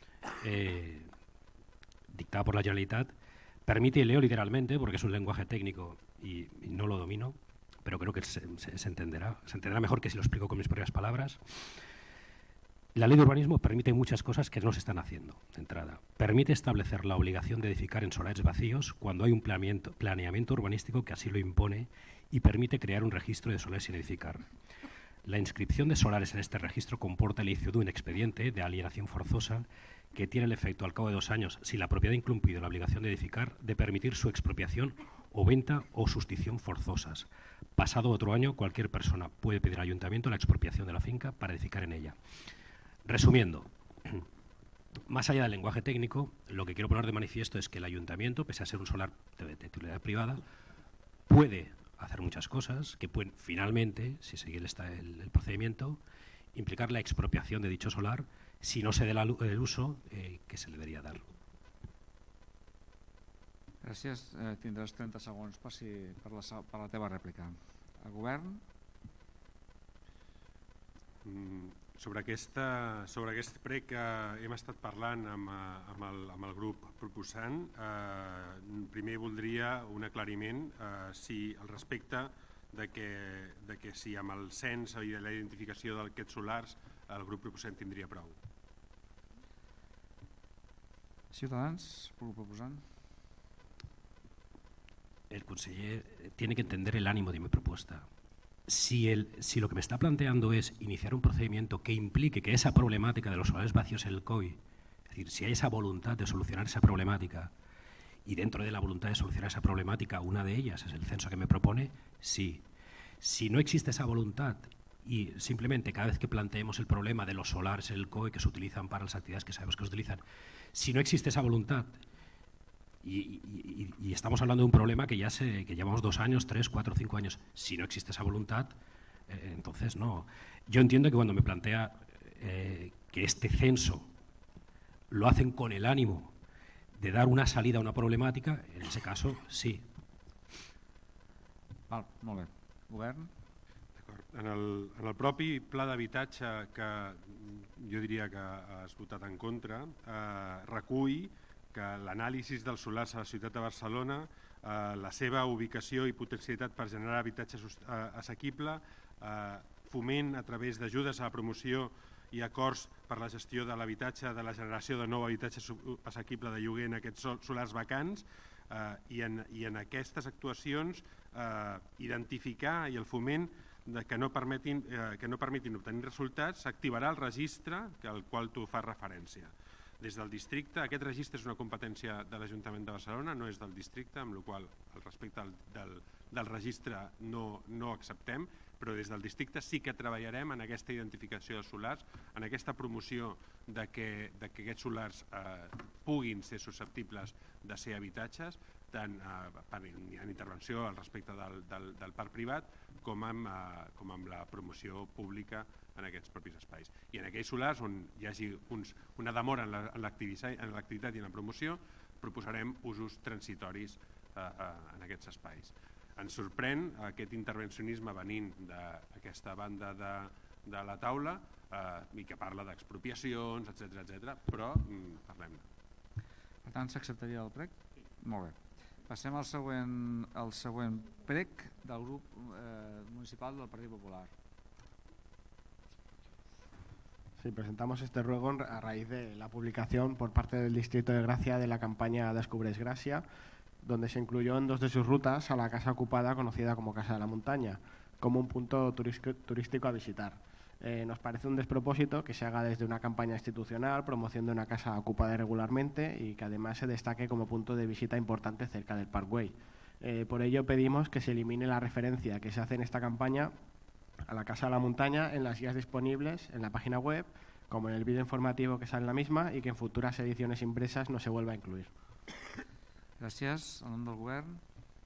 dictada por la Generalitat, permite, y leo literalmente porque es un lenguaje técnico y no lo domino, pero creo que se entenderá mejor que si lo explico con mis propias palabras. La ley de urbanismo permite muchas cosas que no se están haciendo. De entrada, permite establecer la obligación de edificar en solares vacíos cuando hay un planeamiento urbanístico que así lo impone, y permite crear un registro de solares sin edificar. La inscripción de solares en este registro comporta el inicio de un expediente de alienación forzosa que tiene el efecto, al cabo de 2 años, si la propiedad ha incumplido la obligación de edificar, de permitir su expropiación o venta o sustitución forzosas. Pasado otro año, cualquier persona puede pedir al ayuntamiento la expropiación de la finca para edificar en ella. Resumiendo, más allá del lenguaje técnico, lo que quiero poner de manifiesto es que el ayuntamiento, pese a ser un solar de titularidad privada, puede hacer muchas cosas que pueden finalmente, si sigue el procedimiento, implicar la expropiación de dicho solar si no se dé el uso que se le debería dar. Gràcies. Tindràs 30 segons per la teva rèplica. El govern? Sobre aquest prec que hem estat parlant amb el grup proposant, primer voldria un aclariment si al respecte de que si amb el cens i la identificació d'aquests solars el grup proposant tindria prou. Ciutadans, grup proposant. El conseller tiene que entender el ánimo de mi propuesta. Si lo que me está planteando es iniciar un procedimiento que implique que esa problemática de los solares vacíos en el COI, es decir, si hay esa voluntad de solucionar esa problemática y dentro de la voluntad de solucionar esa problemática una de ellas es el censo que me propone, sí. Si no existe esa voluntad y simplemente cada vez que planteemos el problema de los solares en el COI que se utilizan para las actividades que sabemos que se utilizan, si no existe esa voluntad y estamos hablando de un problema que que llevamos 2 años, 3, 4, 5 años, si no existe esa voluntad, entonces no. Yo entiendo que cuando me plantea que este censo lo hacen con el ánimo de dar una salida a una problemàtica, en ese caso sí. Val, molt bé. Govern? En el propi pla d'habitatge que jo diria que has votat en contra, recull que l'anàlisi dels solars a la ciutat de Barcelona, la seva ubicació i potencialitat per generar habitatge assequible, foment a través d'ajudes a la promoció i acords per la gestió de l'habitatge, de la generació de nou habitatge assequible de lloguer en aquests solars vacants, i en aquestes actuacions identificar i el foment que no permetin obtenir resultats, s'activarà el registre al qual tu fas referència. Des del districte, aquest registre és una competència de l'Ajuntament de Barcelona, no és del districte, amb la qual cosa al respecte del registre no acceptem, però des del districte sí que treballarem en aquesta identificació de solars, en aquesta promoció que aquests solars puguin ser susceptibles de ser habitatges, tant en intervenció al respecte del parc privat com amb la promoció pública en aquests propis espais. I en aquells solars on hi hagi una demora en l'activitat i en la promoció, proposarem usos transitoris en aquests espais. Ens sorprèn aquest intervencionisme venint d'aquesta banda de la taula i que parla d'expropiacions, etc., però parlem-ne. Per tant, s'acceptaria el prec? Molt bé. Passem al següent prec del grup municipal del Partit Popular. Sí, presentamos este ruego a raíz de la publicación por parte del Distrito de Gracia de la campaña Descubres Gracia, donde se incluyó en 2 de sus rutas a la casa ocupada conocida como Casa de la Montaña, como un punto turístico a visitar. Nos parece un despropósito que se haga desde una campaña institucional, promoción de una casa ocupada irregularmente y que además se destaque como punto de visita importante cerca del Parkway. Por ello pedimos que se elimine la referencia que se hace en esta campaña a la Casa de la Montaña en las guías disponibles en la página web, como en el vídeo informativo que sale en la misma, y que en futuras ediciones impresas no se vuelva a incluir. Gràcies. En nom del govern.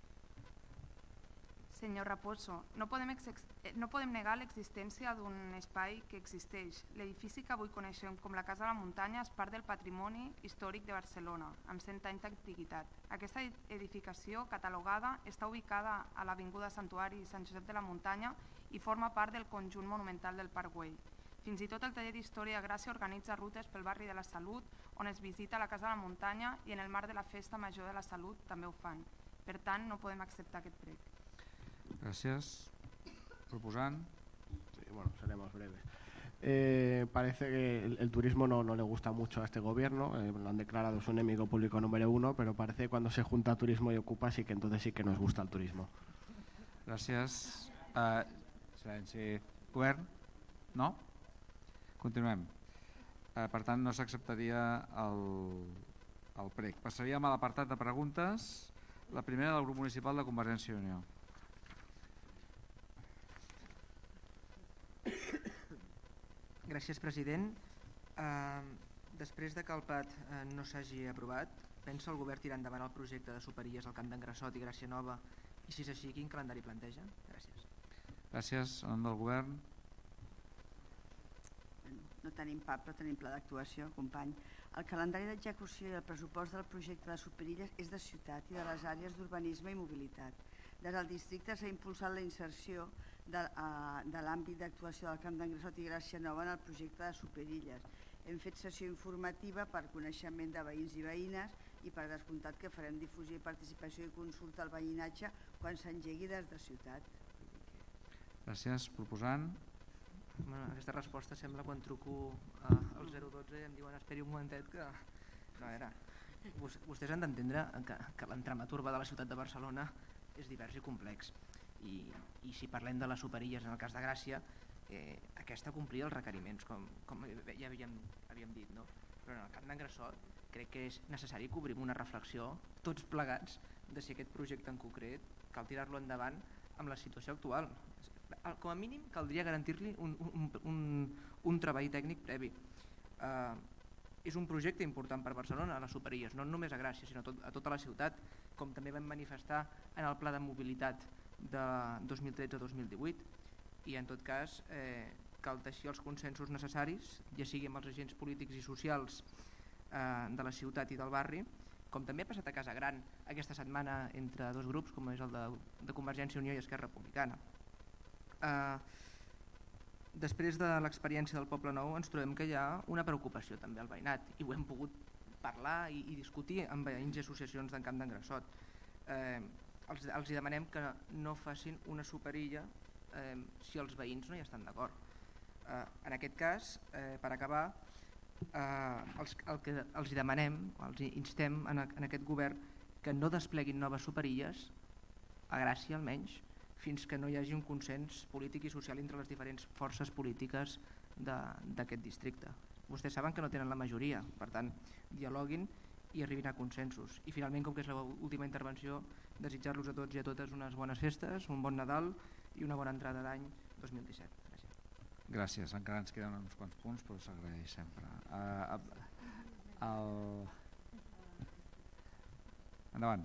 Senyor Raposo, no podem negar l'existència d'un espai que existeix. L'edifici que avui coneixem com la Casa de la Muntanya és part del patrimoni històric de Barcelona, amb 100 anys d'antiguitat. Aquesta edificació catalogada està ubicada a l'Avinguda Santuari Sant Josep de la Muntanya i forma part del conjunt monumental del Parkway. Fins i tot el taller d'Història de Gràcia organitza rutes pel barri de la Salut, on es visita la Casa de la Muntanya, i en el marc de la Festa Major de la Salut també ho fan. Per tant, no podem acceptar aquest prec. Gracias. Proposant. Sí, bueno, seremos breves. Parece que el turismo no le gusta mucho a este gobierno, lo han declarado su enemigo público número 1, pero parece que cuando se junta turismo y ocupa sí que entonces sí que nos gusta el turismo. Gràcies. Silenci. Govern? No? Continuem. Per tant, no s'acceptaria el prec. Passaríem a l'apartat de preguntes. La primera del grup municipal de Convergència i Unió. Gràcies, president. Després de que el PAT no s'hagi aprovat, pensa el govern tirar endavant el projecte de superilles al Camp d'en Grassot i Gràcia Nova, i si és així, quin calendari planteja? Gràcies. Gràcies. En nom del govern. No tenim PAP, però tenim pla d'actuació, company. El calendari d'execució i el pressupost del projecte de superilles és de ciutat i de les àrees d'urbanisme i mobilitat. Des del districte s'ha impulsat la inserció de l'àmbit d'actuació del Camp d'en Grassot i Gràcia Nova en el projecte de superilles. Hem fet sessió informativa per coneixement de veïns i veïnes i per descomptat que farem difusió i participació i consulta al veïnatge quan s'engegui des de ciutat. Gràcies. Proposant. Aquesta resposta sembla quan truco al 012 i em diuen esperi un momentet que... No, era... Vostès han d'entendre que l'entramat urbà de la ciutat de Barcelona és divers i complex. I si parlem de les superilles en el cas de Gràcia, aquesta complia els requeriments, com ja havíem dit, no? Però en el camp d'en Grassot crec que és necessari que obrim una reflexió tots plegats de si aquest projecte en concret cal tirar-lo endavant amb la situació actual. Com a mínim caldria garantir-li un treball tècnic previ. És un projecte important per Barcelona, a les superilles, no només a Gràcia, sinó a tota la ciutat, com també vam manifestar en el pla de mobilitat de 2013-2018, i en tot cas cal teixir els consensos necessaris, ja sigui amb els agents polítics i socials de la ciutat i del barri, com també ha passat a Casa Gran aquesta setmana entre dos grups, com és el de Convergència i Unió i Esquerra Republicana. Després de l'experiència del Poble Nou ens trobem que hi ha una preocupació també al veïnat, i ho hem pogut parlar i discutir amb veïns i associacions d'en Camp d'en Grassot. Els demanem que no facin una superilla si els veïns no hi estan d'acord. En aquest cas, per acabar, el que els demanem, els instem en aquest govern que no despleguin noves superilles, a Gràcia almenys, fins que no hi hagi un consens polític i social entre les diferents forces polítiques d'aquest districte. Vostès saben que no tenen la majoria, per tant, dialoguin i arribin a consensos. I finalment, com que és l'última intervenció, desitjar-los a tots i a totes unes bones festes, un bon Nadal i una bona entrada d'any 2017. Gràcies, encara ens queden uns quants punts, però s'agraeix sempre. Endavant.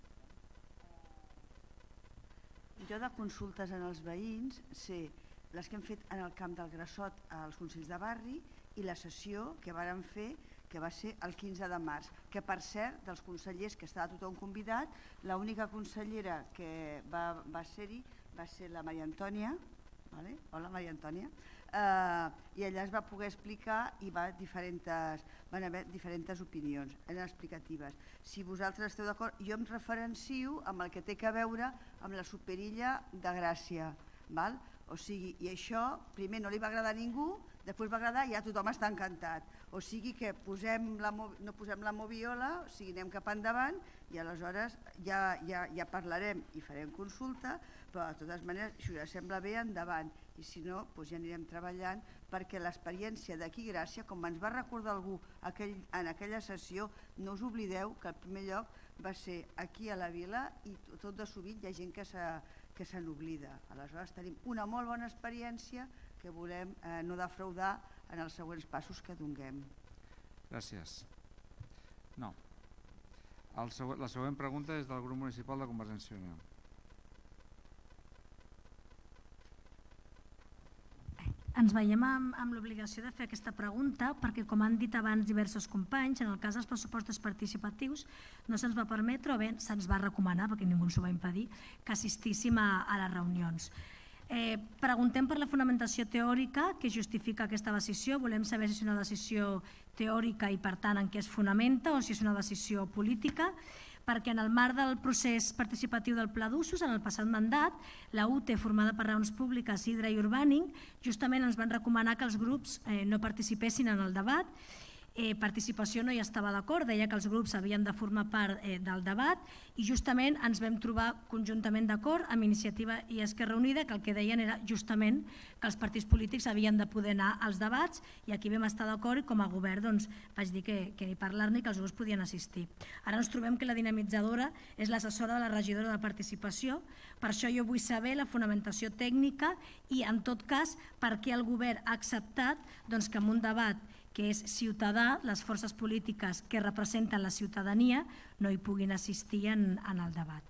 Jo de consultes en els veïns sé les que hem fet en el camp del Grassot als Consells de Barri i la sessió que vàrem fer que va ser el 15 de març, que per cert, dels consellers que estava tothom convidat, l'única consellera que va ser-hi va ser la Maria Antònia, hola Maria Antònia, i allà es va poder explicar i van haver diferents opinions, eren explicatives. Si vosaltres esteu d'acord, jo em referencio amb el que té a veure amb la superilla de Gràcia. O sigui, i això primer no li va agradar a ningú, després va agradar i ja tothom està encantat. O sigui que no posem la moviola, o sigui, anem cap endavant i aleshores ja parlarem i farem consulta, però de totes maneres, si us sembla bé, endavant. I si no, ja anirem treballant perquè l'experiència d'aquí Gràcia, com ens va recordar algú en aquella sessió, no us oblideu que el primer lloc va ser aquí a la vila i tot de sovint hi ha gent que se n'oblida. Aleshores tenim una molt bona experiència que volem no defraudar en els següents passos que donem. Gràcies. No. La següent pregunta és del grup municipal de Convergència i Unió. Ens veiem amb l'obligació de fer aquesta pregunta perquè, com han dit abans diversos companys, en el cas dels pressupostos participatius no se'ns va permetre, o bé se'ns va recomanar, perquè ningú ens ho va impedir, que assistíssim a les reunions. Preguntem per la fonamentació teòrica que justifica aquesta decisió. Volem saber si és una decisió teòrica i, per tant, en què es fonamenta o si és una decisió política, perquè en el marc del procés participatiu del Pla d'Usos, en el passat mandat, la UTE, formada per raons públiques, Hidra i Urbànic, justament ens van recomanar que els grups no participessin en el debat. Participació no hi estava d'acord, deia que els grups havien de formar part del debat i justament ens vam trobar conjuntament d'acord amb Iniciativa i Esquerra Unida que el que deien era justament que els partits polítics havien de poder anar als debats i aquí vam estar d'acord i com a govern vaig dir que ni parlar-ne i que els grups podien assistir. Ara ens trobem que la dinamitzadora és l'assessora de la regidora de participació, per això jo vull saber la fonamentació tècnica i en tot cas per què el govern ha acceptat que en un debat que és ciutadà, les forces polítiques que representen la ciutadania no hi puguin assistir en el debat.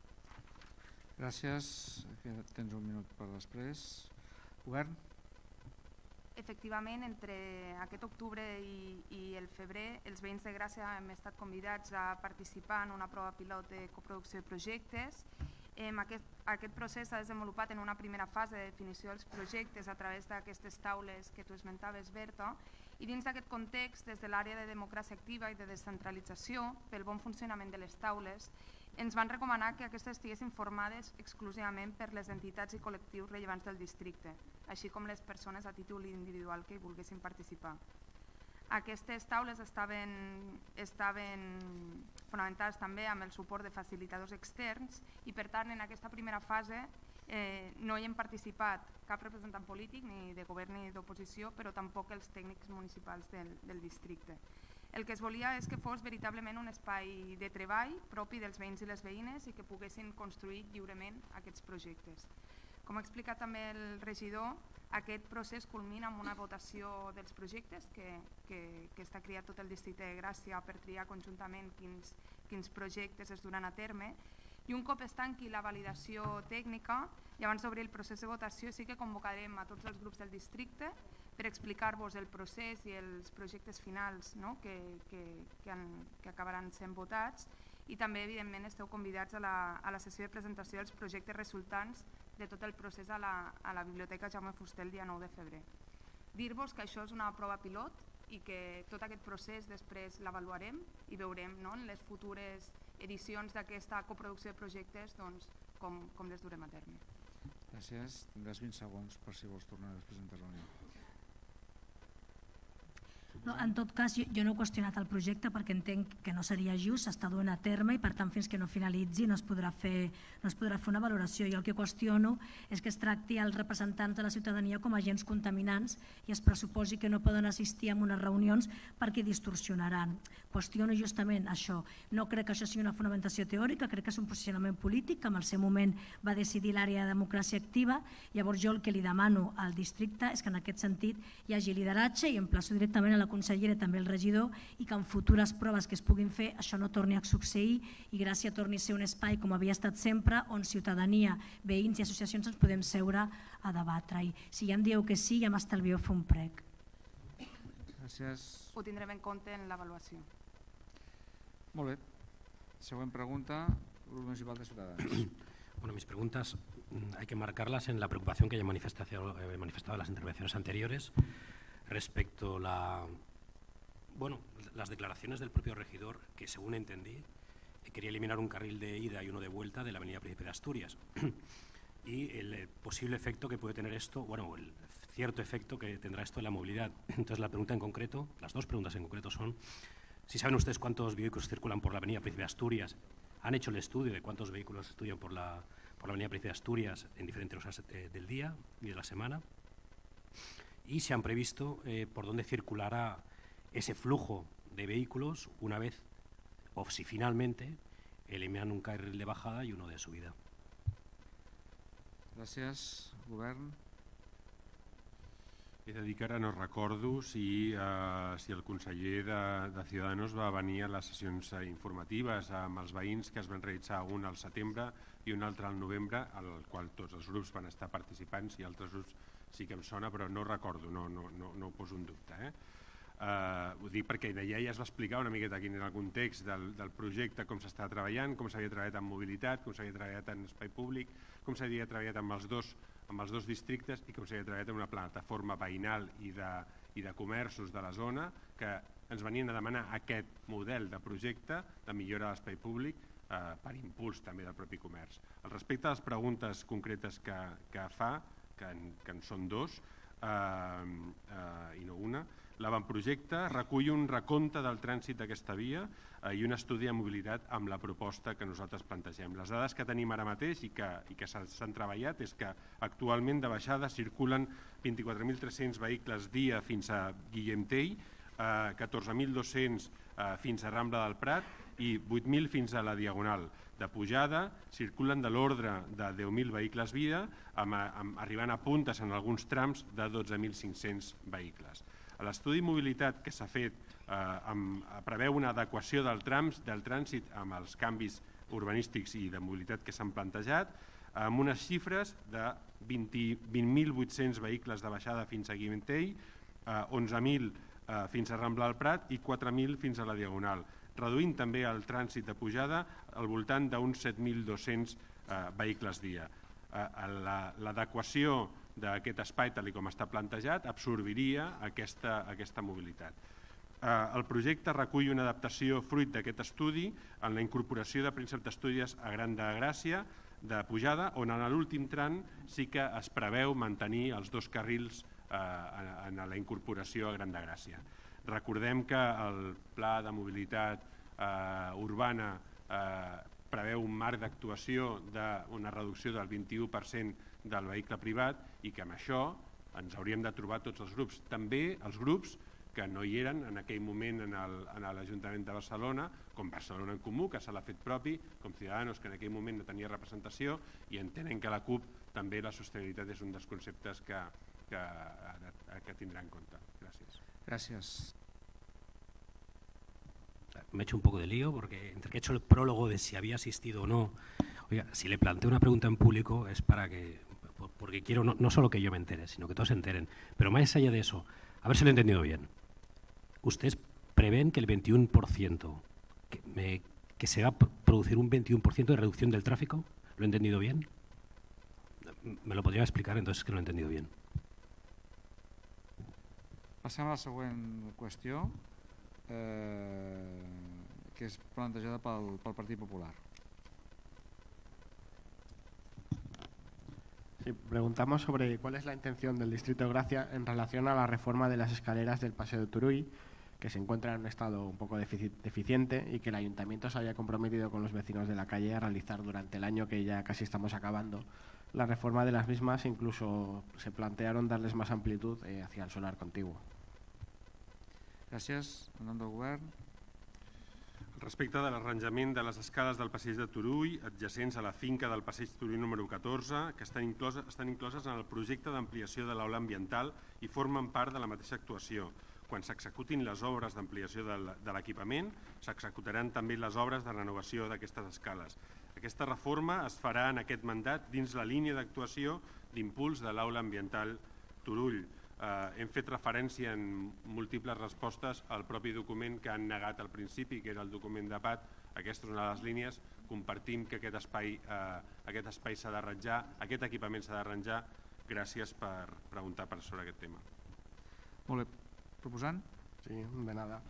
Gràcies. Tens un minut per després. Govern? Efectivament, entre aquest octubre i el febrer, els veïns de Gràcia hem estat convidats a participar en una prova pilot de coproducció de projectes. Aquest procés s'ha desenvolupat en una primera fase de definició dels projectes a través d'aquestes taules que tu esmentaves, Berta, i dins d'aquest context, des de l'àrea de democràcia activa i de descentralització, pel bon funcionament de les taules, ens van recomanar que aquestes estiguessin formades exclusivament per les entitats i col·lectius rellevants del districte, així com les persones a títol individual que hi volguessin participar. Aquestes taules estaven fonamentades també amb el suport de facilitadors externs i per tant en aquesta primera fase no hi hem participat cap representant polític ni de govern ni d'oposició, però tampoc els tècnics municipals del districte. El que es volia és que fos veritablement un espai de treball propi dels veïns i les veïnes i que poguessin construir lliurement aquests projectes. Com ha explicat també el regidor, aquest procés culmina amb una votació dels projectes que està criat tot el districte de Gràcia per triar conjuntament quins projectes es duran a terme, i un cop es tanqui la validació tècnica i abans d'obrir el procés de votació sí que convocarem a tots els grups del districte per explicar-vos el procés i els projectes finals que acabaran sent votats, i també evidentment esteu convidats a la sessió de presentació dels projectes resultants de tot el procés a la Biblioteca Jaume Fuster el dia 9 de febrer. Dir-vos que això és una prova pilot i que tot aquest procés després l'avaluarem i veurem en les futures edicions d'aquesta coproducció de projectes com les durem a terme. Gràcies. Tindràs 20 segons per si vols tornar després d'intervenir. No, en tot cas, jo no he qüestionat el projecte perquè entenc que no seria just, s'està duent a terme i per tant fins que no finalitzi no es podrà fer una valoració. Jo el que qüestiono és que es tracti els representants de la ciutadania com a agents contaminants i es pressuposi que no poden assistir a unes reunions perquè distorsionaran. Qüestiono justament això. No crec que això sigui una fonamentació teòrica, crec que és un posicionament polític que en el seu moment va decidir l'àrea de democràcia activa. Llavors jo el que li demano al districte és que en aquest sentit hi hagi lideratge i emplaço directament a la consellera, també el regidor, i que en futures proves que es puguin fer això no torni a succeir i Gràcia torni a ser un espai com havia estat sempre on ciutadania, veïns i associacions ens podem seure a debatre i si ja em dieu que sí ja m'estalvieu fer un prec. Gràcies. Ho tindrem en compte en l'avaluació. Molt bé. Següent pregunta, Grup Municipal de Ciudadanos. Bueno, mis preguntas hay que marcarlas en la preocupación que ya he manifestado en las intervenciones anteriores respecto a las declaraciones del propio regidor que, según entendí, quería eliminar un carril de ida y uno de vuelta de la avenida Príncipe de Asturias y el posible efecto que puede tener esto, el cierto efecto que tendrá esto en la movilidad. Entonces la pregunta en concreto, las dos preguntas en concreto son si saben ustedes cuántos vehículos circulan por la avenida Príncipe de Asturias, han hecho el estudio de cuántos vehículos estudian por la avenida Príncipe de Asturias en diferentes horas del día y de la semana, y se han previsto por dónde circulará ese flujo de vehículos una vez o si finalmente eliminan un carril de bajada y uno de subida. Gràcies, govern. He de dir que ara no recordo si el conseller de Ciudadanos va venir a les sessions informatives amb els veïns que es van realitzar, un al setembre i un altre al novembre, al qual tots els grups van estar participants i altres grups sí que em sona, però no recordo, no ho poso en dubte. Ho dic perquè allà ja es va explicar una miqueta quin era el context del projecte, com s'estava treballant, com s'havia treballat en mobilitat, com s'havia treballat en espai públic, com s'havia treballat amb els dos districtes i com s'havia treballat en una plataforma veïnal i de comerços de la zona que ens venien a demanar aquest model de projecte de millora de l'espai públic per impuls també del propi comerç. Al respecte a les preguntes concretes que fa, que en són dos i no una, l'avantprojecte recull un recompte del trànsit d'aquesta via i un estudi de mobilitat amb la proposta que nosaltres plantegem. Les dades que tenim ara mateix i que s'han treballat és que actualment de baixada circulen 24.300 vehicles dia fins a Guillem Tell, 14.200 fins a Rambla del Prat i 8.000 fins a la Diagonal. De pujada circulen de l'ordre de 10.000 vehicles via, arribant a puntes en alguns trams de 12.500 vehicles. L'estudi de mobilitat que s'ha fet preveu una adequació del trànsit amb els canvis urbanístics i de mobilitat que s'han plantejat, amb unes xifres de 20.800 vehicles de baixada fins a Guimentell, 11.000 fins a Rambla del Prat i 4.000 fins a la Diagonal, reduint també el trànsit de pujada al voltant d'uns 7.200 vehicles dia. L'adequació d'aquest espai, tal com està plantejat, absorbiria aquesta mobilitat. El projecte recull una adaptació fruit d'aquest estudi en la incorporació de Príncep d'Astúries a Gran de Gràcia de pujada, on en l'últim tram sí que es preveu mantenir els dos carrils en la incorporació a Gran de Gràcia. Recordem que el Pla de Mobilitat Urbana preveu un marc d'actuació d'una reducció del 21% del vehicle privat i que amb això ens hauríem de trobar tots els grups, també els grups que no hi eren en aquell moment en l'Ajuntament de Barcelona, com Barcelona en Comú, que se l'ha fet propi, com Ciudadanos, que en aquell moment no tenia representació, i entenen que la CUP també la sostenibilitat és un dels conceptes que tindrà en compte. Gràcies. Gràcies. Me he hecho un poco de lío porque entre que he hecho el prólogo de si había asistido o no, oiga, si le planteo una pregunta en público es porque quiero no solo que yo me entere, sino que todos se enteren. Pero más allá de eso, a ver si lo he entendido bien. ¿Ustedes prevén que el 21%, que se va a producir un 21% de reducción del tráfico? ¿Lo he entendido bien? ¿Me lo podría explicar entonces que lo he entendido bien? Passem a la següent qüestió, que és plantejada pel Partit Popular. Sí, preguntamos sobre cuál es la intención del Distrito de Gracia en relación a la reforma de las escaleras del Paseo de Turull, que se encuentra en un estado un poco deficiente y que el Ayuntamiento se había comprometido con los vecinos de la calle a realizar durante el año que ya casi estamos acabando la reforma de las mismas. Incluso se plantearon darles más amplitud hacia el solar contiguo. Gràcies. En nom del Govern. Respecte de l'arranjament de les escales del passeig de Turull, adjacents a la finca del passeig Turull número 14, que estan incloses en el projecte d'ampliació de l'aula ambiental i formen part de la mateixa actuació. Quan s'executin les obres d'ampliació de l'equipament, s'executaran també les obres de renovació d'aquestes escales. Aquesta reforma es farà en aquest mandat dins la línia d'actuació d'impuls de l'aula ambiental Turull. Hem fet referència en múltiples respostes al propi document que han negat al principi, que era el document de PAT. Aquesta és una de les línies. Compartim que aquest espai s'ha d'arranjar, aquest equipament s'ha d'arranjar. Gràcies per preguntar sobre aquest tema. Molt bé. Proposant? Sí, de nada.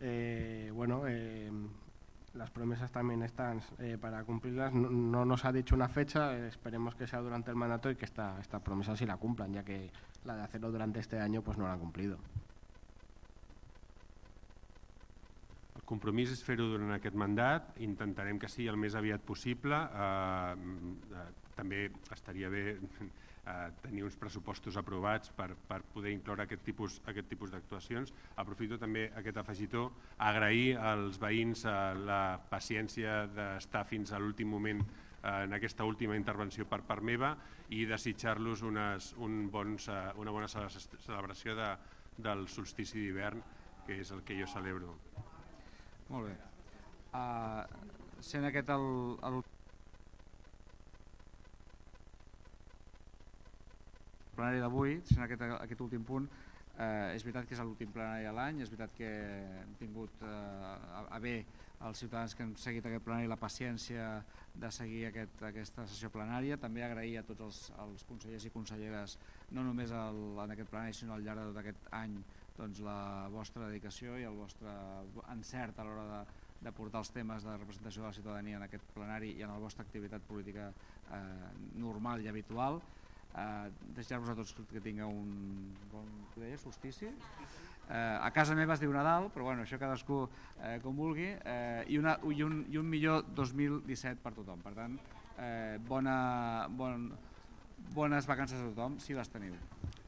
Las promesas también están para cumplirlas. No nos ha dicho una fecha, esperemos que sea durante el mandato y que esta promesa sí la cumplan, ya que la de hacerlo durante este año pues no la han cumplido. El compromís és fer-ho durant aquest mandat, intentarem que sigui el més aviat possible. També estaria bé tenir uns pressupostos aprovats per poder incloure aquest tipus d'actuacions. Aprofito també aquest afegitó a agrair als veïns la paciència d'estar fins a l'últim moment en aquesta última intervenció per part meva i desitjar-los una bona celebració del solstici d'hivern, que és el que jo celebro. Molt bé. Sent aquest el plenari d'avui, sent aquest últim punt, és veritat que és l'últim plenari de l'any, és veritat que hem tingut a bé els ciutadans que han seguit aquest plenari la paciència de seguir aquesta sessió plenària. També agrair a tots els consellers i conselleres, no només en aquest plenari sinó al llarg de tot aquest any, la vostra dedicació i el vostre encert a l'hora de portar els temes de representació de la ciutadania en aquest plenari i en la vostra activitat política normal i habitual. Desitjar-vos a tots que tingueu un bon solstici. A casa meva es diu Nadal, però bueno, això cadascú com vulgui, i un millor 2017 per tothom. Per tant, bones vacances a tothom, si les teniu.